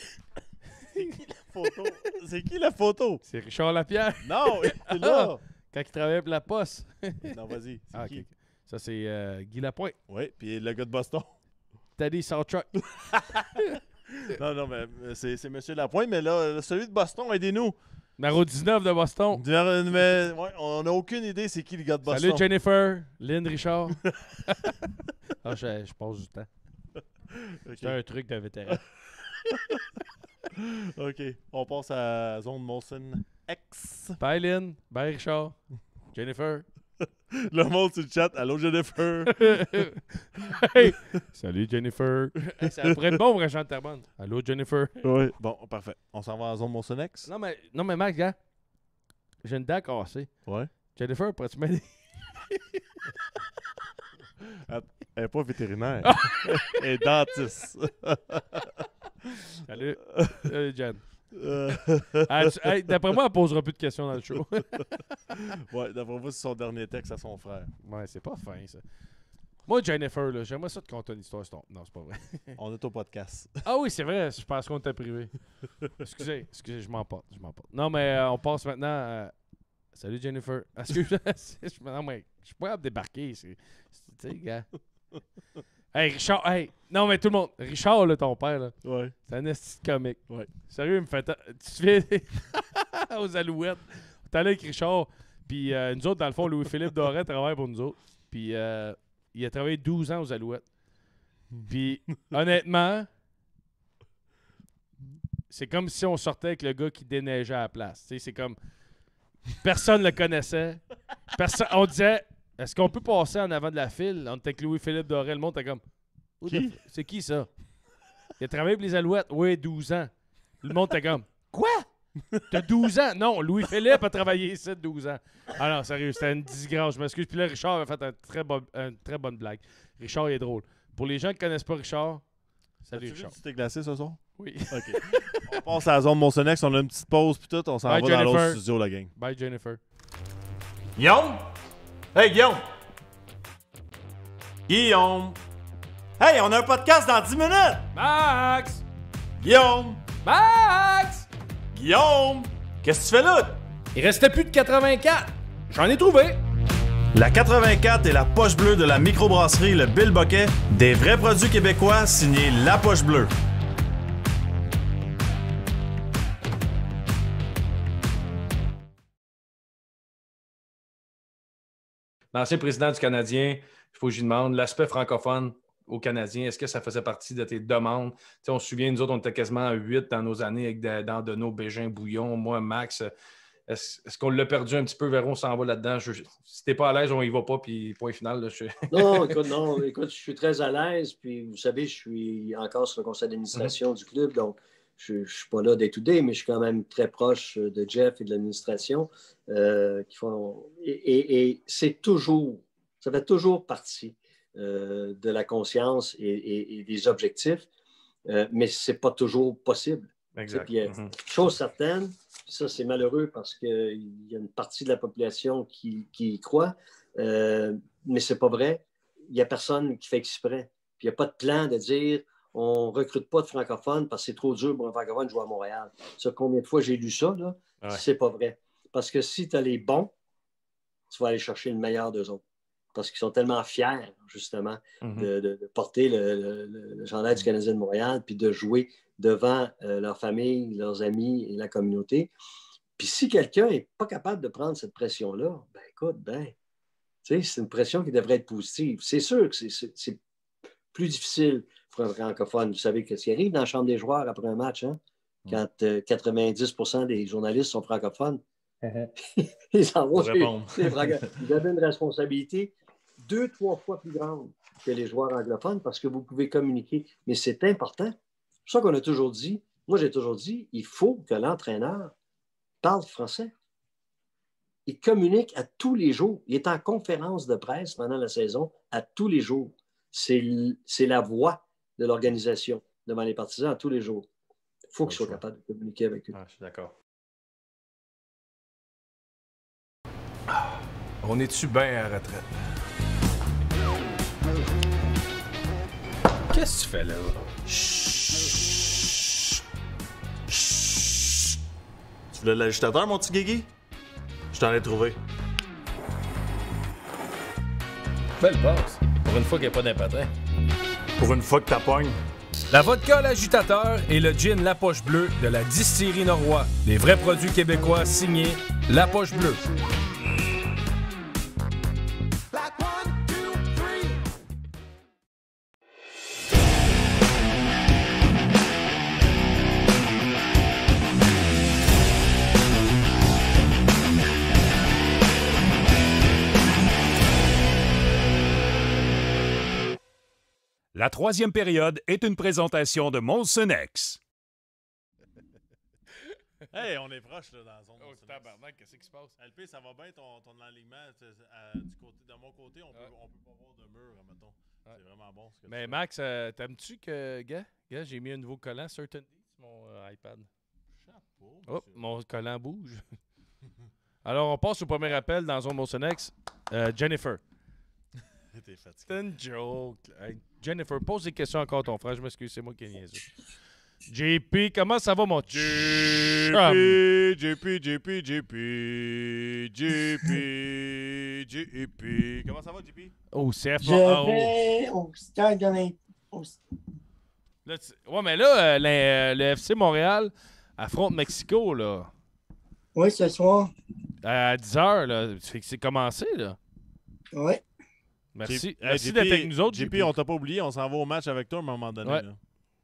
C'est qui la photo? C'est qui la photo? C'est Richard Lapierre. Non, il est là. Quand il travaillait pour la Poste. Non, vas-y. C'est Ah, qui? ok. Ça, c'est euh, Guy Lapointe. Oui, puis le gars de Boston. Teddy Sawchuk. non, non, mais c'est, c'est M. Lapointe, mais là, celui de Boston, aidez-nous. Numéro dix-neuf de Boston. Mais, ouais, on n'a aucune idée c'est qui le gars de Boston. Salut Jennifer, Lynn Richard. ah, je, je passe du temps. Okay. C'est un truc d'un vétéran. OK. On passe à Zone Molson X. Bye Lynn. Bye Richard. Jennifer. Le monde sur le chat. Allô Jennifer. Hey. Salut Jennifer. Ça pourrait être bon pour Régent Terrebonne. Allô Jennifer. Oui. Bon, parfait. On s'en va à Zone Molson X. Non, mais, non, mais Max, gars. J'ai une dent cassée. Ouais. Jennifer, pourrais-tu m'aider? Elle n'est pas vétérinaire. Elle est dentiste. Salut. Salut, Jen. ah, tu, hey, d'après moi, elle posera plus de questions dans le show. Ouais, d'après moi, c'est son dernier texte à son frère. Ouais, c'est pas fin, ça. Moi, Jennifer, là, j'aimerais ça te conter une histoire. Non, c'est pas vrai. On est au podcast. Ah oui, c'est vrai. Je pense qu'on était privé. Excusez, excusez, je m'emporte. Je m'emporte. Non, mais euh, on passe maintenant à... Salut, Jennifer. Excuse, je, non, mais je suis pas capable de débarquer. Tu sais, gars. Hey, Richard, hey, non, mais tout le monde. Richard, là, ton père, là. Ouais. C'est un esti comique. Ouais. Sérieux, il me fait. Ta... Tu te souviens aux Alouettes? On est allé avec Richard. Puis euh, nous autres, dans le fond, Louis-Philippe Doré travaille pour nous autres. Puis euh, il a travaillé douze ans aux Alouettes. Puis honnêtement, c'est comme si on sortait avec le gars qui déneigeait à la place. Tu sais, c'est comme. Personne ne le connaissait. Personne... On disait. Est-ce qu'on peut passer en avant de la file? On était avec Louis-Philippe Doré, le monde était comme... Qui? C'est qui ça? Il a travaillé pour les Alouettes. Oui, douze ans. Le monde était comme... Quoi? T'as douze ans? Non, Louis-Philippe a travaillé ici douze ans. Ah non, sérieux, c'était une disgrâce. Je m'excuse. Puis là, Richard a fait un très bon, une très bonne blague. Richard est drôle. Pour les gens qui ne connaissent pas Richard, salut As-tu Richard. vu, tu t'es glacé ce soir? Oui. OK. On passe à la zone Monsonex. On a une petite pause puis tout. On s'en va Bye, dans Jennifer. l'autre studio, la gang. Bye, Jennifer. Guillaume? Hey, Guillaume! Guillaume! Hey, on a un podcast dans dix minutes! Max! Guillaume! Max! Guillaume! Qu'est-ce que tu fais là? Il restait plus de quatre-vingt-quatre. J'en ai trouvé. La quatre-vingt-quatre est la poche bleue de la microbrasserie Le Bill Boquet. Des vrais produits québécois signés La Poche Bleue. L'ancien président du Canadien, il faut que je lui demande l'aspect francophone aux Canadiens. Est-ce que ça faisait partie de tes demandes? T'sais, on se souvient, nous autres, on était quasiment à huit dans nos années avec Dandonneau, Bégin, Bouillon, moi, Max. Est-ce, est-ce qu'on l'a perdu un petit peu? Véron s'en va là-dedans. Je, si t'es pas à l'aise, on y va pas, puis point final. Là, je... non, écoute, non, écoute, je suis très à l'aise, puis vous savez, je suis encore sur le conseil d'administration mm-hmm. du club, donc je ne suis pas là day-to-day, mais je suis quand même très proche de Jeff et de l'administration. Euh, qui font... et, et, et c'est toujours, ça fait toujours partie euh, de la conscience et, et, et des objectifs, euh, mais ce n'est pas toujours possible. Exact. Puis, euh, mm-hmm. Chose certaine, ça c'est malheureux parce qu'il y a une partie de la population qui, qui y croit, euh, mais ce n'est pas vrai. Il n'y a personne qui fait exprès. Puis il n'y a pas de plan de dire on ne recrute pas de francophones parce que c'est trop dur pour un francophone de jouer à Montréal. Ça, combien de fois j'ai lu ça, là? Ouais. C'est pas vrai. Parce que si tu as les bons, tu vas aller chercher le meilleur d'eux autres. Parce qu'ils sont tellement fiers, justement, mm-hmm. de, de, de porter le, le, le chandail du Canadien de Montréal puis de jouer devant euh, leur famille, leurs amis et la communauté. Puis si quelqu'un n'est pas capable de prendre cette pression-là, ben écoute, ben, tu sais, c'est une pression qui devrait être positive. C'est sûr que c'est, c'est, c'est plus difficile pour un francophone. Vous savez ce qui arrive dans la chambre des joueurs après un match, hein? Mm. Quand euh, quatre-vingt-dix pour cent des journalistes sont francophones. Ils en vont chez les francophones. Vous avez une responsabilité deux, trois fois plus grande que les joueurs anglophones parce que vous pouvez communiquer. Mais c'est important. C'est pour ça qu'on a toujours dit, moi j'ai toujours dit, il faut que l'entraîneur parle français. Il communique à tous les jours. Il est en conférence de presse pendant la saison à tous les jours. C'est, c'est la voix de l'organisation devant les partisans à tous les jours. Il faut qu'il soit capable de communiquer avec eux. Ah, je suis d'accord. On est-tu bien à la retraite? Qu'est-ce que tu fais là? Chut! Chut! Tu voulais de l'agitateur, mon petit Guigui? Je t'en ai trouvé. Belle passe. Pour une fois qu'il n'y a pas d'impatin. Pour une fois que t'as pogne. La vodka l'agitateur et le gin La Poche Bleue de la distillerie Norrois. Les vrais produits québécois signés La Poche Bleue. La troisième période est une présentation de Molson X. Hey, on est proche là, dans la zone. Oh, tabarnak, qu'est-ce qui se passe? L P, ça va bien ton, ton alignement. À, du côté, de mon côté, on peut, ouais. on peut pas voir de mur, mettons. Ouais. C'est vraiment bon. Ce que Mais tu Max, euh, t'aimes-tu que, gars, gars j'ai mis un nouveau collant Certainty sur mon euh, iPad. Chapeau. Oh, mon collant bouge. Alors, on passe au premier appel dans Zone Molson X. Euh, Jennifer. T'es fatigué. C'est une joke. Hey, Jennifer, pose des questions encore à ton frère. Je m'excuse, c'est moi qui ai niaisé. J P, comment ça va, mon J P, J P, J P, J P, J P, J P. Comment ça va, J P? Oh, c'est F. Je vais au stade de l'Im- au- Là, tu- Ouais, mais là, euh, le, euh, le F C Montréal affronte Mexico, là. Oui, ce soir. À dix heures, là. Ça fait que c'est commencé, là. Oui. Merci. J- Merci J P, d'être avec nous autres, J P, on t'a pas oublié, on s'en va au match avec toi à un moment donné. Ouais. Là.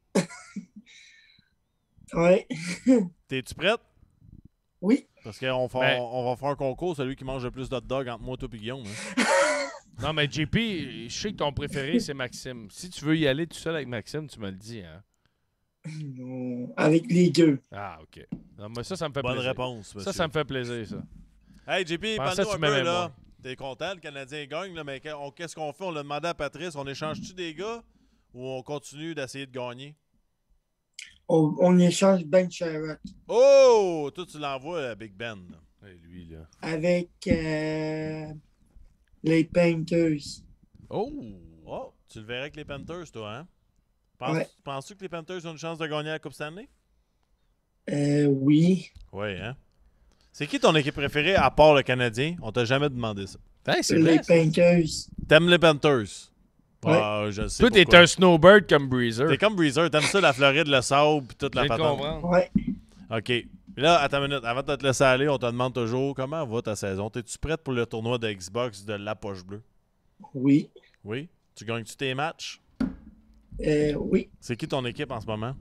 Oui. T'es-tu prête? Oui. Parce qu'on fa- Ben- on va faire un concours, celui qui mange le plus d'hot dog entre moi, toi et Guillaume. Hein. Non, mais J P, je sais que ton préféré, c'est Maxime. Si tu veux y aller tout seul avec Maxime, tu me le dis, hein? Non, avec les deux. Ah, OK. Non, mais ça, ça me fait Bonne plaisir. réponse, Ça, monsieur. ça me fait plaisir, ça. Hey, J P, Je pensais parle-nous que un tu peu, m'aimais là. moins. T'es content, le Canadien gagne, là, mais qu'est- on- qu'est-ce qu'on fait? On l'a demandé à Patrice, on échange-tu des gars ou on continue d'essayer de gagner? On, on échange Ben Sherratt Oh! Toi, tu l'envoies à Big Ben. là. Hey, lui, là. avec euh, les Painters. Oh! Oh! Tu le verrais avec les Panthers, toi, hein? Penses- Ouais. Penses-tu que les Panthers ont une chance de gagner la Coupe Stanley? Euh, oui. Oui, hein? C'est qui ton équipe préférée à part le Canadien? On t'a jamais demandé ça. Hey, c'est Les vrai, ça. Painters. T'aimes les Panthers? Ouais. Ah, je sais Toi, t'es pourquoi. un snowbird comme Breezer. T'es comme Breezer, t'aimes ça la Floride, le sable puis toute la Je viens de patente. comprendre. Ouais. OK. Puis là, attends une minute. Avant de te laisser aller, on te demande toujours comment va ta saison. T'es-tu prête pour le tournoi de Xbox de la Poche Bleue? Oui. Oui? Tu gagnes-tu tes matchs? Euh, oui. C'est qui ton équipe en ce moment?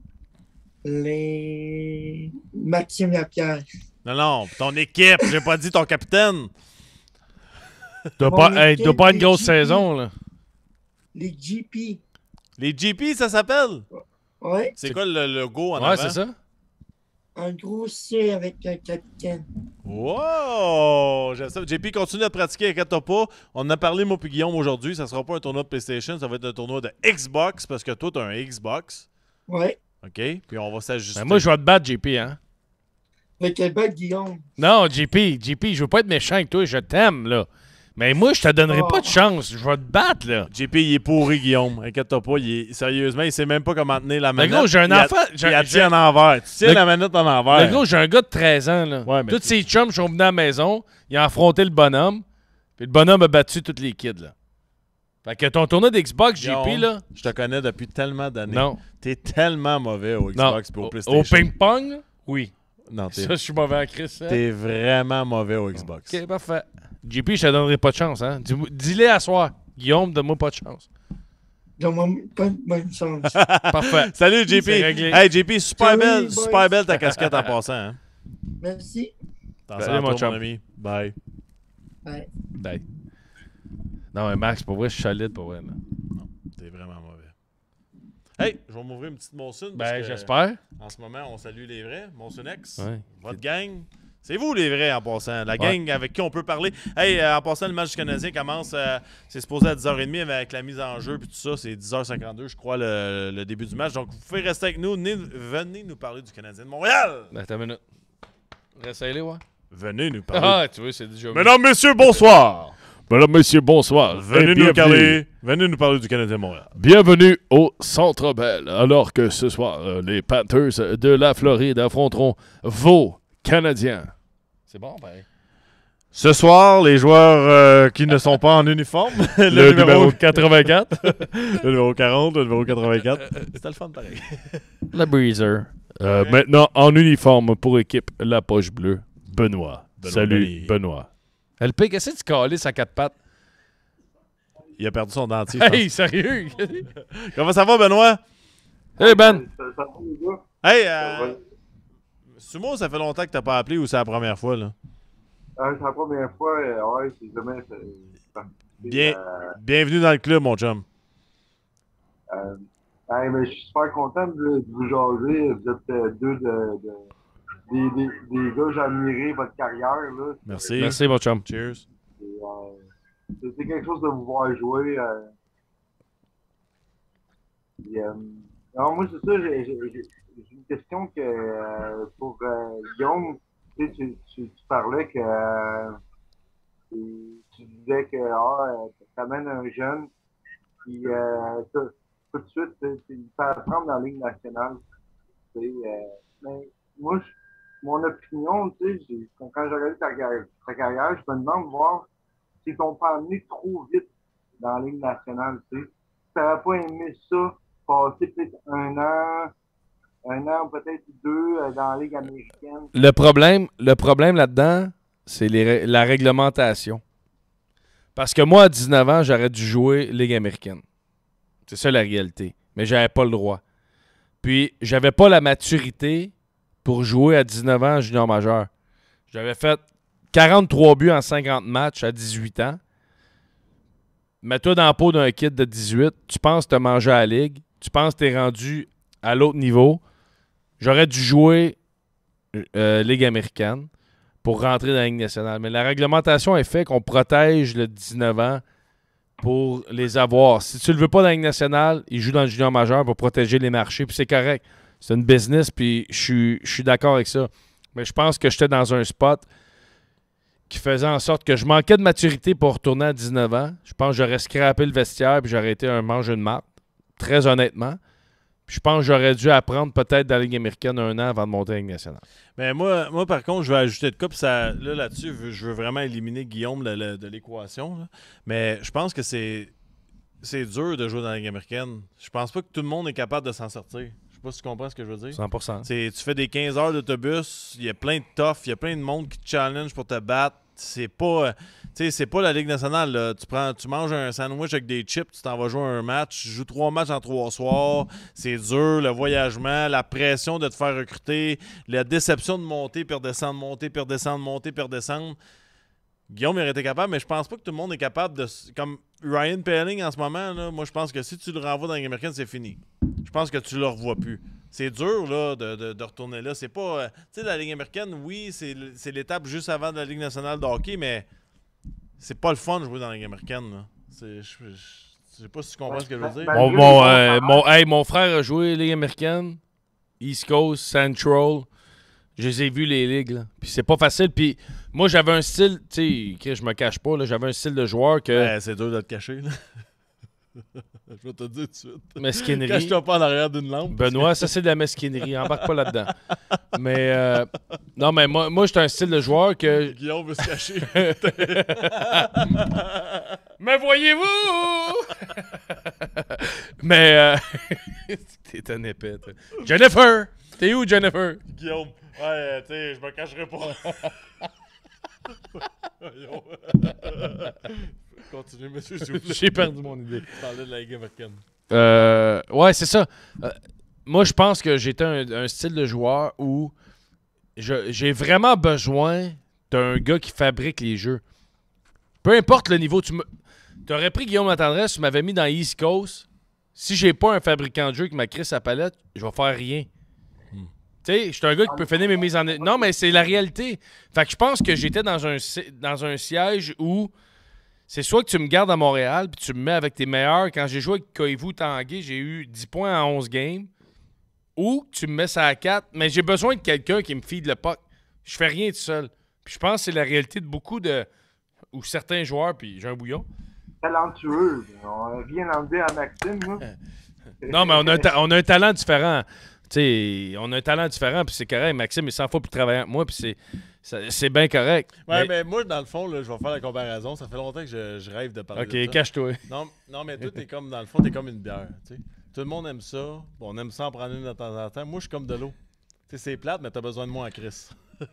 Les Maxime Lapierre. Non, non, ton équipe! J'ai pas dit ton capitaine! T'as Mon pas, hey, équipe, t'as pas une les grosse G P. saison, là. Les G P. Les G P, ça s'appelle? Ouais. C'est quoi le logo en Ouais, avant? c'est ça. Un gros C avec un capitaine. Wow! J'aime ça. J P, continue de pratiquer, inquiète-toi pas. On en a parlé, moi et Guillaume, aujourd'hui. Ça sera pas un tournoi de PlayStation, ça va être un tournoi de Xbox, parce que toi, t'as un Xbox. Ouais. OK? Puis on va s'ajuster. Ben, moi, je vais te battre, J P, hein? Avec le bas de Guillaume. Non, J P, J P, je veux pas être méchant avec toi, je t'aime, là. Mais moi, je te donnerai Oh. pas de chance. Je vais te battre, là. J P, il est pourri, Guillaume. Inquiète-toi pas. Il est... Sérieusement, il sait même pas comment tenir la Mais manette. gros, j'ai un Il a- enfant. j'ai- Il la j'ai- tient en envers. Tu tiens Le- la manette en envers. Mais gros, j'ai un gars de treize ans, là. Ouais, mais Tous tu- ses chums sont venus à la maison, ils ont affronté le bonhomme, puis le bonhomme a battu tous les kids, là. Fait que ton tournoi d'Xbox, J P, Guillaume, là. Je te connais depuis tellement d'années. Non. T'es tellement mauvais au Non. Xbox et au Au, PlayStation. au ping-pong, oui. Non, t'es... Ça, je suis mauvais à Chris. Hein? T'es vraiment mauvais au Xbox. Ok, parfait. J P, je te donnerai pas de chance, hein. Dis- Dis-le à soir. Guillaume, donne-moi pas de chance. Donne-moi pas de bonne chance. Parfait. Salut, J P. C'est réglé. Hey, J P, super Salut, belle, boys. super belle ta casquette en passant. Hein? Merci. T'en Salut, sors mon toi, chum. mon ami. Bye. Ouais. Ben. Non, mais Max, pour vrai, je suis solide, pour vrai. Là. T'es vraiment mauvais. Hey, je vais m'ouvrir une petite Monson. parce Ben, que j'espère. En ce moment, on salue les vrais. Monson X. Ouais. Votre gang. C'est vous les vrais en passant. La Ouais. gang avec qui on peut parler. Hey, euh, en passant, le match du Canadien commence. euh, c'est supposé à dix heures trente, mais avec la mise en jeu et tout ça, c'est dix heures cinquante-deux, je crois, le, le début du match. Donc, vous pouvez rester avec nous. Venez, venez nous parler du Canadien de Montréal. Ben, attends une minute. Reste-les, ouais. Venez nous parler. Ah, tu vois, c'est déjà. Mesdames, messieurs, bonsoir. Mesdames, messieurs, bonsoir. Venez Et nous bienvenue. parler. Venez nous parler du Canadien de Montréal. Bienvenue au Centre Bell, alors que ce soir, euh, les Panthers de la Floride affronteront vos Canadiens. C'est bon, ben. Ce soir, les joueurs euh, qui ne sont pas en uniforme, le, Le numéro, numéro quatre-vingt-quatre. le numéro quarante, le numéro quatre-vingt-quatre. C'était le fun pareil. Le Breezer. Euh, maintenant, en uniforme pour équipe La Poche Bleue, Benoît. Benoît Salut, Benny. Benoît. L P, qu'est-ce que tu calisses à quatre pattes? Il a perdu son dentier. je Hey, pense. sérieux? Comment ça va, Benoît? Hey, Ben. Hey, euh, Sumo, ça fait longtemps que t'as pas appelé ou c'est la première fois, là? Euh, c'est la première fois, euh, ouais, c'est jamais. c'est- c'est- Bien, euh, bienvenue dans le club, mon chum. euh, hey, mais je suis super content de, de vous jaser. Vous êtes euh, deux de, de- des, des, des gars, j'ai admiré votre carrière. Là. Merci. Merci, mon chum. Cheers. Et, euh, C'était quelque chose de vous voir jouer. Euh, et, euh, alors, moi, c'est ça, j'ai j'ai- j'ai- j'ai une question que euh, pour euh, Guillaume, tu, sais, tu, tu, tu parlais que euh, tu, tu disais que ah, tu amènes un jeune, puis euh, tout, tout de suite, tu sais, il peut apprendre dans la Ligue nationale. Tu sais, euh, mais moi, je- mon opinion, tu sais, j'ai- quand j'ai regardé ta, carrière- ta carrière, je me demande voir si t'ont pas amené trop vite dans la Ligue nationale, tu sais. Tu n'aurais pas aimé ça, passer peut-être un an, un an, peut-être deux euh, dans la Ligue américaine. Le problème, le problème là-dedans, c'est les ré- la réglementation. Parce que moi, à dix-neuf ans, j'aurais dû jouer Ligue américaine. C'est ça la réalité. Mais j'avais pas le droit. Puis, j'avais pas la maturité pour jouer à dix-neuf ans en junior majeur. J'avais fait quarante-trois buts en cinquante matchs à dix-huit ans. Mets-toi dans la peau d'un kid de dix-huit. Tu penses que tu as mangé à la Ligue. Tu penses que tu es rendu à l'autre niveau. J'aurais dû jouer euh, Ligue américaine pour rentrer dans la Ligue nationale. Mais la réglementation est faite qu'on protège le dix-neuf ans pour les avoir. Si tu ne le veux pas dans la Ligue nationale, ils jouent dans le junior majeur pour protéger les marchés. Puis c'est correct. C'est une business, puis je suis, je suis d'accord avec ça. Mais je pense que j'étais dans un spot qui faisait en sorte que je manquais de maturité pour retourner à dix-neuf ans. Je pense que j'aurais scrappé le vestiaire puis j'aurais été un mange de marde, très honnêtement. Puis je pense que j'aurais dû apprendre peut-être dans la Ligue américaine un an avant de monter à la Ligue nationale. Mais moi, moi, par contre, je vais ajouter de quoi, puis ça, là, là-dessus, je veux- je veux vraiment éliminer Guillaume de, de- de l'équation. là. Mais je pense que c'est c'est dur de jouer dans la Ligue américaine. Je pense pas que tout le monde est capable de s'en sortir. Je sais pas si tu comprends ce que je veux dire. cent pour cent. C'est- tu fais des quinze heures d'autobus, il y a plein de toughs, il y a plein de monde qui te challenge pour te battre. C'est pas, euh, tu sais, c'est pas la Ligue nationale. là. Tu, prends, tu manges un sandwich avec des chips, tu t'en vas jouer un match, tu joues trois matchs en trois soirs. C'est dur, le voyagement, la pression de te faire recruter, la déception de monter, puis redescendre, monter, puis redescendre, monter, puis redescendre. Guillaume aurait été capable, mais je pense pas que tout le monde est capable de. s- Comme Ryan Pelling en ce moment, là, moi je pense que si tu le renvoies dans la Ligue américaine, c'est fini. Je pense que tu le revois plus. C'est dur là, de, de- de retourner là. C'est pas. euh, tu sais, la Ligue américaine, oui, c'est l- c'est l'étape juste avant de la Ligue nationale de hockey, mais c'est pas le fun de jouer dans la Ligue américaine. là. C'est- Je je- je sais pas si tu comprends ce que je veux dire. Mon, mon, euh, mon- hey, mon frère a joué Ligue américaine, East Coast, Central. Je les ai vus, les ligues. Là. Puis c'est pas facile. Puis moi, j'avais un style, tu sais, je me cache pas, là, j'avais un style de joueur que. Ben, c'est dur de te cacher. Là. Je vais te dire tout de suite. Mesquinerie. Cache-toi pas en arrière d'une lampe. Benoît, ça c'est de la mesquinerie. Embarque pas là-dedans. Mais euh, non, mais moi, moi j'étais un style de joueur que. Guillaume veut se cacher. Mais voyez-vous! Mais euh... t'es un épais. toi. Jennifer! T'es où, Jennifer? Guillaume, ouais, tu sais, je me cacherai pas. Voyons. Continuez, monsieur, s'il vous plaît. J'ai perdu mon idée. Tu parlais de la Ligue américaine. Euh, ouais, c'est ça. Euh, moi, je pense que j'étais un, un style de joueur où je- j'ai vraiment besoin d'un gars qui fabrique les jeux. Peu importe le niveau. Tu me... aurais pris Guillaume Latendresse, tu m'avais mis dans East Coast. Si j'ai pas un fabricant de jeu qui m'a créé sa palette, je vais faire rien. Tu sais, je suis un gars qui peut finir mes mises en... Non, mais c'est la réalité. Fait que je pense que j'étais dans un, si- dans un siège où c'est soit que tu me gardes à Montréal puis tu me mets avec tes meilleurs. Quand j'ai joué avec Koivu Tanguay, j'ai eu dix points en onze games. Ou tu me mets ça à quatre. Mais j'ai besoin de quelqu'un qui me feed le puck. Je fais rien tout seul. Puis je pense que c'est la réalité de beaucoup de... ou certains joueurs, puis j'ai un bouillon. Talentueux. On a rien enlevé à Maxime, là. Non, mais on a un, ta- on a un talent différent. Tu sais, on a un talent différent, puis c'est correct. Maxime est cent fois plus travaillant que moi, puis c'est, Ça- C'est bien correct. Ouais, Mais- mais moi, dans le fond, là, je vais faire la comparaison. Ça fait longtemps que je, je rêve de parler Ok, de ça. cache-toi. Non, non, mais toi, t'es comme, dans le fond, t'es comme une bière. Tu sais. Tout le monde aime ça. Bon, on aime ça en prendre une de temps en temps. Moi, je suis comme de l'eau. Tu sais, c'est plate, mais t'as besoin de moi en Chris.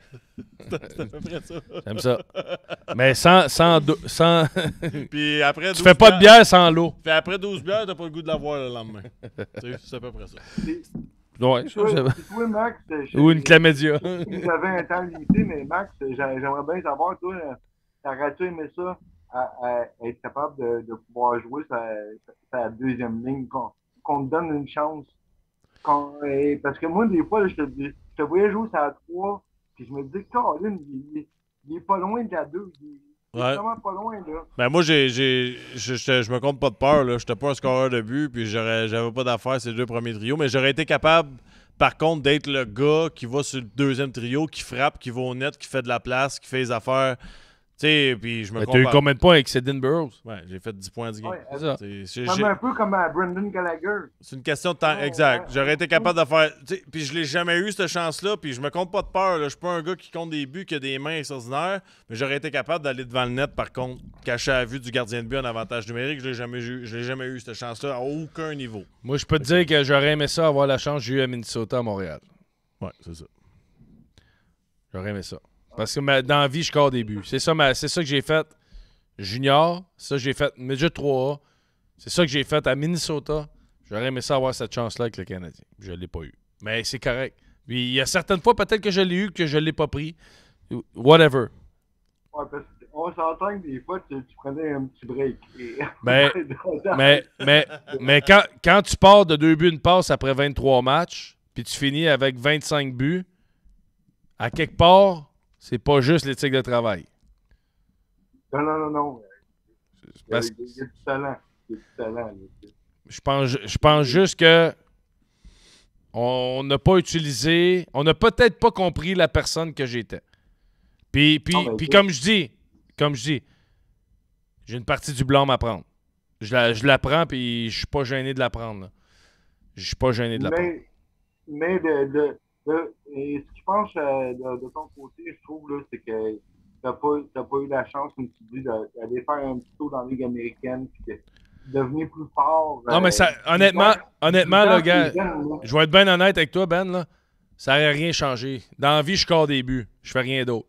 C'est à peu près ça. J'aime ça. Mais sans. sans, do- sans... Puis après tu douze fais pas de bière sans l'eau. Puis après douze bières, t'as pas le goût de la voir le lendemain. Tu sais, c'est à peu près ça. Ouais, Toi, ça, ça- toi, Max, je- Ou une chlamydia. Vous avez un temps limité, mais Max, j'a- j'aimerais bien savoir, toi, euh, t'aurais-tu aimé ça, à, à être capable de, de pouvoir jouer sa, sa deuxième ligne, qu'on qu'on te donne une chance? Qu'on- euh, parce que moi, des fois, là, je te, dis- je te voyais jouer ça trois, puis je me dis, Colin, il, il, il est pas loin de la deux. Il, il est Ouais. vraiment pas loin, là. Ben moi, j'ai, j'ai, je, je, je me compte pas de peur. Là. J'étais pas un scoreur de but, puis j'aurais, j'avais pas d'affaires ces deux premiers trios, mais j'aurais été capable, par contre, d'être le gars qui va sur le deuxième trio, qui frappe, qui va au net, qui fait de la place, qui fait les affaires. Tu sais, puis je me Mais t'as eu compare. combien de points avec Sidney Burroughs? Ouais, j'ai fait dix points du game. Ouais, C'est ça. C'est, c'est- Comme j'ai- un peu comme à Brendan Gallagher. c'est une question de temps. Exact. J'aurais été capable de faire. tu sais, Puis je l'ai jamais eu, cette chance-là. Puis je me compte pas de peur. Là. Je suis pas un gars qui compte des buts, qui a des mains extraordinaires. Mais j'aurais été capable d'aller devant le net, par contre, caché à la vue du gardien de but en avantage numérique. Je l'ai jamais eu, je l'ai jamais eu, cette chance-là, à aucun niveau. Moi, je peux te dire que j'aurais aimé ça avoir la chance que j'ai eu à Minnesota, à Montréal. Ouais, c'est ça. J'aurais aimé ça. Parce que ma- dans la vie, je score des buts. C'est ça, ma- c'est ça que j'ai fait junior. Ça que j'ai fait midget trois A. C'est ça que j'ai fait à Minnesota. J'aurais aimé ça avoir cette chance-là avec le Canadien. Je ne l'ai pas eu. Mais c'est correct. Puis il y a certaines fois, peut-être que je l'ai eu, que je ne l'ai pas pris. Whatever. Ouais, parce qu'on s'entend que des fois, tu, tu prenais un petit break. Et- Mais, mais, mais, mais quand, quand tu pars de deux buts, une passe après vingt-trois matchs, puis tu finis avec vingt-cinq buts, à quelque part, c'est pas juste l'éthique de travail. Non, non, non, non. Il y a, Parce- il y a du talent. Il y a du talent. là. Je pense, je pense juste que on n'a pas utilisé, on n'a peut-être pas compris la personne que j'étais. Puis, puis, Ah, ben, puis ok. comme je dis, comme je dis, j'ai une partie du blâme à prendre. Je la, je la prends, puis je suis pas gêné de la prendre. là. Je suis pas gêné de la prendre. Mais, mais de, de, de- et ce qui penche euh, de, de ton côté, je trouve, là, c'est que t'as pas, t'as pas eu la chance, comme tu dis, de- d'aller faire un petit tour dans la Ligue américaine, puis de devenir plus fort. Non, mais ça, euh, honnêtement, plus honnêtement, fort le gars, que les jeunes, là. je vais être bien honnête avec toi, Ben, là, ça n'aurait rien changé. Dans la vie, je score des buts. Je fais rien d'autre.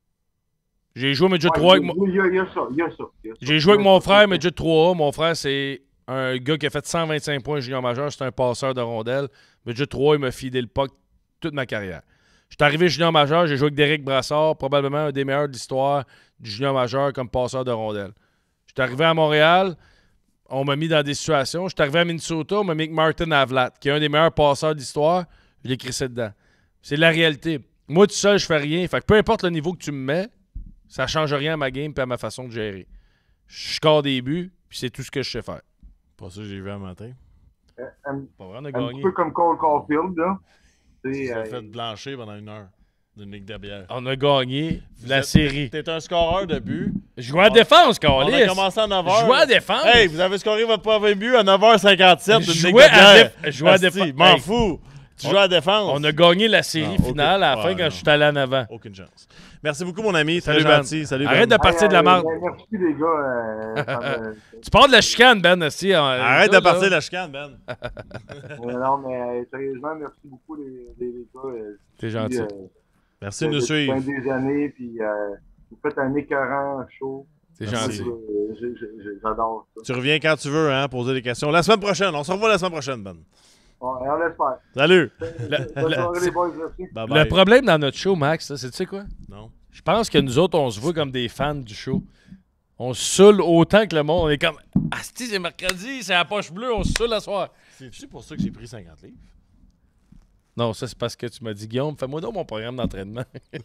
J'ai joué au Midget Ouais, trois avec il y a- mon... il y a- il y a ça, il y a ça, il y a ça. J'ai joué avec Il y a mon ça. frère, Midget trois A. Mon frère, c'est un gars qui a fait cent vingt-cinq points junior majeur. C'est un passeur de rondelles. Midget trois A, il m'a fidé le puck toute ma carrière. Je suis arrivé junior majeur, j'ai joué avec Derek Brassard, probablement un des meilleurs de l'histoire du junior majeur comme passeur de rondelles. Je suis arrivé à Montréal, on m'a mis dans des situations. Je suis arrivé à Minnesota, on m'a mis avec Martin Havlat, qui est un des meilleurs passeurs de l'histoire. Je l'ai crissé dedans. C'est la réalité. Moi, tout seul, je fais rien. Fait que peu importe le niveau que tu me mets, ça change rien à ma game et à ma façon de gérer. Je score des buts, puis c'est tout ce que je sais faire. Pas ça que j'ai vu un matin. Euh, Un, Pas vrai, on a un gagné. petit peu comme Cole Caulfield, là. Tu C'est, t'as euh, fait blanchir pendant une heure d'une ligue de bière. On a gagné Vous la êtes- série. T'es un scoreur de but. Je jouais à la défense, On a Carlis. commencé à neuf heures. Je jouais à la défense. Hey, vous avez scoré votre premier but à neuf heures cinquante-sept. Je d'une ligue jouais de à bière. déf- je jouais à Asti, défense. M'en Hey. fous. Tu On- joues à la défense. On a gagné la série Non, aucune- finale à la fin Ouais, quand non. je suis allé en avant. Aucune chance. Merci beaucoup, mon ami. Salut, Très Ben. gentil. Salut, Arrête Ben. de partir de la euh, marde. ben, merci, les gars. euh, ça me- Tu parles de la chicane, Ben. Aussi, Arrête de partir de la chicane, Ben. Euh, non, mais euh, sérieusement, merci beaucoup, les, les, les gars. euh, T'es depuis, gentil. euh, Merci de nous depuis suivre. bien des années, puis euh, vous faites un écœurant show. T'es Merci. gentil. Euh, j'ai- j'ai- j'ai- J'adore ça. Tu reviens quand tu veux, hein, poser des questions. La semaine prochaine. On se revoit la semaine prochaine, Ben. On, on l'espère. Salut. Bonne soirée, les boys, merci. Bye Le bye. problème dans notre show, Max, là, c'est tu sais quoi? Non. Je pense que nous autres, on se voit comme des fans du show. On se saoule autant que le monde. On est comme Asti, c'est mercredi, c'est la poche bleue, on se saoule la soir. C'est pour ça que j'ai pris cinquante livres. Non, ça c'est parce que tu m'as dit, Guillaume, fais-moi donc mon programme d'entraînement.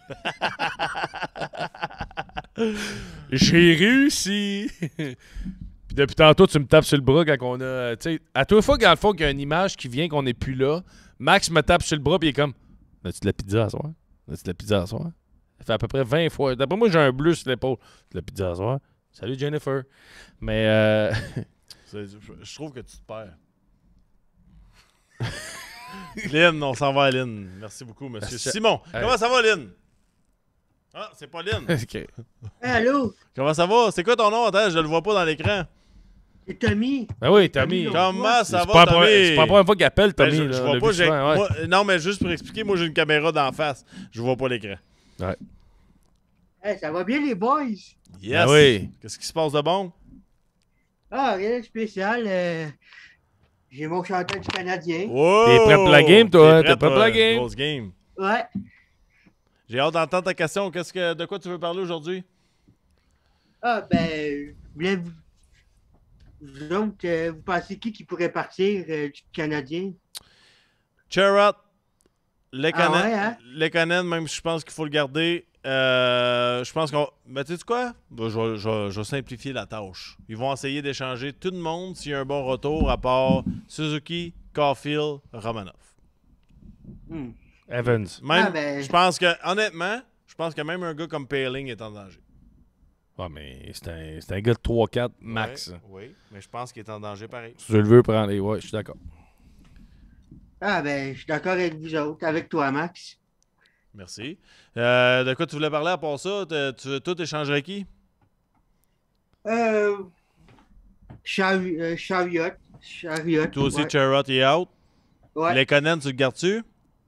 J'ai réussi. Puis depuis tantôt, tu me tapes sur le bras quand on a. Tu sais, à toute fois, dans le fond, qu'il y a une image qui vient qu'on n'est plus là, Max me tape sur le bras, puis il est comme as-tu de la pizza à soir? As-tu de la pizza à soir? Ça fait à peu près vingt fois. D'après moi, j'ai un bleu sur l'épaule. De la pizza à soir? Salut Jennifer. Mais. Euh... C'est- Je trouve que tu te perds. Lynn, on s'en va à Lynn. Merci beaucoup, monsieur. Merci. Simon, Hey. comment ça va, Lynn? Ah, c'est Pauline. OK. Allô? Comment ça va? C'est quoi ton nom? Attends, je le vois pas dans l'écran. C'est Tommy. Ben oui, Tommy. Comment ça C'est va, pas la Tommy? première- c'est pas la première fois qu'il appelle, Ben, Tommy, je, là, je on vois l'a pas, vu j'ai- souvent, ouais. moi- non, mais juste pour expliquer, moi j'ai une caméra d'en face. Je vois pas l'écran. Ouais. Hey, ça va bien, les boys? Yes! Ben oui. Qu'est-ce qui se passe de bon? Ah, rien de spécial. euh, J'ai mon chanteur du Canadien. Wow! T'es prêt pour la game, toi? T'es T'es prêt pour la euh, game? Grosse game. Ouais. J'ai hâte d'entendre ta question. Qu'est-ce que, de quoi tu veux parler aujourd'hui? Ah, ben, je voulais vous. Vous autres, euh, vous pensez qui qui pourrait partir euh, du Canadien? Chirot, Lekanen, Ah ouais, hein? Lekanen, même si je pense qu'il faut le garder. Euh, je pense qu'on. Ben, tu sais quoi? Ben, je, vais, je vais- je vais simplifier la tâche. Ils vont essayer d'échanger tout le monde s'il y a un bon retour, à part Suzuki, Caulfield, Romanov. Hmm. Evans. Même, Ah, ben- je pense que, honnêtement, je pense que même un gars comme Paling est en danger. Ouais, mais c'est un, c'est un gars de trois quatre max. Ouais, oui, mais je pense qu'il est en danger pareil. Si tu le veux, prends les. Ouais, je suis d'accord. Ah, ben, je suis d'accord avec vous autres, avec toi, Max. Merci. Euh, de quoi tu voulais parler à part ça? Te- Tu veux tout échanger avec qui? Euh. Chari- euh, Chariot. Chariot. Toi aussi, ouais. Chirot est out. Ouais. Lekanen, tu le gardes-tu?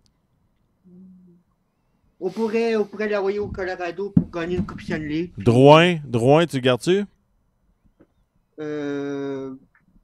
On pourrait, on pourrait l'envoyer au Colorado pour gagner une Coupe Stanley. Drouin, Drouin, tu le gardes-tu? Euh.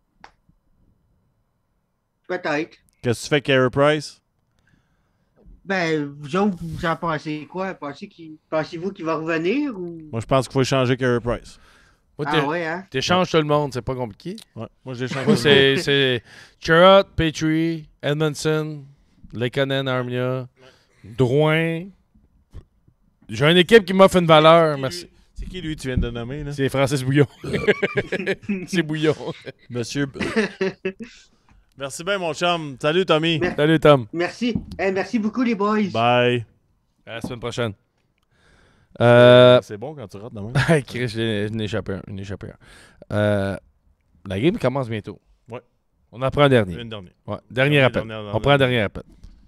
Peut-être. Qu'est-ce que tu fais avec Carey Price? Ben, vous autres, vous en pensez quoi? Pensez qu'il- Pensez-vous qu'il va revenir ou. Moi, je pense qu'il faut échanger Carey Price. Moi, Ah t'é- ouais, hein? T'échanges tout le monde, c'est pas compliqué. Ouais, moi, j'ai échangé. Moi, c'est, c'est Chirot, Petrie, Edmondson, Lekanen, Armia, Drouin. J'ai une équipe qui m'offre une valeur, merci. C'est qui, lui, tu viens de nommer, là? C'est Francis Bouillon. C'est Bouillon. Monsieur... B- Merci bien, mon chum. Salut, Tommy. Mer- Salut, Tom. Merci. Eh, merci beaucoup, les boys. Bye. À la semaine prochaine. Euh... C'est bon quand tu rates demain. Hey, Chris, j'ai j'ai échappé un. J'ai échappé un. Euh, la game commence bientôt. Ouais. On en prend un dernier. Une dernière. Ouais, dernier Dernière, appel. dernière, On prend un dernier appel.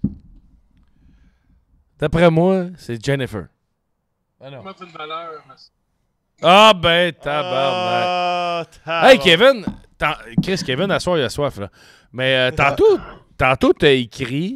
D'après moi, c'est Jennifer. Ah non. une valeur, mais... Ah ben, tabarnak. Ah, Hey, tabarnak. Kevin. t'en- Chris, Kevin, à soir, il a soif, là. Mais euh, tantôt, tantôt, t'as écrit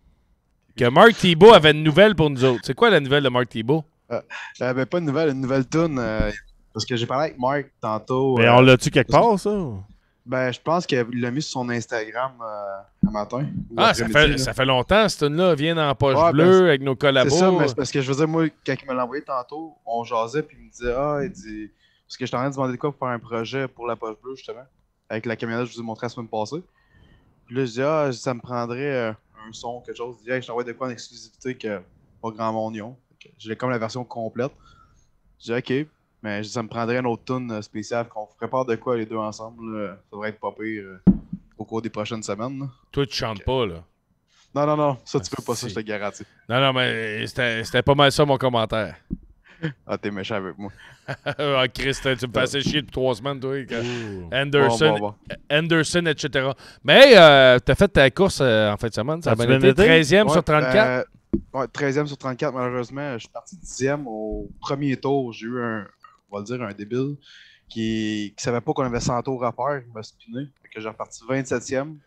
que Mark Thibault avait une nouvelle pour nous autres. C'est quoi la nouvelle de Mark Thibault? Euh, J'avais pas une nouvelle, une nouvelle tune parce que j'ai parlé avec Mark tantôt. Mais euh, on l'a-tu quelque part, ça? Ben, je pense qu'il l'a mis sur son Instagram euh, un matin. ou Ah, ça après-midi, fait, là. ça fait longtemps, cette tune-là. Vient en poche Ouais, bleue ben, avec nos collabos. C'est ça, mais c'est parce que je veux dire, moi, quand il me l'a envoyé tantôt, on jasait, puis il me disait, ah, il dit, parce que j'étais en train de demander de quoi pour faire un projet pour la poche bleue, justement, avec la camionnette que je vous ai montré la semaine passée. Puis là, je dis, ah, ça me prendrait euh, un son, quelque chose. Je dis, hey, je t'envoie de quoi en exclusivité que pas grand monde y ont. Fait que j'ai comme la version complète. Je dis, ok, mais je dis, ça me prendrait une autre tune spéciale, qu'on prépare de quoi les deux ensemble, là. Ça devrait être pas pire euh, au cours des prochaines semaines. Là. Toi, tu chantes pas, là. Non, non, non, ça, tu peux pas, ça, si. je te garantis. Non, non, mais c'était c'était pas mal ça, mon commentaire. Ah, t'es méchant avec moi. Ah, Chris, tu me faisais chier depuis trois semaines, toi. que- Ouh. Anderson, Bon, bon, Anderson, et cetera. Mais hey, euh, t'as fait ta course euh, en fin de semaine. Ça a As-tu bien bien été. été? treizième sur Ouais, trente-quatre. euh, ouais, treizième sur trente-quatre, malheureusement. Je suis parti dixième au premier tour. J'ai eu un, on va le dire, un débile qui ne savait pas qu'on avait cent tours à faire. Il m'a spiné. Fait que j'ai reparti vingt-septième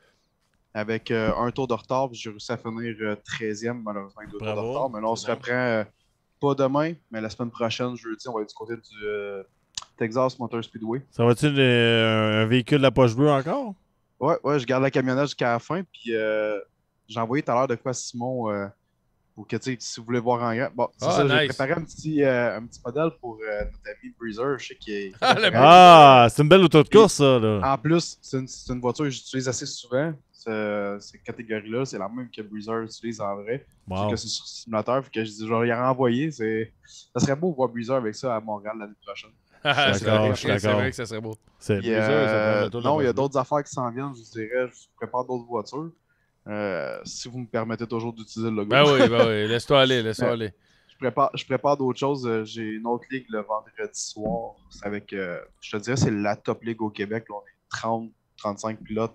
avec euh, un tour de retard. Puis j'ai réussi à finir euh, treizième, malheureusement, avec deux Bravo. tours de retard. Mais là, on se reprend euh, pas demain, mais la semaine prochaine, jeudi, on va être du côté du euh, Texas Motor Speedway. Ça va-tu euh, un véhicule de la poche bleue encore? Ouais, ouais, je garde la camionnette jusqu'à la fin. Puis euh, j'ai envoyé tout à l'heure de quoi à Simon euh, pour que, tu sais, si vous voulez voir en grand. Bon, c'est Ah, ça, j'ai nice. préparé un petit, euh, un petit modèle pour euh, notre ami Breezer. Je sais qu'il est. Ah, le Ah, c'est une belle auto de course, ça, là. En plus, c'est une, c'est une voiture que j'utilise assez souvent. Ce- Cette catégorie-là, c'est la même que Breezer utilise en vrai. Wow. C'est que c'est sur simulateur. Fait que je dis, je vais y renvoyer. C'est... Ça serait beau de voir Breezer avec ça à Montréal l'année prochaine. Ah, Je suis c'est d'accord, vrai, je suis c'est d'accord. vrai que ça serait beau. C'est Puis, Breezer, euh, ça prend le tour de la non, il y a poche bleue. d'autres affaires qui s'en viennent, je dirais. Je prépare d'autres voitures. Euh, si vous me permettez toujours d'utiliser le logo. Ben oui, ben oui. Laisse-toi aller, laisse-toi Ouais. aller. Je prépare, je prépare d'autres choses. Euh, J'ai une autre ligue le vendredi soir. C'est avec, euh, je te dirais, c'est la top ligue au Québec. Là, on est trente, trente-cinq pilotes.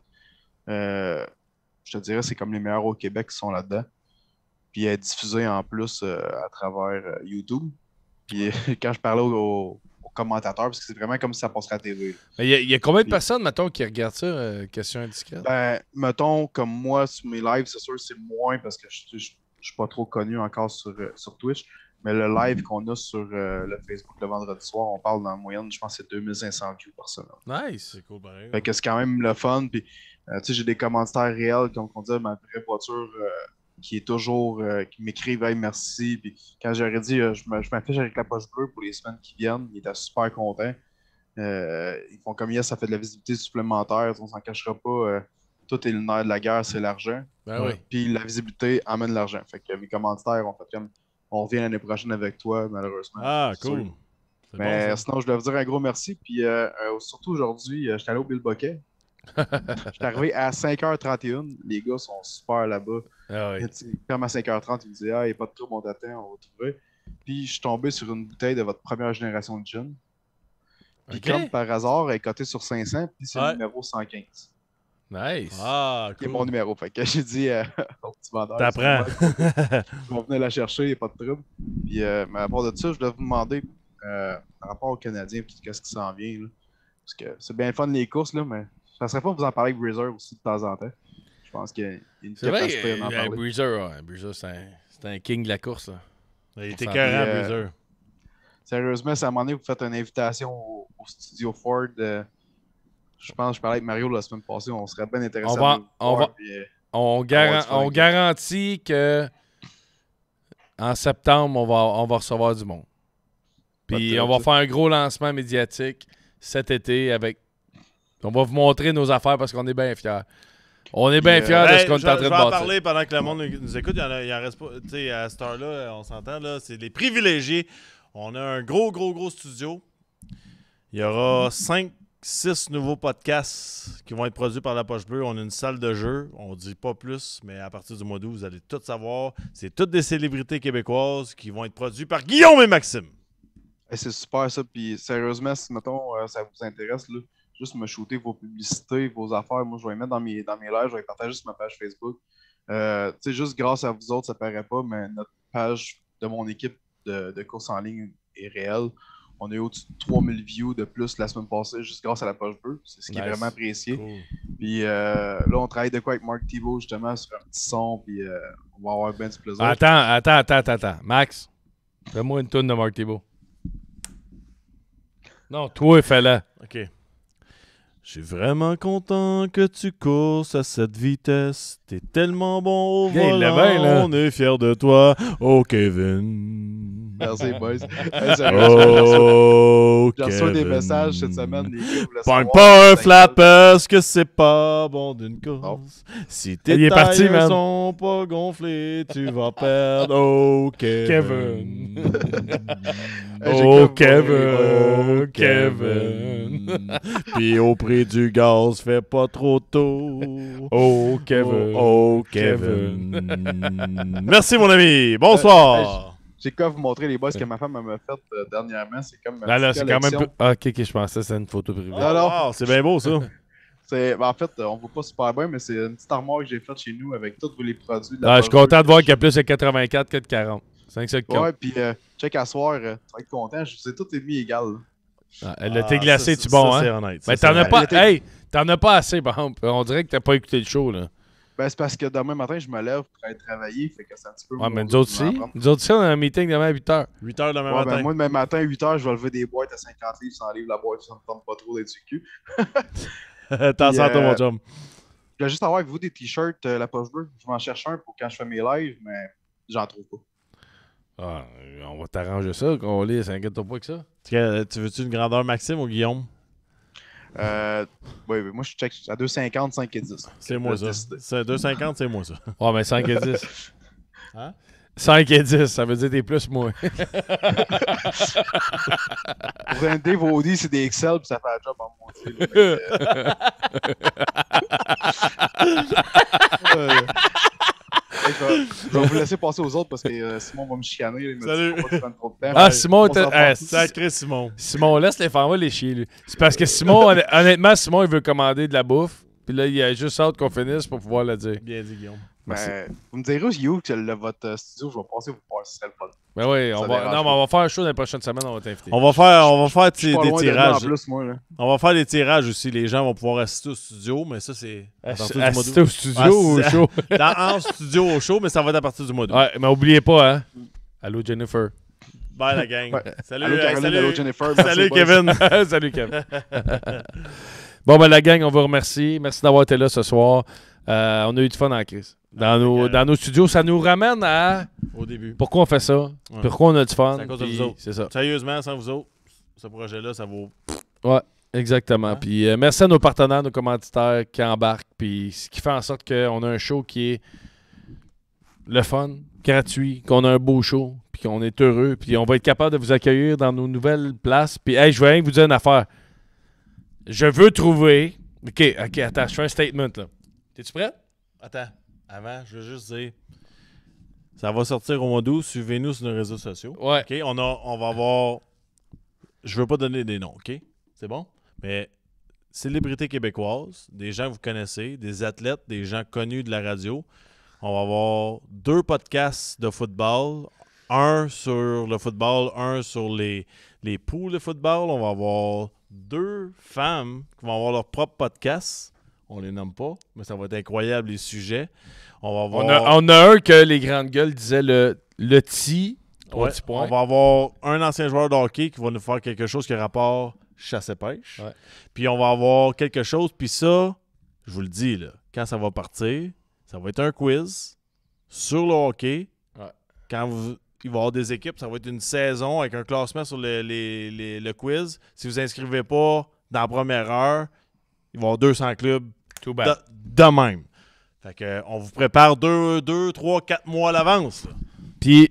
Euh, je te dirais, c'est comme les meilleurs au Québec qui sont là-dedans. Puis elle est diffusée en plus euh, à travers euh, YouTube. Puis quand je parlais aux, aux commentateurs, parce que c'est vraiment comme si ça passerait à la T V. Il y, a, il y a combien de Puis- personnes, mettons, qui regardent ça, euh, question indiscrète? Ben, mettons, comme moi, sur mes lives, c'est sûr, c'est moins parce que je, je, je suis pas trop connu encore sur, euh, sur Twitch. Mais le live qu'on a sur euh, le Facebook le vendredi soir, on parle dans la moyenne, je pense que c'est deux mille cinq cents views par semaine. Nice, c'est cool, pareil. Fait que c'est quand même le fun. Puis, euh, tu sais, j'ai des commentaires réels, comme on dit, ma vraie voiture euh, qui est toujours, euh, qui m'écrivent, hey, merci. Puis quand j'aurais dit, euh, je me- je m'affiche avec la poche bleue pour les semaines qui viennent, ils étaient super contents. Euh, ils font comme, yes, ça fait de la visibilité supplémentaire, on s'en cachera pas. Euh, tout est le nerf de la guerre, c'est l'argent. Ben oui. Puis la visibilité amène l'argent. Fait que mes commentaires ont fait comme, on revient l'année prochaine avec toi, malheureusement. Ah, C'est cool. sûr. C'est Mais bon, ça. sinon, je dois vous dire un gros merci. Puis euh, euh, surtout aujourd'hui, euh, j'étais allé au Bill Bucket. J'étais arrivé à cinq heures trente et une. Les gars sont super là-bas. Ah oui. Tu sais, Comme à cinq heures trente, ils me disaient, ah, il n'y a pas de trouble, on t'attend, on va trouver. Puis je suis tombé sur une bouteille de votre première génération de gin. Puis Ok. comme par hasard, elle est cotée sur cinq cents, puis c'est Ouais. le numéro cent quinze. Nice. Ah, C'est cool. mon numéro. Fait que j'ai dit euh, au petit vendeur, T'apprends. je vais venir la chercher, il n'y a pas de trouble. Puis, euh, mais à part de ça, je dois vous demander, euh, par rapport aux Canadiens, puis qu'est-ce qui s'en vient. Là, parce que c'est bien le fun les courses, là, mais ça serait pas de vous en parler avec Breezer aussi de temps en temps. Je pense qu'il y a une C'est vrai, capacité d'en euh, parler. Breezer, ouais, Breezer, c'est un, c'est un king de la course. Là. Il On était s'en- écœurant, Puis, euh, Breezer. Sérieusement, si à un moment donné, vous faites une invitation au, au studio Ford, euh, je pense que je parlais avec Mario la semaine passée, on serait bien intéressé On à va, venir vous on, voir, va, puis, euh, on, avoir garan- du fun on avec garantit que en septembre, on va, on va recevoir du monde. Puis Pas de on va trouble. faire un gros lancement médiatique cet été avec. On va vous montrer nos affaires parce qu'on est bien fiers. On est bien Puis, fiers euh, de Hey, ce qu'on je, est en je train de vais en bâtir. parler pendant que le monde nous écoute. Il en, a- il en reste pas. Tu sais, à cette heure-là, on s'entend, là. C'est les privilégiés. On a un gros, gros, gros studio. Il y aura cinq, six nouveaux podcasts qui vont être produits par La Poche Bleue. On a une salle de jeu. On dit pas plus, mais à partir du mois d'août, vous allez tout savoir. C'est toutes des célébrités québécoises qui vont être produits par Guillaume et Maxime. Hey, c'est super ça. Puis sérieusement, si mettons euh, ça vous intéresse, là, juste me shooter vos publicités, vos affaires. Moi, je vais les mettre dans mes, dans mes lives, je vais les partager sur ma page Facebook. Euh, tu sais, juste grâce à vous autres, ça paraît pas, mais notre page de mon équipe de, de course en ligne est réelle. On a eu au-dessus de trois mille views de plus la semaine passée, juste grâce à la poche bleue. C'est ce qui est Nice. vraiment apprécié. Cool. Puis euh, là, on travaille de quoi avec Mark Thibault, justement, sur un petit son. Puis euh, on va avoir bien du plaisir. Attends, attends, attends, attends, attends. Max, fais-moi une tourne de Mark Thibault. Non, toi, fais-la. OK. Je suis vraiment content que tu courses à cette vitesse. T'es tellement bon au Yeah, il l'a volant. bien, là. On est fiers de toi. Oh, Kevin. Merci, boys. Hey, sérieusement, Oh, j'ai reçu des Kevin. messages cette semaine. Les gars voulaient Pogne savoir pas un si flap parce que c'est pas bon d'une course. Si tes Il est parti, tailleurs man. sont pas gonflés, tu vas perdre. Oh, Kevin. Hey, j'ai Oh, cru- Kevin, Kevin. Puis au prix du gaz, fais pas trop tôt. Oh, Kevin. Oh, Kevin. Merci, mon ami. Bonsoir. J'ai quoi vous montrer les boys que ma femme m'a fait euh, dernièrement. C'est comme. ma Là, là, petite c'est quand même. collection. plus- Ah, ok, ok, je pensais que c'était une photo privée. Non, non. Wow, c'est bien beau, ça. C'est, ben, en fait, euh, on voit pas super bien, mais c'est une petite armoire que j'ai faite chez nous avec tous les produits. de la Ah, je suis poche content bleue. de voir qu'il y a plus de quatre-vingt-quatre que de quarante. C'est ça qui compte. Ouais, puis euh, check à soir, euh, tu vas être content. Je vous ai tout mis égal. là. Ah, le Ah, thé glacé, ça, tu ça, bon, ça, hein? c'est honnête. Ça, Mais c'est t'en as honnête. pas. Le thé- Hey, t'en as pas assez, par exemple. On dirait que t'as pas écouté le show, là. Ben, c'est parce que demain matin, je me lève pour aller travailler. Fait que c'est un petit peu. Ouais, mais mon- nous autres je vais en aussi. prendre. Nous autres aussi, on a un meeting demain à huit heures. huit heures demain Ouais, matin. ben, moi, demain matin, huit heures, je vais lever des boîtes à cinquante livres, cent livres la boîte, ça me tente pas trop d'être du cul. T'en Puis, sens toi, euh, mon chum. Je voulais juste avoir avec vous des t-shirts, euh, la poche bleue. Je m'en cherche un pour quand je fais mes lives, mais j'en trouve pas. Ah, on va t'arranger ça, qu'on lit, s'inquiète-toi pas que ça. Tu tu veux-tu une grandeur Maxime ou Guillaume? Euh, oui, oui, moi, je check à deux cinquante, cinq et dix. C'est moi ça. C'est deux cinquante, c'est moi ça. Ouais, mais cinq et dix. Hein? cinq et dix, ça veut dire t'es plus moi. Pour un Dave Audi, c'est des Excel, puis ça fait un job en moitié. là, mais, euh, euh, je, vais, je vais vous laisser passer aux autres parce que euh, Simon va me chicaner. Il me Salut. dit faut pas que tu prennes trop de temps. Ah, Ouais, Simon, on t'as- s'en eh, parle. Sacré Simon. Simon, laisse les femmes les chier, lui. C'est parce que Simon, honn- honnêtement, Simon, il veut commander de la bouffe. Puis là, il a juste hâte qu'on finisse pour pouvoir le dire. Bien dit, Guillaume. Merci. Ben, vous me direz où, Guillaume, que le, votre studio, je vais passer vous voir, ce serait le fun. Ben oui, on Ça va, dérange non, mais pas. on va faire un show dans les prochaines semaines, on va t'inviter. On va faire, on va faire Je suis des, pas des loin de là, tirages. en plus, moi, là. On va faire des tirages aussi. Les gens vont pouvoir assister au studio, mais ça, c'est à Ass- partir du mois d'août. assister au studio ou au Assi- show? Dans, en studio au show, mais ça va être à partir du mois d'août. Ouais, mais oubliez pas, hein. Allô, Jennifer. Bye, la gang. Ouais. Salut, Allô, euh, Caroline, salut, allô, Jennifer, merci, salut, boys. Kevin. Salut, Kevin. Bon, ben, la gang, on vous remercie. Merci d'avoir été là ce soir. Euh, on a eu du fun en crise. Dans, nos, dans nos studios, ça nous ramène à. Au début. Pourquoi on fait ça? Ouais. Pourquoi on a du fun? C'est à cause de puis vous autres. C'est ça. Sérieusement, sans vous autres, ce projet-là, ça vaut. Ouais, exactement. Puis euh, merci à nos partenaires, nos commanditaires qui embarquent, puis ce qui fait en sorte qu'on a un show qui est le fun, gratuit, qu'on a un beau show, puis qu'on est heureux, puis on va être capable de vous accueillir dans nos nouvelles places. Puis, hey, je vais rien vous dire une affaire. Je veux trouver. OK, OK, attends, je fais un statement, là. T'es-tu prêt? Attends, avant, je veux juste dire. Ça va sortir au mois d'août. Suivez-nous sur nos réseaux sociaux. Ouais. OK, on, a, on va avoir. Je veux pas donner des noms, OK? C'est bon? Mais célébrités québécoises, des gens que vous connaissez, des athlètes, des gens connus de la radio. On va avoir deux podcasts de football. Un sur le football, un sur les, les poules de football. On va avoir deux femmes qui vont avoir leur propre podcast. On les nomme pas, mais ça va être incroyable les sujets. On va avoir... On a, on a un que les grandes gueules disaient le, le T. Ouais, on va avoir un ancien joueur de hockey qui va nous faire quelque chose qui a rapport chasse et pêche. Ouais. Puis on va avoir quelque chose, puis ça, je vous le dis, là, quand ça va partir, ça va être un quiz sur le hockey. Ouais. Quand vous, il va y avoir des équipes, ça va être une saison avec un classement sur le, les- les- le quiz. Si vous inscrivez pas dans la première heure, il va y avoir deux cents clubs Too de, bad. de même. Fait que, euh, on vous prépare deux, deux, trois, quatre mois à l'avance. là. Puis,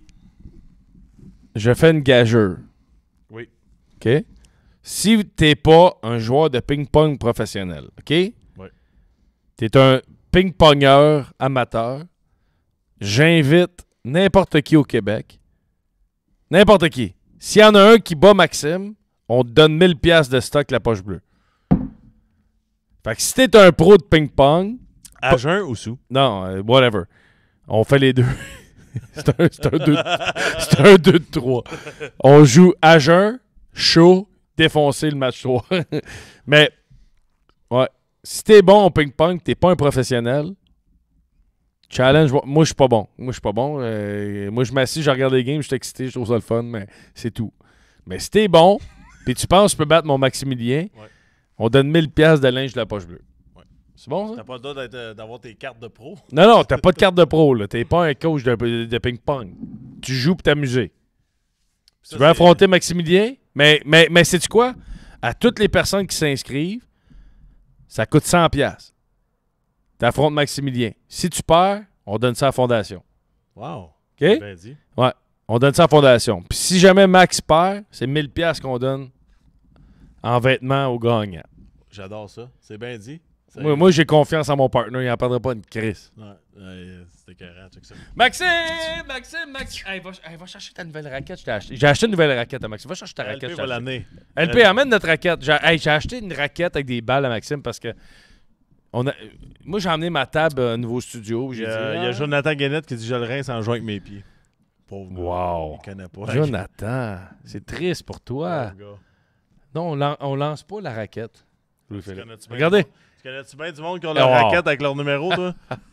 je fais une gageure. Oui. OK? Si t'es pas un joueur de ping-pong professionnel, OK? Oui. T'es un ping-pongeur amateur, j'invite n'importe qui au Québec, n'importe qui. S'il y en a un qui bat Maxime, on te donne mille piastres de stock la poche bleue. Fait que si t'es un pro de ping-pong... À jeun ou sous? Non, euh, whatever. On fait les deux. c'est un, c'est un deux, c'est un deux de trois. On joue à jeun, chaud, défoncer le match trois. Mais, ouais, si t'es bon au ping-pong, t'es pas un professionnel, challenge, moi je suis pas bon. Moi je suis pas bon. Euh, moi je m'assis, je regarde les games, je suis excité, je trouve ça le fun, mais c'est tout. Mais si t'es bon, puis tu penses que tu peux battre mon Maximilien, Ouais. on donne mille piastres de linge de la poche bleue. C'est bon, ça? T'as pas le droit d'être, euh, d'avoir tes cartes de pro? Non, non, t'as pas de carte de pro, là. T'es pas un coach de, de ping-pong. Tu joues pour t'amuser. Tu veux affronter Maximilien? Mais, mais, mais sais-tu quoi? À toutes les personnes qui s'inscrivent, ça coûte cent piastres. T'affrontes Maximilien. Si tu perds, on donne ça à la fondation. Wow. OK? C'est bien dit. Ouais. On donne ça à la fondation. Puis si jamais Max perd, c'est mille piastres qu'on donne en vêtements au gagnant. J'adore ça. C'est bien dit. C'est- Moi, moi j'ai confiance en mon partner. Il n'en perdra pas une crise. Ouais, ouais, c'était carré, check ça. Maxime! Maxime! Maxime! Hey, va, hey, va chercher ta nouvelle raquette. Je t'ai acheté. J'ai acheté une nouvelle raquette à Maxime. Va chercher ta L P raquette. je t'ai va acheté. l'amener. L P, amène notre raquette. J'ai hey, j'ai acheté une raquette avec des balles à Maxime parce que. On a, moi, j'ai emmené ma table au nouveau studio. Il J'ai y, dit, a, il y ah. a Jonathan Guénette qui dit je le rince en jouant avec mes pieds. Pauvre gars. Wow. Il connaît pas. Jonathan, c'est triste pour toi. Pauvre gars. Non, on, lan- on lance pas la raquette. Tu connais-tu bien Regardez. du monde- Tu connais-tu bien du monde qui ont leur Oh. raquette avec leur numéro, toi?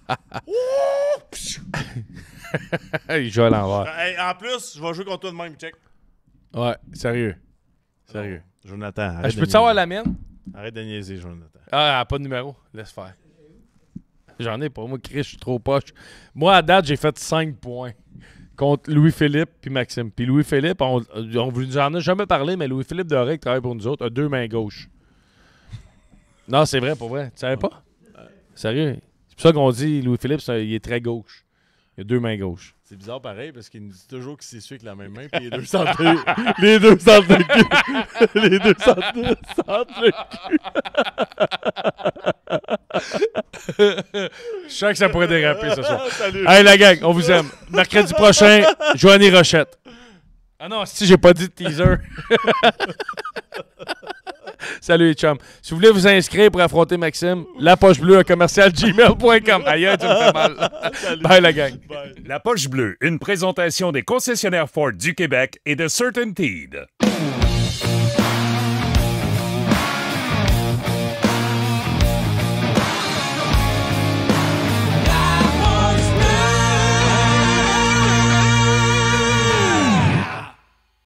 Il joue à l'envers. Hey, en plus, je vais jouer contre toi de même, check. Ouais, sérieux. Sérieux. Jonathan, Ah, arrête je de peux te savoir niaiser. la mienne? Arrête de niaiser, Jonathan. Ah, elle a pas de numéro. Laisse faire. J'en ai pas. Moi, Chris, je suis trop poche. Moi, à date, j'ai fait cinq points contre Louis-Philippe puis Maxime. Puis Louis-Philippe, on, on vous en a jamais parlé, mais Louis-Philippe Doré, qui travaille pour nous autres, a deux mains gauches. Non, c'est vrai, pour vrai. Tu savais pas? Sérieux. C'est pour ça qu'on dit Louis-Philippe, c'est- il est très gauche. Il a deux mains gauches. C'est bizarre pareil parce qu'il nous dit toujours qu'il s'essuie avec la même main puis les deux sentent le, les deux sentent le cul. Les deux sentent, sentent le cul. Je sens que ça pourrait déraper ce soir. Salut. Hey, la gang, on vous aime. Mercredi prochain, Joanie Rochette. Ah non, si j'ai pas dit de teaser. Salut les chums. Si vous voulez vous inscrire pour affronter Maxime, la poche bleue à commercial gmail point com. Aïe, tu me fais mal. Bye la gang. Bye. La Poche Bleue, une présentation des concessionnaires Ford du Québec et de CertainTeed.